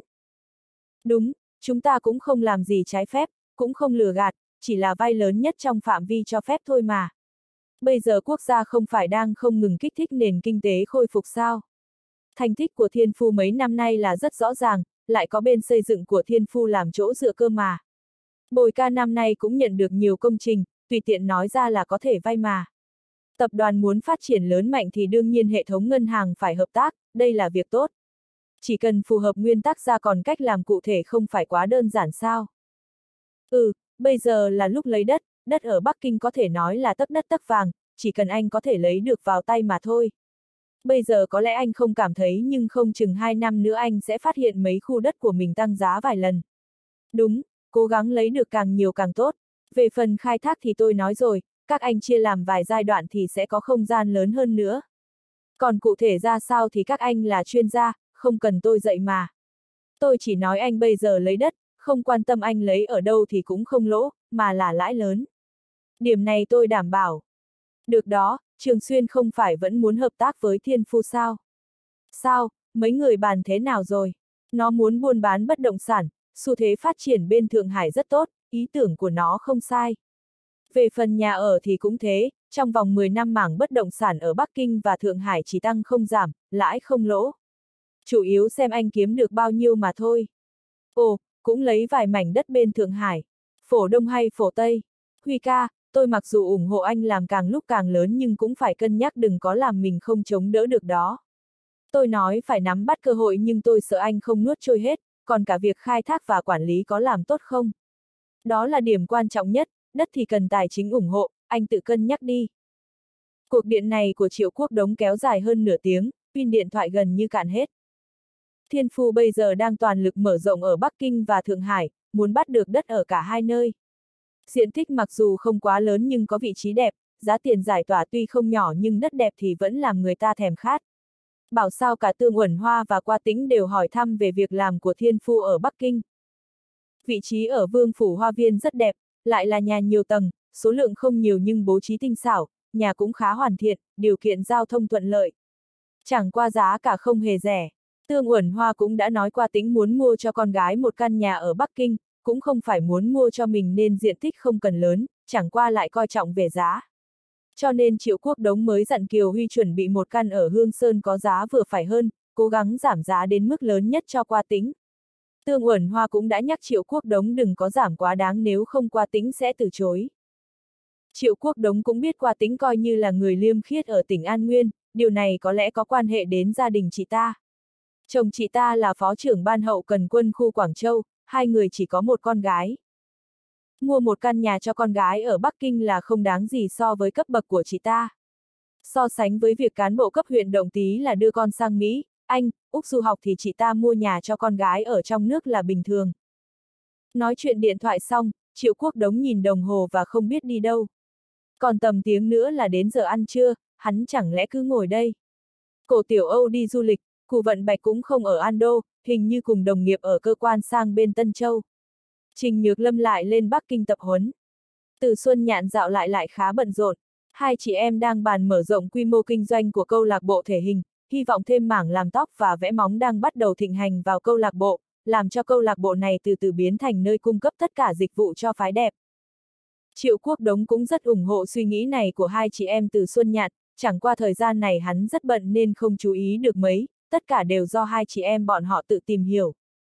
Đúng, chúng ta cũng không làm gì trái phép, cũng không lừa gạt, chỉ là vay lớn nhất trong phạm vi cho phép thôi mà. Bây giờ quốc gia không phải đang không ngừng kích thích nền kinh tế khôi phục sao? Thành tích của Thiên Phu mấy năm nay là rất rõ ràng, lại có bên xây dựng của Thiên Phu làm chỗ dựa cơ mà. Bồi ca năm nay cũng nhận được nhiều công trình, tùy tiện nói ra là có thể vay mà. Tập đoàn muốn phát triển lớn mạnh thì đương nhiên hệ thống ngân hàng phải hợp tác, đây là việc tốt. Chỉ cần phù hợp nguyên tắc ra còn cách làm cụ thể không phải quá đơn giản sao. Ừ, bây giờ là lúc lấy đất, đất ở Bắc Kinh có thể nói là tấc đất tấc vàng, chỉ cần anh có thể lấy được vào tay mà thôi. Bây giờ có lẽ anh không cảm thấy nhưng không chừng hai năm nữa anh sẽ phát hiện mấy khu đất của mình tăng giá vài lần. Đúng, cố gắng lấy được càng nhiều càng tốt. Về phần khai thác thì tôi nói rồi, các anh chia làm vài giai đoạn thì sẽ có không gian lớn hơn nữa. Còn cụ thể ra sao thì các anh là chuyên gia, không cần tôi dạy mà. Tôi chỉ nói anh bây giờ lấy đất, không quan tâm anh lấy ở đâu thì cũng không lỗ, mà là lãi lớn. Điểm này tôi đảm bảo. Được đó, Trường Xuyên không phải vẫn muốn hợp tác với Thiên Phu sao? Sao, mấy người bàn thế nào rồi? Nó muốn buôn bán bất động sản, xu thế phát triển bên Thượng Hải rất tốt, ý tưởng của nó không sai. Về phần nhà ở thì cũng thế, trong vòng mười năm mảng bất động sản ở Bắc Kinh và Thượng Hải chỉ tăng không giảm, lãi không lỗ. Chủ yếu xem anh kiếm được bao nhiêu mà thôi. Ồ, cũng lấy vài mảnh đất bên Thượng Hải. Phổ Đông hay Phổ Tây? Huy ca, tôi mặc dù ủng hộ anh làm càng lúc càng lớn nhưng cũng phải cân nhắc đừng có làm mình không chống đỡ được đó. Tôi nói phải nắm bắt cơ hội nhưng tôi sợ anh không nuốt trôi hết, còn cả việc khai thác và quản lý có làm tốt không? Đó là điểm quan trọng nhất, đất thì cần tài chính ủng hộ, anh tự cân nhắc đi. Cuộc điện này của Triệu Quốc Đống kéo dài hơn nửa tiếng, pin điện thoại gần như cạn hết. Thiên Phu bây giờ đang toàn lực mở rộng ở Bắc Kinh và Thượng Hải, muốn bắt được đất ở cả hai nơi. Diện tích mặc dù không quá lớn nhưng có vị trí đẹp, giá tiền giải tỏa tuy không nhỏ nhưng đất đẹp thì vẫn làm người ta thèm khát. Bảo sao cả Tương Uẩn Hoa và Qua Tĩnh đều hỏi thăm về việc làm của Thiên Phu ở Bắc Kinh. Vị trí ở Vương Phủ Hoa Viên rất đẹp, lại là nhà nhiều tầng, số lượng không nhiều nhưng bố trí tinh xảo, nhà cũng khá hoàn thiện, điều kiện giao thông thuận lợi. Chẳng qua giá cả không hề rẻ. Tương Uẩn Hoa cũng đã nói Qua Tĩnh muốn mua cho con gái một căn nhà ở Bắc Kinh, cũng không phải muốn mua cho mình nên diện tích không cần lớn, chẳng qua lại coi trọng về giá. Cho nên Triệu Quốc Đống mới dặn Kiều Huy chuẩn bị một căn ở Hương Sơn có giá vừa phải hơn, cố gắng giảm giá đến mức lớn nhất cho Qua Tĩnh. Tương Uẩn Hoa cũng đã nhắc Triệu Quốc Đống đừng có giảm quá đáng nếu không Qua Tĩnh sẽ từ chối. Triệu Quốc Đống cũng biết Qua Tĩnh coi như là người liêm khiết ở tỉnh An Nguyên, điều này có lẽ có quan hệ đến gia đình chị ta. Chồng chị ta là phó trưởng ban hậu cần quân khu Quảng Châu, hai người chỉ có một con gái. Mua một căn nhà cho con gái ở Bắc Kinh là không đáng gì so với cấp bậc của chị ta. So sánh với việc cán bộ cấp huyện Đồng Tý là đưa con sang Mỹ, Anh, Úc du học thì chị ta mua nhà cho con gái ở trong nước là bình thường. Nói chuyện điện thoại xong, Triệu Quốc Đống nhìn đồng hồ và không biết đi đâu. Còn tầm tiếng nữa là đến giờ ăn trưa, hắn chẳng lẽ cứ ngồi đây. Cổ Tiểu Âu đi du lịch, Cù Vận Bạch cũng không ở An Đô, hình như cùng đồng nghiệp ở cơ quan sang bên Tân Châu. Trình Nhược Lâm lại lên Bắc Kinh tập huấn. Từ Xuân Nhạn dạo lại lại khá bận rộn. Hai chị em đang bàn mở rộng quy mô kinh doanh của câu lạc bộ thể hình, hy vọng thêm mảng làm tóc và vẽ móng đang bắt đầu thịnh hành vào câu lạc bộ, làm cho câu lạc bộ này từ từ biến thành nơi cung cấp tất cả dịch vụ cho phái đẹp. Triệu Quốc Đống cũng rất ủng hộ suy nghĩ này của hai chị em Từ Xuân Nhạn, chẳng qua thời gian này hắn rất bận nên không chú ý được mấy, tất cả đều do hai chị em bọn họ tự tìm hiểu.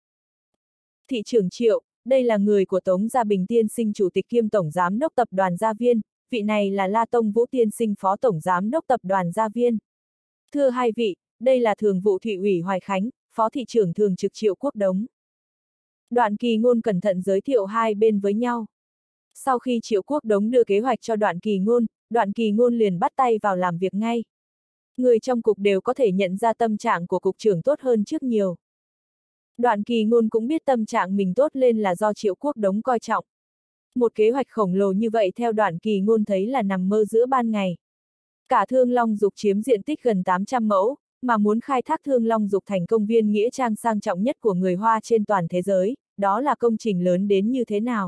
Thị trưởng Triệu, đây là người của Tống Gia Bình tiên sinh chủ tịch kiêm tổng giám đốc tập đoàn Gia Viên, vị này là La Tông Vũ tiên sinh phó tổng giám đốc tập đoàn Gia Viên. Thưa hai vị, đây là thường vụ thị ủy Hoài Khánh, phó thị trưởng thường trực Triệu Quốc Đống. Đoạn Kỳ Ngôn cẩn thận giới thiệu hai bên với nhau. Sau khi Triệu Quốc Đống đưa kế hoạch cho Đoạn Kỳ Ngôn, Đoạn Kỳ Ngôn liền bắt tay vào làm việc ngay. Người trong cục đều có thể nhận ra tâm trạng của cục trưởng tốt hơn trước nhiều. Đoạn Kỳ Ngôn cũng biết tâm trạng mình tốt lên là do Triệu Quốc Đống coi trọng. Một kế hoạch khổng lồ như vậy theo Đoạn Kỳ Ngôn thấy là nằm mơ giữa ban ngày. Cả Thương Long Dục chiếm diện tích gần tám trăm mẫu, mà muốn khai thác Thương Long Dục thành công viên nghĩa trang sang trọng nhất của người Hoa trên toàn thế giới, đó là công trình lớn đến như thế nào.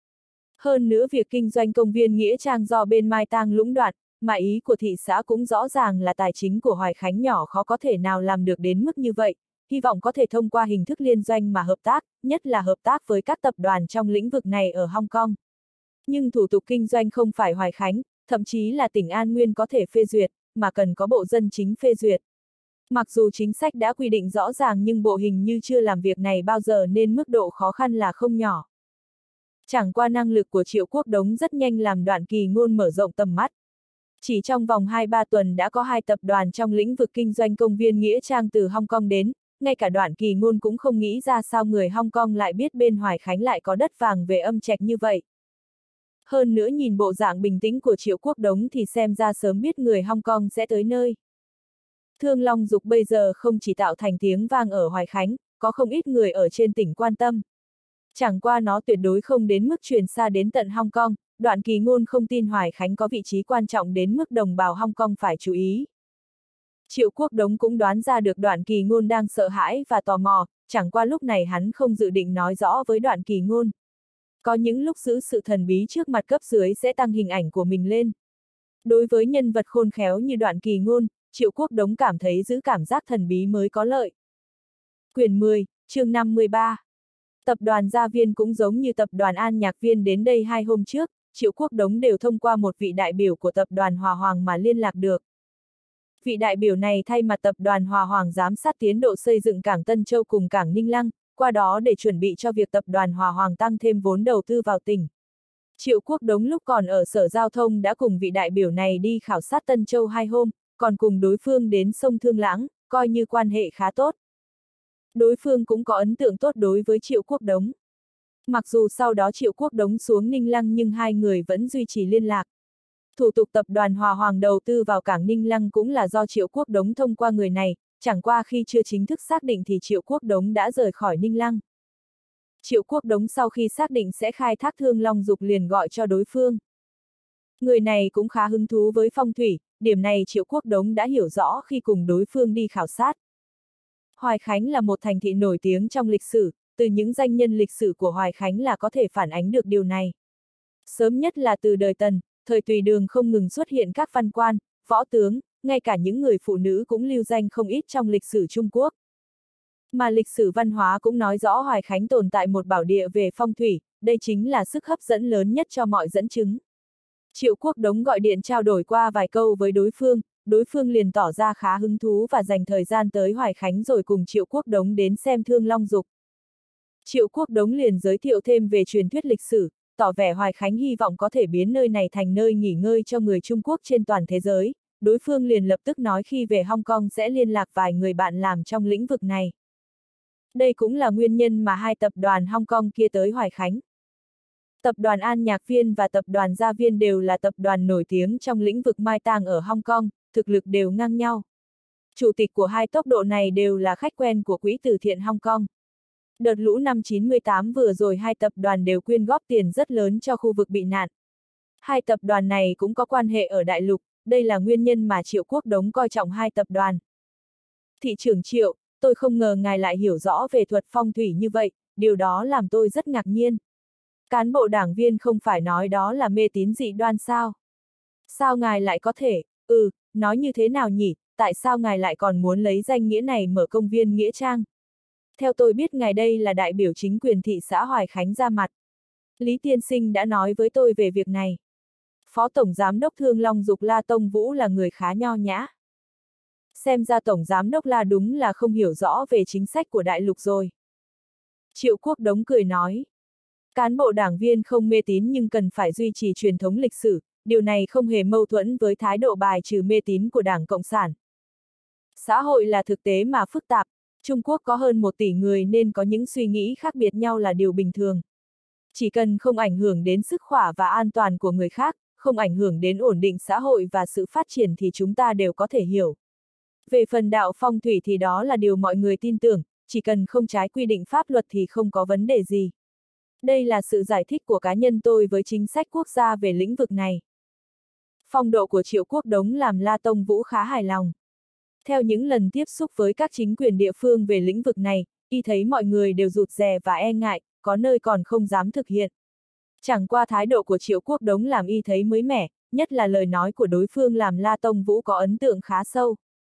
Hơn nữa việc kinh doanh công viên nghĩa trang do bên Mai Tang lũng đoạn, mà ý của thị xã cũng rõ ràng là tài chính của Hoài Khánh nhỏ khó có thể nào làm được đến mức như vậy, hy vọng có thể thông qua hình thức liên doanh mà hợp tác, nhất là hợp tác với các tập đoàn trong lĩnh vực này ở Hong Kong. Nhưng thủ tục kinh doanh không phải Hoài Khánh, thậm chí là tỉnh An Nguyên có thể phê duyệt, mà cần có bộ dân chính phê duyệt. Mặc dù chính sách đã quy định rõ ràng nhưng bộ hình như chưa làm việc này bao giờ nên mức độ khó khăn là không nhỏ. Chẳng qua năng lực của Triệu Quốc Đống rất nhanh làm Đoạn Kỳ Ngôn mở rộng tầm mắt. Chỉ trong vòng hai ba tuần đã có hai tập đoàn trong lĩnh vực kinh doanh công viên nghĩa trang từ Hong Kong đến, ngay cả Đoạn Kỳ Ngôn cũng không nghĩ ra sao người Hong Kong lại biết bên Hoài Khánh lại có đất vàng về âm trạch như vậy. Hơn nữa nhìn bộ dạng bình tĩnh của Triệu Quốc Đống thì xem ra sớm biết người Hong Kong sẽ tới nơi. Thương Long Dục bây giờ không chỉ tạo thành tiếng vang ở Hoài Khánh, có không ít người ở trên tỉnh quan tâm. Chẳng qua nó tuyệt đối không đến mức truyền xa đến tận Hong Kong, Đoạn Kỳ Ngôn không tin Hoài Khánh có vị trí quan trọng đến mức đồng bào Hong Kong phải chú ý. Triệu Quốc Đống cũng đoán ra được Đoạn Kỳ Ngôn đang sợ hãi và tò mò, chẳng qua lúc này hắn không dự định nói rõ với Đoạn Kỳ Ngôn. Có những lúc giữ sự thần bí trước mặt cấp dưới sẽ tăng hình ảnh của mình lên. Đối với nhân vật khôn khéo như Đoạn Kỳ Ngôn, Triệu Quốc Đống cảm thấy giữ cảm giác thần bí mới có lợi. Quyển mười, chương năm mươi ba. Tập đoàn Gia Viên cũng giống như tập đoàn An Nhạc Viên đến đây hai hôm trước, Triệu Quốc Đống đều thông qua một vị đại biểu của tập đoàn Hòa Hoàng mà liên lạc được. Vị đại biểu này thay mặt tập đoàn Hòa Hoàng giám sát tiến độ xây dựng cảng Tân Châu cùng cảng Ninh Lăng, qua đó để chuẩn bị cho việc tập đoàn Hòa Hoàng tăng thêm vốn đầu tư vào tỉnh. Triệu Quốc Đống lúc còn ở Sở Giao thông đã cùng vị đại biểu này đi khảo sát Tân Châu hai hôm, còn cùng đối phương đến sông Thương Lãng, coi như quan hệ khá tốt. Đối phương cũng có ấn tượng tốt đối với Triệu Quốc Đống. Mặc dù sau đó Triệu Quốc Đống xuống Ninh Lăng nhưng hai người vẫn duy trì liên lạc. Thủ tục tập đoàn Hòa Hoàng đầu tư vào cảng Ninh Lăng cũng là do Triệu Quốc Đống thông qua người này, chẳng qua khi chưa chính thức xác định thì Triệu Quốc Đống đã rời khỏi Ninh Lăng. Triệu Quốc Đống sau khi xác định sẽ khai thác Thương Long Dục liền gọi cho đối phương. Người này cũng khá hứng thú với phong thủy, điểm này Triệu Quốc Đống đã hiểu rõ khi cùng đối phương đi khảo sát. Hoài Khánh là một thành thị nổi tiếng trong lịch sử, từ những danh nhân lịch sử của Hoài Khánh là có thể phản ánh được điều này. Sớm nhất là từ đời Tần, thời Tùy Đường không ngừng xuất hiện các văn quan, võ tướng, ngay cả những người phụ nữ cũng lưu danh không ít trong lịch sử Trung Quốc. Mà lịch sử văn hóa cũng nói rõ Hoài Khánh tồn tại một bảo địa về phong thủy, đây chính là sức hấp dẫn lớn nhất cho mọi dẫn chứng. Triệu Quốc Đống gọi điện trao đổi qua vài câu với đối phương, đối phương liền tỏ ra khá hứng thú và dành thời gian tới Hoài Khánh rồi cùng Triệu Quốc Đống đến xem Thương Long Dục. Triệu Quốc Đống liền giới thiệu thêm về truyền thuyết lịch sử, tỏ vẻ Hoài Khánh hy vọng có thể biến nơi này thành nơi nghỉ ngơi cho người Trung Quốc trên toàn thế giới. Đối phương liền lập tức nói khi về Hong Kong sẽ liên lạc vài người bạn làm trong lĩnh vực này. Đây cũng là nguyên nhân mà hai tập đoàn Hong Kong kia tới Hoài Khánh. Tập đoàn An Nhạc Viên và tập đoàn Gia Viên đều là tập đoàn nổi tiếng trong lĩnh vực mai tang ở Hong Kong, thực lực đều ngang nhau. Chủ tịch của hai tốc độ này đều là khách quen của quỹ từ thiện Hong Kong. Đợt lũ năm chín mươi tám vừa rồi hai tập đoàn đều quyên góp tiền rất lớn cho khu vực bị nạn. Hai tập đoàn này cũng có quan hệ ở đại lục, đây là nguyên nhân mà Triệu Quốc Đống coi trọng hai tập đoàn. Thị trưởng Triệu, tôi không ngờ ngài lại hiểu rõ về thuật phong thủy như vậy, điều đó làm tôi rất ngạc nhiên. Cán bộ đảng viên không phải nói đó là mê tín dị đoan sao? Sao ngài lại có thể, ừ, nói như thế nào nhỉ, tại sao ngài lại còn muốn lấy danh nghĩa này mở công viên nghĩa trang? Theo tôi biết ngài đây là đại biểu chính quyền thị xã Hoài Khánh ra mặt. Lý tiên sinh đã nói với tôi về việc này. Phó Tổng Giám đốc Thương Long Dục La Tông Vũ là người khá nho nhã. Xem ra Tổng Giám đốc La đúng là không hiểu rõ về chính sách của đại lục rồi. Triệu Quốc Đống cười nói. Cán bộ đảng viên không mê tín nhưng cần phải duy trì truyền thống lịch sử, điều này không hề mâu thuẫn với thái độ bài trừ mê tín của Đảng Cộng sản. Xã hội là thực tế mà phức tạp, Trung Quốc có hơn một tỷ người nên có những suy nghĩ khác biệt nhau là điều bình thường. Chỉ cần không ảnh hưởng đến sức khỏe và an toàn của người khác, không ảnh hưởng đến ổn định xã hội và sự phát triển thì chúng ta đều có thể hiểu. Về phần đạo phong thủy thì đó là điều mọi người tin tưởng, chỉ cần không trái quy định pháp luật thì không có vấn đề gì. Đây là sự giải thích của cá nhân tôi với chính sách quốc gia về lĩnh vực này. Phong độ của Triệu Quốc Đống làm La Tông Vũ khá hài lòng. Theo những lần tiếp xúc với các chính quyền địa phương về lĩnh vực này, y thấy mọi người đều rụt rè và e ngại, có nơi còn không dám thực hiện. Chẳng qua thái độ của Triệu Quốc Đống làm y thấy mới mẻ, nhất là lời nói của đối phương làm La Tông Vũ có ấn tượng khá sâu.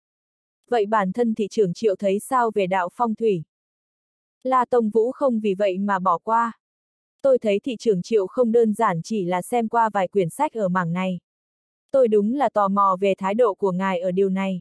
Vậy bản thân thị trưởng Triệu thấy sao về đạo phong thủy? La Tông Vũ không vì vậy mà bỏ qua. Tôi thấy thị trưởng Triệu không đơn giản chỉ là xem qua vài quyển sách ở mảng này. Tôi đúng là tò mò về thái độ của ngài ở điều này.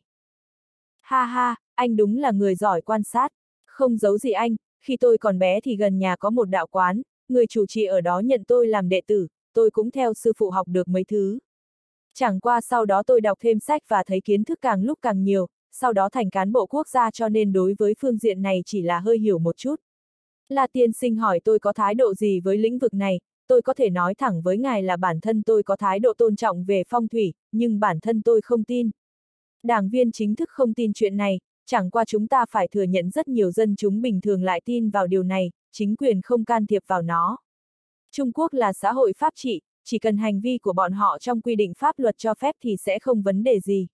Ha ha, anh đúng là người giỏi quan sát. Không giấu gì anh, khi tôi còn bé thì gần nhà có một đạo quán, người chủ trì ở đó nhận tôi làm đệ tử, tôi cũng theo sư phụ học được mấy thứ. Chẳng qua sau đó tôi đọc thêm sách và thấy kiến thức càng lúc càng nhiều, sau đó thành cán bộ quốc gia cho nên đối với phương diện này chỉ là hơi hiểu một chút. La tiên sinh hỏi tôi có thái độ gì với lĩnh vực này, tôi có thể nói thẳng với ngài là bản thân tôi có thái độ tôn trọng về phong thủy, nhưng bản thân tôi không tin. Đảng viên chính thức không tin chuyện này, chẳng qua chúng ta phải thừa nhận rất nhiều dân chúng bình thường lại tin vào điều này, chính quyền không can thiệp vào nó. Trung Quốc là xã hội pháp trị, chỉ cần hành vi của bọn họ trong quy định pháp luật cho phép thì sẽ không vấn đề gì.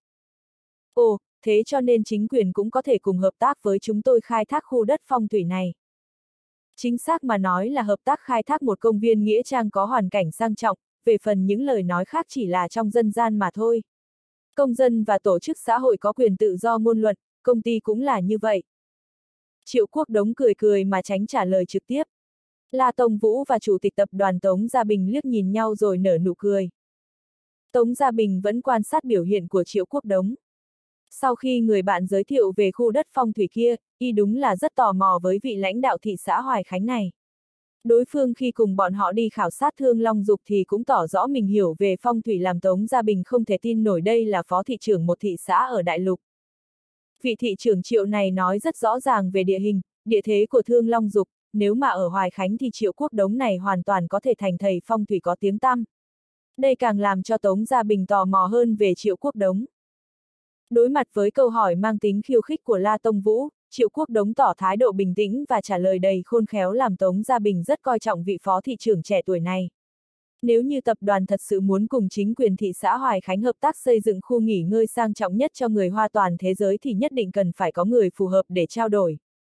Ồ, thế cho nên chính quyền cũng có thể cùng hợp tác với chúng tôi khai thác khu đất phong thủy này. Chính xác mà nói là hợp tác khai thác một công viên nghĩa trang có hoàn cảnh sang trọng, về phần những lời nói khác chỉ là trong dân gian mà thôi. Công dân và tổ chức xã hội có quyền tự do ngôn luận, công ty cũng là như vậy. Triệu Quốc Đống cười cười mà tránh trả lời trực tiếp. La Tông Vũ và chủ tịch tập đoàn Tống Gia Bình liếc nhìn nhau rồi nở nụ cười. Tống Gia Bình vẫn quan sát biểu hiện của Triệu Quốc Đống. Sau khi người bạn giới thiệu về khu đất phong thủy kia, y đúng là rất tò mò với vị lãnh đạo thị xã Hoài Khánh này. Đối phương khi cùng bọn họ đi khảo sát Thương Long Dục thì cũng tỏ rõ mình hiểu về phong thủy làm Tống Gia Bình không thể tin nổi đây là phó thị trưởng một thị xã ở Đại Lục. Vị thị trưởng Triệu này nói rất rõ ràng về địa hình, địa thế của Thương Long Dục, nếu mà ở Hoài Khánh thì Triệu Quốc Đống này hoàn toàn có thể thành thầy phong thủy có tiếng tăm. Đây càng làm cho Tống Gia Bình tò mò hơn về Triệu Quốc Đống. Đối mặt với câu hỏi mang tính khiêu khích của La Tông Vũ, Triệu Quốc Đống tỏ thái độ bình tĩnh và trả lời đầy khôn khéo làm Tống Gia Bình rất coi trọng vị phó thị trưởng trẻ tuổi này. Nếu như tập đoàn thật sự muốn cùng chính quyền thị xã Hoài Khánh hợp tác xây dựng khu nghỉ ngơi sang trọng nhất cho người Hoa toàn thế giới thì nhất định cần phải có người phù hợp để trao đổi.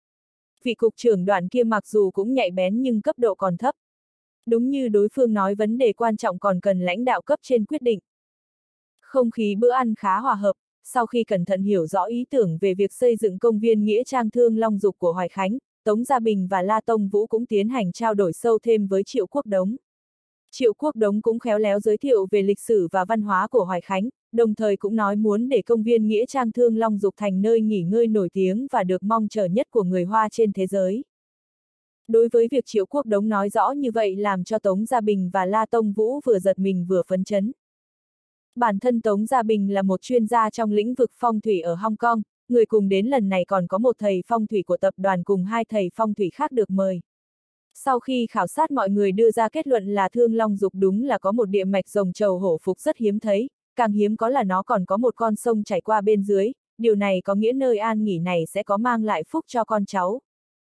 Vị cục trưởng đoàn kia mặc dù cũng nhạy bén nhưng cấp độ còn thấp. Đúng như đối phương nói vấn đề quan trọng còn cần lãnh đạo cấp trên quyết định. Không khí bữa ăn khá hòa hợp. Sau khi cẩn thận hiểu rõ ý tưởng về việc xây dựng công viên nghĩa trang Thương Long Dục của Hoài Khánh, Tống Gia Bình và La Tông Vũ cũng tiến hành trao đổi sâu thêm với Triệu Quốc Đống. Triệu Quốc Đống cũng khéo léo giới thiệu về lịch sử và văn hóa của Hoài Khánh, đồng thời cũng nói muốn để công viên nghĩa trang Thương Long Dục thành nơi nghỉ ngơi nổi tiếng và được mong chờ nhất của người Hoa trên thế giới. Đối với việc Triệu Quốc Đống nói rõ như vậy làm cho Tống Gia Bình và La Tông Vũ vừa giật mình vừa phấn chấn. Bản thân Tống Gia Bình là một chuyên gia trong lĩnh vực phong thủy ở Hong Kong, người cùng đến lần này còn có một thầy phong thủy của tập đoàn cùng hai thầy phong thủy khác được mời. Sau khi khảo sát mọi người đưa ra kết luận là Thương Long Dục đúng là có một địa mạch rồng trầu hổ phục rất hiếm thấy, càng hiếm có là nó còn có một con sông chảy qua bên dưới, điều này có nghĩa nơi an nghỉ này sẽ có mang lại phúc cho con cháu.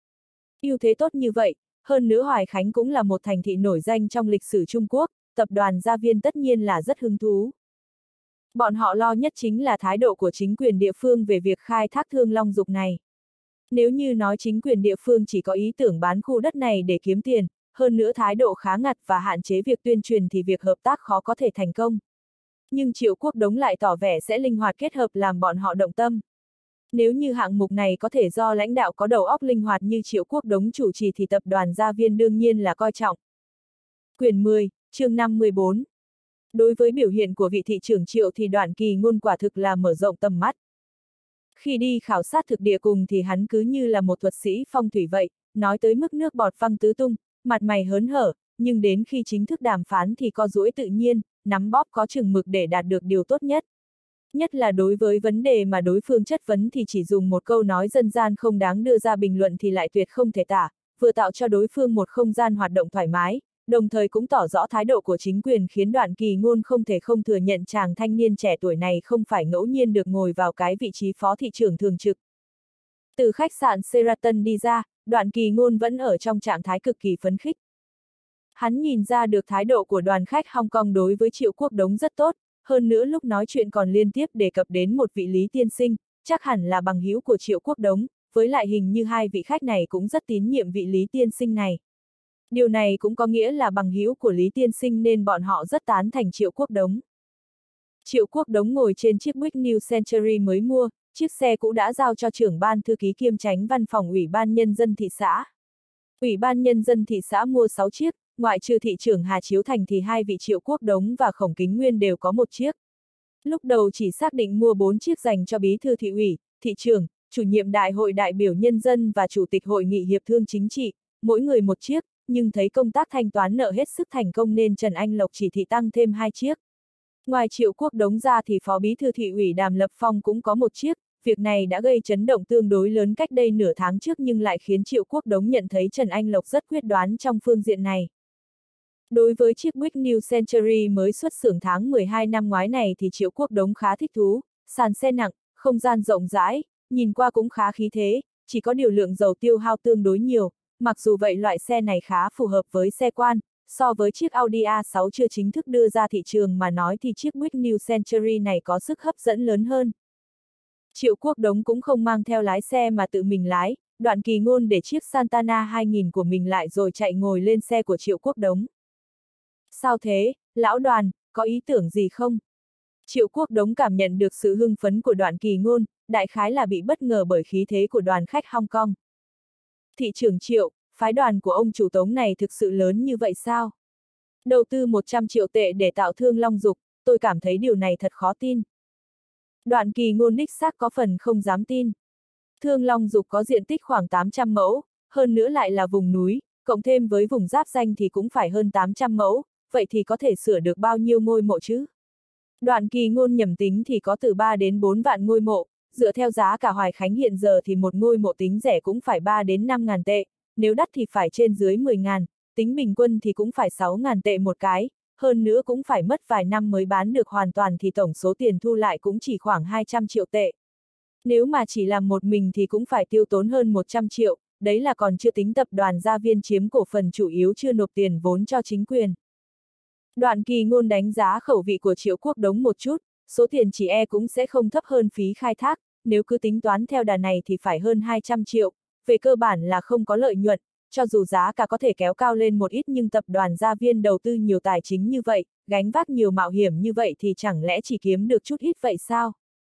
Ưu thế tốt như vậy, hơn nữa Hoài Khánh cũng là một thành thị nổi danh trong lịch sử Trung Quốc, tập đoàn Gia Viên tất nhiên là rất hứng thú. Bọn họ lo nhất chính là thái độ của chính quyền địa phương về việc khai thác Thương Long Dục này. Nếu như nói chính quyền địa phương chỉ có ý tưởng bán khu đất này để kiếm tiền, hơn nữa thái độ khá ngặt và hạn chế việc tuyên truyền thì việc hợp tác khó có thể thành công. Nhưng Triệu Quốc Đống lại tỏ vẻ sẽ linh hoạt kết hợp làm bọn họ động tâm. Nếu như hạng mục này có thể do lãnh đạo có đầu óc linh hoạt như Triệu Quốc Đống chủ trì thì tập đoàn Gia Viên đương nhiên là coi trọng. Quyển mười, chương năm mươi bốn. Đối với biểu hiện của vị thị trưởng Triệu thì Đoạn Kỳ Ngôn quả thực là mở rộng tầm mắt. Khi đi khảo sát thực địa cùng thì hắn cứ như là một thuật sĩ phong thủy vậy, nói tới mức nước bọt văng tứ tung, mặt mày hớn hở, nhưng đến khi chính thức đàm phán thì co duỗi tự nhiên, nắm bóp có chừng mực để đạt được điều tốt nhất. Nhất là đối với vấn đề mà đối phương chất vấn thì chỉ dùng một câu nói dân gian không đáng đưa ra bình luận thì lại tuyệt không thể tả, vừa tạo cho đối phương một không gian hoạt động thoải mái, đồng thời cũng tỏ rõ thái độ của chính quyền khiến Đoạn Kỳ Ngôn không thể không thừa nhận chàng thanh niên trẻ tuổi này không phải ngẫu nhiên được ngồi vào cái vị trí phó thị trưởng thường trực. Từ khách sạn Sheraton đi ra, Đoạn Kỳ Ngôn vẫn ở trong trạng thái cực kỳ phấn khích. Hắn nhìn ra được thái độ của đoàn khách Hong Kong đối với Triệu Quốc Đống rất tốt, hơn nữa lúc nói chuyện còn liên tiếp đề cập đến một vị Lý tiên sinh, chắc hẳn là bằng hữu của Triệu Quốc Đống, với lại hình như hai vị khách này cũng rất tín nhiệm vị Lý tiên sinh này. Điều này cũng có nghĩa là bằng hữu của Lý tiên sinh nên bọn họ rất tán thành Triệu Quốc Đống. Triệu Quốc Đống ngồi trên chiếc Buick New Century mới mua, chiếc xe cũ đã giao cho trưởng ban thư ký kiêm chánh văn phòng Ủy ban Nhân dân thị xã. Ủy ban Nhân dân thị xã mua sáu chiếc, ngoại trừ thị trưởng Hà Chiếu Thành thì hai vị Triệu Quốc Đống và Khổng Kính Nguyên đều có một chiếc. Lúc đầu chỉ xác định mua bốn chiếc dành cho bí thư thị ủy, thị trưởng, chủ nhiệm đại hội đại biểu nhân dân và chủ tịch hội nghị hiệp thương chính trị, mỗi người một chiếc, nhưng thấy công tác thanh toán nợ hết sức thành công nên Trần Anh Lộc chỉ thị tăng thêm hai chiếc. Ngoài Triệu Quốc Đống ra thì phó bí thư thị ủy Đàm Lập Phong cũng có một chiếc, việc này đã gây chấn động tương đối lớn cách đây nửa tháng trước nhưng lại khiến Triệu Quốc Đống nhận thấy Trần Anh Lộc rất quyết đoán trong phương diện này. Đối với chiếc Buick New Century mới xuất xưởng tháng mười hai năm ngoái này thì Triệu Quốc Đống khá thích thú, sàn xe nặng, không gian rộng rãi, nhìn qua cũng khá khí thế, chỉ có điều lượng dầu tiêu hao tương đối nhiều, mặc dù vậy loại xe này khá phù hợp với xe quan, so với chiếc Audi A sáu chưa chính thức đưa ra thị trường mà nói thì chiếc Buick New Century này có sức hấp dẫn lớn hơn. Triệu Quốc Đống cũng không mang theo lái xe mà tự mình lái, Đoạn Kỳ Ngôn để chiếc Santana hai nghìn của mình lại rồi chạy ngồi lên xe của Triệu Quốc Đống. Sao thế, lão Đoàn, có ý tưởng gì không? Triệu Quốc Đống cảm nhận được sự hưng phấn của Đoạn Kỳ Ngôn, đại khái là bị bất ngờ bởi khí thế của đoàn khách Hong Kong. Thị trưởng Triệu, phái đoàn của ông chủ Tống này thực sự lớn như vậy sao? Đầu tư một trăm triệu tệ để tạo Thương Long Dục, tôi cảm thấy điều này thật khó tin. Đoạn Kỳ Ngôn đích xác có phần không dám tin. Thương Long Dục có diện tích khoảng tám trăm mẫu, hơn nữa lại là vùng núi, cộng thêm với vùng giáp danh thì cũng phải hơn tám trăm mẫu, vậy thì có thể sửa được bao nhiêu ngôi mộ chứ? Đoạn Kỳ Ngôn nhẩm tính thì có từ ba đến bốn vạn ngôi mộ, dựa theo giá cả Hoài Khánh hiện giờ thì một ngôi mộ tính rẻ cũng phải ba đến năm ngàn tệ, nếu đắt thì phải trên dưới mười ngàn, tính bình quân thì cũng phải sáu ngàn tệ một cái, hơn nữa cũng phải mất vài năm mới bán được hoàn toàn thì tổng số tiền thu lại cũng chỉ khoảng hai trăm triệu tệ. Nếu mà chỉ làm một mình thì cũng phải tiêu tốn hơn một trăm triệu, đấy là còn chưa tính tập đoàn Gia Viên chiếm cổ phần chủ yếu chưa nộp tiền vốn cho chính quyền. Đoạn Kỳ Ngôn đánh giá khẩu vị của Triệu Quốc Đống một chút, số tiền chỉ e cũng sẽ không thấp hơn phí khai thác, nếu cứ tính toán theo đà này thì phải hơn hai trăm triệu, về cơ bản là không có lợi nhuận, cho dù giá cả có thể kéo cao lên một ít nhưng tập đoàn Gia Viên đầu tư nhiều tài chính như vậy, gánh vác nhiều mạo hiểm như vậy thì chẳng lẽ chỉ kiếm được chút ít vậy sao?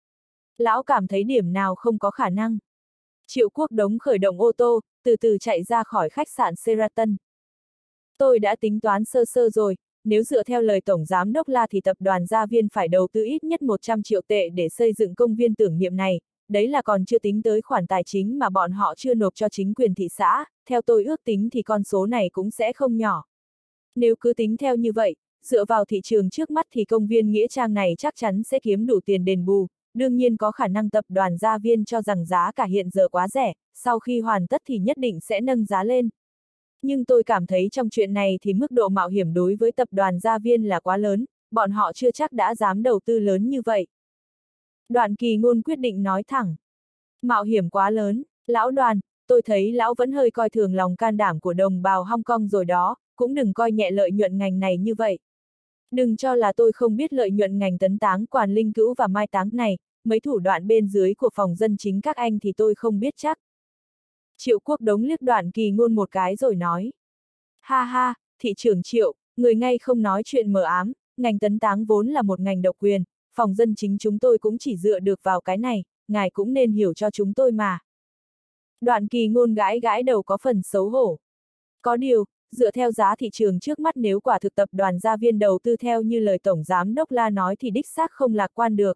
Lão cảm thấy điểm nào không có khả năng. Triệu Quốc Đống khởi động ô tô, từ từ chạy ra khỏi khách sạn Sheraton. Tôi đã tính toán sơ sơ rồi, nếu dựa theo lời Tổng Giám đốc La thì tập đoàn Gia Viên phải đầu tư ít nhất một trăm triệu tệ để xây dựng công viên tưởng niệm này, đấy là còn chưa tính tới khoản tài chính mà bọn họ chưa nộp cho chính quyền thị xã, theo tôi ước tính thì con số này cũng sẽ không nhỏ. Nếu cứ tính theo như vậy, dựa vào thị trường trước mắt thì công viên Nghĩa Trang này chắc chắn sẽ kiếm đủ tiền đền bù, đương nhiên có khả năng tập đoàn Gia Viên cho rằng giá cả hiện giờ quá rẻ, sau khi hoàn tất thì nhất định sẽ nâng giá lên. Nhưng tôi cảm thấy trong chuyện này thì mức độ mạo hiểm đối với tập đoàn Gia Viên là quá lớn, bọn họ chưa chắc đã dám đầu tư lớn như vậy. Đoạn Kỳ Ngôn quyết định nói thẳng. Mạo hiểm quá lớn, lão Đoàn, tôi thấy lão vẫn hơi coi thường lòng can đảm của đồng bào Hong Kong rồi đó, cũng đừng coi nhẹ lợi nhuận ngành này như vậy. Đừng cho là tôi không biết lợi nhuận ngành tấn táng quản linh cữu và mai táng này, mấy thủ đoạn bên dưới của phòng dân chính các anh thì tôi không biết chắc. Triệu Quốc Đống liếc Đoạn Kỳ Ngôn một cái rồi nói. Ha ha, thị trưởng Triệu, người ngay không nói chuyện mờ ám, ngành tấn táng vốn là một ngành độc quyền, phòng dân chính chúng tôi cũng chỉ dựa được vào cái này, ngài cũng nên hiểu cho chúng tôi mà. Đoạn Kỳ Ngôn gãi gãi đầu có phần xấu hổ. Có điều, dựa theo giá thị trường trước mắt nếu quả thực tập đoàn Gia Viên đầu tư theo như lời Tổng Giám Đốc La nói thì đích xác không lạc quan được.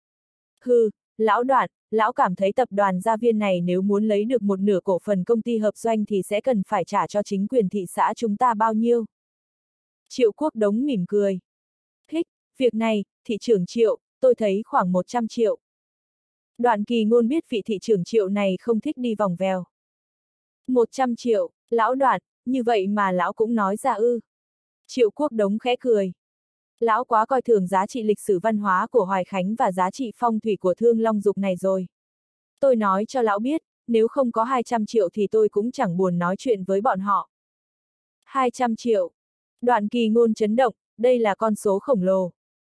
Hừ, lão Đoạn, lão cảm thấy tập đoàn Gia Viên này nếu muốn lấy được một nửa cổ phần công ty hợp doanh thì sẽ cần phải trả cho chính quyền thị xã chúng ta bao nhiêu? Triệu Quốc Đống mỉm cười. Hích, việc này, thị trưởng Triệu, tôi thấy khoảng một trăm triệu. Đoạn Kỳ Ngôn biết vị thị trưởng Triệu này không thích đi vòng vèo. một trăm triệu, lão Đoạn, như vậy mà lão cũng nói ra ư. Triệu Quốc Đống khẽ cười. Lão quá coi thường giá trị lịch sử văn hóa của Hoài Khánh và giá trị phong thủy của Thương Long Dục này rồi. Tôi nói cho lão biết, nếu không có hai trăm triệu thì tôi cũng chẳng buồn nói chuyện với bọn họ. hai trăm triệu. Đoạn Kỳ Ngôn chấn động, đây là con số khổng lồ.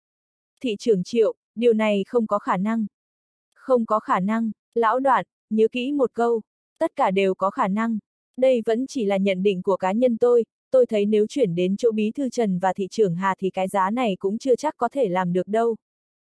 Thị trưởng Triệu, điều này không có khả năng. Không có khả năng, lão Đoạn, nhớ kỹ một câu, tất cả đều có khả năng. Đây vẫn chỉ là nhận định của cá nhân tôi, tôi thấy nếu chuyển đến chỗ bí thư Trần và thị trưởng Hà thì cái giá này cũng chưa chắc có thể làm được đâu.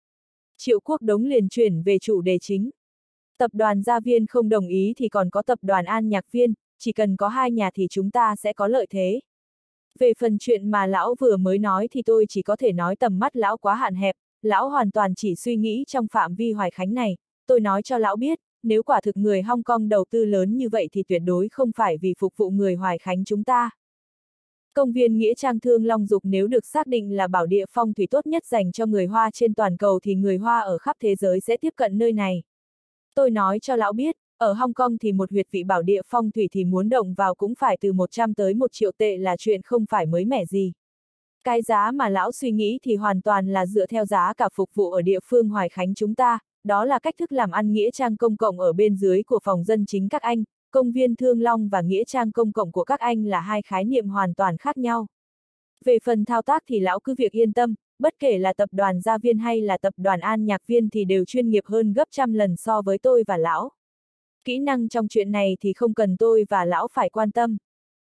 Triệu Quốc Đống liền chuyển về chủ đề chính. Tập đoàn Gia Viên không đồng ý thì còn có tập đoàn An Nhạc Viên, chỉ cần có hai nhà thì chúng ta sẽ có lợi thế. Về phần chuyện mà lão vừa mới nói thì tôi chỉ có thể nói tầm mắt lão quá hạn hẹp, lão hoàn toàn chỉ suy nghĩ trong phạm vi Hoài Khánh này. Tôi nói cho lão biết, nếu quả thực người Hong Kong đầu tư lớn như vậy thì tuyệt đối không phải vì phục vụ người Hoài Khánh chúng ta. Công viên Nghĩa Trang Thương Long Dục nếu được xác định là bảo địa phong thủy tốt nhất dành cho người Hoa trên toàn cầu thì người Hoa ở khắp thế giới sẽ tiếp cận nơi này. Tôi nói cho lão biết, ở Hong Kong thì một huyệt vị bảo địa phong thủy thì muốn động vào cũng phải từ một trăm tới một triệu tệ là chuyện không phải mới mẻ gì. Cái giá mà lão suy nghĩ thì hoàn toàn là dựa theo giá cả phục vụ ở địa phương Hoài Khánh chúng ta, đó là cách thức làm ăn nghĩa trang công cộng ở bên dưới của phòng dân chính các anh, công viên Thương Long và nghĩa trang công cộng của các anh là hai khái niệm hoàn toàn khác nhau. Về phần thao tác thì lão cứ việc yên tâm, bất kể là tập đoàn Gia Viên hay là tập đoàn An Nhạc Viên thì đều chuyên nghiệp hơn gấp trăm lần so với tôi và lão. Kỹ năng trong chuyện này thì không cần tôi và lão phải quan tâm.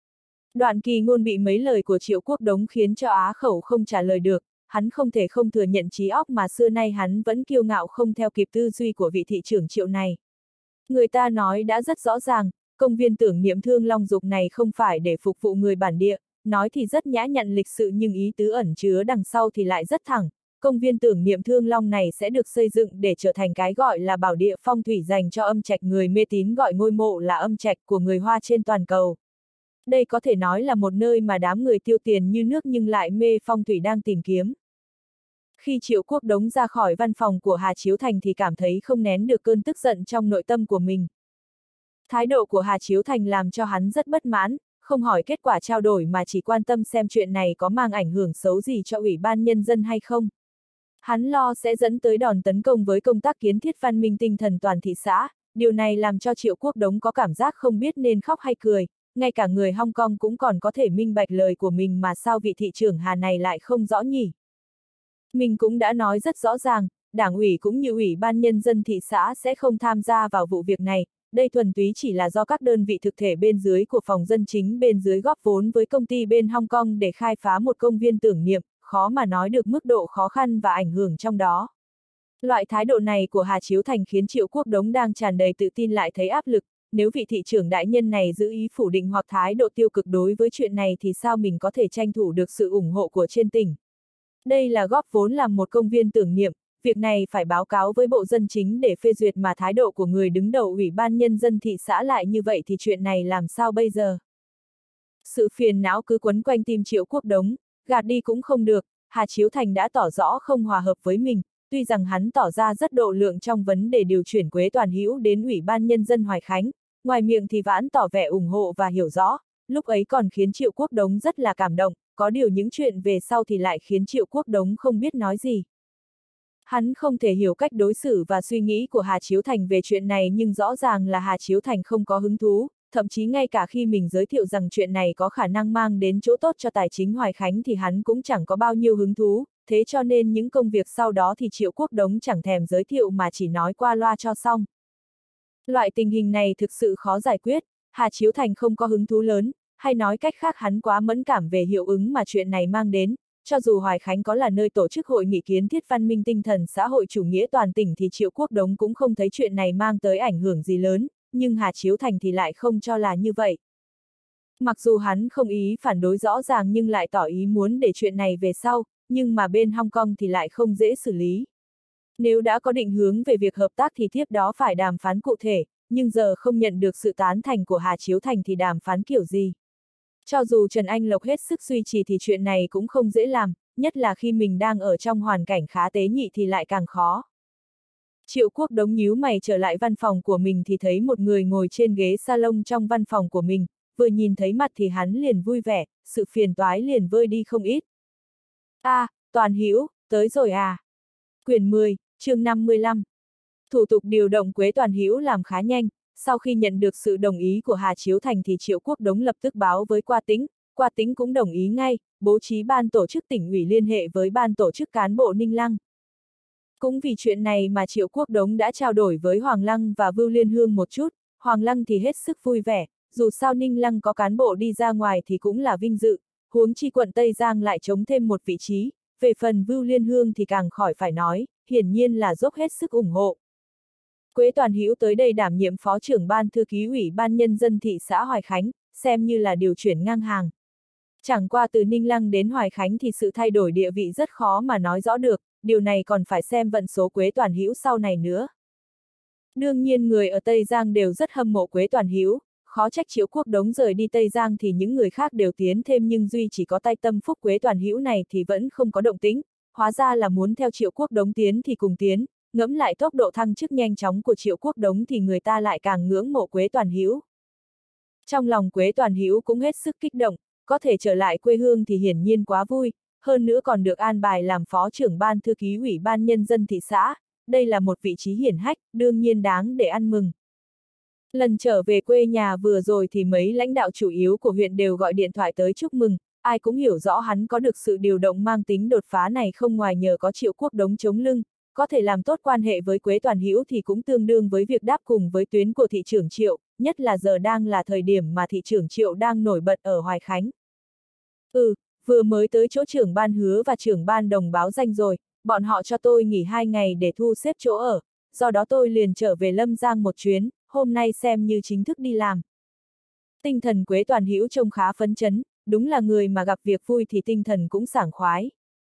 Đoạn Kỳ Ngôn bị mấy lời của Triệu Quốc Đống khiến cho á khẩu không trả lời được, hắn không thể không thừa nhận trí óc mà xưa nay hắn vẫn kiêu ngạo không theo kịp tư duy của vị thị trưởng Triệu này. Người ta nói đã rất rõ ràng, công viên tưởng niệm Thương Long Dục này không phải để phục vụ người bản địa, nói thì rất nhã nhặn lịch sự nhưng ý tứ ẩn chứa đằng sau thì lại rất thẳng. Công viên tưởng niệm Thương Long này sẽ được xây dựng để trở thành cái gọi là bảo địa phong thủy dành cho âm trạch, người mê tín gọi ngôi mộ là âm trạch của người Hoa trên toàn cầu. Đây có thể nói là một nơi mà đám người tiêu tiền như nước nhưng lại mê phong thủy đang tìm kiếm. Khi Triệu Quốc Đống ra khỏi văn phòng của Hà Chiếu Thành thì cảm thấy không nén được cơn tức giận trong nội tâm của mình. Thái độ của Hà Chiếu Thành làm cho hắn rất bất mãn, không hỏi kết quả trao đổi mà chỉ quan tâm xem chuyện này có mang ảnh hưởng xấu gì cho Ủy ban Nhân dân hay không. Hắn lo sẽ dẫn tới đòn tấn công với công tác kiến thiết văn minh tinh thần toàn thị xã, điều này làm cho Triệu Quốc Đống có cảm giác không biết nên khóc hay cười, ngay cả người Hong Kong cũng còn có thể minh bạch lời của mình mà sao vị thị trưởng Hà này lại không rõ nhỉ. Mình cũng đã nói rất rõ ràng, Đảng ủy cũng như Ủy ban Nhân dân thị xã sẽ không tham gia vào vụ việc này, đây thuần túy chỉ là do các đơn vị thực thể bên dưới của phòng dân chính bên dưới góp vốn với công ty bên Hong Kong để khai phá một công viên tưởng niệm, khó mà nói được mức độ khó khăn và ảnh hưởng trong đó. Loại thái độ này của Hà Chiếu Thành khiến Triệu Quốc Đống đang tràn đầy tự tin lại thấy áp lực, nếu vị thị trưởng đại nhân này giữ ý phủ định hoặc thái độ tiêu cực đối với chuyện này thì sao mình có thể tranh thủ được sự ủng hộ của trên tỉnh. Đây là góp vốn làm một công viên tưởng niệm, việc này phải báo cáo với Bộ Dân Chính để phê duyệt mà thái độ của người đứng đầu Ủy ban Nhân dân thị xã lại như vậy thì chuyện này làm sao bây giờ? Sự phiền não cứ quấn quanh tim Triệu Quốc Đống, gạt đi cũng không được, Hà Chiếu Thành đã tỏ rõ không hòa hợp với mình, tuy rằng hắn tỏ ra rất độ lượng trong vấn đề điều chuyển Quế Toàn Hữu đến Ủy ban Nhân dân Hoài Khánh, ngoài miệng thì vẫn tỏ vẻ ủng hộ và hiểu rõ, lúc ấy còn khiến Triệu Quốc Đống rất là cảm động, có điều những chuyện về sau thì lại khiến Triệu Quốc Đống không biết nói gì. Hắn không thể hiểu cách đối xử và suy nghĩ của Hà Chiếu Thành về chuyện này nhưng rõ ràng là Hà Chiếu Thành không có hứng thú, thậm chí ngay cả khi mình giới thiệu rằng chuyện này có khả năng mang đến chỗ tốt cho tài chính Hoài Khánh thì hắn cũng chẳng có bao nhiêu hứng thú, thế cho nên những công việc sau đó thì Triệu Quốc Đống chẳng thèm giới thiệu mà chỉ nói qua loa cho xong. Loại tình hình này thực sự khó giải quyết, Hà Chiếu Thành không có hứng thú lớn, hay nói cách khác hắn quá mẫn cảm về hiệu ứng mà chuyện này mang đến. Cho dù Hoài Khánh có là nơi tổ chức hội nghị kiến thiết văn minh tinh thần xã hội chủ nghĩa toàn tỉnh thì Triệu Quốc Đống cũng không thấy chuyện này mang tới ảnh hưởng gì lớn, nhưng Hà Chiếu Thành thì lại không cho là như vậy. Mặc dù hắn không ý phản đối rõ ràng nhưng lại tỏ ý muốn để chuyện này về sau, nhưng mà bên Hong Kong thì lại không dễ xử lý. Nếu đã có định hướng về việc hợp tác thì tiếp đó phải đàm phán cụ thể, nhưng giờ không nhận được sự tán thành của Hà Chiếu Thành thì đàm phán kiểu gì. Cho dù Trần Anh Lộc hết sức duy trì thì chuyện này cũng không dễ làm, nhất là khi mình đang ở trong hoàn cảnh khá tế nhị thì lại càng khó. Triệu Quốc Đống nhíu mày trở lại văn phòng của mình thì thấy một người ngồi trên ghế salon trong văn phòng của mình, vừa nhìn thấy mặt thì hắn liền vui vẻ, sự phiền toái liền vơi đi không ít. A, à, Toàn Hữu, tới rồi à? Quyển mười, chương năm mươi lăm. Thủ tục điều động Quế Toàn Hữu làm khá nhanh, sau khi nhận được sự đồng ý của Hà Chiếu Thành thì Triệu Quốc Đống lập tức báo với Qua Tĩnh, Qua Tĩnh cũng đồng ý ngay, bố trí ban tổ chức tỉnh ủy liên hệ với ban tổ chức cán bộ Ninh Lăng. Cũng vì chuyện này mà Triệu Quốc Đống đã trao đổi với Hoàng Lăng và Vưu Liên Hương một chút, Hoàng Lăng thì hết sức vui vẻ, dù sao Ninh Lăng có cán bộ đi ra ngoài thì cũng là vinh dự, huống chi quận Tây Giang lại chống thêm một vị trí, về phần Vưu Liên Hương thì càng khỏi phải nói, hiển nhiên là dốc hết sức ủng hộ. Quế Toàn Hữu tới đây đảm nhiệm phó trưởng ban thư ký ủy ban nhân dân thị xã Hoài Khánh, xem như là điều chuyển ngang hàng. Chẳng qua từ Ninh Lăng đến Hoài Khánh thì sự thay đổi địa vị rất khó mà nói rõ được, điều này còn phải xem vận số Quế Toàn Hữu sau này nữa. Đương nhiên người ở Tây Giang đều rất hâm mộ Quế Toàn Hữu, khó trách Triệu Quốc Đống rời đi Tây Giang thì những người khác đều tiến thêm nhưng duy chỉ có tay tâm phúc Quế Toàn Hữu này thì vẫn không có động tĩnh, hóa ra là muốn theo Triệu Quốc Đống tiến thì cùng tiến, ngẫm lại tốc độ thăng chức nhanh chóng của Triệu Quốc Đống thì người ta lại càng ngưỡng mộ Quế Toàn Hữu. Trong lòng Quế Toàn Hữu cũng hết sức kích động, có thể trở lại quê hương thì hiển nhiên quá vui, hơn nữa còn được an bài làm phó trưởng ban thư ký ủy ban nhân dân thị xã, đây là một vị trí hiển hách, đương nhiên đáng để ăn mừng. Lần trở về quê nhà vừa rồi thì mấy lãnh đạo chủ yếu của huyện đều gọi điện thoại tới chúc mừng, ai cũng hiểu rõ hắn có được sự điều động mang tính đột phá này không ngoài nhờ có Triệu Quốc Đống chống lưng, có thể làm tốt quan hệ với Quế Toàn Hữu thì cũng tương đương với việc đáp cùng với tuyến của thị trưởng Triệu, nhất là giờ đang là thời điểm mà thị trưởng Triệu đang nổi bật ở Hoài Khánh. Ừ, vừa mới tới chỗ trưởng ban Hứa và trưởng ban Đồng báo danh rồi, bọn họ cho tôi nghỉ hai ngày để thu xếp chỗ ở, do đó tôi liền trở về Lâm Giang một chuyến, hôm nay xem như chính thức đi làm. Tinh thần Quế Toàn Hữu trông khá phấn chấn, đúng là người mà gặp việc vui thì tinh thần cũng sảng khoái.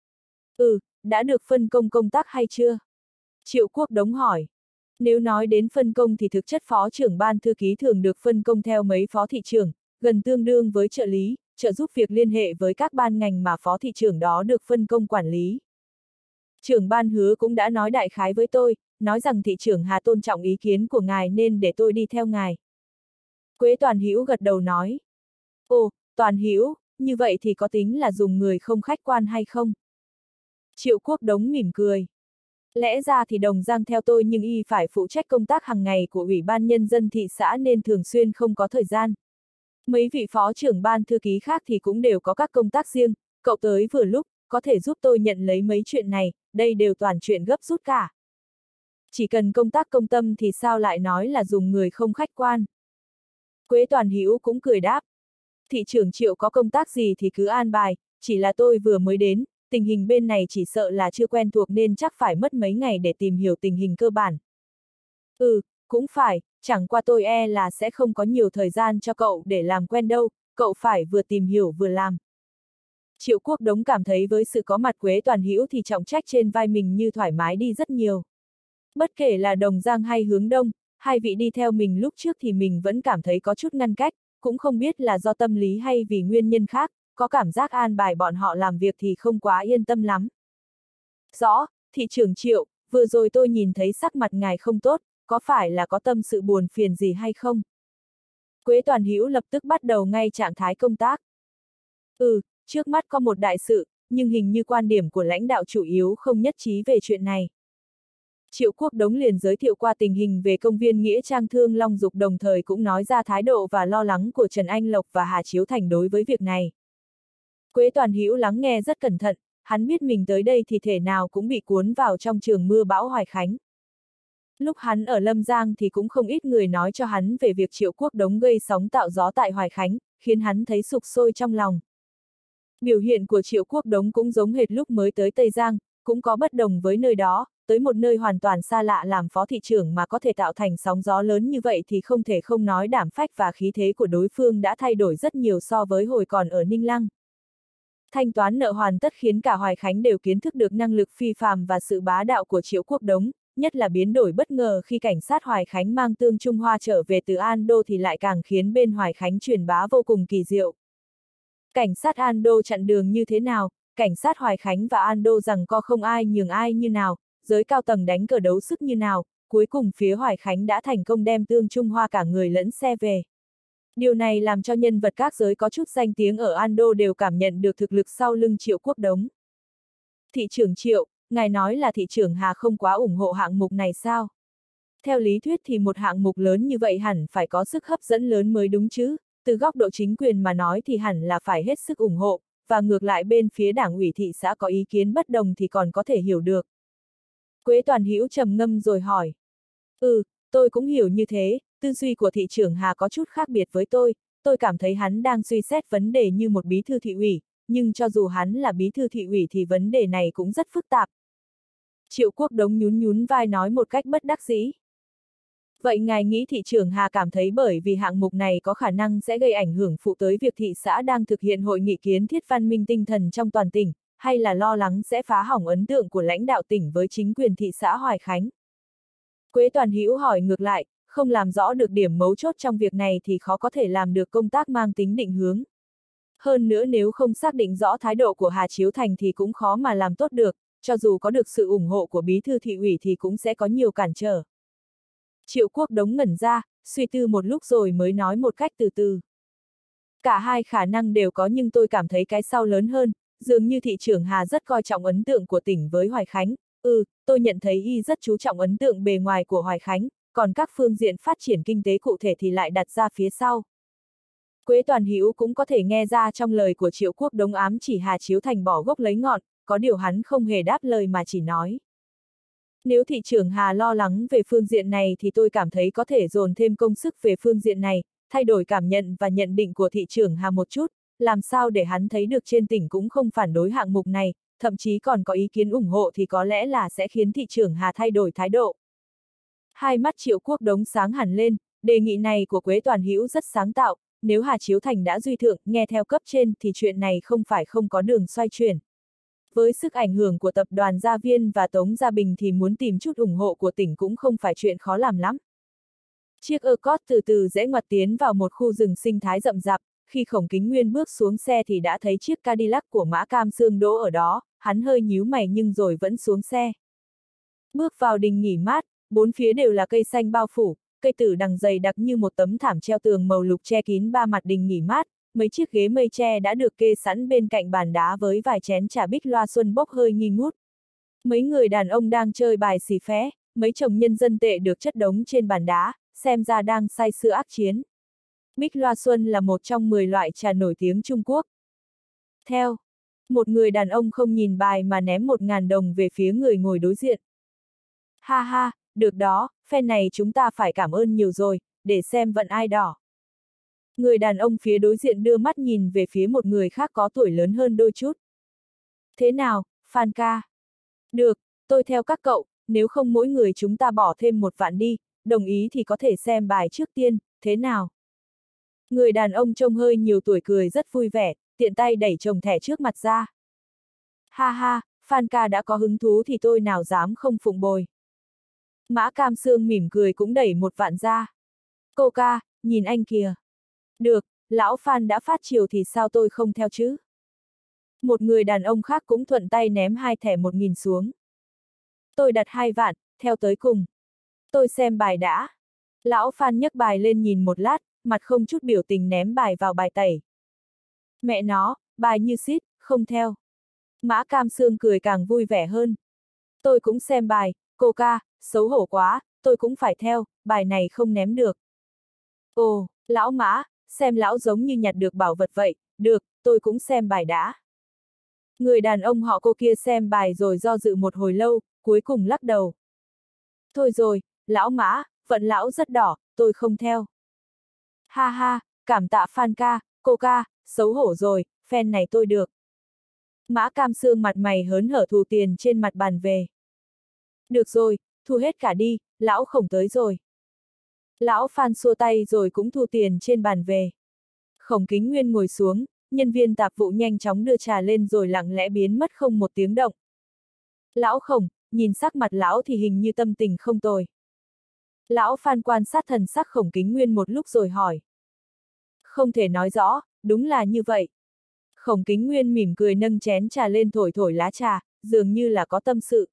Ừ, đã được phân công công tác hay chưa? Triệu Quốc Đống hỏi. Nếu nói đến phân công thì thực chất phó trưởng ban thư ký thường được phân công theo mấy phó thị trưởng, gần tương đương với trợ lý, trợ giúp việc liên hệ với các ban ngành mà phó thị trưởng đó được phân công quản lý. Trưởng ban Hứa cũng đã nói đại khái với tôi, nói rằng thị trưởng Hà tôn trọng ý kiến của ngài nên để tôi đi theo ngài. Quế Toàn Hữu gật đầu nói. Ồ, Toàn Hữu, như vậy thì có tính là dùng người không khách quan hay không? Triệu Quốc Đống mỉm cười. Lẽ ra thì Đồng Giang theo tôi nhưng y phải phụ trách công tác hàng ngày của Ủy ban Nhân dân thị xã nên thường xuyên không có thời gian. Mấy vị phó trưởng ban thư ký khác thì cũng đều có các công tác riêng, cậu tới vừa lúc, có thể giúp tôi nhận lấy mấy chuyện này, đây đều toàn chuyện gấp rút cả. Chỉ cần công tác công tâm thì sao lại nói là dùng người không khách quan. Quế Toàn Hữu cũng cười đáp. Thị trưởng Triệu có công tác gì thì cứ an bài, chỉ là tôi vừa mới đến, tình hình bên này chỉ sợ là chưa quen thuộc nên chắc phải mất mấy ngày để tìm hiểu tình hình cơ bản. Ừ, cũng phải, chẳng qua tôi e là sẽ không có nhiều thời gian cho cậu để làm quen đâu, cậu phải vừa tìm hiểu vừa làm. Triệu Quốc Đống cảm thấy với sự có mặt Quế Toàn Hữu thì trọng trách trên vai mình như thoải mái đi rất nhiều. Bất kể là Đồng Giang hay Hướng Đông, hai vị đi theo mình lúc trước thì mình vẫn cảm thấy có chút ngăn cách, cũng không biết là do tâm lý hay vì nguyên nhân khác, có cảm giác an bài bọn họ làm việc thì không quá yên tâm lắm. Rõ, thị trưởng Triệu, vừa rồi tôi nhìn thấy sắc mặt ngài không tốt, có phải là có tâm sự buồn phiền gì hay không? Quế Toàn Hữu lập tức bắt đầu ngay trạng thái công tác. Ừ, trước mắt có một đại sự, nhưng hình như quan điểm của lãnh đạo chủ yếu không nhất trí về chuyện này. Triệu Quốc Đống liền giới thiệu qua tình hình về công viên Nghĩa Trang Thương Long Dục đồng thời cũng nói ra thái độ và lo lắng của Trần Anh Lộc và Hà Chiếu Thành đối với việc này. Quế Toàn Hữu lắng nghe rất cẩn thận, hắn biết mình tới đây thì thể nào cũng bị cuốn vào trong trường mưa bão Hoài Khánh. Lúc hắn ở Lâm Giang thì cũng không ít người nói cho hắn về việc Triệu Quốc Đống gây sóng tạo gió tại Hoài Khánh, khiến hắn thấy sục sôi trong lòng. Biểu hiện của Triệu Quốc Đống cũng giống hệt lúc mới tới Tây Giang, cũng có bất đồng với nơi đó, tới một nơi hoàn toàn xa lạ làm phó thị trưởng mà có thể tạo thành sóng gió lớn như vậy thì không thể không nói đảm phách và khí thế của đối phương đã thay đổi rất nhiều so với hồi còn ở Ninh Lăng. Thanh toán nợ hoàn tất khiến cả Hoài Khánh đều kiến thức được năng lực phi phàm và sự bá đạo của Triệu Quốc Đống, nhất là biến đổi bất ngờ khi cảnh sát Hoài Khánh mang Tương Trung Hoa trở về từ An Đô thì lại càng khiến bên Hoài Khánh truyền bá vô cùng kỳ diệu. Cảnh sát An Đô chặn đường như thế nào, cảnh sát Hoài Khánh và An Đô rằng co không ai nhường ai như nào, giới cao tầng đánh cờ đấu sức như nào, cuối cùng phía Hoài Khánh đã thành công đem Tương Trung Hoa cả người lẫn xe về. Điều này làm cho nhân vật các giới có chút danh tiếng ở An Đô đều cảm nhận được thực lực sau lưng Triệu Quốc Đống. Thị trưởng Triệu, ngài nói là thị trưởng Hà không quá ủng hộ hạng mục này sao? Theo lý thuyết thì một hạng mục lớn như vậy hẳn phải có sức hấp dẫn lớn mới đúng chứ, từ góc độ chính quyền mà nói thì hẳn là phải hết sức ủng hộ, và ngược lại bên phía đảng ủy thị xã có ý kiến bất đồng thì còn có thể hiểu được. Quế Toàn Hữu trầm ngâm rồi hỏi. Ừ, tôi cũng hiểu như thế, tư duy của thị trưởng Hà có chút khác biệt với tôi, tôi cảm thấy hắn đang suy xét vấn đề như một bí thư thị ủy, nhưng cho dù hắn là bí thư thị ủy thì vấn đề này cũng rất phức tạp. Triệu Quốc Đống nhún nhún vai nói một cách bất đắc dĩ. Vậy ngài nghĩ thị trưởng Hà cảm thấy bởi vì hạng mục này có khả năng sẽ gây ảnh hưởng phụ tới việc thị xã đang thực hiện hội nghị kiến thiết văn minh tinh thần trong toàn tỉnh, hay là lo lắng sẽ phá hỏng ấn tượng của lãnh đạo tỉnh với chính quyền thị xã Hoài Khánh? Quế Toàn Hữu hỏi ngược lại, không làm rõ được điểm mấu chốt trong việc này thì khó có thể làm được công tác mang tính định hướng. Hơn nữa nếu không xác định rõ thái độ của Hà Chiếu Thành thì cũng khó mà làm tốt được, cho dù có được sự ủng hộ của bí thư thị ủy thì cũng sẽ có nhiều cản trở. Triệu Quốc Đống ngẩn ra, suy tư một lúc rồi mới nói một cách từ từ. Cả hai khả năng đều có nhưng tôi cảm thấy cái sau lớn hơn, dường như thị trưởng Hà rất coi trọng ấn tượng của tỉnh với Hoài Khánh. Ừ, tôi nhận thấy y rất chú trọng ấn tượng bề ngoài của Hoài Khánh, còn các phương diện phát triển kinh tế cụ thể thì lại đặt ra phía sau. Quế Toàn Hữu cũng có thể nghe ra trong lời của Triệu Quốc Đống ám chỉ Hà Chiếu Thành bỏ gốc lấy ngọn, có điều hắn không hề đáp lời mà chỉ nói. Nếu thị trưởng Hà lo lắng về phương diện này thì tôi cảm thấy có thể dồn thêm công sức về phương diện này, thay đổi cảm nhận và nhận định của thị trưởng Hà một chút, làm sao để hắn thấy được trên tỉnh cũng không phản đối hạng mục này, thậm chí còn có ý kiến ủng hộ thì có lẽ là sẽ khiến thị trưởng Hà thay đổi thái độ. Hai mắt Triệu Quốc Đống sáng hẳn lên, đề nghị này của Quế Toàn Hữu rất sáng tạo, nếu Hà Chiếu Thành đã duy thượng, nghe theo cấp trên thì chuyện này không phải không có đường xoay chuyển. Với sức ảnh hưởng của tập đoàn Gia Viên và Tống Gia Bình thì muốn tìm chút ủng hộ của tỉnh cũng không phải chuyện khó làm lắm. Chiếc Escort từ từ rẽ ngoặt tiến vào một khu rừng sinh thái rậm rạp, khi Khổng Kính Nguyên bước xuống xe thì đã thấy chiếc Cadillac của Mã Cam Sương đỗ ở đó, hắn hơi nhíu mày nhưng rồi vẫn xuống xe. Bước vào đình nghỉ mát, bốn phía đều là cây xanh bao phủ, cây tử đằng dày đặc như một tấm thảm treo tường màu lục che kín ba mặt đình nghỉ mát, mấy chiếc ghế mây tre đã được kê sẵn bên cạnh bàn đá với vài chén trà bích loa xuân bốc hơi nghi ngút. Mấy người đàn ông đang chơi bài xì phé, mấy chồng nhân dân tệ được chất đống trên bàn đá, xem ra đang say sưa ác chiến. Bích loa xuân là một trong mười loại trà nổi tiếng Trung Quốc. Theo, một người đàn ông không nhìn bài mà ném một ngàn đồng về phía người ngồi đối diện. Ha ha, được đó, phen này chúng ta phải cảm ơn nhiều rồi, để xem vận ai đỏ. Người đàn ông phía đối diện đưa mắt nhìn về phía một người khác có tuổi lớn hơn đôi chút. Thế nào, Phan ca? Được, tôi theo các cậu, nếu không mỗi người chúng ta bỏ thêm một vạn đi, đồng ý thì có thể xem bài trước tiên, thế nào? Người đàn ông trông hơi nhiều tuổi cười rất vui vẻ, tiện tay đẩy chồng thẻ trước mặt ra. Ha ha, Phan ca đã có hứng thú thì tôi nào dám không phụng bồi. Mã Cam Sương mỉm cười cũng đẩy một vạn ra. Cô ca, nhìn anh kìa. Được, lão Phan đã phát chiều thì sao tôi không theo chứ? Một người đàn ông khác cũng thuận tay ném hai thẻ một nghìn xuống. Tôi đặt hai vạn, theo tới cùng. Tôi xem bài đã. Lão Phan nhấc bài lên nhìn một lát, mặt không chút biểu tình ném bài vào bài tẩy. Mẹ nó, bài như xít, không theo. Mã Cam Sương cười càng vui vẻ hơn. Tôi cũng xem bài, cô ca, xấu hổ quá, tôi cũng phải theo, bài này không ném được. Ồ, lão Mã, xem lão giống như nhặt được bảo vật vậy, được, tôi cũng xem bài đã. Người đàn ông họ cô kia xem bài rồi do dự một hồi lâu, cuối cùng lắc đầu. Thôi rồi, lão Mã, vận lão rất đỏ, tôi không theo. Ha ha, cảm tạ Phan ca, cô ca, xấu hổ rồi, phen này tôi được. Mã Cam Sương mặt mày hớn hở thu tiền trên mặt bàn về. Được rồi, thu hết cả đi, lão Khổng tới rồi. Lão Phan xua tay rồi cũng thu tiền trên bàn về. Khổng Kính Nguyên ngồi xuống, nhân viên tạp vụ nhanh chóng đưa trà lên rồi lặng lẽ biến mất không một tiếng động. Lão Khổng, nhìn sắc mặt lão thì hình như tâm tình không tồi. Lão Phan quan sát thần sắc Khổng Kính Nguyên một lúc rồi hỏi. Không thể nói rõ, đúng là như vậy. Khổng Kính Nguyên mỉm cười nâng chén trà lên thổi thổi lá trà, dường như là có tâm sự.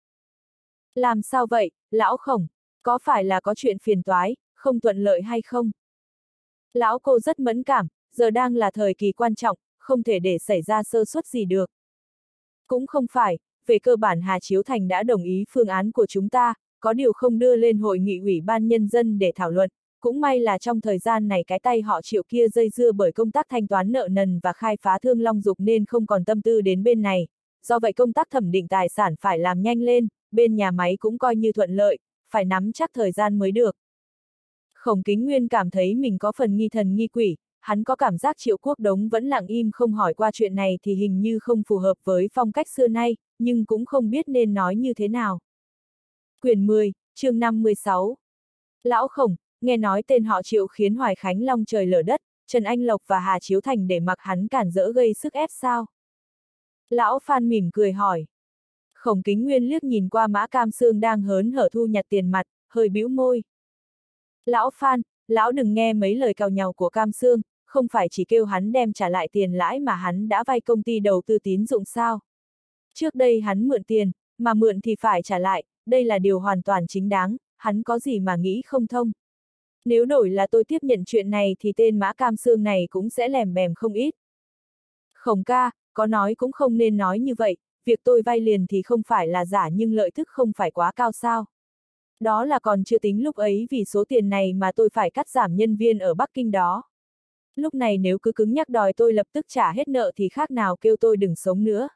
Làm sao vậy, lão Khổng, có phải là có chuyện phiền toái, không thuận lợi hay không? Lão cô rất mẫn cảm, giờ đang là thời kỳ quan trọng, không thể để xảy ra sơ suất gì được. Cũng không phải, về cơ bản Hà Chiếu Thành đã đồng ý phương án của chúng ta, có điều không đưa lên hội nghị ủy ban nhân dân để thảo luận. Cũng may là trong thời gian này cái tay họ Triệu kia dây dưa bởi công tác thanh toán nợ nần và khai phá thương long dục nên không còn tâm tư đến bên này. Do vậy công tác thẩm định tài sản phải làm nhanh lên, bên nhà máy cũng coi như thuận lợi, phải nắm chắc thời gian mới được. Khổng Kính Nguyên cảm thấy mình có phần nghi thần nghi quỷ, hắn có cảm giác Triệu Quốc Đống vẫn lặng im không hỏi qua chuyện này thì hình như không phù hợp với phong cách xưa nay, nhưng cũng không biết nên nói như thế nào. Quyển mười, chương năm mươi sáu. Lão Khổng, nghe nói tên họ Triệu khiến Hoài Khánh long trời lở đất, Trần Anh Lộc và Hà Chiếu Thành để mặc hắn cản rỡ gây sức ép sao? Lão Phan mỉm cười hỏi. Khổng Kính Nguyên liếc nhìn qua Mã Cam Sương đang hớn hở thu nhặt tiền mặt, hơi bĩu môi. Lão Phan, lão đừng nghe mấy lời càu nhàu của Cam Sương, không phải chỉ kêu hắn đem trả lại tiền lãi mà hắn đã vay công ty đầu tư tín dụng sao? Trước đây hắn mượn tiền, mà mượn thì phải trả lại, đây là điều hoàn toàn chính đáng, hắn có gì mà nghĩ không thông. Nếu đổi là tôi tiếp nhận chuyện này thì tên Mã Cam Sương này cũng sẽ lèm bèm không ít. Khổng ca, có nói cũng không nên nói như vậy, việc tôi vay liền thì không phải là giả nhưng lợi tức không phải quá cao sao. Đó là còn chưa tính lúc ấy vì số tiền này mà tôi phải cắt giảm nhân viên ở Bắc Kinh đó. Lúc này nếu cứ cứng nhắc đòi tôi lập tức trả hết nợ thì khác nào kêu tôi đừng sống nữa.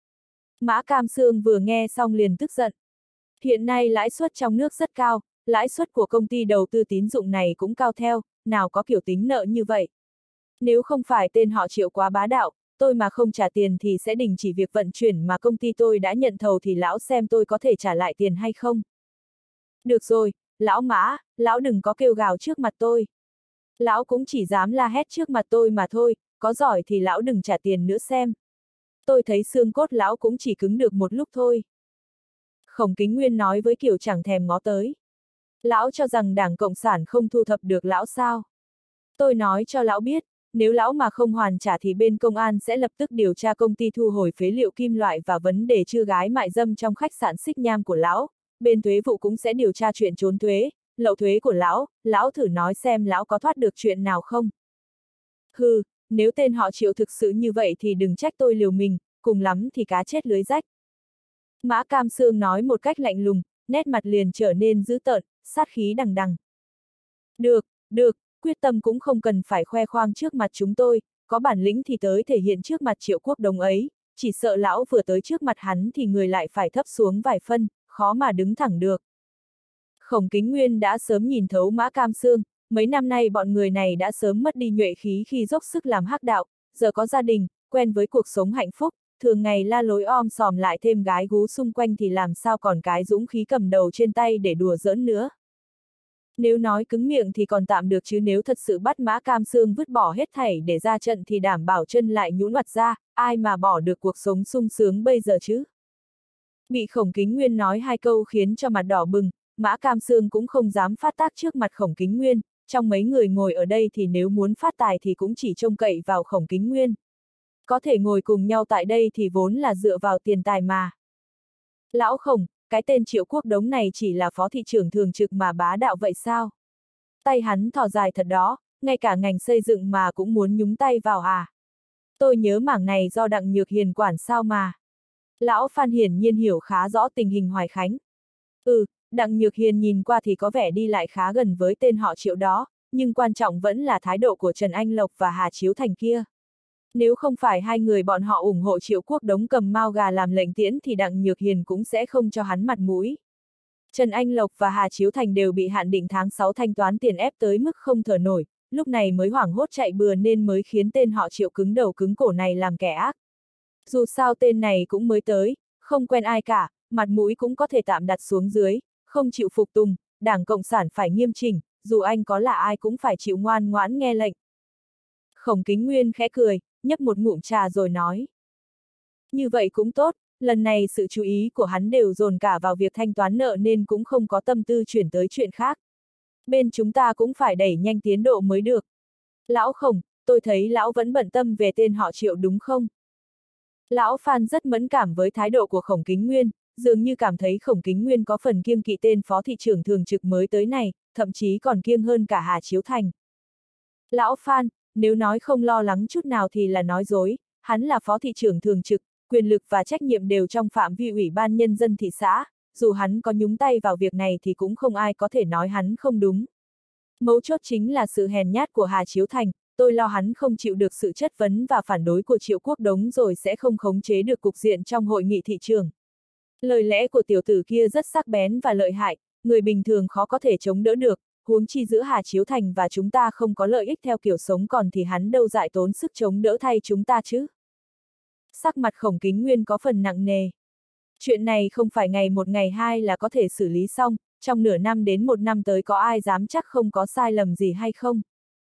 Mã Cam Sương vừa nghe xong liền tức giận. Hiện nay lãi suất trong nước rất cao, lãi suất của công ty đầu tư tín dụng này cũng cao theo, nào có kiểu tính nợ như vậy. Nếu không phải tên họ Triệu quá bá đạo, tôi mà không trả tiền thì sẽ đình chỉ việc vận chuyển mà công ty tôi đã nhận thầu thì lão xem tôi có thể trả lại tiền hay không. Được rồi, lão Mã, lão đừng có kêu gào trước mặt tôi. Lão cũng chỉ dám la hét trước mặt tôi mà thôi, có giỏi thì lão đừng trả tiền nữa xem. Tôi thấy xương cốt lão cũng chỉ cứng được một lúc thôi. Khổng Kính Nguyên nói với kiểu chẳng thèm ngó tới. Lão cho rằng Đảng Cộng sản không thu thập được lão sao? Tôi nói cho lão biết, nếu lão mà không hoàn trả thì bên công an sẽ lập tức điều tra công ty thu hồi phế liệu kim loại và vấn đề trưa gái mại dâm trong khách sạn Xích Nham của lão, bên thuế vụ cũng sẽ điều tra chuyện trốn thuế, lậu thuế của lão, lão thử nói xem lão có thoát được chuyện nào không? Hừ, nếu tên họ Triệu thực sự như vậy thì đừng trách tôi liều mình, cùng lắm thì cá chết lưới rách. Mã Cam Sương nói một cách lạnh lùng, nét mặt liền trở nên dữ tợn, sát khí đằng đằng. Được, được, quyết tâm cũng không cần phải khoe khoang trước mặt chúng tôi, có bản lĩnh thì tới thể hiện trước mặt Triệu Quốc Đống ấy, chỉ sợ lão vừa tới trước mặt hắn thì người lại phải thấp xuống vài phân, khó mà đứng thẳng được. Khổng Kính Nguyên đã sớm nhìn thấu Mã Cam Sương, mấy năm nay bọn người này đã sớm mất đi nhuệ khí khi dốc sức làm hắc đạo, giờ có gia đình, quen với cuộc sống hạnh phúc, thường ngày la lối om sòm lại thêm gái gú xung quanh thì làm sao còn cái dũng khí cầm đầu trên tay để đùa giỡn nữa. Nếu nói cứng miệng thì còn tạm được chứ nếu thật sự bắt Mã Cam Sương vứt bỏ hết thảy để ra trận thì đảm bảo chân lại nhũn mặt ra, ai mà bỏ được cuộc sống sung sướng bây giờ chứ. Bị Khổng Kính Nguyên nói hai câu khiến cho mặt đỏ bừng, Mã Cam Sương cũng không dám phát tác trước mặt Khổng Kính Nguyên, trong mấy người ngồi ở đây thì nếu muốn phát tài thì cũng chỉ trông cậy vào Khổng Kính Nguyên. Có thể ngồi cùng nhau tại đây thì vốn là dựa vào tiền tài mà. Lão Khổng, cái tên Triệu Quốc Đống này chỉ là phó thị trưởng thường trực mà bá đạo vậy sao? Tay hắn thò dài thật đó, ngay cả ngành xây dựng mà cũng muốn nhúng tay vào à? Tôi nhớ mảng này do Đặng Nhược Hiền quản sao mà. Lão Phan hiển nhiên hiểu khá rõ tình hình Hoài Khánh. Ừ, Đặng Nhược Hiền nhìn qua thì có vẻ đi lại khá gần với tên họ Triệu đó, nhưng quan trọng vẫn là thái độ của Trần Anh Lộc và Hà Chiếu Thành kia. Nếu không phải hai người bọn họ ủng hộ Triệu Quốc Đống cầm mao gà làm lệnh tiễn thì Đặng Nhược Hiền cũng sẽ không cho hắn mặt mũi. Trần Anh Lộc và Hà Chiếu Thành đều bị hạn định tháng sáu thanh toán tiền ép tới mức không thở nổi, lúc này mới hoảng hốt chạy bừa nên mới khiến tên họ Triệu cứng đầu cứng cổ này làm kẻ ác. Dù sao tên này cũng mới tới, không quen ai cả, mặt mũi cũng có thể tạm đặt xuống dưới, không chịu phục tùng, Đảng Cộng sản phải nghiêm chỉnh, dù anh có là ai cũng phải chịu ngoan ngoãn nghe lệnh. Khổng Kính Nguyên khẽ cười, nhấp một ngụm trà rồi nói. Như vậy cũng tốt, lần này sự chú ý của hắn đều dồn cả vào việc thanh toán nợ nên cũng không có tâm tư chuyển tới chuyện khác. Bên chúng ta cũng phải đẩy nhanh tiến độ mới được. Lão Khổng, tôi thấy lão vẫn bận tâm về tên họ Triệu đúng không? Lão Phan rất mẫn cảm với thái độ của Khổng Kính Nguyên, dường như cảm thấy Khổng Kính Nguyên có phần kiêng kỵ tên phó thị trưởng thường trực mới tới này, thậm chí còn kiêng hơn cả Hà Chiếu Thành. Lão Phan, nếu nói không lo lắng chút nào thì là nói dối, hắn là phó thị trưởng thường trực, quyền lực và trách nhiệm đều trong phạm vi ủy ban nhân dân thị xã, dù hắn có nhúng tay vào việc này thì cũng không ai có thể nói hắn không đúng. Mấu chốt chính là sự hèn nhát của Hà Chiếu Thành, tôi lo hắn không chịu được sự chất vấn và phản đối của Triệu Quốc Đống rồi sẽ không khống chế được cục diện trong hội nghị thị trường. Lời lẽ của tiểu tử kia rất sắc bén và lợi hại, người bình thường khó có thể chống đỡ được, huống chi giữa Hà Chiếu Thành và chúng ta không có lợi ích theo kiểu sống còn thì hắn đâu dại tốn sức chống đỡ thay chúng ta chứ. Sắc mặt Khổng Kính Nguyên có phần nặng nề. Chuyện này không phải ngày một ngày hai là có thể xử lý xong, trong nửa năm đến một năm tới có ai dám chắc không có sai lầm gì hay không.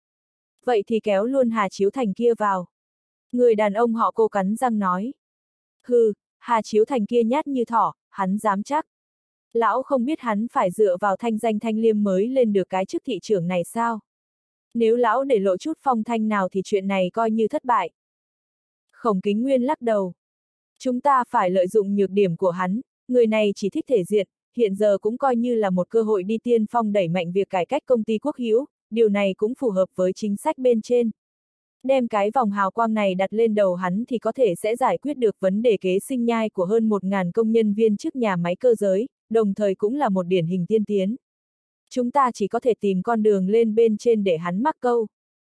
Vậy thì kéo luôn Hà Chiếu Thành kia vào. Người đàn ông họ Cô cắn răng nói. Hừ, Hà Chiếu Thành kia nhát như thỏ, hắn dám chắc. Lão không biết hắn phải dựa vào thanh danh Thanh Liêm mới lên được cái chức thị trưởng này sao? Nếu lão để lộ chút phong thanh nào thì chuyện này coi như thất bại. Khổng Kính Nguyên lắc đầu. Chúng ta phải lợi dụng nhược điểm của hắn, người này chỉ thích thể diện, hiện giờ cũng coi như là một cơ hội đi tiên phong đẩy mạnh việc cải cách công ty quốc hữu, điều này cũng phù hợp với chính sách bên trên. Đem cái vòng hào quang này đặt lên đầu hắn thì có thể sẽ giải quyết được vấn đề kế sinh nhai của hơn một nghìn công nhân viên chức nhà máy cơ giới, đồng thời cũng là một điển hình tiên tiến. Chúng ta chỉ có thể tìm con đường lên bên trên để hắn mắc câu.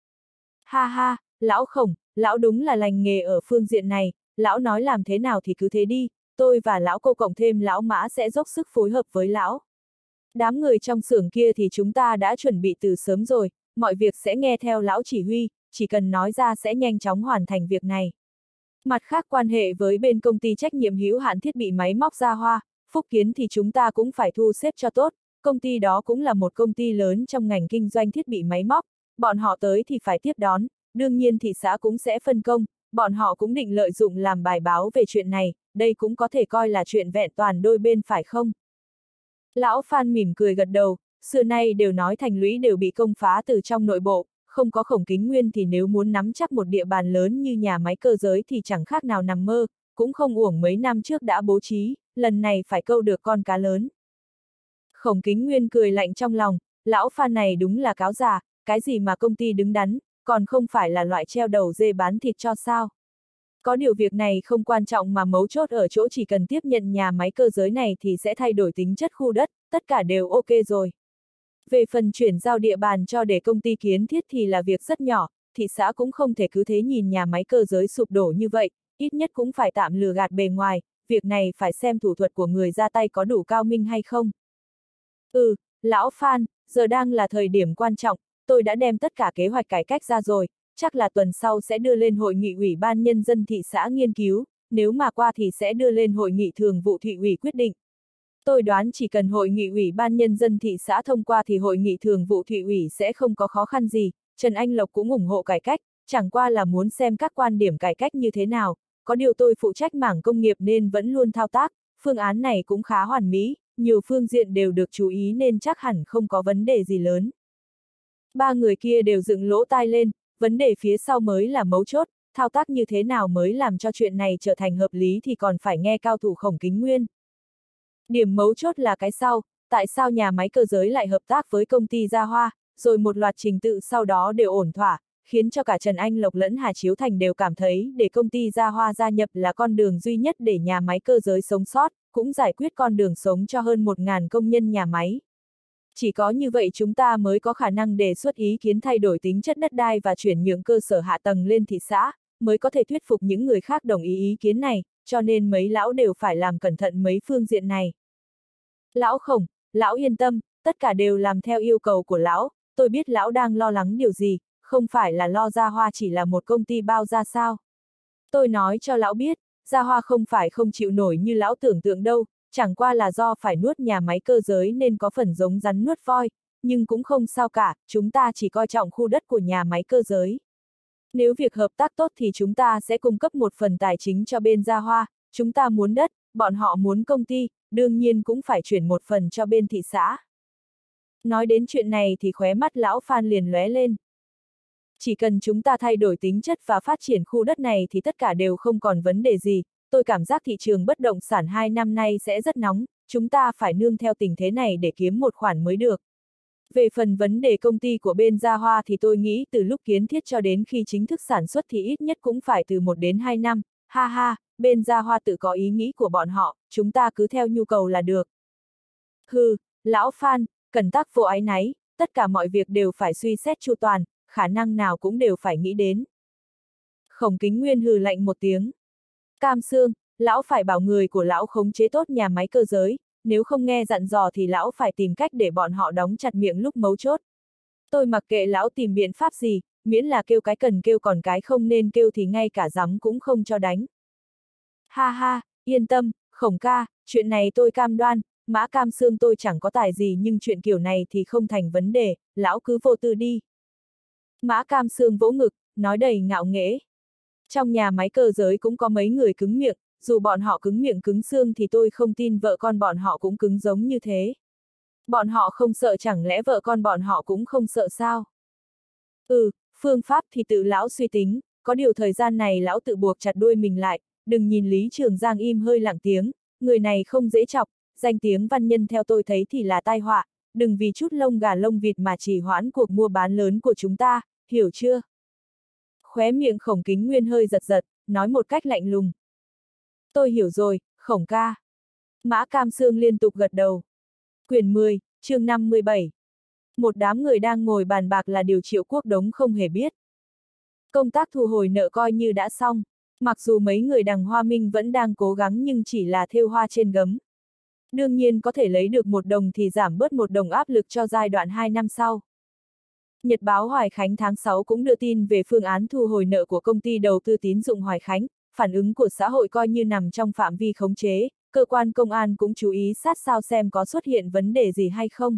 Ha ha, lão Khổng, lão đúng là lành nghề ở phương diện này, lão nói làm thế nào thì cứ thế đi, tôi và lão Cô cộng thêm lão Mã sẽ dốc sức phối hợp với lão. Đám người trong xưởng kia thì chúng ta đã chuẩn bị từ sớm rồi, mọi việc sẽ nghe theo lão chỉ huy, chỉ cần nói ra sẽ nhanh chóng hoàn thành việc này. Mặt khác quan hệ với bên công ty trách nhiệm hữu hạn thiết bị máy móc Gia Hoa, Phúc Kiến thì chúng ta cũng phải thu xếp cho tốt, công ty đó cũng là một công ty lớn trong ngành kinh doanh thiết bị máy móc, bọn họ tới thì phải tiếp đón, đương nhiên thị xã cũng sẽ phân công, bọn họ cũng định lợi dụng làm bài báo về chuyện này, đây cũng có thể coi là chuyện vẹn toàn đôi bên phải không? Lão Phan mỉm cười gật đầu, xưa nay đều nói thành lũy đều bị công phá từ trong nội bộ, không có Khổng Kính Nguyên thì nếu muốn nắm chắc một địa bàn lớn như nhà máy cơ giới thì chẳng khác nào nằm mơ, cũng không uổng mấy năm trước đã bố trí, lần này phải câu được con cá lớn. Khổng Kính Nguyên cười lạnh trong lòng, lão Phan này đúng là cáo già, cái gì mà công ty đứng đắn, còn không phải là loại treo đầu dê bán thịt cho sao. Có điều việc này không quan trọng mà mấu chốt ở chỗ chỉ cần tiếp nhận nhà máy cơ giới này thì sẽ thay đổi tính chất khu đất, tất cả đều ok rồi. Về phần chuyển giao địa bàn cho để công ty kiến thiết thì là việc rất nhỏ, thị xã cũng không thể cứ thế nhìn nhà máy cơ giới sụp đổ như vậy, ít nhất cũng phải tạm lừa gạt bề ngoài, việc này phải xem thủ thuật của người ra tay có đủ cao minh hay không. Ừ, lão Phan, giờ đang là thời điểm quan trọng, tôi đã đem tất cả kế hoạch cải cách ra rồi, chắc là tuần sau sẽ đưa lên hội nghị ủy ban nhân dân thị xã nghiên cứu, nếu mà qua thì sẽ đưa lên hội nghị thường vụ thị ủy quyết định. Tôi đoán chỉ cần hội nghị ủy ban nhân dân thị xã thông qua thì hội nghị thường vụ thị ủy sẽ không có khó khăn gì, Trần Anh Lộc cũng ủng hộ cải cách, chẳng qua là muốn xem các quan điểm cải cách như thế nào, có điều tôi phụ trách mảng công nghiệp nên vẫn luôn thao tác, phương án này cũng khá hoàn mỹ, nhiều phương diện đều được chú ý nên chắc hẳn không có vấn đề gì lớn. Ba người kia đều dựng lỗ tai lên, vấn đề phía sau mới là mấu chốt, thao tác như thế nào mới làm cho chuyện này trở thành hợp lý thì còn phải nghe cao thủ Khổng Kính Nguyên. Điểm mấu chốt là cái sau, tại sao nhà máy cơ giới lại hợp tác với công ty Gia Hoa, rồi một loạt trình tự sau đó đều ổn thỏa, khiến cho cả Trần Anh Lộc lẫn Hà Chiếu Thành đều cảm thấy để công ty Gia Hoa gia nhập là con đường duy nhất để nhà máy cơ giới sống sót, cũng giải quyết con đường sống cho hơn một nghìn công nhân nhà máy. Chỉ có như vậy chúng ta mới có khả năng đề xuất ý kiến thay đổi tính chất đất đai và chuyển nhượng cơ sở hạ tầng lên thị xã, mới có thể thuyết phục những người khác đồng ý ý kiến này, cho nên mấy lão đều phải làm cẩn thận mấy phương diện này. Lão Khổng, lão yên tâm, tất cả đều làm theo yêu cầu của lão, tôi biết lão đang lo lắng điều gì, không phải là lo Gia Hoa chỉ là một công ty bao ra sao. Tôi nói cho lão biết, Gia Hoa không phải không chịu nổi như lão tưởng tượng đâu, chẳng qua là do phải nuốt nhà máy cơ giới nên có phần giống rắn nuốt voi, nhưng cũng không sao cả, chúng ta chỉ coi trọng khu đất của nhà máy cơ giới. Nếu việc hợp tác tốt thì chúng ta sẽ cung cấp một phần tài chính cho bên Gia Hoa, chúng ta muốn đất, bọn họ muốn công ty, đương nhiên cũng phải chuyển một phần cho bên thị xã. Nói đến chuyện này thì khóe mắt lão Phan liền lóe lên. Chỉ cần chúng ta thay đổi tính chất và phát triển khu đất này thì tất cả đều không còn vấn đề gì, tôi cảm giác thị trường bất động sản hai năm nay sẽ rất nóng, chúng ta phải nương theo tình thế này để kiếm một khoản mới được. Về phần vấn đề công ty của bên Gia Hoa thì tôi nghĩ từ lúc kiến thiết cho đến khi chính thức sản xuất thì ít nhất cũng phải từ một đến hai năm, ha ha, bên Gia Hoa tự có ý nghĩ của bọn họ, chúng ta cứ theo nhu cầu là được. Hừ, lão Phan, cần tắc vô ái náy, tất cả mọi việc đều phải suy xét chu toàn, khả năng nào cũng đều phải nghĩ đến. Khổng Kính Nguyên hừ lạnh một tiếng. Cam Sương, lão phải bảo người của lão khống chế tốt nhà máy cơ giới, nếu không nghe dặn dò thì lão phải tìm cách để bọn họ đóng chặt miệng lúc mấu chốt. Tôi mặc kệ lão tìm biện pháp gì, miễn là kêu cái cần kêu còn cái không nên kêu thì ngay cả giấm cũng không cho đánh. Ha ha, yên tâm, Khổng ca, chuyện này tôi cam đoan, Mã Cam Sương tôi chẳng có tài gì nhưng chuyện kiểu này thì không thành vấn đề, lão cứ vô tư đi. Mã Cam Sương vỗ ngực, nói đầy ngạo nghễ. Trong nhà máy cơ giới cũng có mấy người cứng miệng, dù bọn họ cứng miệng cứng xương thì tôi không tin vợ con bọn họ cũng cứng giống như thế. Bọn họ không sợ chẳng lẽ vợ con bọn họ cũng không sợ sao? Ừ, phương pháp thì tự lão suy tính, có điều thời gian này lão tự buộc chặt đuôi mình lại, đừng nhìn Lý Trường Giang im hơi lặng tiếng, người này không dễ chọc, danh tiếng văn nhân theo tôi thấy thì là tai họa, đừng vì chút lông gà lông vịt mà trì hoãn cuộc mua bán lớn của chúng ta, hiểu chưa? Khóe miệng Khổng Kính Nguyên hơi giật giật, nói một cách lạnh lùng. Tôi hiểu rồi, Khổng ca. Mã Cam Sương liên tục gật đầu. Quyển mười, chương năm mươi bảy. Một đám người đang ngồi bàn bạc là điều Triệu Quốc Đống không hề biết. Công tác thu hồi nợ coi như đã xong, mặc dù mấy người đằng Hoa Minh vẫn đang cố gắng nhưng chỉ là thêu hoa trên gấm. Đương nhiên có thể lấy được một đồng thì giảm bớt một đồng áp lực cho giai đoạn hai năm sau. Nhật báo Hoài Khánh tháng sáu cũng đưa tin về phương án thu hồi nợ của công ty đầu tư tín dụng Hoài Khánh, phản ứng của xã hội coi như nằm trong phạm vi khống chế, cơ quan công an cũng chú ý sát sao xem có xuất hiện vấn đề gì hay không.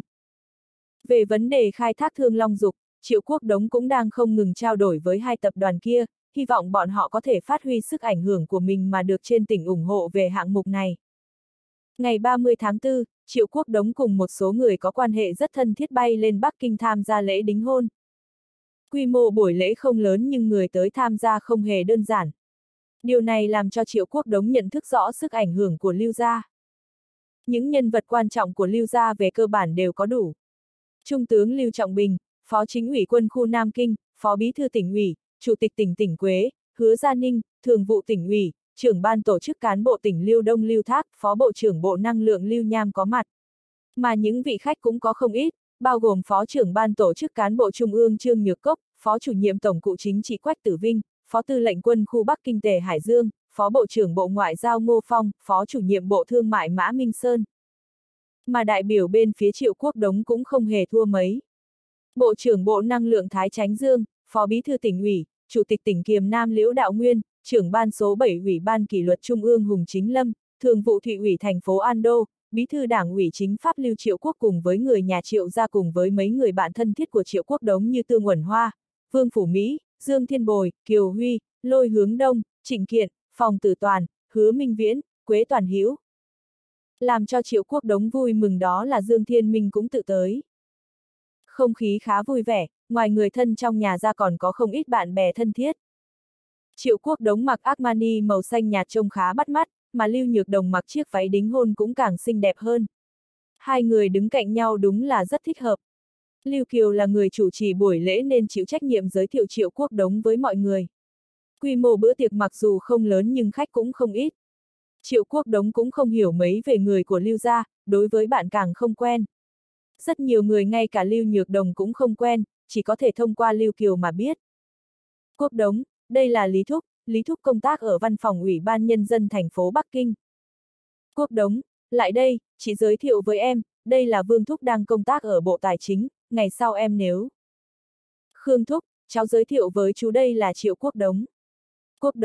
Về vấn đề khai thác Thương Long Dục, Triệu Quốc Đống cũng đang không ngừng trao đổi với hai tập đoàn kia, hy vọng bọn họ có thể phát huy sức ảnh hưởng của mình mà được trên tỉnh ủng hộ về hạng mục này. Ngày ba mươi tháng tư, Triệu Quốc Đống cùng một số người có quan hệ rất thân thiết bay lên Bắc Kinh tham gia lễ đính hôn. Quy mô buổi lễ không lớn nhưng người tới tham gia không hề đơn giản. Điều này làm cho Triệu Quốc Đống nhận thức rõ sức ảnh hưởng của Lưu gia. Những nhân vật quan trọng của Lưu gia về cơ bản đều có đủ. Trung tướng Lưu Trọng Bình, Phó Chính ủy Quân khu Nam Kinh, Phó Bí thư tỉnh ủy, Chủ tịch tỉnh tỉnh Quế, Hứa Gia Ninh, Thường vụ tỉnh ủy, Trưởng ban tổ chức cán bộ tỉnh Lưu Đông Lưu Thác, Phó Bộ trưởng Bộ Năng lượng Lưu Nham có mặt. Mà những vị khách cũng có không ít, bao gồm Phó trưởng ban tổ chức cán bộ Trung ương Trương Nhược Cốc, Phó chủ nhiệm Tổng cục Chính trị Quách Tử Vinh, Phó tư lệnh quân khu Bắc Kinh Tề Hải Dương, Phó Bộ trưởng Bộ Ngoại giao Ngô Phong, Phó chủ nhiệm Bộ Thương mại Mã Minh Sơn. Mà đại biểu bên phía Triệu Quốc Đống cũng không hề thua mấy. Bộ trưởng Bộ Năng lượng Thái Chánh Dương, Phó Bí thư tỉnh ủy, Chủ tịch tỉnh Kiềm Nam Liễu Đạo Nguyên, Trưởng ban số bảy Ủy ban Kỷ luật Trung ương Hùng Chính Lâm, Thường vụ Thị ủy thành phố An Đô, Bí thư Đảng ủy Chính pháp Lưu Triệu Quốc cùng với người nhà Triệu gia cùng với mấy người bạn thân thiết của Triệu Quốc Đống như Tương Uẩn Hoa, Vương Phủ Mỹ, Dương Thiên Bồi, Kiều Huy, Lôi Hướng Đông, Trịnh Kiện, Phòng Tử Toàn, Hứa Minh Viễn, Quế Toàn Hữu. Làm cho Triệu Quốc Đống vui mừng đó là Dương Thiên Minh cũng tự tới. Không khí khá vui vẻ, ngoài người thân trong nhà ra còn có không ít bạn bè thân thiết. Triệu Quốc Đống mặc Armani màu xanh nhạt trông khá bắt mắt, mà Lưu Nhược Đồng mặc chiếc váy đính hôn cũng càng xinh đẹp hơn. Hai người đứng cạnh nhau đúng là rất thích hợp. Lưu Kiều là người chủ trì buổi lễ nên chịu trách nhiệm giới thiệu Triệu Quốc Đống với mọi người. Quy mô bữa tiệc mặc dù không lớn nhưng khách cũng không ít. Triệu Quốc Đống cũng không hiểu mấy về người của Lưu gia, đối với bạn càng không quen. Rất nhiều người ngay cả Lưu Nhược Đồng cũng không quen, chỉ có thể thông qua Lưu Kiều mà biết. Quốc Đống, đây là Lý Thúc, Lý Thúc công tác ở văn phòng Ủy ban Nhân dân thành phố Bắc Kinh. Quốc Đống, lại đây, chị giới thiệu với em, đây là Vương Thúc đang công tác ở Bộ Tài chính, ngày sau em nếu. Khương Thúc, cháu giới thiệu với chú đây là Triệu Quốc Đống. Quốc Đống,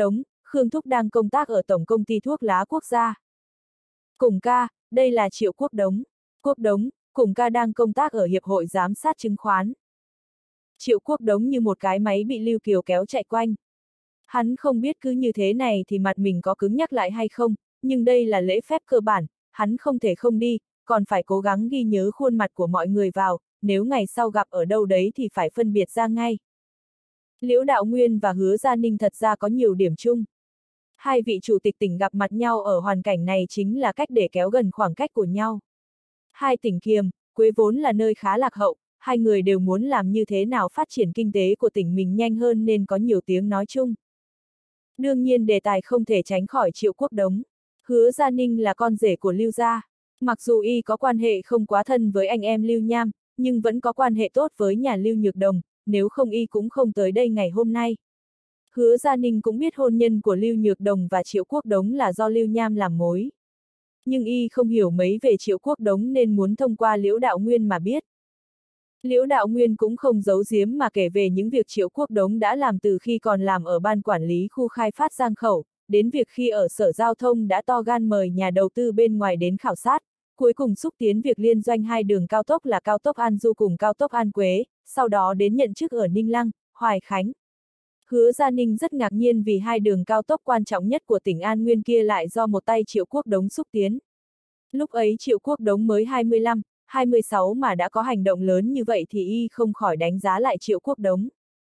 Khương Thúc đang công tác ở Tổng Công ty Thuốc lá Quốc gia. Cùng ca, đây là Triệu Quốc Đống. Quốc Đống, cùng ca đang công tác ở Hiệp hội Giám sát Chứng khoán. Triệu Quốc Đống như một cái máy bị Lưu Kiều kéo chạy quanh. Hắn không biết cứ như thế này thì mặt mình có cứng nhắc lại hay không, nhưng đây là lễ phép cơ bản, hắn không thể không đi, còn phải cố gắng ghi nhớ khuôn mặt của mọi người vào, nếu ngày sau gặp ở đâu đấy thì phải phân biệt ra ngay. Liễu Đạo Nguyên và Hứa Gia Ninh thật ra có nhiều điểm chung. Hai vị chủ tịch tỉnh gặp mặt nhau ở hoàn cảnh này chính là cách để kéo gần khoảng cách của nhau. Hai tỉnh Kiềm, Quế vốn là nơi khá lạc hậu, hai người đều muốn làm như thế nào phát triển kinh tế của tỉnh mình nhanh hơn nên có nhiều tiếng nói chung. Đương nhiên đề tài không thể tránh khỏi Triệu Quốc Đống. Hứa Gia Ninh là con rể của Lưu gia. Mặc dù y có quan hệ không quá thân với anh em Lưu Nham, nhưng vẫn có quan hệ tốt với nhà Lưu Nhược Đồng, nếu không y cũng không tới đây ngày hôm nay. Hứa Gia Ninh cũng biết hôn nhân của Lưu Nhược Đồng và Triệu Quốc Đống là do Lưu Nham làm mối. Nhưng y không hiểu mấy về Triệu Quốc Đống nên muốn thông qua Liễu Đạo Nguyên mà biết. Liễu Đạo Nguyên cũng không giấu giếm mà kể về những việc Triệu Quốc Đống đã làm từ khi còn làm ở ban quản lý khu khai phát Giang Khẩu, đến việc khi ở Sở Giao thông đã to gan mời nhà đầu tư bên ngoài đến khảo sát, cuối cùng xúc tiến việc liên doanh hai đường cao tốc là cao tốc An Du cùng cao tốc An Quế, sau đó đến nhận chức ở Ninh Lăng, Hoài Khánh. Hứa Gia Ninh rất ngạc nhiên vì hai đường cao tốc quan trọng nhất của tỉnh An Nguyên kia lại do một tay Triệu Quốc Đống xúc tiến. Lúc ấy Triệu Quốc Đống mới hai mươi lăm, hai mươi sáu mà đã có hành động lớn như vậy thì y không khỏi đánh giá lại Triệu Quốc Đống.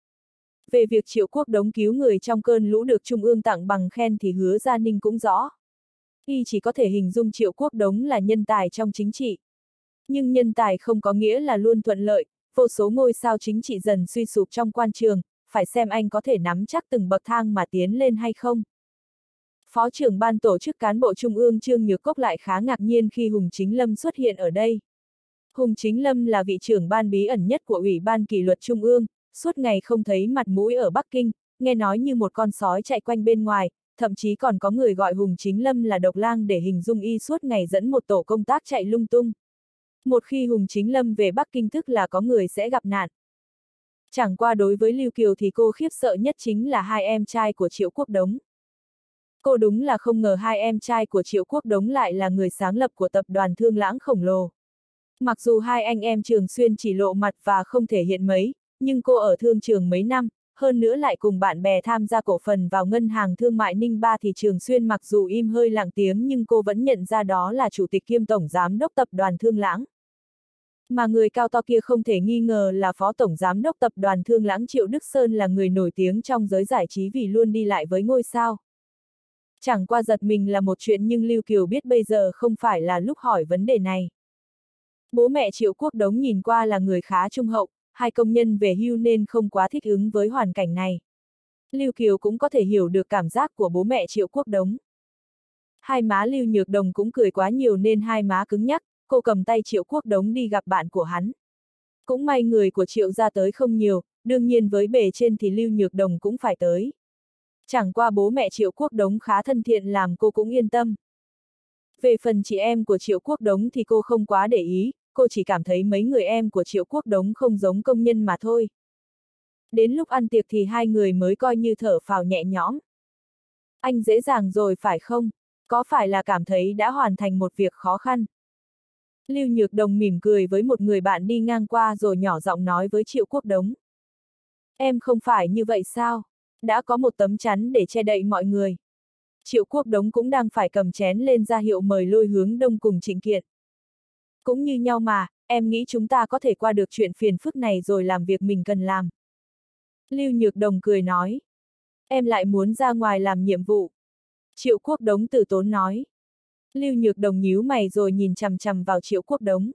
Về việc Triệu Quốc Đống cứu người trong cơn lũ được Trung ương tặng bằng khen thì Hứa Gia Ninh cũng rõ. Y chỉ có thể hình dung Triệu Quốc Đống là nhân tài trong chính trị. Nhưng nhân tài không có nghĩa là luôn thuận lợi, vô số ngôi sao chính trị dần suy sụp trong quan trường, phải xem anh có thể nắm chắc từng bậc thang mà tiến lên hay không. Phó trưởng ban tổ chức cán bộ Trung ương Trương Nhược Cốc lại khá ngạc nhiên khi Hùng Chính Lâm xuất hiện ở đây. Hùng Chính Lâm là vị trưởng ban bí ẩn nhất của Ủy ban Kỷ luật Trung ương, suốt ngày không thấy mặt mũi ở Bắc Kinh, nghe nói như một con sói chạy quanh bên ngoài, thậm chí còn có người gọi Hùng Chính Lâm là độc lang để hình dung y suốt ngày dẫn một tổ công tác chạy lung tung. Một khi Hùng Chính Lâm về Bắc Kinh tức là có người sẽ gặp nạn. Chẳng qua đối với Lưu Kiều thì cô khiếp sợ nhất chính là hai em trai của Triệu Quốc Đống. Cô đúng là không ngờ hai em trai của Triệu Quốc Đống lại là người sáng lập của tập đoàn Thương Lãng khổng lồ. Mặc dù hai anh em thường xuyên chỉ lộ mặt và không thể hiện mấy, nhưng cô ở thương trường mấy năm, hơn nữa lại cùng bạn bè tham gia cổ phần vào ngân hàng thương mại Ninh Ba thì Trường Xuyên mặc dù im hơi lặng tiếng nhưng cô vẫn nhận ra đó là chủ tịch kiêm tổng giám đốc tập đoàn Thương Lãng. Mà người cao to kia không thể nghi ngờ là phó tổng giám đốc tập đoàn Thương Lãng Triệu Đức Sơn là người nổi tiếng trong giới giải trí vì luôn đi lại với ngôi sao. Chẳng qua giật mình là một chuyện nhưng Lưu Kiều biết bây giờ không phải là lúc hỏi vấn đề này. Bố mẹ Triệu Quốc Đống nhìn qua là người khá trung hậu, hai công nhân về hưu nên không quá thích ứng với hoàn cảnh này. Lưu Kiều cũng có thể hiểu được cảm giác của bố mẹ Triệu Quốc Đống. Hai má Lưu Nhược Đồng cũng cười quá nhiều nên hai má cứng nhắc, cô cầm tay Triệu Quốc Đống đi gặp bạn của hắn. Cũng may người của Triệu ra tới không nhiều, đương nhiên với bề trên thì Lưu Nhược Đồng cũng phải tới. Chẳng qua bố mẹ Triệu Quốc Đống khá thân thiện làm cô cũng yên tâm. Về phần chị em của Triệu Quốc Đống thì cô không quá để ý, cô chỉ cảm thấy mấy người em của Triệu Quốc Đống không giống công nhân mà thôi. Đến lúc ăn tiệc thì hai người mới coi như thở phào nhẹ nhõm. Anh dễ dàng rồi phải không? Có phải là cảm thấy đã hoàn thành một việc khó khăn? Lưu Nhược Đồng mỉm cười với một người bạn đi ngang qua rồi nhỏ giọng nói với Triệu Quốc Đống. Em không phải như vậy sao? Đã có một tấm chắn để che đậy mọi người. Triệu Quốc Đống cũng đang phải cầm chén lên ra hiệu mời Lôi Hướng Đông cùng Trịnh Kiện. Cũng như nhau mà, em nghĩ chúng ta có thể qua được chuyện phiền phức này rồi làm việc mình cần làm. Lưu Nhược Đồng cười nói. Em lại muốn ra ngoài làm nhiệm vụ. Triệu Quốc Đống từ tốn nói. Lưu Nhược Đồng nhíu mày rồi nhìn chằm chằm vào Triệu Quốc Đống.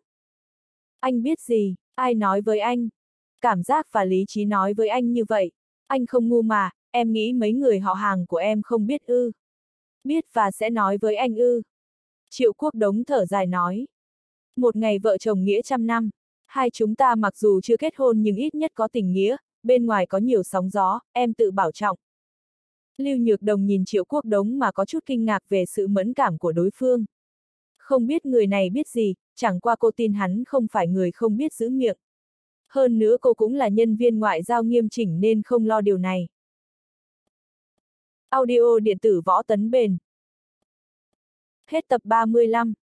Anh biết gì, ai nói với anh? Cảm giác và lý trí nói với anh như vậy. Anh không ngu mà, em nghĩ mấy người họ hàng của em không biết ư. Biết và sẽ nói với anh ư. Triệu Quốc Đống thở dài nói. Một ngày vợ chồng nghĩa trăm năm. Hai chúng ta mặc dù chưa kết hôn nhưng ít nhất có tình nghĩa, bên ngoài có nhiều sóng gió, em tự bảo trọng. Lưu Nhược Đồng nhìn Triệu Quốc Đống mà có chút kinh ngạc về sự mẫn cảm của đối phương. Không biết người này biết gì, chẳng qua cô tin hắn không phải người không biết giữ miệng. Hơn nữa cô cũng là nhân viên ngoại giao nghiêm chỉnh nên không lo điều này. Audio điện tử Võ Tấn Bền. Hết tập ba mươi lăm.